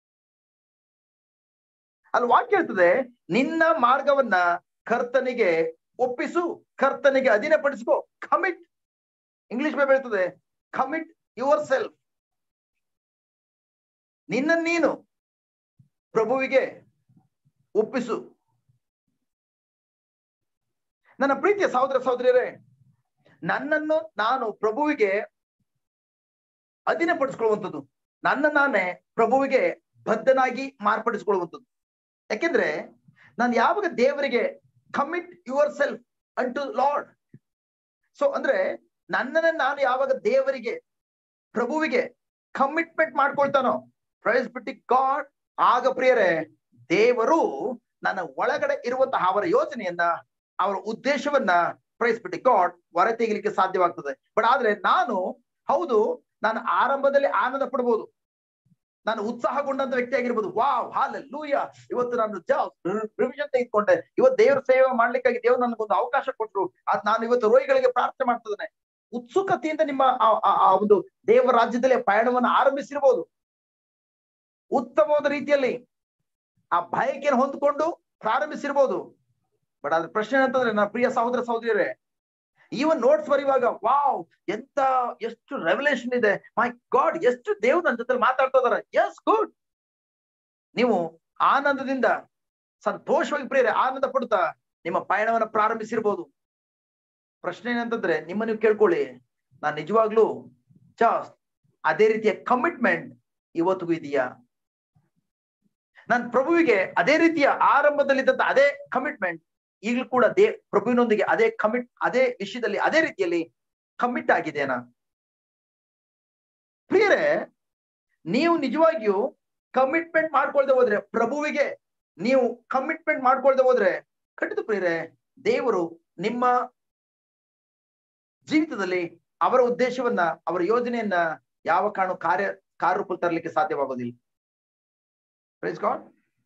ಅಲ್ಲಿ ವಾಕ್ಯ ಹೇಳ್ತದೆ, ನಿನ್ನ ಮಾರ್ಗವನ್ನ ಕರ್ತನಿಗೆ ಒಪ್ಪಿಸು, ಕರ್ತನಿಗೆ ಅಧೀನಪಡಿಸ್ಕೋ. ಕಮಿಟ್. ಇಂಗ್ಲಿಷ್ ಬೈಬಲ್ ಹೇಳ್ತದೆ, ಕಮಿಟ್ ಯುವರ್ ಸೆಲ್ಫ್. ನಿನ್ನ ನೀನು ಪ್ರಭುವಿಗೆ ಒಪ್ಪಿಸು. ನನ್ನ ಪ್ರೀತಿಯ ಸಹೋದರ ಸಹೋದರಿಯರೇ, ನನ್ನನ್ನು ನಾನು ಪ್ರಭುವಿಗೆ ಅಧೀನಪಡಿಸ್ಕೊಳ್ಳುವಂಥದ್ದು, ನನ್ನ ನಾನೇ ಪ್ರಭುವಿಗೆ ಬದ್ಧನಾಗಿ ಮಾರ್ಪಡಿಸಿಕೊಳ್ಳುವಂಥದ್ದು. ಯಾಕೆಂದ್ರೆ ನಾನು ಯಾವಾಗ ದೇವರಿಗೆ commit yourself unto Lord, so ಅಂದ್ರೆ ನನ್ನನ್ನು ನಾನು ಯಾವಾಗ ದೇವರಿಗೆ, ಪ್ರಭುವಿಗೆ ಕಮಿಟ್ಮೆಂಟ್ ಮಾಡ್ಕೊಳ್ತಾನೋ, ಪ್ರೈಸ್ ಬಿಟ್ಟು ಗಾಡ್, ಆಗ ಪ್ರಿಯರೇ ದೇವರು ನನ್ನ ಒಳಗಡೆ ಇರುವಂತಹ ಅವರ ಯೋಜನೆಯನ್ನ, ಅವರ ಉದ್ದೇಶವನ್ನ, ಪ್ರೈಸ್ ಬಿಟ್ಟು ಗಾಡ್, ಹೊರ ತೆಗಿಲಿಕ್ಕೆ ಸಾಧ್ಯವಾಗ್ತದೆ. ಬಟ್ ಆದ್ರೆ ಹೌದು, ನಾನು ಆರಂಭದಲ್ಲಿ ಆನಂದ ಪಡ್ಬೋದು, ನಾನು ಉತ್ಸಾಹಗೊಂಡಂತ ವ್ಯಕ್ತಿ ಆಗಿರ್ಬೋದು. ವಾವ್, ಹಾಲೆಲೂಯಾ, ಇವತ್ತು ನಾನು ರಿವಿಷನ್ ತೆಗೆದುಕೊಂಡೆ, ಇವತ್ತು ದೇವರ ಸೇವೆ ಮಾಡ್ಲಿಕ್ಕಾಗಿ ದೇವರು ನನಗೊಂದು ಅವಕಾಶ ಕೊಟ್ಟರು, ನಾನು ಇವತ್ತು ರೋಗಿಗಳಿಗೆ ಪ್ರಾರ್ಥನೆ ಮಾಡ್ತಿದ್ದೇನೆ. ಉತ್ಸುಕತೆಯಿಂದ ನಿಮ್ಮ ಆ ಒಂದು ದೇವರ ರಾಜ್ಯದಲ್ಲಿ ಪಯಣವನ್ನು ಆರಂಭಿಸಿರ್ಬೋದು. ಉತ್ತಮವಾದ ರೀತಿಯಲ್ಲಿ ಆ ಬಯಕೆಯನ್ನು ಹೊಂದ್ಕೊಂಡು ಪ್ರಾರಂಭಿಸಿರ್ಬೋದು. ಬಟ್ ಅದ್ರ ಪ್ರಶ್ನೆ ಅಂತಂದ್ರೆ, ನನ್ನ ಪ್ರಿಯ ಸಹೋದರ ಸಹೋದರಿಯರೇ, ಈವನ್ ನೋಟ್ಸ್ ಬರೆಯುವಾಗ ವಾವ್, ಎಷ್ಟು ರೆವಲ್ಯೂಷನ್ ಇದೆ, ಮೈ ಗಾಡ್, ಎಷ್ಟು ದೇವ್ರು ನನ್ನ ಜೊತೆ ಮಾತಾಡ್ತಾ ಇದಾರೆ. Yes, good. ನೀವು ಆನಂದದಿಂದ ಸಂತೋಷವಾಗಿ ಪ್ರಿಯರೇ ಆನಂದ ಪಡುತ್ತಾ ನಿಮ್ಮ ಪಯಣವನ್ನು ಪ್ರಾರಂಭಿಸಿರ್ಬೋದು. ಪ್ರಶ್ನೆ ಏನಂತಂದ್ರೆ, ನಿಮ್ಮ ನೀವು ಕೇಳ್ಕೊಳ್ಳಿ, ನಾನು ನಿಜವಾಗ್ಲೂ ಅದೇ ರೀತಿಯ ಕಮಿಟ್ಮೆಂಟ್ ಇವತ್ತಿಗೂ ಇದೆಯಾ? ನಾನು ಪ್ರಭುವಿಗೆ ಅದೇ ರೀತಿಯ ಆರಂಭದಲ್ಲಿದ್ದಂತ ಅದೇ ಕಮಿಟ್ಮೆಂಟ್ ಈಗಲೂ ಕೂಡ ಪ್ರಭುವಿನೊಂದಿಗೆ ಅದೇ ವಿಷಯದಲ್ಲಿ ಅದೇ ರೀತಿಯಲ್ಲಿ ಕಮಿಟ್ ಆಗಿದೆನಾ? ಪ್ರಿಯರೇ, ನೀವು ನಿಜವಾಗಿಯೂ ಕಮಿಟ್ಮೆಂಟ್ ಮಾಡ್ಕೊಳ್ದೆ ಹೋದ್ರೆ, ಪ್ರಭುವಿಗೆ ನೀವು ಕಮಿಟ್ಮೆಂಟ್ ಮಾಡ್ಕೊಳ್ದೆ ಹೋದ್ರೆ, ಖಂಡಿತ ಪ್ರಿಯರೇ ದೇವರು ನಿಮ್ಮ ಜೀವಿತದಲ್ಲಿ ಅವರ ಉದ್ದೇಶವನ್ನ, ಅವರ ಯೋಜನೆಯನ್ನ ಯಾವ ಕಾರಣ ಕಾರ್ಯರೂಪದಲ್ಲಿ ತರಲಿಕ್ಕೆ ಸಾಧ್ಯವಾಗೋದಿಲ್ಲ. Price God.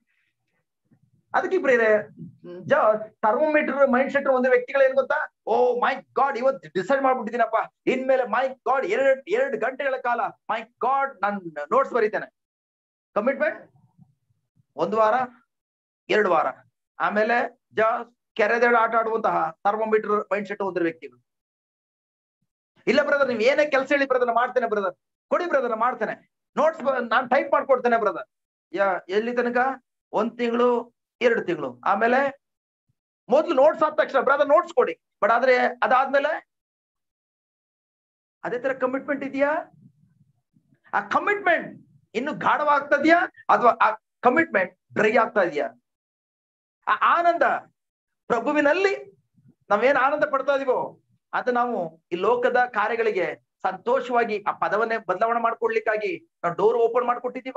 ಅದಕ್ಕೆ ಪ್ರಿಯರೇ, ಥರ್ಮೋಮೀಟರ್ ಮೈಂಡ್ ಸೆಟ್ ಒಂದು ವ್ಯಕ್ತಿಗಳು ಏನ್ ಗೊತ್ತಾ, ಓ ಮೈ ಗಾಡ್, ಇವತ್ತು ಡಿಸೈಡ್ ಮಾಡ್ಬಿಟ್ಟಿದ್ದೀನಪ್ಪ, ಇನ್ಮೇಲೆ ಮೈ ಗಾಡ್ 2 ಗಂಟೆಗಳ ಕಾಲ ಮೈ ಗಾಡ್ ನಾನು ನೋಟ್ಸ್ ಬರೀತೇನೆ. ಕಮಿಟ್ಮೆಂಟ್ 1 ವಾರ, 2 ವಾರ. ಆಮೇಲೆ ಕೆರೆದೆಡೆ ಆಟ ಆಡುವಂತಹ ಥರ್ಮೋಮೀಟರ್ ಮೈಂಡ್ ಸೆಟ್ ಹೋದ್ರ ವ್ಯಕ್ತಿಗಳು. ಇಲ್ಲ ಬ್ರದರ್, ನೀವ್ ಏನೇ ಕೆಲಸ ಹೇಳಿ ಬ್ರದರ್ ಮಾಡ್ತೇನೆ ಬ್ರದರ್, ಕೊಡಿ ಬ್ರದರ್ ಮಾಡ್ತೇನೆ, ನೋಟ್ಸ್ ನಾನ್ ಟೈಪ್ ಮಾಡ್ಕೊಡ್ತೇನೆ ಬ್ರದರ್. ಎಲ್ಲಿ ತನಕ? 1 ತಿಂಗಳು 2 ತಿಂಗಳು. ಆಮೇಲೆ ಮೊದ್ಲು ನೋಟ್ಸ್ ಆದ ತಕ್ಷಣ ಬ್ರದರ್ ನೋಟ್ಸ್ ಕೊಡಿ, ಬಟ್ ಆದ್ರೆ ಅದಾದ್ಮೇಲೆ ಅದೇ ತರ ಕಮಿಟ್ಮೆಂಟ್ ಇದೆಯಾ? ಆ ಕಮಿಟ್ಮೆಂಟ್ ಇನ್ನು ಗಾಢವಾಗ್ತದ್ಯಾ ಅಥವಾ ಆ ಕಮಿಟ್ಮೆಂಟ್ ಡ್ರೈ ಆಗ್ತಾ ಇದೆಯಾ? ಆ ಆನಂದ ಪ್ರಭುವಿನಲ್ಲಿ ನಾವೇನ್ ಆನಂದ ಪಡ್ತಾ ಇದೀವೋ ಅದು ನಾವು ಈ ಲೋಕದ ಕಾರ್ಯಗಳಿಗೆ ಸಂತೋಷವಾಗಿ ಆ ಪದವನ್ನೇ ಬದಲಾವಣೆ ಮಾಡ್ಕೊಡ್ಲಿಕ್ಕಾಗಿ ನಾವು ಡೋರ್ ಓಪನ್ ಮಾಡ್ಕೊಟ್ಟಿದೀವ?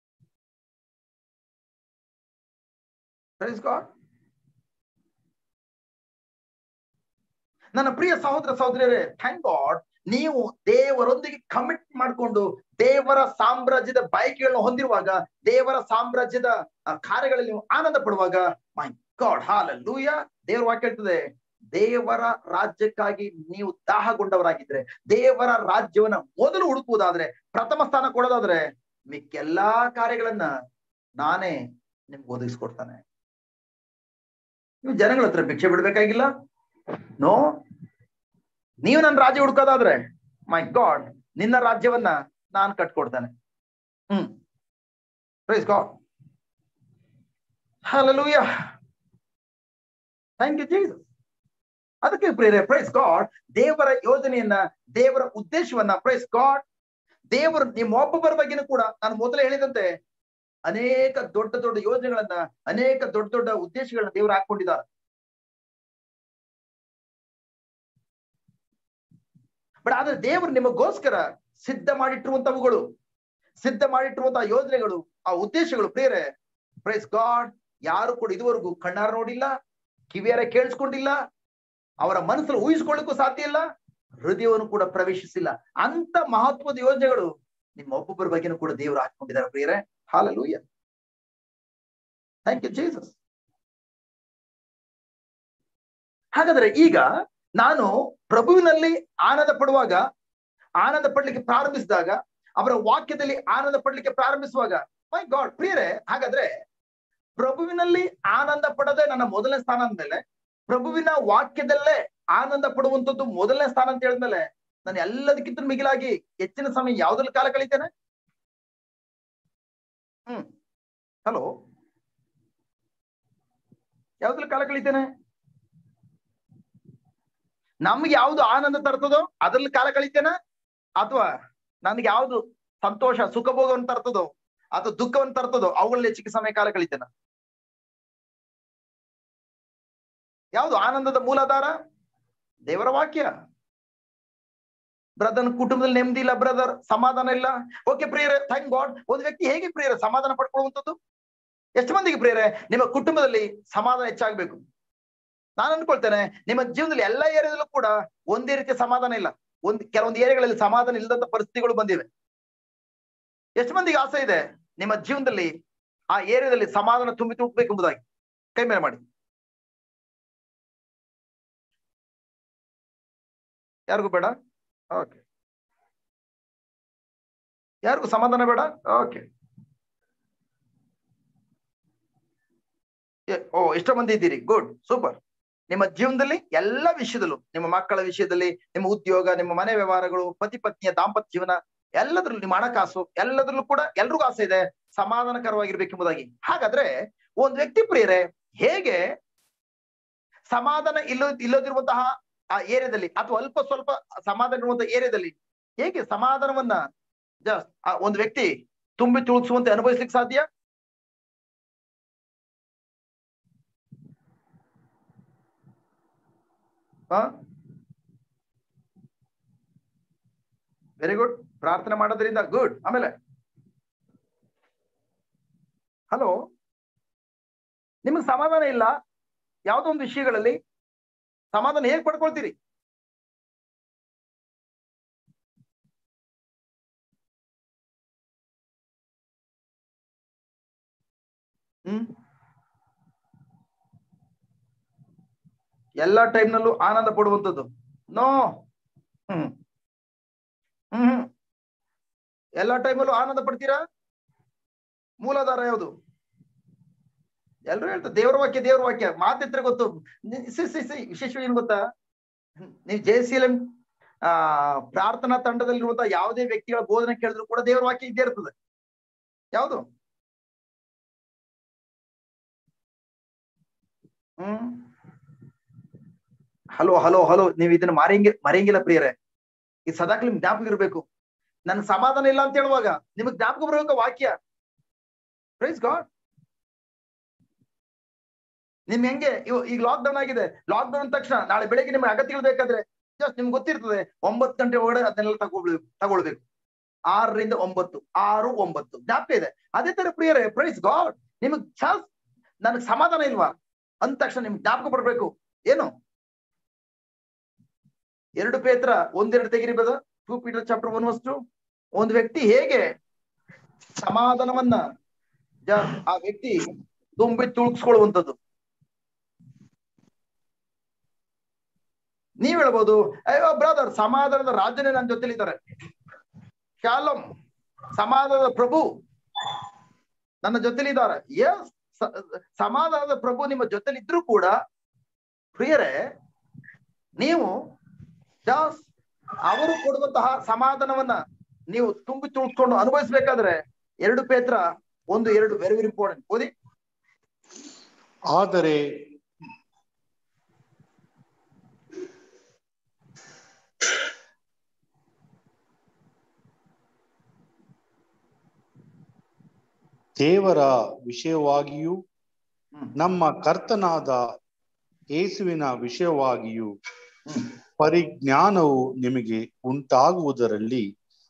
ನನ್ನ ಪ್ರಿಯ ಸಹೋದರ ಸಹೋದರಿಯರೇ, ಥ್ಯಾಂಕ್ ಗಾಡ್, ನೀವು ದೇವರೊಂದಿಗೆ ಕಮಿಟ್ ಮಾಡಿಕೊಂಡು ದೇವರ ಸಾಮ್ರಾಜ್ಯದ ಬಯಕೆಗಳನ್ನ ಹೊಂದಿರುವಾಗ, ದೇವರ ಸಾಮ್ರಾಜ್ಯದ ಕಾರ್ಯಗಳಲ್ಲಿ ನೀವು ಆನಂದ ಪಡುವಾಗ, ಮೈ ಗಾಡ್ ಹಾಲೆಲೂಯ, ದೇವರ ವಾಕ್ಯ ಹೇಳ್ತದೆ, ದೇವರ ರಾಜ್ಯಕ್ಕಾಗಿ ನೀವು ದಾಹಗೊಂಡವರಾಗಿದ್ರೆ, ದೇವರ ರಾಜ್ಯವನ್ನ ಮೊದಲು ಹುಡುಕುವುದಾದ್ರೆ, ಪ್ರಥಮ ಸ್ಥಾನ ಕೊಡೋದಾದ್ರೆ, ಮಿಕ್ಕೆಲ್ಲಾ ಕಾರ್ಯಗಳನ್ನ ನಾನೇ ನಿಮ್ಗೆ ಒದಗಿಸ್ಕೊಡ್ತಾನೆ. ನೀವು ಜನಗಳ ಹತ್ರ ಭಿಕ್ಷೆ ಬಿಡ್ಬೇಕಾಗಿಲ್ಲ. ನೋ, ನೀವು ನನ್ನ ರಾಜ್ಯ ಹುಡುಕೋದಾದ್ರೆ, ಮೈ ಗಾಡ್, ನಿನ್ನ ರಾಜ್ಯವನ್ನ ನಾನ್ ಕಟ್ಕೊಡ್ತಾನೆ. Praise God, hallelujah, thank you Jesus. ಅದಕ್ಕೆ ಪ್ರೇರೆ, ಪ್ರೈಸ್ ಗಾಡ್, ದೇವರ ಯೋಜನೆಯನ್ನ, ದೇವರ ಉದ್ದೇಶವನ್ನ, ಪ್ರೈಸ್ ಗಾಡ್, ದೇವರು ನಿಮ್ಮೊಬ್ಬೊಬ್ಬರ ಬಗ್ಗೆನೂ ಕೂಡ ನಾನು ಮೊದಲೇ ಹೇಳಿದಂತೆ ಅನೇಕ ದೊಡ್ಡ ದೊಡ್ಡ ಯೋಜನೆಗಳನ್ನ, ಅನೇಕ ದೊಡ್ಡ ದೊಡ್ಡ ಉದ್ದೇಶಗಳನ್ನ ದೇವರು ಹಾಕೊಂಡಿದ್ದಾರೆ. ಬಟ್ ಆದ್ರೆ ದೇವರು ನಿಮಗೋಸ್ಕರ ಸಿದ್ಧ ಮಾಡಿಟ್ಟಿರುವಂತವುಗಳು, ಸಿದ್ಧ ಮಾಡಿಟ್ಟಿರುವಂತಹ ಯೋಜನೆಗಳು, ಆ ಉದ್ದೇಶಗಳು ಪ್ರಿಯರೇ, ಪ್ರೈಸ್ ಗಾಡ್, ಯಾರು ಕೂಡ ಇದುವರೆಗೂ ಕಣ್ಣಾರ ನೋಡಿಲ್ಲ, ಕಿವಿಯಾರ ಕೇಳಿಸ್ಕೊಂಡಿಲ್ಲ, ಅವರ ಮನಸ್ಸಲ್ಲಿ ಊಹಿಸ್ಕೊಳ್ಳಿಕ್ಕೂ ಸಾಧ್ಯ ಇಲ್ಲ, ಹೃದಯವನ್ನು ಕೂಡ ಪ್ರವೇಶಿಸಿಲ್ಲ. ಅಂತ ಮಹತ್ವದ ಯೋಜನೆಗಳು ನಿಮ್ಮ ಒಬ್ಬೊಬ್ಬರ ಬಗ್ಗೆನೂ ಕೂಡ ದೇವರು ಹಾಕೊಂಡಿದ್ದಾರೆ ಪ್ರಿಯರೇ. Hallelujah, thank you Jesus. ಹಾಗಾದ್ರೆ ಈಗ ನಾನು ಪ್ರಭುವಿನಲ್ಲಿ ಆನಂದ ಪಡುವಾಗ, ಆನಂದ ಪಡ್ಲಿಕ್ಕೆ ಪ್ರಾರಂಭಿಸಿದಾಗ, ಅವರ ವಾಕ್ಯದಲ್ಲಿ ಆನಂದ ಪಡ್ಲಿಕ್ಕೆ ಪ್ರಾರಂಭಿಸುವಾಗ, ಮೈ ಗಾಡ್ ಪ್ರಿಯರೇ, ಹಾಗಾದ್ರೆ ಪ್ರಭುವಿನಲ್ಲಿ ಆನಂದ ಪಡದೆ ನನ್ನ ಮೊದಲನೇ ಸ್ಥಾನ ಅಂದ್ಮೇಲೆ, ಪ್ರಭುವಿನ ವಾಕ್ಯದಲ್ಲೇ ಆನಂದ ಪಡುವಂಥದ್ದು ಮೊದಲನೇ ಸ್ಥಾನ ಅಂತ ಹೇಳಿದ್ಮೇಲೆ, ನಾನು ಎಲ್ಲದಕ್ಕಿಂತ ಮಿಗಿಲಾಗಿ ಹೆಚ್ಚಿನ ಸಮಯ ಯಾವ್ದ್ರಲ್ಲಿ ಕಾಲ ಕಳೀತೇನೆ? ಹಲೋ, ಯಾವ್ದ್ರಲ್ಲಿ ಕಾಲ ಕಳೀತೇನೆ? ನಮ್ಗೆ ಯಾವ್ದು ಆನಂದ ತರ್ತದೋ ಅದ್ರಲ್ಲಿ ಕಾಲ ಕಳೀತೇನೆ, ಅಥವಾ ನನ್ಗೆ ಯಾವ್ದು ಸಂತೋಷ ಸುಖಭೋಗವನ್ನು ತರ್ತದೋ ಅಥವಾ ದುಃಖವನ್ನು ತರ್ತದೋ ಅವುಗಳಲ್ಲಿ ಹೆಚ್ಚಿಗೆ ಸಮಯ ಕಾಲ ಕಳೀತೇನೆ? ಯಾವುದು ಆನಂದದ ಮೂಲಾಧಾರ? ದೇವರ ವಾಕ್ಯ. ಬ್ರದರ್ ಕುಟುಂಬದಲ್ಲಿ ನೆಮ್ಮದಿ ಇಲ್ಲ, ಬ್ರದರ್ ಸಮಾಧಾನ ಇಲ್ಲ. ಓಕೆ ಪ್ರಿಯರೇ, ಥ್ಯಾಂಕ್ ಗಾಡ್. ಒಂದು ವ್ಯಕ್ತಿ ಹೇಗೆ ಪ್ರಿಯರೇ ಸಮಾಧಾನ ಪಡ್ಕೊಳ್ಳುವಂಥದ್ದು? ಎಷ್ಟು ಮಂದಿಗೆ ಪ್ರಿಯರೇ ನಿಮ್ಮ ಕುಟುಂಬದಲ್ಲಿ ಸಮಾಧಾನ ಹೆಚ್ಚಾಗಬೇಕು? ನಾನು ಅನ್ಕೊಳ್ತೇನೆ, ನಿಮ್ಮ ಜೀವನದಲ್ಲಿ ಎಲ್ಲಾ ಏರಿಯಾದಲ್ಲೂ ಕೂಡ ಒಂದೇ ರೀತಿಯ ಸಮಾಧಾನ ಇಲ್ಲ. ಕೆಲವೊಂದು ಏರಿಯಾಗಳಲ್ಲಿ ಸಮಾಧಾನ ಇಲ್ಲದಂತ ಪರಿಸ್ಥಿತಿಗಳು ಬಂದಿವೆ. ಎಷ್ಟು ಮಂದಿಗೆ ಆಸೆ ಇದೆ ನಿಮ್ಮ ಜೀವನದಲ್ಲಿ ಆ ಏರಿಯಾದಲ್ಲಿ ಸಮಾಧಾನ ತುಂಬಿ ತುಳುಕಬೇಕು ಎಂಬುದಾಗಿ? ಕೈ ಮೇಲೆ ಮಾಡಿ. ಯಾರಿಗೂ ಬೇಡ? ಓಕೆ. ಯಾರಿಗೂ ಸಮಾಧಾನ ಬೇಡ? ಓಕೆ. ಎಷ್ಟೋ ಮಂದಿ ಇದ್ದೀರಿ, ಗುಡ್, ಸೂಪರ್. ನಿಮ್ಮ ಜೀವನದಲ್ಲಿ ಎಲ್ಲ ವಿಷಯದಲ್ಲೂ, ನಿಮ್ಮ ಮಕ್ಕಳ ವಿಷಯದಲ್ಲಿ, ನಿಮ್ಮ ಉದ್ಯೋಗ, ನಿಮ್ಮ ಮನೆ ವ್ಯವಹಾರಗಳು, ಪತಿ ಪತ್ನಿಯ ದಾಂಪತ್ಯ ಜೀವನ, ಎಲ್ಲದರಲ್ಲೂ, ನಿಮ್ಮ ಹಣಕಾಸು, ಎಲ್ಲದರಲ್ಲೂ ಕೂಡ ಎಲ್ರಿಗೂ ಆಸೆ ಇದೆ ಸಮಾಧಾನಕರವಾಗಿರ್ಬೇಕೆಂಬುದಾಗಿ. ಹಾಗಾದ್ರೆ ಒಂದ್ ವ್ಯಕ್ತಿ ಪ್ರಿಯರೇ ಹೇಗೆ ಸಮಾಧಾನ ಇಲ್ಲದಿರುವಂತಹ ಆ ಏರಿಯಾದಲ್ಲಿ ಅಥವಾ ಅಲ್ಪ ಸ್ವಲ್ಪ ಸಮಾಧಾನ ಇರುವಂತಹ ಏರಿಯಾದಲ್ಲಿ ಹೇಗೆ ಸಮಾಧಾನವನ್ನ ಒಂದು ವ್ಯಕ್ತಿ ತುಂಬಿ ತುಳುಕಿಸುವಂತೆ ಅನುಭವಿಸ್ಲಿಕ್ಕೆ ಸಾಧ್ಯ? Very good. ಪ್ರಾರ್ಥನೆ ಮಾಡೋದ್ರಿಂದ ಗುಡ್. ಆಮೇಲೆ ಹಲೋ, ನಿಮಗೆ ಸಮಾಧಾನ ಇಲ್ಲ ಯಾವುದೋ ಒಂದು ವಿಷಯಗಳಲ್ಲಿ, ಸಮಾಧಾನ ಹೇಗೆ ಪಡ್ಕೊಳ್ತೀರಿ? ಎಲ್ಲಾ ಟೈಮ್ನಲ್ಲೂ ಆನಂದ ಪಡುವಂಥದ್ದು? ನೋ. ಎಲ್ಲಾ ಟೈಮಲ್ಲೂ ಆನಂದ ಪಡ್ತೀರಾ? ಮೂಲಾಧಾರ ಯಾವುದು? ಎಲ್ರು ಹೇಳ್ತಾರೆ ದೇವ್ರ ವಾಕ್ಯ ಮಾತಿದ್ರೆ ಗೊತ್ತು. ವಿಶೇಷವಾಗಿ ಏನ್ ಗೊತ್ತಾ, ನೀವು JCLM ಪ್ರಾರ್ಥನಾ ತಂಡದಲ್ಲಿರುವಂತಹ ಯಾವುದೇ ವ್ಯಕ್ತಿಗಳ ಬೋಧನೆ ಕೇಳಿದ್ರು ಕೂಡ ದೇವ್ರ ವಾಕ್ಯ ಇದ್ದೇ ಇರ್ತದೆ. ಯಾವುದು ಹಲೋ ನೀವು ಇದನ್ನ ಮರೆಯಂಗಿಲ್ಲ ಪ್ರಿಯರೇ. ಇದು ಸದಾಕ್ಲಿ ನಿಮ್ಗೆ ಜ್ಞಾಪಕ ಇರ್ಬೇಕು. ನನ್ಗೆ ಸಮಾಧಾನ ಇಲ್ಲ ಅಂತ ಹೇಳುವಾಗ ನಿಮಗ್ ಜ್ಞಾಪಕ ಬರ್ಬೇಕು ವಾಕ್ಯ. Praise God. ನಿಮ್ ಹೆಂಗೆ ಈಗ ಲಾಕ್ಡೌನ್ ಆಗಿದೆ, ಲಾಕ್ಡೌನ್ ತಕ್ಷಣ ನಾಳೆ ಬೆಳಿಗ್ಗೆ ನಿಮ್ಗೆ ಅಗತ್ಯಗಳು ಬೇಕಾದ್ರೆ ಜಸ್ಟ್ ನಿಮ್ಗೆ ಗೊತ್ತಿರ್ತದೆ 9 ಗಂಟೆ ಒಳಗಡೆ ಅದನ್ನೆಲ್ಲ ತಗೊಳ್ಬೇಕು. 6 ರಿಂದ 9, 6, 9 ಜ್ಞಾಪಕ ಇದೆ. ಅದೇ ತರ ಪ್ರಿಯರೇ, ಪ್ರೈಸ್ ಗಾಡ್, ನಿಮಗ್ ನನಗ್ ಸಮಾಧಾನ ಇಲ್ವಾ ಅಂದ ತಕ್ಷಣ ನಿಮ್ಗೆ ಜ್ಞಾಪಕ ಬರ್ಬೇಕು ಏನು, 2 ಪೇತ್ರ 1:2 ತೆಗಿರಿಬೋದ. 2 Peter chapter 1:2. ಒಂದು ವ್ಯಕ್ತಿ ಹೇಗೆ ಸಮಾಧಾನವನ್ನ ಆ ವ್ಯಕ್ತಿ ತುಂಬಿ ತುಳುಕ್ಸ್ಕೊಳ್ಳುವಂಥದ್ದು. ನೀವ್ ಹೇಳ್ಬೋದು, ಅಯ್ಯೋ ಬ್ರದರ್, ಸಮಾಧಾನದ ರಾಜನೇ ನನ್ನ ಜೊತೆಲಿದ್ದಾರೆ, ಶಾಲಂ ಸಮಾಧಾನದ ಪ್ರಭು ನನ್ನ ಜೊತೆಲಿದ್ದಾರೆ. ಎಸ್, ಸಮಾಧಾನದ ಪ್ರಭು ನಿಮ್ಮ ಜೊತೆಲಿದ್ರು ಕೂಡ ಪ್ರಿಯರೇ, ನೀವು ಅವರು ಕೊಡುವಂತಹ ಸಮಾಧಾನವನ್ನ ನೀವು ತುಂಬಿ ತುಳಿಸ್ಕೊಂಡು ಅನುಭವಿಸ್ಬೇಕಾದ್ರೆ 2 ಪೇತ್ರ 1:2 ವೆರಿ ವೆರಿ ಇಂಪಾರ್ಟೆಂಟ್. ಓದಿ. ಆದರೆ ದೇವರ ವಿಷಯವಾಗಿಯೂ ನಮ್ಮ ಕರ್ತನಾದ ಯೇಸುವಿನ ವಿಷಯವಾಗಿಯೂ ಪರಿಜ್ಞಾನವು ನಿಮಗೆ ಉಂಟಾಗುವುದರಲ್ಲಿ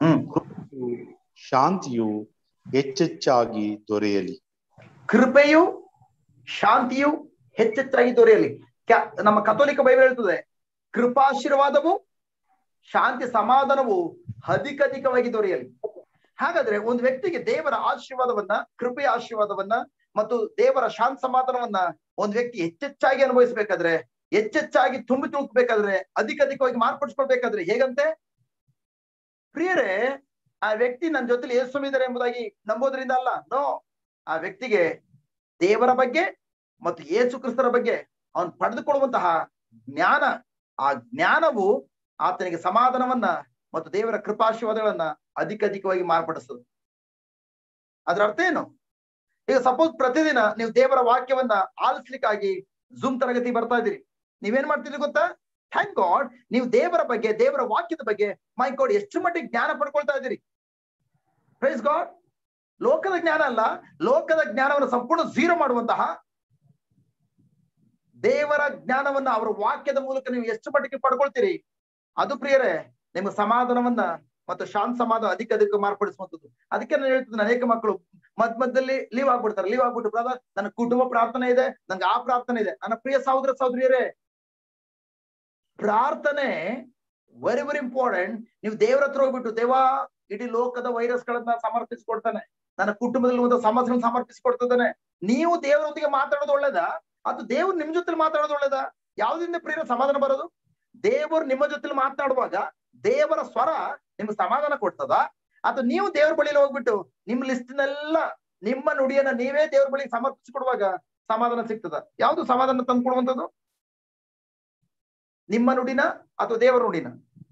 ಶಾಂತಿಯು ಹೆಚ್ಚೆಚ್ಚಾಗಿ ದೊರೆಯಲಿ. ಕೃಪೆಯು ಶಾಂತಿಯು ಹೆಚ್ಚೆಚ್ಚಾಗಿ ದೊರೆಯಲಿ. ನಮ್ಮ ಕಥೋಲಿಕ ಬೈಬಲ್ ಹೇಳ್ತದೆ, ಕೃಪಾಶೀರ್ವಾದವು ಶಾಂತಿ ಸಮಾಧಾನವು ಅಧಿಕವಾಗಿ ದೊರೆಯಲಿ. ಹಾಗಾದ್ರೆ ಒಂದು ವ್ಯಕ್ತಿಗೆ ದೇವರ ಆಶೀರ್ವಾದವನ್ನ, ಕೃಪೆಯ ಆಶೀರ್ವಾದವನ್ನ ಮತ್ತು ದೇವರ ಶಾಂತಿ ಸಮಾಧಾನವನ್ನ ಒಂದು ವ್ಯಕ್ತಿ ಹೆಚ್ಚೆಚ್ಚಾಗಿ ಅನುಭವಿಸ್ಬೇಕಾದ್ರೆ, ಹೆಚ್ಚೆಚ್ಚಾಗಿ ತುಂಬಿ ತುಳುಕ್ಬೇಕಾದ್ರೆ, ಅಧಿಕವಾಗಿ ಮಾರ್ಪಡಿಸ್ಕೊಳ್ಬೇಕಾದ್ರೆ ಹೇಗಂತೆ ಪ್ರಿಯರೇ, ಆ ವ್ಯಕ್ತಿ ನನ್ನ ಜೊತೆಲಿ ಯೇಸು ಇದ್ದಾರೆ ಎಂಬುದಾಗಿ ನಂಬೋದ್ರಿಂದ ಅಲ್ಲ. ನೋ, ಆ ವ್ಯಕ್ತಿಗೆ ದೇವರ ಬಗ್ಗೆ ಮತ್ತು ಯೇಸು ಕ್ರಿಸ್ತರ ಬಗ್ಗೆ ಅವನು ಪಡೆದುಕೊಳ್ಳುವಂತಹ ಜ್ಞಾನ, ಆ ಜ್ಞಾನವು ಆತನಿಗೆ ಸಮಾಧಾನವನ್ನ ಮತ್ತು ದೇವರ ಕೃಪಾಶೀರ್ವಾದಗಳನ್ನ ಅಧಿಕವಾಗಿ ಮಾರ್ಪಡಿಸ್ತದೆ. ಅದ್ರ ಅರ್ಥ ಏನು? ಈಗ ಸಪೋಸ್ ಪ್ರತಿದಿನ ನೀವು ದೇವರ ವಾಕ್ಯವನ್ನ ಆಲಿಸ್ಲಿಕ್ಕಾಗಿ ಜೂಮ್ ತರಗತಿ ಬರ್ತಾ ಇದ್ದೀರಿ, ನೀವೇನ್ ಮಾಡ್ತೀರಿ ಗೊತ್ತಾ? ಥ್ಯಾಂಕ್ ಗಾಡ್, ನೀವು ದೇವರ ಬಗ್ಗೆ, ದೇವರ ವಾಕ್ಯದ ಬಗ್ಗೆ ಮೈ ಗಾಡ್ ಎಷ್ಟು ಮಟ್ಟಿಗೆ ಜ್ಞಾನ ಪಡ್ಕೊಳ್ತಾ ಇದ್ದೀರಿ. Praise God. ಲೋಕದ ಜ್ಞಾನ ಅಲ್ಲ, ಲೋಕದ ಜ್ಞಾನವನ್ನು ಸಂಪೂರ್ಣ ಝೀರೋ ಮಾಡುವಂತಹ ದೇವರ ಜ್ಞಾನವನ್ನ ಅವರ ವಾಕ್ಯದ ಮೂಲಕ ನೀವು ಎಷ್ಟು ಮಟ್ಟಿಗೆ ಪಡ್ಕೊಳ್ತೀರಿ, ಅದು ಪ್ರಿಯರೇ ನಿಮ್ಗೆ ಸಮಾಧಾನವನ್ನ ಮತ್ತು ಶಾಂತ ಸಮಾಧಾನ ಅಧಿಕ ಮಾರ್ಪಡಿಸುವಂಥದ್ದು. ಅದಕ್ಕೆ ನಾನು ಹೇಳ್ತಿದ್ದೇನೆ, ಅನೇಕ ಮಕ್ಕಳು ಮಧ್ಯದಲ್ಲಿ ಲೀವ್ ಆಗ್ಬಿಟ್ಟು ಬ್ರದರ್ ನನ್ನ ಕುಟುಂಬ ಪ್ರಾರ್ಥನೆ ಇದೆ, ನಂಗೆ ಆ ಪ್ರಾರ್ಥನೆ ಇದೆ. ನನ್ನ ಪ್ರಿಯ ಸಹೋದರ ಸಹೋದರಿಯರೇ, ಪ್ರಾರ್ಥನೆ ವೆರಿ ವೆರಿ ಇಂಪಾರ್ಟೆಂಟ್. ನೀವು ದೇವರ ಹತ್ರ ಹೋಗ್ಬಿಟ್ಟು, ದೇವಾ ಇಡೀ ಲೋಕದ ವೈರಸ್ ಗಳನ್ನ ಸಮರ್ಪಿಸಿಕೊಡ್ತಾನೆ, ನನ್ನ ಕುಟುಂಬದಲ್ಲಿ ಒಂದು ಸಮಸ್ಯೆಗಳನ್ನ ಸಮರ್ಪಿಸಿಕೊಡ್ತಿದ್ದಾನೆ. ನೀವು ದೇವರೊಂದಿಗೆ ಮಾತಾಡೋದು ಒಳ್ಳೇದಾ ಅಥವಾ ದೇವ್ರು ನಿಮ್ ಜೊತೆ ಮಾತಾಡೋದು ಒಳ್ಳೇದಾ? ಯಾವ್ದ್ರಿಂದ ಪ್ರಿಯರ ಸಮಾಧಾನ ಬರೋದು? ದೇವರು ನಿಮ್ಮ ಜೊತೆ ಮಾತನಾಡುವಾಗ ದೇವರ ಸ್ವರ ನಿಮ್ಗೆ ಸಮಾಧಾನ ಕೊಡ್ತದ, ಅಥವಾ ನೀವು ದೇವ್ರ ಬಳಿಲಿ ಹೋಗ್ಬಿಟ್ಟು ನಿಮ್ ಲಿಸ್ಟ್ನೆಲ್ಲ ನಿಮ್ಮ ನುಡಿಯನ್ನ ನೀವೇ ದೇವ್ರ ಬಳಿ ಸಮರ್ಪಿಸಿಕೊಡುವಾಗ ಸಮಾಧಾನ ಸಿಗ್ತದ? ಯಾವ್ದು ಸಮಾಧಾನ ತಂದು ಕೊಡುವಂಥದ್ದು? ನಿಮ್ಮ ನುಡಿನ ಅಥವಾ ದೇವರ ನುಡಿನ?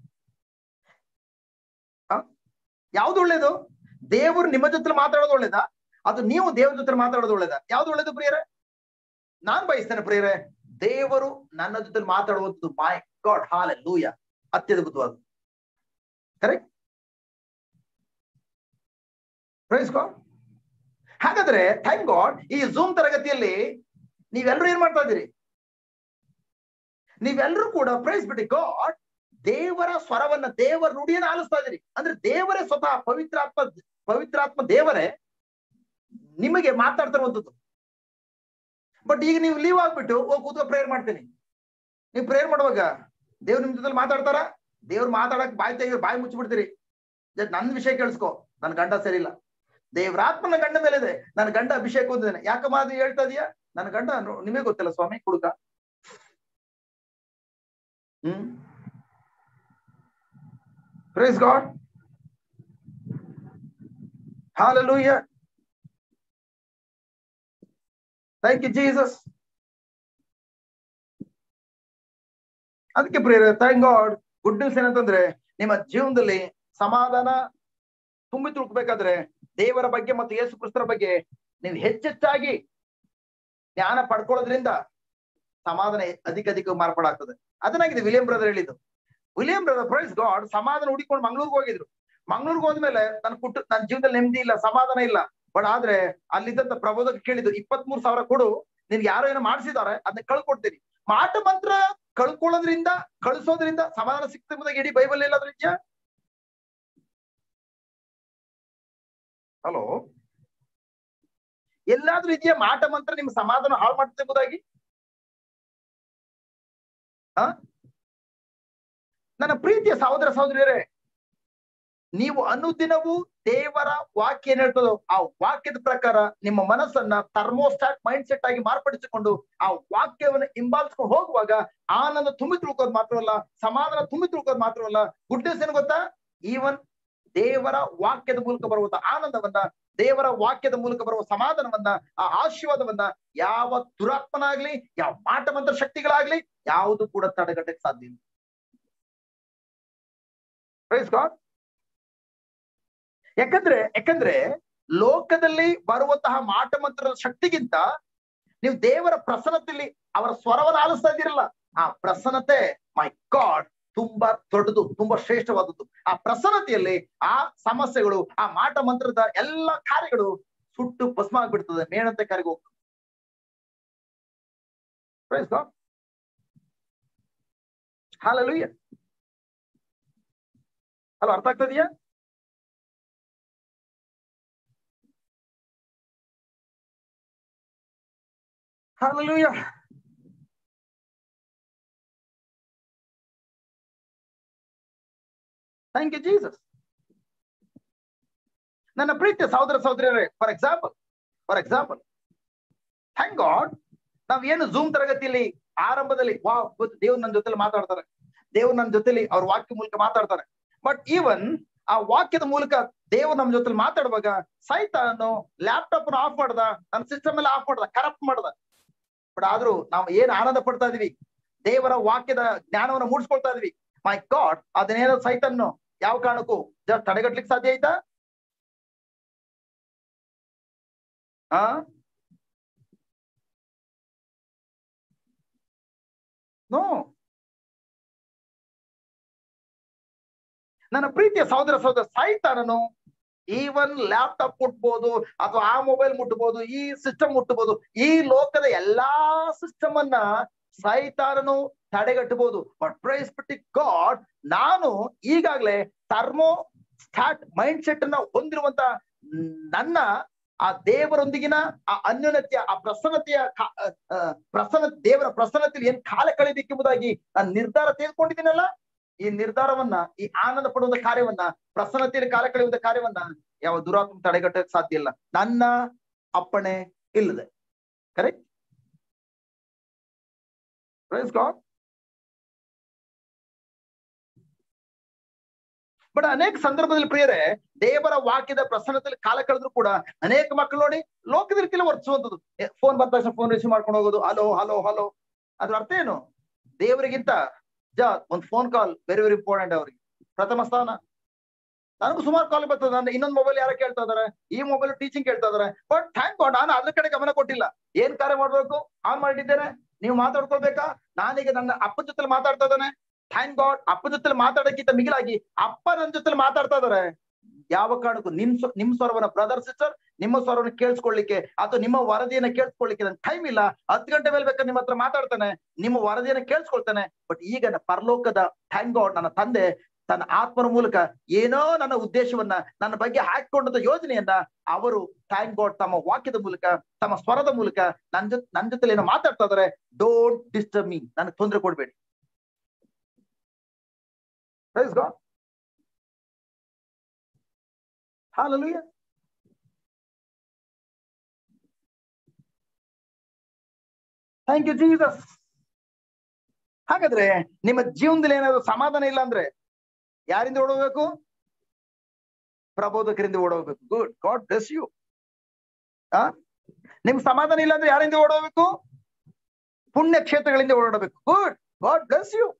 ಯಾವ್ದು ಒಳ್ಳೇದು? ದೇವರು ನಿಮ್ಮ ಜೊತೆ ಮಾತಾಡೋದು ಒಳ್ಳೇದಾ ಅಥವಾ ನೀವು ದೇವ್ರ ಜೊತೆ ಮಾತಾಡೋದು ಒಳ್ಳೇದಾ? ಯಾವ್ದು ಒಳ್ಳೇದು ಪ್ರಿಯರೇ? ನಾನ್ ಬಯಸ್ತೇನೆ ಪ್ರಿಯರೇ, ದೇವರು ನನ್ನ ಜೊತೆ ಮಾತಾಡುವಂಥದ್ದು ಮೈ ಗಾಡ್ ಹಾಲೆಲೂಯಾ ಅತ್ಯದ್ಭುತವಾದ. ಕರೆಕ್ಟ್? Praise God. ಹಾಗಾದ್ರೆ ಥ್ಯಾಂಕ್ ಗಾಡ್, ಈ ಜೂಮ್ ತರಗತಿಯಲ್ಲಿ ನೀವೆಲ್ಲರೂ ಏನ್ ಮಾಡ್ತಾ ಇದ್ದೀರಿ? ನೀವೆಲ್ಲರೂ ಕೂಡ ಪ್ರೈಸ್ ಬಿಟ್ಟು ಗಾಡ್ ದೇವರ ಸ್ವರವನ್ನ, ದೇವರ ನುಡಿಯನ್ನು ಆಲಿಸ್ತಾ ಇದ್ದೀರಿ. ಅಂದ್ರೆ ದೇವರೇ ಸ್ವತಃ ಪವಿತ್ರಾತ್ಮ ದೇವರೇ ನಿಮಗೆ ಮಾತಾಡ್ತಿರುವಂಥದ್ದು. ಬಟ್ ಈಗ ನೀವು ಲೀವ್ ಆಗ್ಬಿಟ್ಟು ಕೂತ್ಕೊ ಪ್ರೇಯರ್ ಮಾಡ್ತೀನಿ. ನೀವು ಪ್ರೇಯರ್ ಮಾಡುವಾಗ ದೇವ್ರು ನಿಮ್ ಜೊತೆ ಮಾತಾಡ್ತಾರ? ದೇವ್ರು ಮಾತಾಡಕ್ ಬಾಯಿ ಮುಚ್ಚಿಬಿಡ್ತೀರಿ. ನನ್ನ ವಿಷಯ ಕೇಳಿಸ್ಕೊ, ನನ್ ಗಂಡ ಸರಿ ಇಲ್ಲ, ದೇವರಾತ್ಮನ ಗಂಡ ಮೇಲೆ ಇದೆ, ನನ್ನ ಗಂಡ ಅಭಿಷೇಕ ಹೊಂದಿದ್ದೇನೆ. ಯಾಕ ಮಾತು ಹೇಳ್ತಾ ಇದೀಯಾ? ನನ್ನ ಗಂಡ ನಿಮಗೆ ಗೊತ್ತಿಲ್ಲ ಸ್ವಾಮಿ, ಹುಡುಗ. Praise God. Hallelujah. Thank you Jesus. ಅದಕ್ಕೆ ಪ್ರಿಯರೇ, ಥ್ಯಾಂಕ್ ಗಾಡ್. ಗುಡ್ ನ್ಯೂಸ್ ಏನಂತಂದ್ರೆ, ನಿಮ್ಮ ಜೀವನದಲ್ಲಿ ಸಮಾಧಾನ ತುಂಬಿ ತುಳುಕಬೇಕಾದ್ರೆ ದೇವರ ಬಗ್ಗೆ ಮತ್ತು ಯೇಸು ಕ್ರಿಸ್ತರ ಬಗ್ಗೆ ನೀವು ಹೆಚ್ಚೆಚ್ಚಾಗಿ ಜ್ಞಾನ ಪಡ್ಕೊಳ್ಳೋದ್ರಿಂದ ಸಮಾಧಾನ ಅಧಿಕ ಮಾರ್ಪಾಡಾಗ್ತದೆ. ಅದನ್ನಾಗಿದೆ ವಿಲಿಯಂ ಬ್ರದರ್ ಹೇಳಿದ್ದು. ವಿಲಿಯಂ ಬ್ರದರ್, ಪ್ರೈಸ್ ಗಾಡ್, ಸಮಾಧಾನ ಹುಡುಕೊಂಡು ಮಂಗಳೂರಿಗೆ ಹೋಗಿದ್ರು. ಮಂಗಳೂರಿಗೆ ಹೋದ್ಮೇಲೆ ನನ್ನ ಜೀವನದಲ್ಲಿ ನೆಮ್ಮದಿ ಇಲ್ಲ, ಸಮಾಧಾನ ಇಲ್ಲ. ಬಟ್ ಆದ್ರೆ ಅಲ್ಲಿದ್ದಂತ ಪ್ರಬೋಧಕ ಕೇಳಿದ್ದು, 23,000 ಕೊಡು, ನಿನ್ಗೆ ಯಾರೋ ಏನೋ ಮಾಡಿಸಿದಾರೆ, ಅದನ್ನ ಕಳ್ಕೊಡ್ತೀನಿ. ಮಾಟ ಮಂತ್ರ ಕಳಿಸೋದ್ರಿಂದ ಸಮಾಧಾನ ಸಿಗ್ತದೆ. ಇಡೀ ಬೈಬಲ್ ಎಲ್ಲಾದ್ರೂ ಇದೆಯಾ? ಹಲೋ, ಎಲ್ಲಾದ್ರೂ ಇದೆಯಾ ಮಾಟ ಮಂತ್ರ ನಿಮ್ ಸಮಾಧಾನ ಹಾಳು ಮಾಡ್ತದೆ ಎಂಬುದಾಗಿ? ನನ್ನ ಪ್ರೀತಿಯ ಸಹೋದರ ಸಹೋದರಿಯರೇ, ನೀವು ಅನುದಿನವೂ ದೇವರ ವಾಕ್ಯ ಏನ್ ಹೇಳ್ತದೋ ಆ ವಾಕ್ಯದ ಪ್ರಕಾರ ನಿಮ್ಮ ಮನಸ್ಸನ್ನ ಥರ್ಮೋಸ್ಟಾಟ್ ಮೈಂಡ್ ಸೆಟ್ ಆಗಿ ಮಾರ್ಪಡಿಸಿಕೊಂಡು ಆ ವಾಕ್ಯವನ್ನು ಹಿಂಬಾಲಿಸ್ಕೊಂಡು ಹೋಗುವಾಗ ಆನಂದ ತುಂಬಿ ತಿಳ್ಕೋದು ಮಾತ್ರವಲ್ಲ, ಸಮಾಧಾನ ತುಂಬಿ ತಿಳ್ಕೋದು ಮಾತ್ರವಲ್ಲ, ಗುಡ್ ನ್ಯೂಸ್ ಏನು ಗೊತ್ತಾ? ಈವನ್ ದೇವರ ವಾಕ್ಯದ ಮೂಲಕ ಬರುವಂತ ಆನಂದವನ್ನ, ದೇವರ ವಾಕ್ಯದ ಮೂಲಕ ಬರುವ ಸಮಾಧಾನವನ್ನ, ಆ ಆಶೀರ್ವಾದವನ್ನ ಯಾವ ದುರಾತ್ಮನಾಗ್ಲಿ, ಯಾವ ಮಾಟ ಮಂತ್ರ ಶಕ್ತಿಗಳಾಗ್ಲಿ ಯಾವುದು ಕೂಡ ತಡೆಗಟ್ಟಕ್ಕೆ ಸಾಧ್ಯ ಇಲ್ಲ. Praise God. ಯಾಕಂದ್ರೆ ಲೋಕದಲ್ಲಿ ಬರುವಂತಹ ಮಾಟ ಮಂತ್ರದ ಶಕ್ತಿಗಿಂತ ನೀವು ದೇವರ ಪ್ರಸನ್ನತೆಯಲ್ಲಿ ಅವರ ಸ್ವರವನ್ನು ಆಲಿಸ್ತಾ ಇದ್ದೀರಲ್ಲ, ಆ ಪ್ರಸನ್ನತೆ ಮೈ ಗಾಡ್ ತುಂಬಾ ದೊಡ್ಡದು, ತುಂಬಾ ಶ್ರೇಷ್ಠವಾದದ್ದು. ಆ ಪ್ರಸನ್ನತೆಯಲ್ಲಿ ಆ ಸಮಸ್ಯೆಗಳು, ಆ ಮಾಟ ಮಂತ್ರದ ಎಲ್ಲ ಕಾರ್ಯಗಳು ಸುಟ್ಟು ಭಸ್ಮ ಆಗ್ಬಿಡ್ತದೆ, ಮೇಣಂತೆ ಕರಗಿ ಹೋಗ್ತದೆ. Praise God. ಹಲ್ಲೆಲೂಯಾ. ಹಲೋ, ಅರ್ಥ ಆಗ್ತದೆಯಾ? Hallelujah. Thank you, Jesus. ನನ್ನ ಪ್ರೀತಿಯ ಸಹೋದರ ಸಹೋದರಿಯರೇ, ಫಾರ್ ಎಕ್ಸಾಂಪಲ್ ಥ್ಯಾಂಕ್ ಗಾಡ್, ನಾವ್ ಏನು ಝೂಮ್ ತರಗತಿಯಲ್ಲಿ ಆರಂಭದಲ್ಲಿ ದೇವ್ರು ನನ್ನ ಜೊತೆಲಿ ಮಾತಾಡ್ತಾರೆ, ದೇವ್ರು ನನ್ನ ಜೊತೆಲಿ ಅವ್ರ ವಾಕ್ಯ ಮೂಲಕ ಮಾತಾಡ್ತಾರೆ. ಬಟ್ ಈವನ್ ಆ ವಾಕ್ಯದ ಮೂಲಕ ದೇವ್ರು ನಮ್ಮ ಜೊತೆಲಿ ಮಾತಾಡುವಾಗ ಸೈತಾನು ಲ್ಯಾಪ್ಟಾಪ್ ಆಫ್ ಮಾಡ್ದ, ನನ್ನ ಸಿಸ್ಟಮ್ ಎಲ್ಲ ಆಫ್ ಮಾಡ್ದ, ಕರಪ್ಟ್ ಮಾಡ್ದ. ಬಟ್ ಆದ್ರೂ ನಾವು ಏನ್ ಆನಂದ ಪಡ್ತಾ ಇದೀವಿ, ದೇವರ ವಾಕ್ಯದ ಜ್ಞಾನವನ್ನು ಮೂಡಿಸ್ಕೊಳ್ತಾ ಇದೀವಿ. ಮೈ ಗಾಡ್, ಅದನ್ನೇನೋ ಸೈತನ್ನು ಯಾವ ಕಾರಣಕ್ಕೂ ತಡೆಗಟ್ಲಿಕ್ಕೆ ಸಾಧ್ಯ ಆಯ್ತಾ? ನೋ. ನನ್ನ ಪ್ರೀತಿಯ ಸಹೋದರ ಸೈತಾನನು ಈವನ್ ಲ್ಯಾಪ್ಟಾಪ್ ಮುಟ್ಬೋದು, ಅಥವಾ ಆ ಮೊಬೈಲ್ ಮುಟ್ಬೋದು, ಈ ಸಿಸ್ಟಮ್ ಮುಟ್ಟಬಹುದು, ಈ ಲೋಕದ ಎಲ್ಲಾ ಸಿಸ್ಟಮ್ ಅನ್ನ ಸೈತಾನನು ತಡೆಗಟ್ಟಬಹುದು. ಬಟ್ ಪ್ರೈಸ್ ಬಿಟ್ಟು ಗಾಡ್, ನಾನು ಈಗಾಗಲೇ ಥರ್ಮೋಸ್ಟಾಟ್ ಮೈಂಡ್ ಸೆಟ್ ಅನ್ನ ಹೊಂದಿರುವಂತ ನನ್ನ ಆ ದೇವರೊಂದಿಗಿನ ಆ ಅನ್ಯೋನ್ಯತೆಯ, ಆ ಪ್ರಸನ್ನತೆಯ ದೇವರ ಪ್ರಸನ್ನತೆಯಲ್ಲಿ ಏನ್ ಕಾಲ ಕಳೆಯಬೇಕೆಂಬುದಾಗಿ ನಾನು ನಿರ್ಧಾರ ತೆಗೆದುಕೊಂಡಿದ್ದೀನಲ್ಲ, ಈ ನಿರ್ಧಾರವನ್ನ, ಈ ಆನಂದ ಪಡುವಂತ ಕಾರ್ಯವನ್ನ, ಪ್ರಸನ್ನತೆಯಲ್ಲಿ ಕಾಲ ಕಳೆಯುವಂತ ಕಾರ್ಯವನ್ನ ಯಾವ ದುರಾತ್ಮ ತಡೆಗಟ್ಟಕ್ಕೆ ಸಾಧ್ಯ ಇಲ್ಲ, ನನ್ನ ಅಪ್ಪಣೆ ಇಲ್ಲದೆ. ಕರೆಕ್ಟ್? Praise god. ಬಟ್ ಅನೇಕ ಸಂದರ್ಭದಲ್ಲಿ ಪ್ರಿಯರೇ, ದೇವರ ವಾಕ್ಯದ ಪ್ರಸನ್ನತೆಯಲ್ಲಿ ಕಾಲ ಕಳೆದ್ರು ಕೂಡ ಅನೇಕ ಮಕ್ಕಳು ನೋಡಿ ಲೋಕದಲ್ಲಿ ಕೆಲವು ವರ್ತಿಸುವಂಥದ್ದು. ಫೋನ್ ಬಂದ ತಕ್ಷಣ ಫೋನ್ ರಿಸೀವ್ ಮಾಡ್ಕೊಂಡು ಹೋಗೋದು, ಹಲೋ ಹಲೋ ಹಲೋ. ಅದ್ರ ಅರ್ಥ ಏನು? ದೇವರಿಗಿಂತ ಒಂದು phone call very very important ಅವ್ರಿಗೆ, ಪ್ರಥಮ ಸ್ಥಾನ. ನನಗೂ ಸುಮಾರು ಕಾಲ್ ಬರ್ತದೆ, ನನ್ನ ಇನ್ನೊಂದು ಮೊಬೈಲ್ ಯಾರೋ ಕೇಳ್ತಾ ಇದಾರೆ, ಈ ಮೊಬೈಲ್ ಟೀಚಿಂಗ್ ಕೇಳ್ತಾ ಇದಾರೆ. ಬಟ್ ಥ್ಯಾಂಕ್ ಗಾಡ್, ನಾನು ಅದ್ರ ಕಡೆ ಗಮನ ಕೊಟ್ಟಿಲ್ಲ. ಏನ್ ಕಾರ್ಯ ಮಾಡ್ಬೇಕು ಆನ್ ಮಾಡಿದ್ದೇನೆ, ನೀವು ಮಾತಾಡ್ಕೊಳ್ಬೇಕಾ? ನಾನೀಗ ನನ್ನ ಅಪ್ಪನ ಜೊತೆ ಮಾತಾಡ್ತಾ ಇದ್ದಾನೆ. ಥ್ಯಾಂಕ್ ಗಾಡ್, ಅಪ್ಪನ ಜೊತೆ ಮಾತಾಡೋಕ್ಕಿಂತ ಮಿಗಿಲಾಗಿ ಅಪ್ಪ ನನ್ನ ಜೊತೆ ಮಾತಾಡ್ತಾ ಇದಾರೆ. ಯಾವ ಕಾರಣಕ್ಕೂ ನಿಮ್ ಸ್ವರವನ್ನ, ಬ್ರದರ್ ಸಿಸ್ಟರ್, ನಿಮ್ಮ ಸ್ವರವನ್ನು ಕೇಳಿಸ್ಕೊಳ್ಳಿಕ್ಕೆ ಅಥವಾ ನಿಮ್ಮ ವರದಿಯನ್ನ ಕೇಳಿಸ್ಕೊಳ್ಳಿಕ್ಕೆ ನನ್ ಟೈಮ್ ಇಲ್ಲ. 10 ಗಂಟೆ ಮೇಲೆ ಬೇಕಾದ್ರೆ ನಿಮ್ಮ ಹತ್ರ ಮಾತಾಡ್ತಾನೆ, ನಿಮ್ಮ ವರದಿಯನ್ನ ಕೇಳಿಸ್ಕೊಳ್ತಾನೆ. ಬಟ್ ಈಗ ಪರಲೋಕದ ಥ್ಯಾಂಕ್ ಗಾಡ್, ನನ್ನ ತಂದೆ ತನ್ನ ಆತ್ಮನ ಮೂಲಕ ಏನೋ ನನ್ನ ಉದ್ದೇಶವನ್ನ, ನನ್ನ ಬಗ್ಗೆ ಹಾಕಿಕೊಂಡಂತ ಯೋಜನೆಯನ್ನ ಅವರು ಥ್ಯಾಂಕ್ ಗಾಡ್ ತಮ್ಮ ವಾಕ್ಯದ ಮೂಲಕ, ತಮ್ಮ ಸ್ವರದ ಮೂಲಕ ನನ್ನ ಜೊತೆ ಏನೋ ಮಾತಾಡ್ತಾ ಇದಾರೆ. ಡೋಂಟ್ ಡಿಸ್ಟರ್ಬ್ ಮೀ, ನನಗೆ ತೊಂದರೆ ಕೊಡ್ಬೇಡಿ. Praise God. Hallelujah. Thank you, Jesus. ಹಾಗಾದ್ರೆ ನಿಮ್ಮ ಜೀವನದಲ್ಲಿ ಏನಾದ್ರು ಸಮಾಧಾನ ಇಲ್ಲ ಅಂದ್ರೆ ಯಾರಿಂದ ಓಡೋಗ್ಬೇಕು? ಪ್ರಬೋಧಕರಿಂದ ಓಡೋಗ್ಬೇಕು. Good, God bless you. ನಿಮ್ಗೆ ಸಮಾಧಾನ ಇಲ್ಲ ಅಂದ್ರೆ ಯಾರಿಂದ ಓಡೋಗ್ಬೇಕು? ಪುಣ್ಯ ಕ್ಷೇತ್ರಗಳಿಂದ ಓಡಾಡಬೇಕು. Good, God bless you.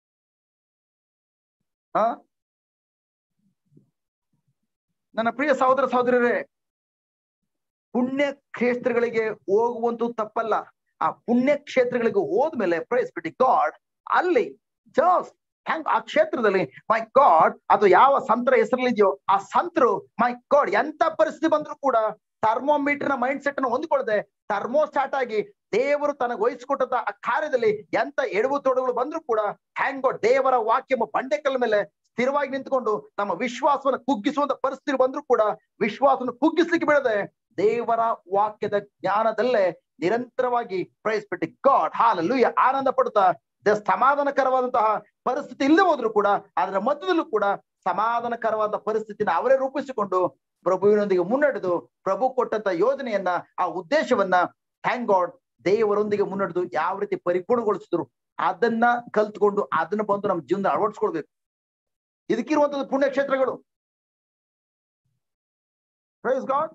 ನನ್ನ ಪ್ರಿಯ ಸಹೋದರ ಸಹೋದರರೇ, ಪುಣ್ಯ ಕ್ಷೇತ್ರಗಳಿಗೆ ಹೋಗುವಂತೂ ತಪ್ಪಲ್ಲ. ಆ ಪುಣ್ಯ ಕ್ಷೇತ್ರಗಳಿಗೆ ಹೋದ್ಮೇಲೆ ಪ್ರೈಸ್ ಬಿಟ್ಟು ಗಾಡ್ ಅಲ್ಲಿ ಜಸ್ಟ್ ಆ ಕ್ಷೇತ್ರದಲ್ಲಿ ಮೈ ಗಾಡ್ ಅಥವಾ ಯಾವ ಸಂತರ ಹೆಸರಲ್ಲಿದೆಯೋ ಆ ಸಂತರು ಮೈ ಗಾಡ್ ಎಂತ ಪರಿಸ್ಥಿತಿ ಬಂದ್ರು ಕೂಡ ಥರ್ಮೋಮೀಟರ್ ನ ಮೈಂಡ್ ಸೆಟ್ ಅನ್ನು ಹೊಂದಿಕೊಳ್ಳದೆ ಥರ್ಮೋಸ್ಟಾಟ್ ಆಗಿ ದೇವರು ತನಗೆ ವಹಿಸಿಕೊಟ್ಟಂತ ಆ ಕಾರ್ಯದಲ್ಲಿ ಎಂತ ಎಡವು ತೊಡಗಳು ಬಂದ್ರು ಕೂಡ ಥ್ಯಾಂಕ್ ಗಾಡ್ ದೇವರ ವಾಕ್ಯ ಬಂಡೆಕಲ್ಲ ಮೇಲೆ ಸ್ಥಿರವಾಗಿ ನಿಂತ್ಕೊಂಡು ತಮ್ಮ ವಿಶ್ವಾಸವನ್ನು ಕುಗ್ಗಿಸುವಂತ ಪರಿಸ್ಥಿತಿ ಬಂದ್ರು ಕೂಡ ವಿಶ್ವಾಸವನ್ನು ಕುಗ್ಗಿಸ್ಲಿಕ್ಕೆ ಬಿಡದೆ ದೇವರ ವಾಕ್ಯದ ಜ್ಞಾನದಲ್ಲೇ ನಿರಂತರವಾಗಿ ಪ್ರೈಸ್ ಬಿಟ್ಟು ಗಾಡ್ ಹಾಲೆಲೂಯಾ ಆನಂದ ಪಡುತ್ತಾ ಸಮಾಧಾನಕರವಾದಂತಹ ಪರಿಸ್ಥಿತಿ ಇಲ್ಲದೆ ಹೋದ್ರು ಕೂಡ ಅದರ ಮಧ್ಯದಲ್ಲೂ ಕೂಡ ಸಮಾಧಾನಕರವಾದ ಪರಿಸ್ಥಿತಿನ ಅವರೇ ರೂಪಿಸಿಕೊಂಡು ಪ್ರಭುವಿನೊಂದಿಗೆ ಮುನ್ನಡೆದು ಪ್ರಭು ಕೊಟ್ಟಂತ ಯೋಜನೆಯನ್ನ ಆ ಉದ್ದೇಶವನ್ನ ಥ್ಯಾಂಕ್ ಗಾಡ್ ದೇವರೊಂದಿಗೆ ಮುನ್ನಡೆದು ಯಾವ ರೀತಿ ಪರಿಪೂರ್ಣಗೊಳಿಸಿದ್ರು ಅದನ್ನ ಕಲ್ತ್ಕೊಂಡು ಅದನ್ನ ಬಂದು ನಮ್ಮ ಜೀವನ ಅಳವಡಿಸ್ಕೊಳ್ಬೇಕು. ಇದಕ್ಕಿರುವಂತದ್ದು ಪುಣ್ಯಕ್ಷೇತ್ರಗಳು. Praise God.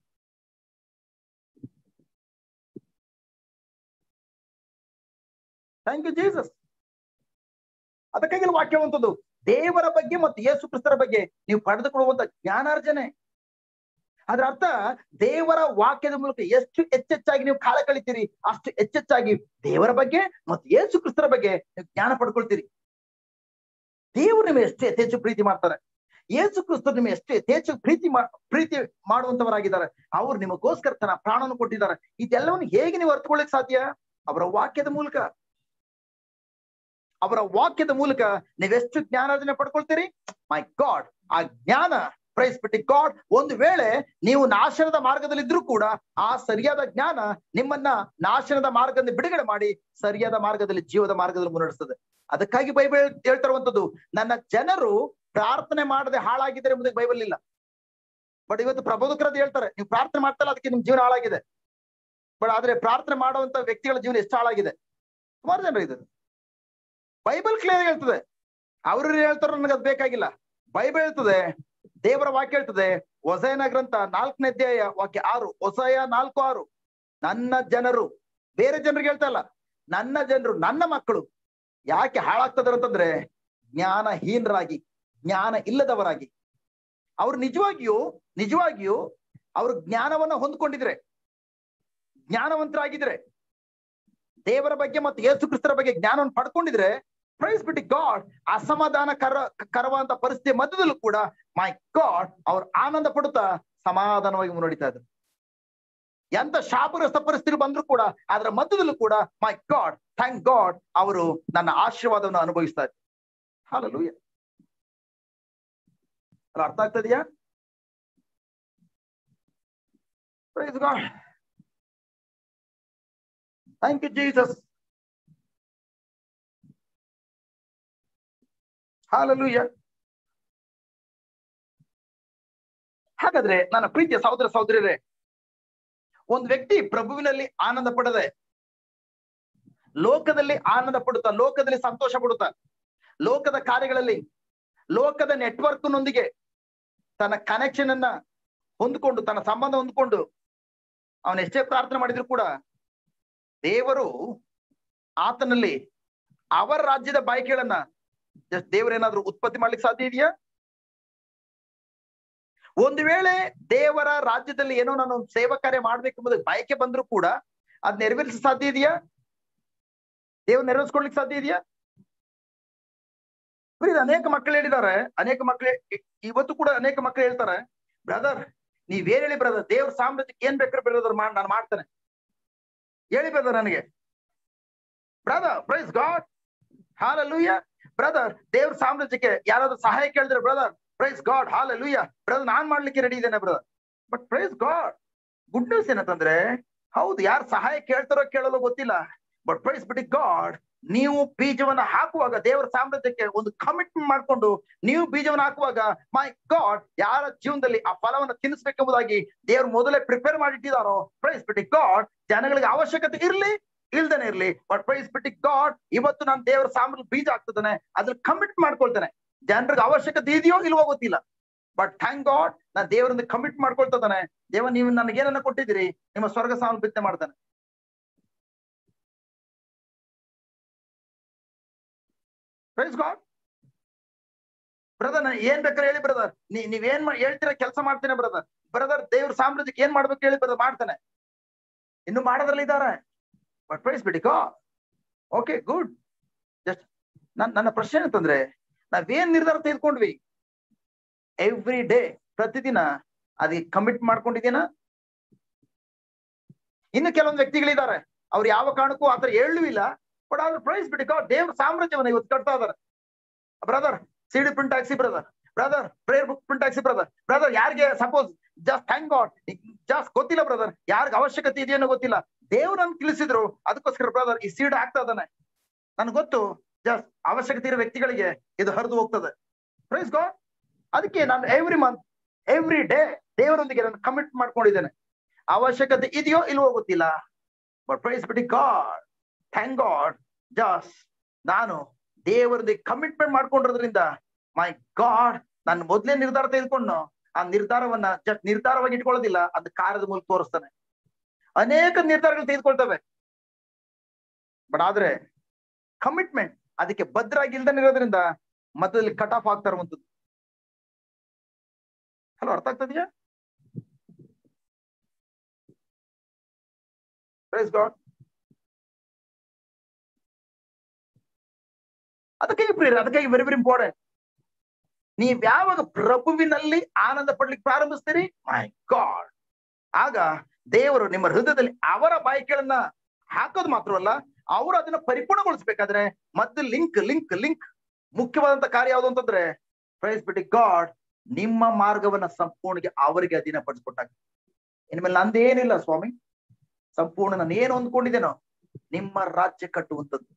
Thank you Jesus. ಅದಕ್ಕಾಗಿ ವಾಕ್ಯವಂತದ್ದು ದೇವರ ಬಗ್ಗೆ ಮತ್ತು ಯೇಸು ಕ್ರಿಸ್ತರ ಬಗ್ಗೆ ನೀವು ಪಡೆದುಕೊಳ್ಳುವಂತ ಜ್ಞಾನಾರ್ಜನೆ. ಅದರ ಅರ್ಥ ದೇವರ ವಾಕ್ಯದ ಮೂಲಕ ಎಷ್ಟು ಹೆಚ್ಚೆಚ್ಚಾಗಿ ನೀವು ಕಾಲ ಕಳಿತೀರಿ ಅಷ್ಟು ಹೆಚ್ಚೆಚ್ಚಾಗಿ ದೇವರ ಬಗ್ಗೆ ಮತ್ತು ಯೇಸು ಕ್ರಿಸ್ತರ ಬಗ್ಗೆ ನೀವು ಜ್ಞಾನ ಪಡ್ಕೊಳ್ತೀರಿ. ದೇವರು ನಿಮಗೆ ಎಷ್ಟು ಯಥೇಚ್ಛ ಪ್ರೀತಿ ಮಾಡ್ತಾರೆ, ಯೇಸು ಕ್ರಿಸ್ತರು ನಿಮಗೆ ಎಷ್ಟು ಯಥೇಚ್ಛ ಪ್ರೀತಿ ಮಾಡುವಂತವರಾಗಿದ್ದಾರೆ. ಅವ್ರು ನಿಮಗೋಸ್ಕರ ತನ್ನ ಪ್ರಾಣವನ್ನು ಕೊಟ್ಟಿದ್ದಾರೆ. ಇದೆಲ್ಲವನ್ನು ಹೇಗೆ ನೀವು ಅರ್ಥಕೊಳ್ಳಿಕ್ ಸಾಧ್ಯ? ಅವರ ವಾಕ್ಯದ ಮೂಲಕ. ಅವರ ವಾಕ್ಯದ ಮೂಲಕ ನೀವೆಷ್ಟು ಜ್ಞಾನಾರ್ಜನೆ ಪಡ್ಕೊಳ್ತೀರಿ. ಮೈ ಗಾಡ್ ಆ ಜ್ಞಾನ ಪ್ರೈಸ್ ಬಿಟ್ಟು ಗಾಡ್ ಒಂದು ವೇಳೆ ನೀವು ನಾಶನದ ಮಾರ್ಗದಲ್ಲಿ ಇದ್ರೂ ಕೂಡ ಆ ಸರಿಯಾದ ಜ್ಞಾನ ನಿಮ್ಮನ್ನ ನಾಶನದ ಮಾರ್ಗದಿಂದ ಬಿಡುಗಡೆ ಮಾಡಿ ಸರಿಯಾದ ಮಾರ್ಗದಲ್ಲಿ ಜೀವದ ಮಾರ್ಗದಲ್ಲಿ ಮುನ್ನಡೆಸ್ತದೆ. ಅದಕ್ಕಾಗಿ ಬೈಬಲ್ ಹೇಳ್ತಾ ಇರುವಂತದ್ದು ನನ್ನ ಜನರು ಪ್ರಾರ್ಥನೆ ಮಾಡದೆ ಹಾಳಾಗಿದ್ದಾರೆ ಎಂಬುದಕ್ಕೆ ಬೈಬಲ್ ಇಲ್ಲ. ಬಟ್ ಇವತ್ತು ಪ್ರಬೋಧಕರದ್ದು ಹೇಳ್ತಾರೆ ನೀವು ಪ್ರಾರ್ಥನೆ ಮಾಡ್ತಲ್ಲ ಅದಕ್ಕೆ ನಿಮ್ ಜೀವನ ಹಾಳಾಗಿದೆ. ಬಟ್ ಆದ್ರೆ ಪ್ರಾರ್ಥನೆ ಮಾಡುವಂತ ವ್ಯಕ್ತಿಗಳ ಜೀವನ ಎಷ್ಟು ಹಾಳಾಗಿದೆ ಸುಮಾರು ಜನರು ಇದೆ. ಬೈಬಲ್ ಕ್ಲಿಯರ್ ಹೇಳ್ತದೆ. ಅವರು ಹೇಳ್ತಾರ ನನಗೆ ಅದು ಬೇಕಾಗಿಲ್ಲ. ಬೈಬಲ್ ಹೇಳ್ತದೆ, ದೇವರ ವಾಕ್ಯ ಹೇಳ್ತದೆ. ಹೊಸಯನ ಗ್ರಂಥ 4ನೇ ಅಧ್ಯಾಯ ವಾಕ್ಯ 6, ಹೊಸಯ 4:6 ನನ್ನ ಜನರು, ಬೇರೆ ಜನರಿಗೆ ಹೇಳ್ತಾ ಇಲ್ಲ, ನನ್ನ ಜನರು ನನ್ನ ಮಕ್ಕಳು ಯಾಕೆ ಹಾಳಾಗ್ತದಾರ ಅಂತಂದ್ರೆ ಜ್ಞಾನಹೀನರಾಗಿ ಜ್ಞಾನ ಇಲ್ಲದವರಾಗಿ. ಅವ್ರು ನಿಜವಾಗಿಯೂ ಅವರು ಜ್ಞಾನವನ್ನ ಹೊಂದ್ಕೊಂಡಿದ್ರೆ ಜ್ಞಾನವಂತರಾಗಿದ್ರೆ ದೇವರ ಬಗ್ಗೆ ಮತ್ತು ಯೇಸು ಕ್ರಿಸ್ತರ ಬಗ್ಗೆ ಜ್ಞಾನವನ್ನು ಪಡ್ಕೊಂಡಿದ್ರೆ ಪ್ರೈಸ್ ಬಿಟ್ಟು ಗಾಡ್ ಅಸಮಾಧಾನಕರವಾದಂತ ಪರಿಸ್ಥಿತಿ ಮಧ್ಯದಲ್ಲೂ ಕೂಡ ಮೈ ಗಾಡ್ ಅವ್ರು ಆನಂದ ಪಡುತ್ತಾ ಸಮಾಧಾನವಾಗಿ ಮುನ್ನಡಿತಾ ಇದ್ರು. ಎಂತ ಶಾಪಗ್ರಸ್ತ ಪರಿಸ್ಥಿತಿ ಬಂದ್ರು ಕೂಡ ಅದರ ಮಧ್ಯದಲ್ಲೂ ಕೂಡ ಮೈ ಗಾಡ್ ಥ್ಯಾಂಕ್ ಗಾಡ್ ಅವರು ನನ್ನ ಆಶೀರ್ವಾದವನ್ನು ಅನುಭವಿಸ್ತಾ ಇದ್ರು. ಹಲ್ಲೆಲೂಯಾ. ಅರ್ಥ ಆಗ್ತದೆಯಾ? Praise God. Thank you Jesus. Hallelujah. ಹಾಗಾದ್ರೆ ನನ್ನ ಪ್ರೀತಿಯ ಸಹೋದರ ಸಹೋದರಿಯರೇ, ಒಂದು ವ್ಯಕ್ತಿ ಪ್ರಭುವಿನಲ್ಲಿ ಆನಂದ ಪಡದೆ ಲೋಕದಲ್ಲಿ ಆನಂದ ಪಡುತ್ತಾ, ಲೋಕದಲ್ಲಿ ಸಂತೋಷ ಪಡುತ್ತಾ, ಲೋಕದ ಕಾರ್ಯಗಳಲ್ಲಿ ಲೋಕದ ನೆಟ್ವರ್ಕ್ನೊಂದಿಗೆ ತನ್ನ ಕನೆಕ್ಷನ್ ಅನ್ನ ಹೊಂದ್ಕೊಂಡು ತನ್ನ ಸಂಬಂಧ ಹೊಂದ್ಕೊಂಡು ಅವನ ಎಷ್ಟೇ ಪ್ರಾರ್ಥನೆ ಮಾಡಿದ್ರು ಕೂಡ ದೇವರು ಆತನಲ್ಲಿ ಅವರ ರಾಜ್ಯದ ಬಯಕೆಗಳನ್ನ ದೇವರೇನಾದ್ರೂ ಉತ್ಪತ್ತಿ ಮಾಡ್ಲಿಕ್ಕೆ ಸಾಧ್ಯ ಇದೆಯಾ? ಒಂದು ವೇಳೆ ದೇವರ ರಾಜ್ಯದಲ್ಲಿ ಏನೋ ನಾನು ಸೇವಾ ಕಾರ್ಯ ಮಾಡ್ಬೇಕೆಂಬುದಕ್ಕೆ ಬಯಕೆ ಬಂದ್ರು ಕೂಡ ಅದ್ ನೆರವೇರಿಸ ಸಾಧ್ಯ ಇದೆಯಾ? ದೇವ್ರು ನೆರವೇರಿಸ್ಕೊಳ್ಲಿಕ್ಕೆ ಸಾಧ್ಯ ಇದೆಯಾ? ಅನೇಕ ಮಕ್ಕಳು ಹೇಳಿದ್ದಾರೆ, ಅನೇಕ ಮಕ್ಕಳು ಇವತ್ತು ಕೂಡ ಅನೇಕ ಮಕ್ಕಳು ಹೇಳ್ತಾರೆ, ಬ್ರದರ್ ನೀವೇನ್ ಹೇಳಿ ಬ್ರದರ್, ದೇವ್ರ ಸಾಮ್ರಾಜ್ಯಕ್ಕೆ ಏನ್ ಬೇಕಾದ್ರೆ ಬ್ರದರ್ ನಾನು ಮಾಡ್ತೇನೆ ಹೇಳಿ ಬ್ರದರ್ ನನಗೆ. Brother praise God hallelujah. Brother ದೇವ್ರ ಸಾಮ್ರಾಜ್ಯಕ್ಕೆ ಯಾರಾದ್ರೂ ಸಹಾಯ ಕೇಳಿದ್ರೆ brother praise God hallelujah brother ನಾನ್ ಮಾಡ್ಲಿಕ್ಕೆ ರೆಡಿ ಇದ್ದೇನೆ brother. But praise God good news ಏನಂತಂದ್ರೆ ಹೌದು ಯಾರು ಸಹಾಯ ಕೇಳ್ತಾರೋ ಕೇಳಲು ಗೊತ್ತಿಲ್ಲ. ಬಟ್ ಪ್ರೈಸ್ ಬಿಟ್ಟು ಗಾಡ್ ನೀವು ಬೀಜವನ್ನ ಹಾಕುವಾಗ ದೇವರ ಸಾಮ್ರಾಜ್ಯಕ್ಕೆ ಒಂದು ಕಮಿಟ್ಮೆಂಟ್ ಮಾಡ್ಕೊಂಡು ನೀವು ಬೀಜವನ್ನ ಹಾಕುವಾಗ ಮೈ ಗಾಡ್ ಯಾರ ಜೀವನದಲ್ಲಿ ಆ ಫಲವನ್ನ ತಿನ್ನಿಸ್ಬೇಕೆಂಬುದಾಗಿ ದೇವ್ರು ಮೊದಲೇ ಪ್ರಿಪೇರ್ ಮಾಡಿಟ್ಟಿದಾರೋ ಪ್ರೈಸ್ ಬಿಟ್ಟು ಗಾಡ್ ಜನಗಳಿಗೆ ಅವಶ್ಯಕತೆ ಇರ್ಲಿ ಇಲ್ದೇನೆ ಇರ್ಲಿ ಬಟ್ ಪ್ರೈಸ್ ಬಿಟ್ಟು ಗಾಡ್ ಇವತ್ತು ನಾನು ದೇವರ ಸಾಮ್ರಾಜ್ಯ ಬೀಜ ಹಾಕ್ತಿದ್ದಾನೆ ಅದ್ರಲ್ಲಿ ಕಮಿಟ್ ಮಾಡ್ಕೊಳ್ತೇನೆ. ಜನರಿಗೆ ಅವಶ್ಯಕತೆ ಇದೆಯೋ ಇಲ್ವೋ ಗೊತ್ತಿಲ್ಲ ಬಟ್ ಥ್ಯಾಂಕ್ ಗಾಡ್ ನಾನು ದೇವರೊಂದಿಗೆ ಕಮಿಟ್ ಮಾಡ್ಕೊಳ್ತಾನೆ. ದೇವ ನೀವು ನನಗೇನನ್ನ ಕೊಟ್ಟಿದ್ದೀರಿ, ನಿಮ್ಮ ಸ್ವರ್ಗ ಸಾವು ಬಿತ್ತನೆ ಮಾಡ್ತಾನೆ. Price God. ಬ್ರದರ್ ಏನ್ ಬೇಕಾದ್ರೆ ಹೇಳಿ ಬ್ರದರ್, ನೀವೇನ್ ಹೇಳ್ತೀರಾ ಕೆಲಸ ಮಾಡ್ತೇನೆ ಬ್ರದರ್. ಬ್ರದರ್ ದೇವ್ರ ಸಾಮ್ರಾಜ್ಯಕ್ಕೆ ಏನ್ ಮಾಡ್ಬೇಕು ಹೇಳಿ ಬ್ರದರ್, ಮಾಡ್ತಾನೆ. ಇನ್ನು ಮಾಡೋದ್ರಲ್ಲಿ ಇದ್ದಾರೆ. ಬಟ್ ಪ್ರೈಸ್ ಬಿಡಿ ಗಾಡ್. Okay good. ಜಸ್ಟ್ ನನ್ನ ಪ್ರಶ್ನೆ ಅಂತಂದ್ರೆ, ನಾವೇನ್ ನಿರ್ಧಾರ ತೆಗೆದುಕೊಂಡ್ವಿ ಎವ್ರಿ ಡೇ, ಪ್ರತಿದಿನ ಅದಕ್ಕೆ ಕಮಿಟ್ ಮಾಡ್ಕೊಂಡಿದ್ದೀನ? ಇನ್ನು ಕೆಲವೊಂದು ವ್ಯಕ್ತಿಗಳಿದ್ದಾರೆ, ಅವ್ರು ಯಾವ ಕಾರಣಕ್ಕೂ ಆತರ ಹೇಳೂ ಇಲ್ಲ, ಬಟ್ ಅವ್ರು ಪ್ರೈಸ್ ಬಿಡಿ ಗಾಡ್ ದೇವ್ರ ಸಾಮ್ರಾಜ್ಯವನ್ನ ಇವತ್ತು ಕಟ್ತಾ ಇದಾರೆ. ಬ್ರದರ್ ಸಿಡಿ ಪ್ರಿಂಟ್ ಹಾಕ್ಸಿ brother, brother prayer book print ಹಾಕ್ಸಿ ಬ್ರದರ್. ಬ್ರದರ್ ಯಾರಿಗೆ suppose just thank God just ಗೊತ್ತಿಲ್ಲ ಬ್ರದರ್, ಯಾರಿಗೆ ಅವಶ್ಯಕತೆ ಇದೆಯನ್ನೋ ಗೊತ್ತಿಲ್ಲ, ದೇವ್ರು ನನ್ಗೆ ತಿಳಿಸಿದ್ರು, ಅದಕ್ಕೋಸ್ಕರ ಬ್ರದರ್ ಈ ಸೀಡ್ ಆಗ್ತಾ ಇದ್ದಾನೆ. ನನ್ಗೆ ಗೊತ್ತು ಜಸ್ಟ್ ಅವಶ್ಯಕತೆ ಇರೋ ವ್ಯಕ್ತಿಗಳಿಗೆ ಇದು ಹರಿದು ಹೋಗ್ತದೆ. Praise God. ಅದಕ್ಕೆ ನಾನು ಎವ್ರಿ ಮಂತ್ ಎವ್ರಿ ಡೇ ದೇವರೊಂದಿಗೆ ನಾನು ಕಮಿಟ್ ಮಾಡ್ಕೊಂಡಿದ್ದೇನೆ. ಅವಶ್ಯಕತೆ ಇದೆಯೋ ಇಲ್ವೋ ಗೊತ್ತಿಲ್ಲ, ಬಟ್ ಪ್ರೈಸ್ ಬಿಡಿ ಗಾಡ್ ಥ್ಯಾಂಕ್ ಗಾಡ್ ಜಸ್ಟ್ ನಾನು ದೇವರೊಂದಿಗೆ ಕಮಿಟ್ಮೆಂಟ್ ಮಾಡ್ಕೊಂಡಿರೋದ್ರಿಂದ ಮೈ ಗಾಡ್ ನಾನು ಮೊದಲೇ ನಿರ್ಧಾರ ತೆಗೆದುಕೊಂಡು ಆ ನಿರ್ಧಾರವನ್ನ ಜಸ್ಟ್ ನಿರ್ಧಾರವಾಗಿ ಇಟ್ಕೊಳ್ಳೋದಿಲ್ಲ, ಅದು ಕಾರ್ಯದ ಮೂಲಕ ತೋರಿಸ್ತಾನೆ. ಅನೇಕ ನಿರ್ಧಾರಗಳು ತೆಗೆದುಕೊಳ್ತವೆ, ಬಟ್ ಆದ್ರೆ ಕಮಿಟ್ಮೆಂಟ್ ಅದಕ್ಕೆ ಭದ್ರಾಗಿಲ್ದನಿರೋದ್ರಿಂದ ಮಧ್ಯದಲ್ಲಿ ಕಟ್ ಆಫ್ ಆಗ್ತಾ ಇರುವಂತದ್ದು. ಹಲೋ, ಅರ್ಥ ಆಗ್ತದೆಯಾ? Praise God. ಅದಕ್ಕಾಗಿ ಪ್ರಿಯರೇ, ಅದಕ್ಕಾಗಿ ವೆರಿ ವೆರಿ ಇಂಪಾರ್ಟೆಂಟ್. ನೀವ್ ಯಾವಾಗ ಪ್ರಭುವಿನಲ್ಲಿ ಆನಂದ ಪಡ್ಲಿಕ್ಕೆ ಪ್ರಾರಂಭಿಸ್ತೀರಿ, ಮೈ ಗಾಡ್, ಆಗ ದೇವರು ನಿಮ್ಮ ಹೃದಯದಲ್ಲಿ ಅವರ ಬಯಕೆಗಳನ್ನ ಹಾಕೋದು ಮಾತ್ರವಲ್ಲ, ಅವರು ಅದನ್ನ ಪರಿಪೂರ್ಣಗೊಳಿಸ್ಬೇಕಾದ್ರೆ ಮತ್ತೆ ಲಿಂಕ್ ಲಿಂಕ್ ಲಿಂಕ್ ಮುಖ್ಯವಾದಂತ ಕಾರ್ಯ ಯಾವುದು ಅಂತಂದ್ರೆ, ಪ್ರೈಸ್ ಬಿಡಿ ಗಾಡ್ ನಿಮ್ಮ ಮಾರ್ಗವನ್ನ ಸಂಪೂರ್ಣಗೆ ಅವರಿಗೆ ಅಧೀನಪಡಿಸ್ಕೊಟ್ಟಾಗ, ಇನ್ಮೇಲೆ ನಂದೇನಿಲ್ಲ ಸ್ವಾಮಿ, ಸಂಪೂರ್ಣ ನಾನು ಏನು ಅಂದ್ಕೊಂಡಿದ್ದೇನೋ ನಿಮ್ಮ ರಾಜ್ಯ ಕಟ್ಟುವಂಥದ್ದು,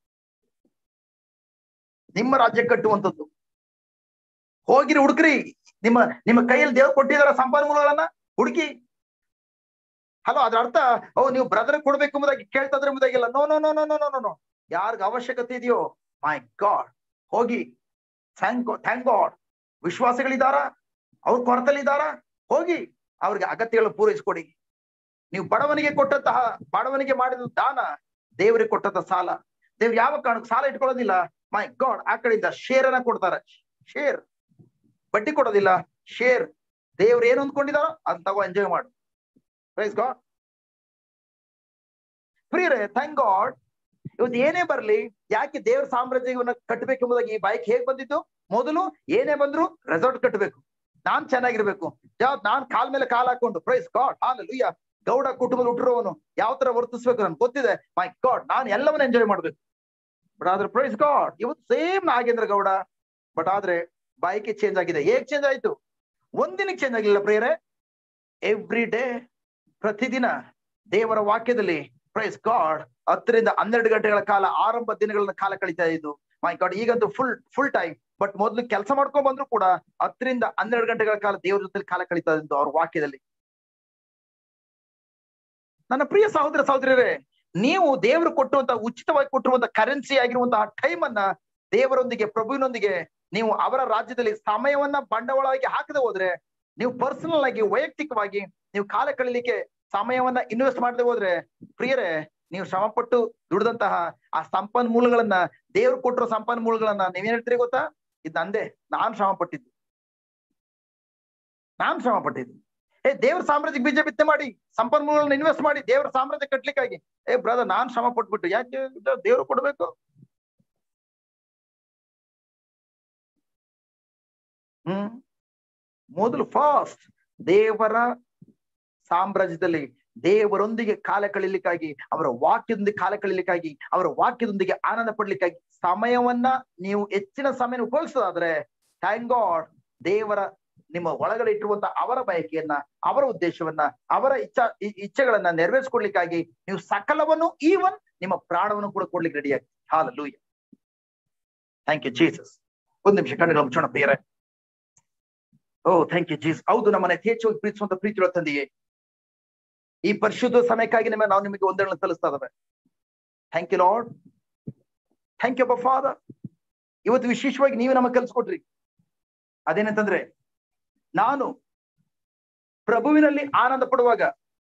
ನಿಮ್ಮ ರಾಜ್ಯ ಕಟ್ಟುವಂಥದ್ದು. ಹೋಗಿರಿ ಹುಡುಕ್ರಿ, ನಿಮ್ಮ ಕೈಯಲ್ಲಿ ದೇವ್ರು ಕೊಟ್ಟಿದಾರ ಸಂಪನ್ಮೂಲಗಳನ್ನ ಹುಡುಕಿ. ಹಲೋ, ಅದ್ರ ಅರ್ಥ ನೀವು ಬ್ರದರ್ ಕೊಡ್ಬೇಕು ಎಂಬುದಾಗಿ ಕೇಳ್ತಾ ಇದ್ರೆ ಎಂಬುದಾಗಿಲ್ಲ. No no no no no no no. ಯಾರಿಗ ಅವಶ್ಯಕತೆ ಇದೆಯೋ ಮೈ ಗಾಡ್ ಹೋಗಿ ಥ್ಯಾಂಕ್ ಗಾಡ್. ವಿಶ್ವಾಸಗಳಿದಾರ, ಅವ್ರ ಕೊರತಲ್ಲಿದ್ದಾರ, ಹೋಗಿ ಅವ್ರಿಗೆ ಅಗತ್ಯಗಳು ಪೂರೈಸ್ಕೊಡಿ. ನೀವು ಬಡವನಿಗೆ ಕೊಟ್ಟಂತಹ, ಬಡವನಿಗೆ ಮಾಡಿದ ದಾನ ದೇವರಿಗೆ ಕೊಟ್ಟಂತ ಸಾಲ. ದೇವ್ರು ಯಾವ ಕಾರಣಕ್ಕೆ ಸಾಲ ಇಟ್ಕೊಳ್ಳೋದಿಲ್ಲ, ಮೈ ಗಾಡ್ ಆ ಕಡೆಯಿಂದ ಶೇರ್ ಅನ್ನ ಕೊಡ್ತಾರೆ. ಶೇರ್ ಬಡ್ಡಿ ಕೊಡೋದಿಲ್ಲ, ಶೇರ್. ದೇವ್ರು ಏನು ಅಂದ್ಕೊಂಡಿದಾರೋ ಅದನ್ನ ತಗೋ, ಎಂಜಾಯ್ ಮಾಡು. Praise God. ಪ್ರಿಯರೇ, ಥ್ಯಾಂಕ್ ಗಾಡ್. ಇವತ್ತು ಏನೇ ಬರ್ಲಿ, ಯಾಕೆ ದೇವ್ರ ಸಾಮ್ರಾಜ್ಯವನ್ನ ಕಟ್ಟಬೇಕೆಂಬುದಾಗಿ ಈ ಬೈಕ್ ಹೇಗ್ ಬಂದಿದ್ದು? ಮೊದಲು ಏನೇ ಬಂದ್ರು ರೆಸಾರ್ಟ್ ಕಟ್ಟಬೇಕು, ನಾನ್ ಚೆನ್ನಾಗಿರ್ಬೇಕು, ನಾನ್ ಕಾಲ್ ಮೇಲೆ ಕಾಲ್ ಹಾಕೊಂಡು, ಪ್ರೈಸ್ ಗಾಡ್ ಹಲ್ಲೆಲೂಯಾ, ಗೌಡ ಕುಟುಂಬದಲ್ಲಿ ಹುಟ್ಟಿರೋವನು ಯಾವ ತರ ವರ್ತಿಸ್ಬೇಕು ನನ್ಗೆ ಗೊತ್ತಿದೆ, ಮೈ ಗಾಡ್ ನಾನು ಎಲ್ಲವನ್ನ ಎಂಜಾಯ್ ಮಾಡ್ಬೇಕು. ಬಟ್ ಆದ್ರೆ ಪ್ರೈಸ್ ಗಾಡ್ ಇವತ್ತು ಸೇಮ್ ನಾಗೇಂದ್ರ ಗೌಡ, ಬಟ್ ಆದ್ರೆ ಬೈಕ್ ಚೇಂಜ್ ಆಗಿದೆ. ಹೇಗ್ ಚೇಂಜ್ ಆಯ್ತು? ಒಂದಿನಕ್ಕೆ ಚೇಂಜ್ ಆಗಿಲ್ಲ ಪ್ರಿಯರೇ. ಎವ್ರಿ ಡೇ, ಪ್ರತಿದಿನ ದೇವರ ವಾಕ್ಯದಲ್ಲಿ ಪ್ರೈಸ್ ಗಾಡ್ 10 ರಿಂದ 12 ಗಂಟೆಗಳ ಕಾಲ, ಆರಂಭ ದಿನಗಳನ್ನ ಕಾಲ ಕಳೀತಾ ಇದ್ದು. ಮೈ ಗಾಡ್ ಈಗಂತೂ ಫುಲ್ ಟೈಮ್. ಬಟ್ ಮೊದಲು ಕೆಲಸ ಮಾಡ್ಕೊಂಡ್ ಬಂದ್ರು ಕೂಡ 10 ರಿಂದ 12 ಗಂಟೆಗಳ ಕಾಲ ದೇವರ ಜೊತೆ ಕಾಲ ಕಳೀತಾ ಇದ್ದು ಅವ್ರ ವಾಕ್ಯದಲ್ಲಿ. ನನ್ನ ಪ್ರಿಯ ಸಹೋದರ ಸಹೋದರಿಯರೇ, ನೀವು ದೇವರು ಕೊಟ್ಟುವಂತ, ಉಚಿತವಾಗಿ ಕೊಟ್ಟಿರುವಂತ ಕರೆನ್ಸಿ ಆಗಿರುವಂತಹ ಟೈಮ್ ಅನ್ನ ದೇವರೊಂದಿಗೆ, ಪ್ರಭುವಿನೊಂದಿಗೆ ನೀವು ಅವರ ರಾಜ್ಯದಲ್ಲಿ ಸಮಯವನ್ನ ಬಂಡವಾಳವಾಗಿ ಹಾಕದೆ ಹೋದ್ರೆ, ನೀವು ಪರ್ಸನಲ್ ಆಗಿ ವೈಯಕ್ತಿಕವಾಗಿ ನೀವು ಕಾಲ ಕಳೀಲಿಕ್ಕೆ ಸಮಯವನ್ನ ಇನ್ವೆಸ್ಟ್ ಮಾಡದೆ ಹೋದ್ರೆ, ಪ್ರಿಯರೇ, ನೀವು ಶ್ರಮಪಟ್ಟು ದುಡಿದಂತಹ ಆ ಸಂಪನ್ಮೂಲಗಳನ್ನ, ದೇವ್ರು ಕೊಟ್ಟಿರೋ ಸಂಪನ್ಮೂಲಗಳನ್ನ ನೀವೇನ್ ಹೇಳ್ತೀರಿ ಗೊತ್ತಾ? ಇದು ನಂದೇ, ನಾನ್ ಶ್ರಮ ಪಟ್ಟಿದ್ದು. ದೇವ್ರ ಸಾಮ್ರಾಜ್ಯಕ್ಕೆ ಬೀಜ ಬಿತ್ತನೆ ಮಾಡಿ, ಸಂಪನ್ಮೂಲಗಳನ್ನ ಇನ್ವೆಸ್ಟ್ ಮಾಡಿ ದೇವ್ರ ಸಾಮ್ರಾಜ್ಯ ಕಟ್ಲಿಕ್ಕಾಗಿ. ಬ್ರದರ್ ನಾನ್ ಶ್ರಮ ಪಟ್ಬಿಟ್ಟು ಯಾಕೆ ದೇವ್ರು ಕೊಡ್ಬೇಕು? ಮೊದಲು ಫಾಸ್ಟ್ ದೇವರ ಸಾಮ್ರಾಜ್ಯದಲ್ಲಿ ದೇವರೊಂದಿಗೆ ಕಾಲ ಕಳೀಲಿಕ್ಕಾಗಿ, ಅವರ ವಾಕ್ಯದೊಂದಿಗೆ ಕಾಲ ಕಳೀಲಿಕ್ಕಾಗಿ, ಅವರ ವಾಕ್ಯದೊಂದಿಗೆ ಆನಂದ ಪಡ್ಲಿಕ್ಕಾಗಿ ಸಮಯವನ್ನ ನೀವು ಹೆಚ್ಚಿನ ಸಮಯ ಉಪಯೋಗಿಸೋದಾದ್ರೆ, ಥ್ಯಾಂಕ್ ಗಾಡ್ ದೇವರ ನಿಮ್ಮ ಒಳಗಡೆ ಇಟ್ಟಿರುವಂತ ಅವರ ಬಯಕೆಯನ್ನ, ಅವರ ಉದ್ದೇಶವನ್ನ, ಅವರ ಇಚ್ಛೆಗಳನ್ನ ನೆರವೇರಿಸಿಕೊಡ್ಲಿಕ್ಕಾಗಿ ನೀವು ಸಕಲವನ್ನು, ಈವನ್ ನಿಮ್ಮ ಪ್ರಾಣವನ್ನು ಕೂಡ ಕೊಡ್ಲಿಕ್ಕೆ ರೆಡಿಯಾಗಿ. Hallelujah, thank you Jesus. ಒಂದು ನಿಮಿಷ ಕಣ್ಣುಗಳ ಮುಚ್ಚೋಣ ಪ್ರಿಯರೇ. Oh thank you Jesus. ಹೌದು, ನಮ್ಮನ್ನ ಯಥೇಚ್ಛವಾಗಿ ಪ್ರೀತಿಸುವಂತ ಪ್ರೀತಿಗಳ ತಂದೆಯೇ, ಈ ಪರಿಶುದ್ಧ ಸಮಯಕ್ಕಾಗಿ ನಾವು ನಿಮಗೆ ವಂದನೆಗಳನ್ನು ಸಲ್ಲಿಸ್ತಾ ಇದ್ದೇವೆ. Thank you Lord, thank you ಅಪ್ಪ ಫಾದರ್. ಇವತ್ತು ವಿಶೇಷವಾಗಿ ನೀವು ನಮಗೆ ಕಲಿಸ್ಕೊಟ್ರಿ. ಅದೇನಂತಂದ್ರೆ ನಾನು ಪ್ರಭುವಿನಲ್ಲಿ ಆನಂದ ಪಡುವಾಗ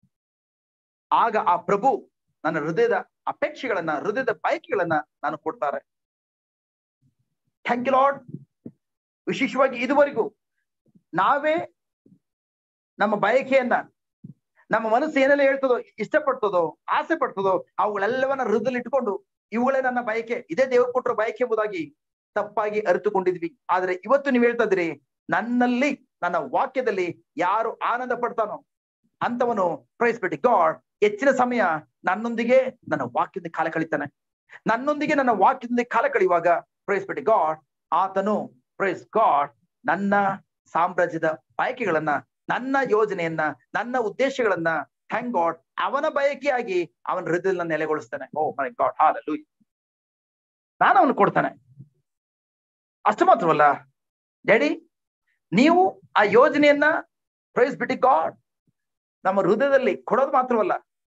ಆಗ ಆ ಪ್ರಭು ನನ್ನ ಹೃದಯದ ಅಪೇಕ್ಷೆಗಳನ್ನ, ಹೃದಯದ ಬಯಕೆಗಳನ್ನ ನಾನು ಕೊಡ್ತಾರೆ. Thank you Lord. ವಿಶೇಷವಾಗಿ ಇದುವರೆಗೂ ನಾವೇ ನಮ್ಮ ಬಯಕೆಯನ್ನ, ನಮ್ಮ ಮನಸ್ಸು ಏನೆಲ್ಲ ಹೇಳ್ತದೋ, ಇಷ್ಟಪಡ್ತದೋ, ಆಸೆ ಪಡ್ತದೋ ಅವುಗಳೆಲ್ಲವನ್ನ ಹೃದಯದಲ್ಲಿ ಇಟ್ಕೊಂಡು ಇವುಗಳೇ ನನ್ನ ಬಯಕೆ, ಇದೇ ದೇವರು ಕೊಟ್ಟರು ಬಯಕೆ ಎಂಬುದಾಗಿ ತಪ್ಪಾಗಿ ಅರಿತುಕೊಂಡಿದ್ವಿ. ಆದ್ರೆ ಇವತ್ತು ನೀವು ಹೇಳ್ತಾ ಇದ್ರಿ, ನನ್ನಲ್ಲಿ, ನನ್ನ ವಾಕ್ಯದಲ್ಲಿ ಯಾರು ಆನಂದ ಪಡ್ತಾನೋ ಅಂತವನು ಪ್ರೈಸ್ ಬಿಟ್ಟು ಗಾಡ್ ಹೆಚ್ಚಿನ ಸಮಯ ನನ್ನೊಂದಿಗೆ ನನ್ನ ವಾಕ್ಯದಿಂದ ಕಾಲ ಕಳೀತಾನೆ. ನನ್ನೊಂದಿಗೆ ನನ್ನ ವಾಕ್ಯದಿಂದ ಕಾಲ ಕಳೆಯುವಾಗ ಪ್ರೈಸ್ ಬಿಟ್ಟು ಗಾಡ್ ಆತನು ಪ್ರೈಸ್ ಗಾಡ್ ನನ್ನ ಸಾಮ್ರಾಜ್ಯದ ಬಯಕೆಗಳನ್ನ, ನನ್ನ ಯೋಜನೆಯನ್ನ, ನನ್ನ ಉದ್ದೇಶಗಳನ್ನ ಥ್ಯಾಂಕ್ ಗಾಡ್ ಅವನ ಬಯಕೆಯಾಗಿ ಅವನ ಹೃದಯನ ನೆಲೆಗೊಳಿಸ್ತಾನೆ. ಓ ಮೈ ಗಾಡ್, ಹಾಲೆಲೂಯಾ. ನಾನು ಅವನು ಕೊಡ್ತಾನೆ. ಅಷ್ಟು ಮಾತ್ರವಲ್ಲ ಡ್ಯಾಡಿ, ನೀವು ಆ ಯೋಜನೆಯನ್ನ ಪ್ರೈಸ್ ಬಿಟ್ಟು ಗಾಡ್ ನಮ್ಮ ಹೃದಯದಲ್ಲಿ ಕೊಡೋದು ಮಾತ್ರವಲ್ಲ,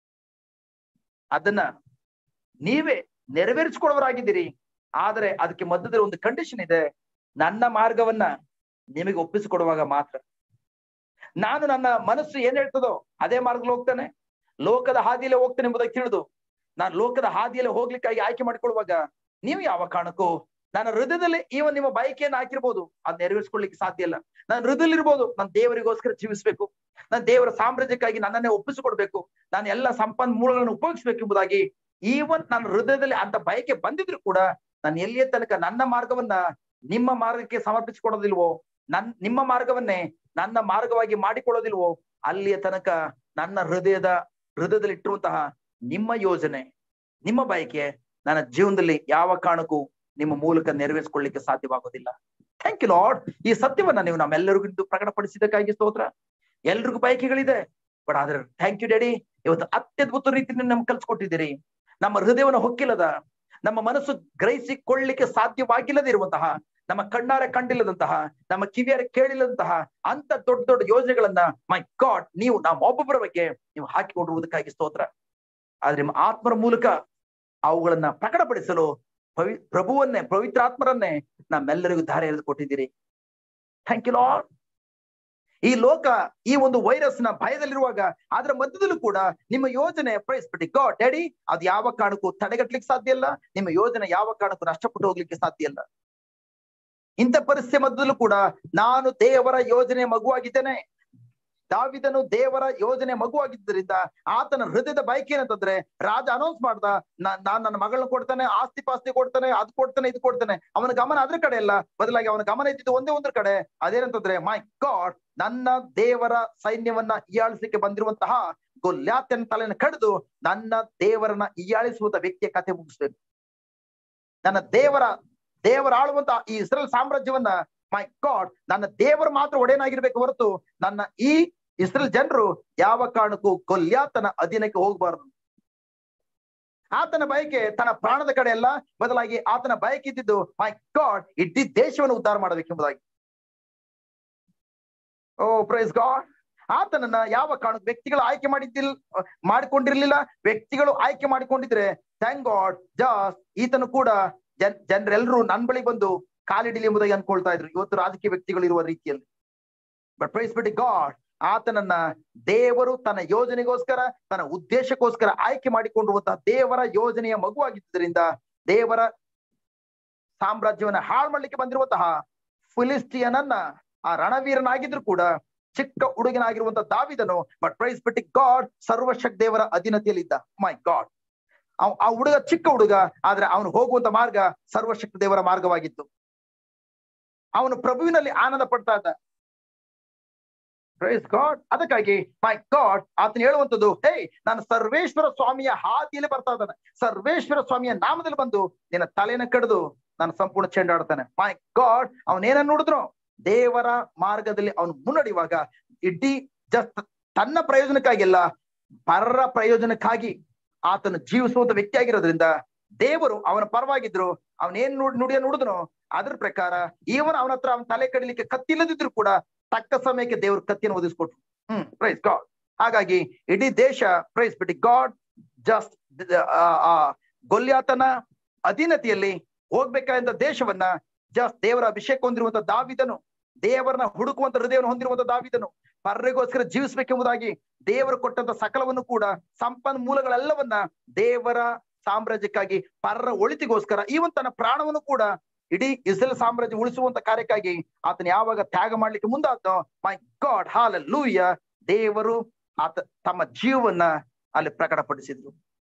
ಅದನ್ನ ನೀವೇ ನೆರವೇರಿಸಿಕೊಡೋರಾಗಿದ್ದೀರಿ. ಆದರೆ ಅದಕ್ಕೆ ಮಧ್ಯದಲ್ಲಿ ಒಂದು ಕಂಡೀಷನ್ ಇದೆ, ನನ್ನ ಮಾರ್ಗವನ್ನ ನಿಮಗೆ ಒಪ್ಪಿಸಿಕೊಡುವಾಗ ಮಾತ್ರ. ನಾನು ನನ್ನ ಮನಸ್ಸು ಏನ್ ಹೇಳ್ತದೋ ಅದೇ ಮಾರ್ಗದಲ್ಲಿ ಹೋಗ್ತಾನೆ, ಲೋಕದ ಹಾದಿಯಲ್ಲೇ ಹೋಗ್ತಾನೆ ಎಂಬುದಾಗಿ ತಿಳಿದು ನಾನು ಲೋಕದ ಹಾದಿಯಲ್ಲೇ ಹೋಗ್ಲಿಕ್ಕಾಗಿ ಆಯ್ಕೆ ಮಾಡಿಕೊಳ್ಳುವಾಗ ನೀವು ಯಾವ ಕಾರಣಕ್ಕೂ ನನ್ನ ಹೃದಯದಲ್ಲಿ ಈವನ್ ನಿಮ್ಮ ಬಯಕೆಯನ್ನು ಹಾಕಿರ್ಬೋದು, ಅದ್ ನೆರವೇರಿಸ್ಕೊಳ್ಳಿಕ್ಕೆ ಸಾಧ್ಯ ಇಲ್ಲ. ನನ್ನ ಹೃದಯದಲ್ಲಿ ಇರ್ಬೋದು, ನಾನು ದೇವರಿಗೋಸ್ಕರ ಜೀವಿಸ್ಬೇಕು, ನಾನು ದೇವರ ಸಾಮ್ರಾಜ್ಯಕ್ಕಾಗಿ ನನ್ನನ್ನೇ ಒಪ್ಪಿಸಿಕೊಡ್ಬೇಕು, ನಾನು ಎಲ್ಲ ಸಂಪನ್ಮೂಲಗಳನ್ನು ಉಪಯೋಗಿಸ್ಬೇಕು ಎಂಬುದಾಗಿ ಈವನ್ ನನ್ನ ಹೃದಯದಲ್ಲಿ ಅಂತ ಬಯಕೆ ಬಂದಿದ್ರು ಕೂಡ ನಾನು ಎಲ್ಲಿಯ ತನಕ ನನ್ನ ಮಾರ್ಗವನ್ನ ನಿಮ್ಮ ಮಾರ್ಗಕ್ಕೆ ಸಮರ್ಪಿಸಿಕೊಡೋದಿಲ್ವೋ, ನಿಮ್ಮ ಮಾರ್ಗವನ್ನೇ ನನ್ನ ಮಾರ್ಗವಾಗಿ ಮಾಡಿಕೊಳ್ಳೋದಿಲ್ವೋ, ಅಲ್ಲಿಯ ತನಕ ನನ್ನ ಹೃದಯದಲ್ಲಿ ಇಟ್ಟಿರುವಂತಹ ನಿಮ್ಮ ಯೋಜನೆ, ನಿಮ್ಮ ಬಯಕೆ ನನ್ನ ಜೀವನದಲ್ಲಿ ಯಾವ ಕಾರಣಕ್ಕೂ ನಿಮ್ಮ ಮೂಲಕ ನೆರವೇರಿಸಿಕೊಳ್ಳಿಕ್ಕೆ ಸಾಧ್ಯವಾಗೋದಿಲ್ಲ. Thank you Lord. ಈ ಸತ್ಯವನ್ನ ನೀವು ನಮ್ಮೆಲ್ಲರಿಗೂ ಪ್ರಕಟಪಡಿಸಿದ್ದಕ್ಕಾಗಿ ಸ್ತೋತ್ರ. ಎಲ್ರಿಗೂ ಬಯಕೆಗಳಿದೆ, ಬಟ್ ಆದ್ರೆ ಥ್ಯಾಂಕ್ ಯು ಡ್ಯಾಡಿ, ಇವತ್ತು ಅತ್ಯದ್ಭುತ ರೀತಿಯಲ್ಲಿ ನಮ್ಗೆ ಕಲ್ಸ್ಕೊಟ್ಟಿದ್ದೀರಿ. ನಮ್ಮ ಹೃದಯವನ್ನು ಹೊಕ್ಕಿಲ್ಲದ, ನಮ್ಮ ಮನಸ್ಸು ಗ್ರಹಿಸಿಕೊಳ್ಳಿಕ್ಕೆ ಸಾಧ್ಯವಾಗಿಲ್ಲದೆ ಇರುವಂತಹ, ನಮ್ಮ ಕಣ್ಣಾರೆ ಕಂಡಿಲ್ಲದಂತಹ, ನಮ್ಮ ಕಿವಿಯಾರೆ ಕೇಳಿಲ್ಲದಂತಹ ಅಂತ ದೊಡ್ಡ ದೊಡ್ಡ ಯೋಜನೆಗಳನ್ನ ಮೈ ಗಾಡ್ ನೀವು ನಮ್ಮ ಒಬ್ಬೊಬ್ಬರ ಬಗ್ಗೆ ನೀವು ಹಾಕಿಕೊಂಡಿರುವುದಕ್ಕಾಗಿ ಸ್ತೋತ್ರ. ಆದ್ರೆ ನಿಮ್ಮ ಆತ್ಮರ ಮೂಲಕ ಅವುಗಳನ್ನ ಪ್ರಕಟಪಡಿಸಲು ಪ್ರಭುವನ್ನೇ, ಪವಿತ್ರಾತ್ಮರನ್ನೇ ನಮ್ಮೆಲ್ಲರಿಗೂ ದಾರಿ ಎಳೆದು ಕೊಟ್ಟಿದ್ದೀರಿ. Thank you Lord. ಈ ಲೋಕ ಈ ಒಂದು ವೈರಸ್ ನ ಭಯದಲ್ಲಿರುವಾಗ ಅದರ ಮಧ್ಯದಲ್ಲೂ ಕೂಡ ನಿಮ್ಮ ಯೋಜನೆ ಪ್ರೈಸ್ ಬಿಟ್ಟು ಗಾಡ್ ಡ್ಯಾಡಿ ಅದು ಯಾವ ಕಾರಣಕ್ಕೂ ತಡೆಗಟ್ಟಲಿಕ್ಕೆ ಸಾಧ್ಯ ಇಲ್ಲ, ನಿಮ್ಮ ಯೋಜನೆ ಯಾವ ಕಾರಣಕ್ಕೂ ನಷ್ಟಪಟ್ಟು ಹೋಗ್ಲಿಕ್ಕೆ ಸಾಧ್ಯ ಇಲ್ಲ. ಇಂಥ ಪರಿಸ್ಥಿತಿ ಮಧ್ಯದಲ್ಲೂ ಕೂಡ ನಾನು ದೇವರ ಯೋಜನೆ ಮಗುವಾಗಿದ್ದೇನೆ. ದಾವಿದನು ದೇವರ ಯೋಜನೆ ಮಗುವಾಗಿದ್ದರಿಂದ ಆತನ ಹೃದಯದ ಬಯಕೆ ಏನಂತಂದ್ರೆ, ರಾಜ ಅನೌನ್ಸ್ ಮಾಡ್ದ, ನಾನ್ ನನ್ನ ಮಗಳನ್ನ ಕೊಡ್ತಾನೆ, ಆಸ್ತಿ ಪಾಸ್ತಿ ಕೊಡ್ತಾನೆ, ಅದು ಕೊಡ್ತಾನೆ, ಇದು ಕೊಡ್ತಾನೆ. ಅವನ ಗಮನ ಅದ್ರ ಕಡೆ ಇಲ್ಲ, ಬದಲಾಗಿ ಅವನ ಗಮನ ಇದ್ದಿದ್ದು ಒಂದೇ ಕಡೆ. ಅದೇನಂತಂದ್ರೆ ಮೈ ಗಾಡ್ ನನ್ನ ದೇವರ ಸೈನ್ಯವನ್ನ ಹೀಯಾಳಿಸಲಿಕ್ಕೆ ಬಂದಿರುವಂತಹ ಗೊಲ್ಯಾತನ ತಲೆಯನ್ನು ಕಡಿದು ನನ್ನ ದೇವರನ್ನ ಹೀಯಾಳಿಸುವಂತ ವ್ಯಕ್ತಿಯ ಕಥೆ ಮುಗಿಸ್ಬೇಕು. ನನ್ನ ದೇವರ ಆಳುವಂತ ಈ ಇಸ್ರೇಲ್ ಸಾಮ್ರಾಜ್ಯವನ್ನ ಮೈ ಗಾಡ್ ನನ್ನ ದೇವರು ಮಾತ್ರ ಒಡೆಯನಾಗಿರ್ಬೇಕು ಹೊರತು ನನ್ನ ಈ ಇಸ್ರೇಲ್ ಜನರು ಯಾವ ಕಾರಣಕ್ಕೂ ಗೊಲ್ಯಾತನ ಅಧೀನಕ್ಕೆ ಹೋಗಬಾರದು. ಆತನ ಬಯಕೆ ತನ್ನ ಪ್ರಾಣದ ಕಡೆ ಅಲ್ಲ, ಬದಲಾಗಿ ಆತನ ಬಯಕೆ ಇದ್ದಿದ್ದು ಮೈ ಗಾಡ್ ಇಡೀ ದೇಶವನ್ನು ಉದ್ಧಾರ ಮಾಡಬೇಕೆಂಬುದಾಗಿ. ಓ ಪ್ರೈಸ್ ಗಾಡ್. ಆತನನ್ನ ಯಾವ ಕಾರಣಕ್ಕೂ ವ್ಯಕ್ತಿಗಳು ಆಯ್ಕೆ ಮಾಡಿಕೊಂಡಿರ್ಲಿಲ್ಲ. ವ್ಯಕ್ತಿಗಳು ಆಯ್ಕೆ ಮಾಡಿಕೊಂಡಿದ್ರೆ ಥ್ಯಾಂಕ್ ಗಾಡ್ ಜಸ್ಟ್ ಈತನು ಕೂಡ ಜನರೆಲ್ಲರೂ ನನ್ನ ಬಳಿ ಬಂದು ಕಾಲಿಡಿಲಿ ಎಂಬುದಾಗಿ ಅನ್ಕೊಳ್ತಾ ಇದ್ರು ಇವತ್ತು ರಾಜಕೀಯ ವ್ಯಕ್ತಿಗಳು ಇರುವ ರೀತಿಯಲ್ಲಿ. ಬಟ್ ಪ್ರೈಸ್ ಬಿಟ್ಟು ಗಾಡ್ ಆತನನ್ನ ದೇವರು ತನ್ನ ಯೋಜನೆಗೋಸ್ಕರ, ತನ್ನ ಉದ್ದೇಶಕ್ಕೋಸ್ಕರ ಆಯ್ಕೆ ಮಾಡಿಕೊಂಡಿರುವಂತಹ ದೇವರ ಯೋಜನೆಯ ಮಗುವಾಗಿದ್ದರಿಂದ ದೇವರ ಸಾಮ್ರಾಜ್ಯವನ್ನ ಹಾಳು ಮಾಡ್ಲಿಕ್ಕೆ ಬಂದಿರುವಂತಹ ಫಿಲಿಸ್ಟಿಯನನ್ನ ಆ ರಣವೀರನಾಗಿದ್ರು ಕೂಡ ಚಿಕ್ಕ ಹುಡುಗನಾಗಿರುವಂತಹ ದಾವಿದನು ಬಟ್ ಪ್ರೈಸ್ ಬಿಟ್ಟು ಗಾಡ್ ಸರ್ವಶಕ್ತ ದೇವರ ಅಧೀನತೆಯಲ್ಲಿದ್ದ. ಮೈ ಗಾಡ್ ಆ ಹುಡುಗ ಚಿಕ್ಕ ಹುಡುಗ, ಆದ್ರೆ ಅವನು ಹೋಗುವಂತ ಮಾರ್ಗ ಸರ್ವಶಕ್ತ ದೇವರ ಮಾರ್ಗವಾಗಿತ್ತು. ಅವನು ಪ್ರಭುವಿನಲ್ಲಿ ಆನಂದ ಪಡ್ತಾ ಇದ್ದ. Praise God. ಅದಕ್ಕಾಗಿ ಮೈ ಗಾಡ್ ಆತನ ಹೇಳುವಂಥದ್ದು, ಹೇ ನಾನು ಸರ್ವೇಶ್ವರ ಸ್ವಾಮಿಯ ಹಾದಿಯಲ್ಲಿ ಬರ್ತಾ ಇದ್ದಾನೆ, ಸರ್ವೇಶ್ವರ ಸ್ವಾಮಿಯ ನಾಮದಲ್ಲಿ ಬಂದು ನಿನ್ನ ತಲೆನ ಕಡಿದು ನಾನು ಸಂಪೂರ್ಣ ಚೆಂಡಾಡ್ತಾನೆ. ಮೈ ಗಾಡ್ ಅವನೇನ ನೋಡಿದ್ರು ದೇವರ ಮಾರ್ಗದಲ್ಲಿ ಅವನು ಮುನ್ನಡೆಯುವಾಗ ಇಡೀ ಜಸ್ಟ್ ತನ್ನ ಪ್ರಯೋಜನಕ್ಕಾಗಿಲ್ಲ, ಪರರ ಪ್ರಯೋಜನಕ್ಕಾಗಿ ಆತನು ಜೀವಿಸುವಂತ ವ್ಯಕ್ತಿ ಆಗಿರೋದ್ರಿಂದ ದೇವರು ಅವನ ಪರವಾಗಿದ್ರು. ಅವನೇನ್ ನುಡಿದನೋ ಅದ್ರ ಪ್ರಕಾರ ಈವನ್ ಅವನ ಹತ್ರ ಅವನ ತಲೆ ಕಡಿಲಿಕ್ಕೆ ಕತ್ತಿಲ್ಲದಿದ್ರು ಕೂಡ ತಕ್ಕ ಸಮಯಕ್ಕೆ ದೇವರು ಕತ್ತಿಯನ್ನು ಒದಿಸ್ಕೊಟ್ರು. Praise God. ಹಾಗಾಗಿ ಇಡೀ ದೇಶ ಪ್ರೈಸ್ ಬಿಟ್ಟು ಗಾಡ್ ಜಸ್ಟ್ ಗೊಲ್ಯಾತನ ಅಧೀನತೆಯಲ್ಲಿ ಹೋಗ್ಬೇಕಾದಂತ ದೇಶವನ್ನ ಜಸ್ಟ್ ದೇವರ ಅಭಿಷೇಕ ಹೊಂದಿರುವಂತ ದಾವಿದನು ದೇವರನ್ನ ಹುಡುಕುವಂತ ಹೃದಯವನ್ನು ಹೊಂದಿರುವಂತ ದಾವೀದನು ಪರರಿಗೋಸ್ಕರ ಜೀವಿಸಬೇಕೆಂಬುದಾಗಿ ದೇವರು ಕೊಟ್ಟಂತ ಸಕಲವನ್ನು ಕೂಡ, ಸಂಪನ್ಮೂಲಗಳೆಲ್ಲವನ್ನ ದೇವರ ಸಾಮ್ರಾಜ್ಯಕ್ಕಾಗಿ, ಪರರ ಒಳಿತಿಗೋಸ್ಕರ, ಈವನ್ ತನ್ನ ಪ್ರಾಣವನ್ನು ಕೂಡ ಇಡೀ ಇಸ್ರೇಲ್ ಸಾಮ್ರಾಜ್ಯ ಉಳಿಸುವಂತ ಕಾರ್ಯಕ್ಕಾಗಿ ಆತನ ಯಾವಾಗ ತ್ಯಾಗ ಮಾಡ್ಲಿಕ್ಕೆ ಮುಂದಾದ, ಮೈ ಗಾಡ್ ಹಾಲೆಲೂಯಾ, ದೇವರು ತಮ್ಮ ಜೀವವನ್ನ ಅಲ್ಲಿ ಪ್ರಕಟಪಡಿಸಿದ್ರು.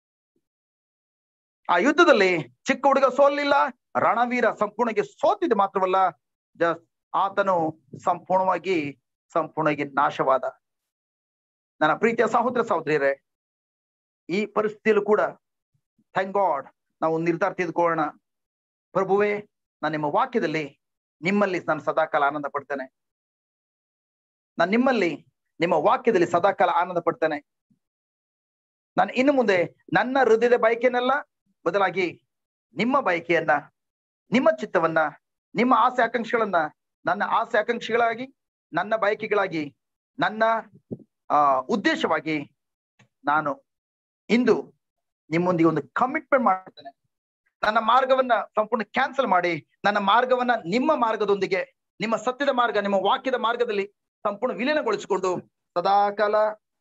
ಆ ಯುದ್ಧದಲ್ಲಿ ಚಿಕ್ಕ ಹುಡುಗ ಸೋಲಿಲ್ಲ, ರಣವೀರ ಸಂಪೂರ್ಣವಾಗಿ ಸೋತಿದ್ದು ಮಾತ್ರವಲ್ಲ, ಆತನು ಸಂಪೂರ್ಣವಾಗಿ ನಾಶವಾದ. ನನ್ನ ಪ್ರೀತಿಯ ಸಹೋದರ ಸಹೋದರಿಯರೇ, ಈ ಪರಿಸ್ಥಿತಿಯಲ್ಲೂ ಕೂಡ ಥ್ಯಾಂಕ್ ಗಾಡ್ ನಾವು ನಿರ್ಧಾರ ತೆಗೆದುಕೊಳ್ಳೋಣ. ಪ್ರಭುವೇ, ನಾನು ನಿಮ್ಮ ವಾಕ್ಯದಲ್ಲಿ, ನಿಮ್ಮಲ್ಲಿ ನಾನು ಸದಾಕಾಲ ಆನಂದ ಪಡ್ತೇನೆ. ನಾನು ನಿಮ್ಮಲ್ಲಿ, ನಿಮ್ಮ ವಾಕ್ಯದಲ್ಲಿ ಸದಾಕಾಲ ಆನಂದ ಪಡ್ತೇನೆ. ನಾನು ಇನ್ನು ಮುಂದೆ ನನ್ನ ಹೃದಯದ ಬಯಕೆಯನ್ನೆಲ್ಲ ಬದಲಾಗಿ ನಿಮ್ಮ ಬಯಕೆಯನ್ನ, ನಿಮ್ಮ ಚಿತ್ತವನ್ನ, ನಿಮ್ಮ ಆಸೆ ಆಕಾಂಕ್ಷೆಗಳನ್ನ ನನ್ನ ಆಸೆ ಆಕಾಂಕ್ಷೆಗಳಾಗಿ, ನನ್ನ ಬಯಕೆಗಳಾಗಿ, ನನ್ನ ಉದ್ದೇಶವಾಗಿ ನಾನು ಇಂದು ನಿಮ್ಮೊಂದಿಗೆ ಒಂದು ಕಮಿಟ್ಮೆಂಟ್ ಮಾಡ್ತೇನೆ. ನನ್ನ ಮಾರ್ಗವನ್ನ ಸಂಪೂರ್ಣ ಕ್ಯಾನ್ಸಲ್ ಮಾಡಿ, ನನ್ನ ಮಾರ್ಗವನ್ನ ನಿಮ್ಮ ಮಾರ್ಗದೊಂದಿಗೆ, ನಿಮ್ಮ ಸತ್ಯದ ಮಾರ್ಗ, ನಿಮ್ಮ ವಾಕ್ಯದ ಮಾರ್ಗದಲ್ಲಿ ಸಂಪೂರ್ಣ ವಿಲೀನಗೊಳಿಸಿಕೊಂಡು ಸದಾಕಾಲ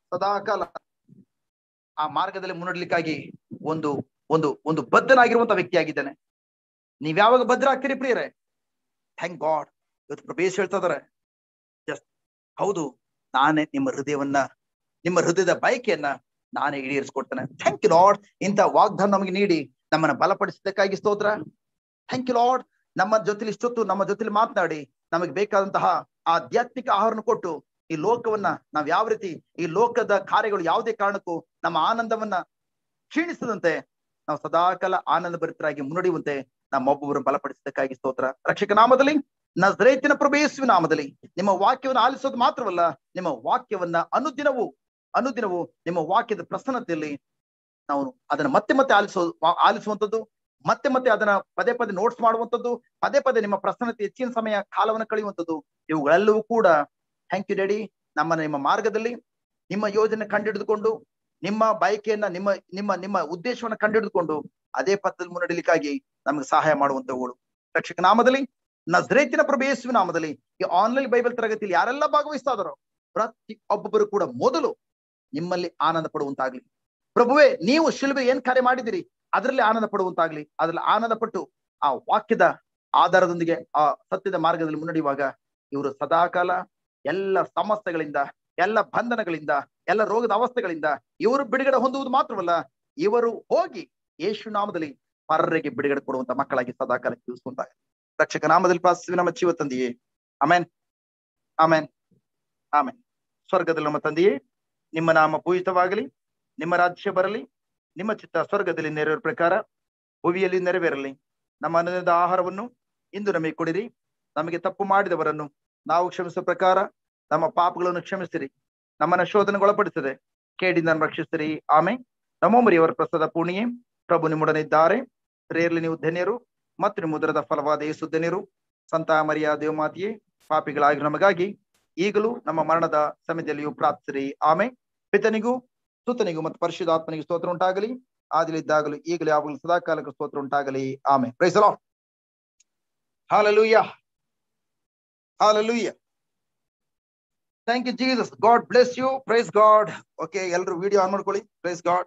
ಆ ಮಾರ್ಗದಲ್ಲಿ ಮುನ್ನಡೆಯಲಿಕ್ಕಾಗಿ ಒಂದು ಬದ್ಧನಾಗಿರುವಂತ ವ್ಯಕ್ತಿಯಾಗಿದ್ದೇನೆ. ನೀವ್ ಯಾವಾಗ ಬದ್ಧ ಆಗ್ತೀರಿ ಪ್ರಿಯರೇ? Thank God. ಇವತ್ತು ಪ್ರಭೇಶ್ ಹೇಳ್ತಾ ಇದಾರೆ, ಜಸ್ಟ್ ಹೌದು, ನಾನೇ ನಿಮ್ಮ ಹೃದಯದ ಬಯಕೆಯನ್ನ ನಾನೇ ಈಡೇರಿಸ್ಕೊಡ್ತೇನೆ. Thank you lord. ಇಂಥ ವಾಗ್ದಾನ ನಮಗೆ ನೀಡಿ ನಮ್ಮನ್ನ ಬಲಪಡಿಸಿದ್ದಕ್ಕಾಗಿ ಸ್ತೋತ್ರ. Thank you Lord. ನಮ್ಮ ಜೊತೆಲಿ ಇಷ್ಟೊತ್ತು ನಮ್ಮ ಜೊತೆಲಿ ಮಾತನಾಡಿ ನಮಗೆ ಬೇಕಾದಂತಹ ಆಧ್ಯಾತ್ಮಿಕ ಆಹಾರವನ್ನು ಕೊಟ್ಟು, ಈ ಲೋಕವನ್ನ ನಾವ್ ಯಾವ ರೀತಿ, ಈ ಲೋಕದ ಕಾರ್ಯಗಳು ಯಾವುದೇ ಕಾರಣಕ್ಕೂ ನಮ್ಮ ಆನಂದವನ್ನ ಕ್ಷೀಣಿಸದಂತೆ ನಾವು ಸದಾಕಾಲ ಆನಂದ ಭರಿತರಾಗಿ ಮುನ್ನಡೆಯುವಂತೆ ನಮ್ಮೊಬ್ಬೊಬ್ಬರು ಬಲಪಡಿಸಿದ್ದಕ್ಕಾಗಿ ಸ್ತೋತ್ರ. ರಕ್ಷಕ ನಾಮದಲ್ಲಿ, ನಜರೇತಿನ ಪ್ರಭು ಯೇಸುವಿನ ನಾಮದಲ್ಲಿ ನಿಮ್ಮ ವಾಕ್ಯವನ್ನು ಆಲಿಸೋದು ಮಾತ್ರವಲ್ಲ, ನಿಮ್ಮ ವಾಕ್ಯವನ್ನ ಅನುದಿನವೂ ನಿಮ್ಮ ವಾಕ್ಯದ ಪ್ರಸನ್ನತೆಯಲ್ಲಿ ನಾವು ಅದನ್ನ ಮತ್ತೆ ಆಲಿಸುವಂಥದ್ದು, ಮತ್ತೆ ಅದನ್ನ ಪದೇ ನೋಟ್ಸ್ ಮಾಡುವಂಥದ್ದು, ಪದೇ ನಿಮ್ಮ ಪ್ರಸನ್ನತೆ ಹೆಚ್ಚಿನ ಸಮಯ ಕಾಲವನ್ನು ಕಳೆಯುವಂಥದ್ದು, ಇವುಗಳೆಲ್ಲವೂ ಕೂಡ ಥ್ಯಾಂಕ್ ಯು ಡ್ಯಾಡಿ. ನಿಮ್ಮ ಮಾರ್ಗದಲ್ಲಿ ನಿಮ್ಮ ಯೋಜನೆ ಕಂಡುಹಿಡಿದುಕೊಂಡು, ನಿಮ್ಮ ಬಯಕೆಯನ್ನ, ನಿಮ್ಮ ಉದ್ದೇಶವನ್ನ ಕಂಡುಹಿಡಿದುಕೊಂಡು ಅದೇ ಪಥದಲ್ಲಿ ಮುನ್ನಡೆಯಲಿಕ್ಕಾಗಿ ನಮಗೆ ಸಹಾಯ ಮಾಡುವಂತವುಗಳು. ರಕ್ಷಕ ನಾಮದಲ್ಲಿ, ನಜರೇತಿನ ಪ್ರಭು ಯೇಸುವಿನ ನಾಮದಲ್ಲಿ ಈ ಆನ್ಲೈನ್ ಬೈಬಲ್ ತರಗತಿಯಲ್ಲಿ ಯಾರೆಲ್ಲ ಭಾಗವಹಿಸ್ತಾ ಇದಾರೋ ಪ್ರತಿ ಒಬ್ಬೊಬ್ಬರು ಕೂಡ ಮೊದಲು ನಿಮ್ಮಲ್ಲಿ ಆನಂದ ಪಡುವಂತಾಗ್ಲಿ. ಪ್ರಭುವೇ, ನೀವು ಶಿಲುಬೆ ಏನ್ ಕಾರ್ಯ ಮಾಡಿದಿರಿ ಅದರಲ್ಲಿ ಆನಂದ ಪಡುವಂತಾಗ್ಲಿ. ಅದ್ರಲ್ಲಿ ಆನಂದ ಪಟ್ಟು ಆ ವಾಕ್ಯದ ಆಧಾರದೊಂದಿಗೆ ಆ ಸತ್ಯದ ಮಾರ್ಗದಲ್ಲಿ ಮುನ್ನಡೆಯುವಾಗ ಇವರು ಸದಾಕಾಲ ಎಲ್ಲ ಸಮಸ್ಯೆಗಳಿಂದ, ಎಲ್ಲ ಬಂಧನಗಳಿಂದ, ಎಲ್ಲ ರೋಗದ ಅವಸ್ಥೆಗಳಿಂದ ಇವರು ಬಿಡುಗಡೆ ಹೊಂದುವುದು ಮಾತ್ರವಲ್ಲ, ಇವರು ಹೋಗಿ ಯೇಸು ನಾಮದಲ್ಲಿ ಪರರಿಗೆ ಬಿಡುಗಡೆ ಕೊಡುವಂತ ಮಕ್ಕಳಾಗಿ ಸದಾಕಾಲ ಜೀವಿಸುವಂತಾಗ ರಕ್ಷಕ ನಾಮದಲ್ಲಿ ಪ್ರಾರ್ಥಿಸುವೆ ನಮ್ಮ ಜೀವ ತಂದೆಯೇ. Amen, amen, amen. ಸ್ವರ್ಗದಲ್ಲಿ ನಮ್ಮ ತಂದೆಯೇ, ನಿಮ್ಮ ನಾಮ ಪೂಜಿತವಾಗಲಿ, ನಿಮ್ಮ ರಾಜ್ಯ ಬರಲಿ, ನಿಮ್ಮ ಚಿತ್ತ ಸ್ವರ್ಗದಲ್ಲಿ ನೆರವೇರ ಪ್ರಕಾರ ಭುವಿಯಲ್ಲಿ ನೆರವೇರಲಿ. ನಮ್ಮ ಅನ್ನದ ಆಹಾರವನ್ನು ಇಂದು ನಮಗೆ ಕೊಡಿರಿ. ನಮಗೆ ತಪ್ಪು ಮಾಡಿದವರನ್ನು ನಾವು ಕ್ಷಮಿಸುವ ಪ್ರಕಾರ ನಮ್ಮ ಪಾಪಗಳನ್ನು ಕ್ಷಮಿಸಿರಿ. ನಮ್ಮನ್ನ ಶೋಧನೆಗೊಳಪಡಿಸದೆ ಕೇಡಿಂದ ರಕ್ಷಿಸಿರಿ. ಆಮೆನ್. ನಮೋ ಮರಿಯವರ ಪ್ರಸಾದ ಪೂರ್ಣಿಯೇ, ಪ್ರಭು ನಿಮ್ಮೊಡನೆ ಇದ್ದಾರೆ. ಸ್ತ್ರೀಯರಲ್ಲಿ ನೀವು ಧನ್ಯರು ಮತ್ತು ನಿಮ್ಮ ಉದರದ ಫಲವಾದ ಯೇಸು ಧನ್ಯರು. ಸಂತ ಮರಿಯ ದೇವಮಾತೆಯೇ, ಪಾಪಿಗಳಾಗಿ ನಮಗಾಗಿ ಈಗಲೂ ನಮ್ಮ ಮರಣದ ಸಮಯದಲ್ಲಿಯೂ ಪ್ರಾರ್ಥಿಸಿರಿ. ಆಮೆನ್. ಪಿತನಿಗೂ ಸುತನಿಗೂ ಮತ್ತು ಪರಿಶುದ್ಧಾತ್ಮನಿಗೂ ಸ್ತೋತ್ರ ಉಂಟಾಗಲಿ, ಆದಿಲಿದ್ದಾಗಲೂ ಈಗಲೂ ಯಾವಾಗಲೂ ಸದಾಕಾಲಕ್ಕೂ ಸ್ತೋತ್ರ ಉಂಟಾಗಲಿ. Amen. Praise the Lord. Hallelujah, hallelujah. Thank you Jesus. God bless you. Praise God. Okay, ಎಲ್ಲರೂ ವಿಡಿಯೋ ಆನ್ ಮಾಡ್ಕೊಳ್ಳಿ. Praise God.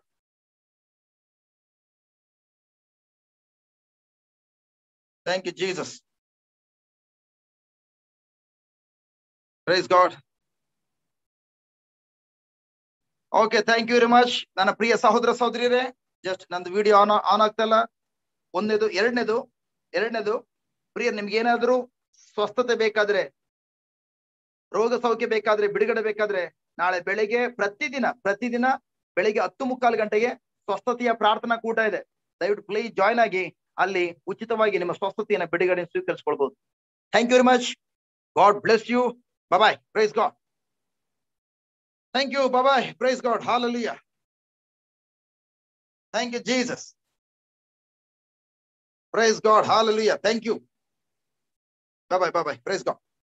Thank you Jesus. Praise God. Okay, thank you very much. ನನ್ನ ಪ್ರಿಯ ಸಹೋದರ ಸಹೋದರಿಯರೇ, ಜಸ್ಟ್ ನಂದು ವಿಡಿಯೋ ಆನ್ ಆಗ್ತಾ ಇಲ್ಲ. ಒಂದನೇದು. ಎರಡನೇದು ಪ್ರಿಯ, ನಿಮ್ಗೆ ಏನಾದ್ರೂ ಸ್ವಸ್ಥತೆ ಬೇಕಾದ್ರೆ, ರೋಗ ಸೌಖ್ಯ ಬೇಕಾದ್ರೆ, ಬಿಡುಗಡೆ ಬೇಕಾದ್ರೆ, ನಾಳೆ ಬೆಳಿಗ್ಗೆ ಪ್ರತಿದಿನ ಬೆಳಿಗ್ಗೆ 10:45 ಗಂಟೆಗೆ ಸ್ವಸ್ಥತೆಯ ಪ್ರಾರ್ಥನಾ ಕೂಟ ಇದೆ. ದಯವಿಟ್ಟು ಪ್ಲೀಸ್ ಜಾಯ್ನ್ ಆಗಿ ಅಲ್ಲಿ ಉಚಿತವಾಗಿ ನಿಮ್ಮ ಸ್ವಸ್ಥತೆಯನ್ನ ಬಿಡುಗಡೆ ಸ್ವೀಕರಿಸಿಕೊಳ್ಬಹುದು. Thank you very much. God bless you. Bye. Praise God. Thank you. Bye-bye. Praise God. Hallelujah. Thank you, Jesus. Praise God. Hallelujah. Thank you. Bye-bye. Bye-bye. Praise God.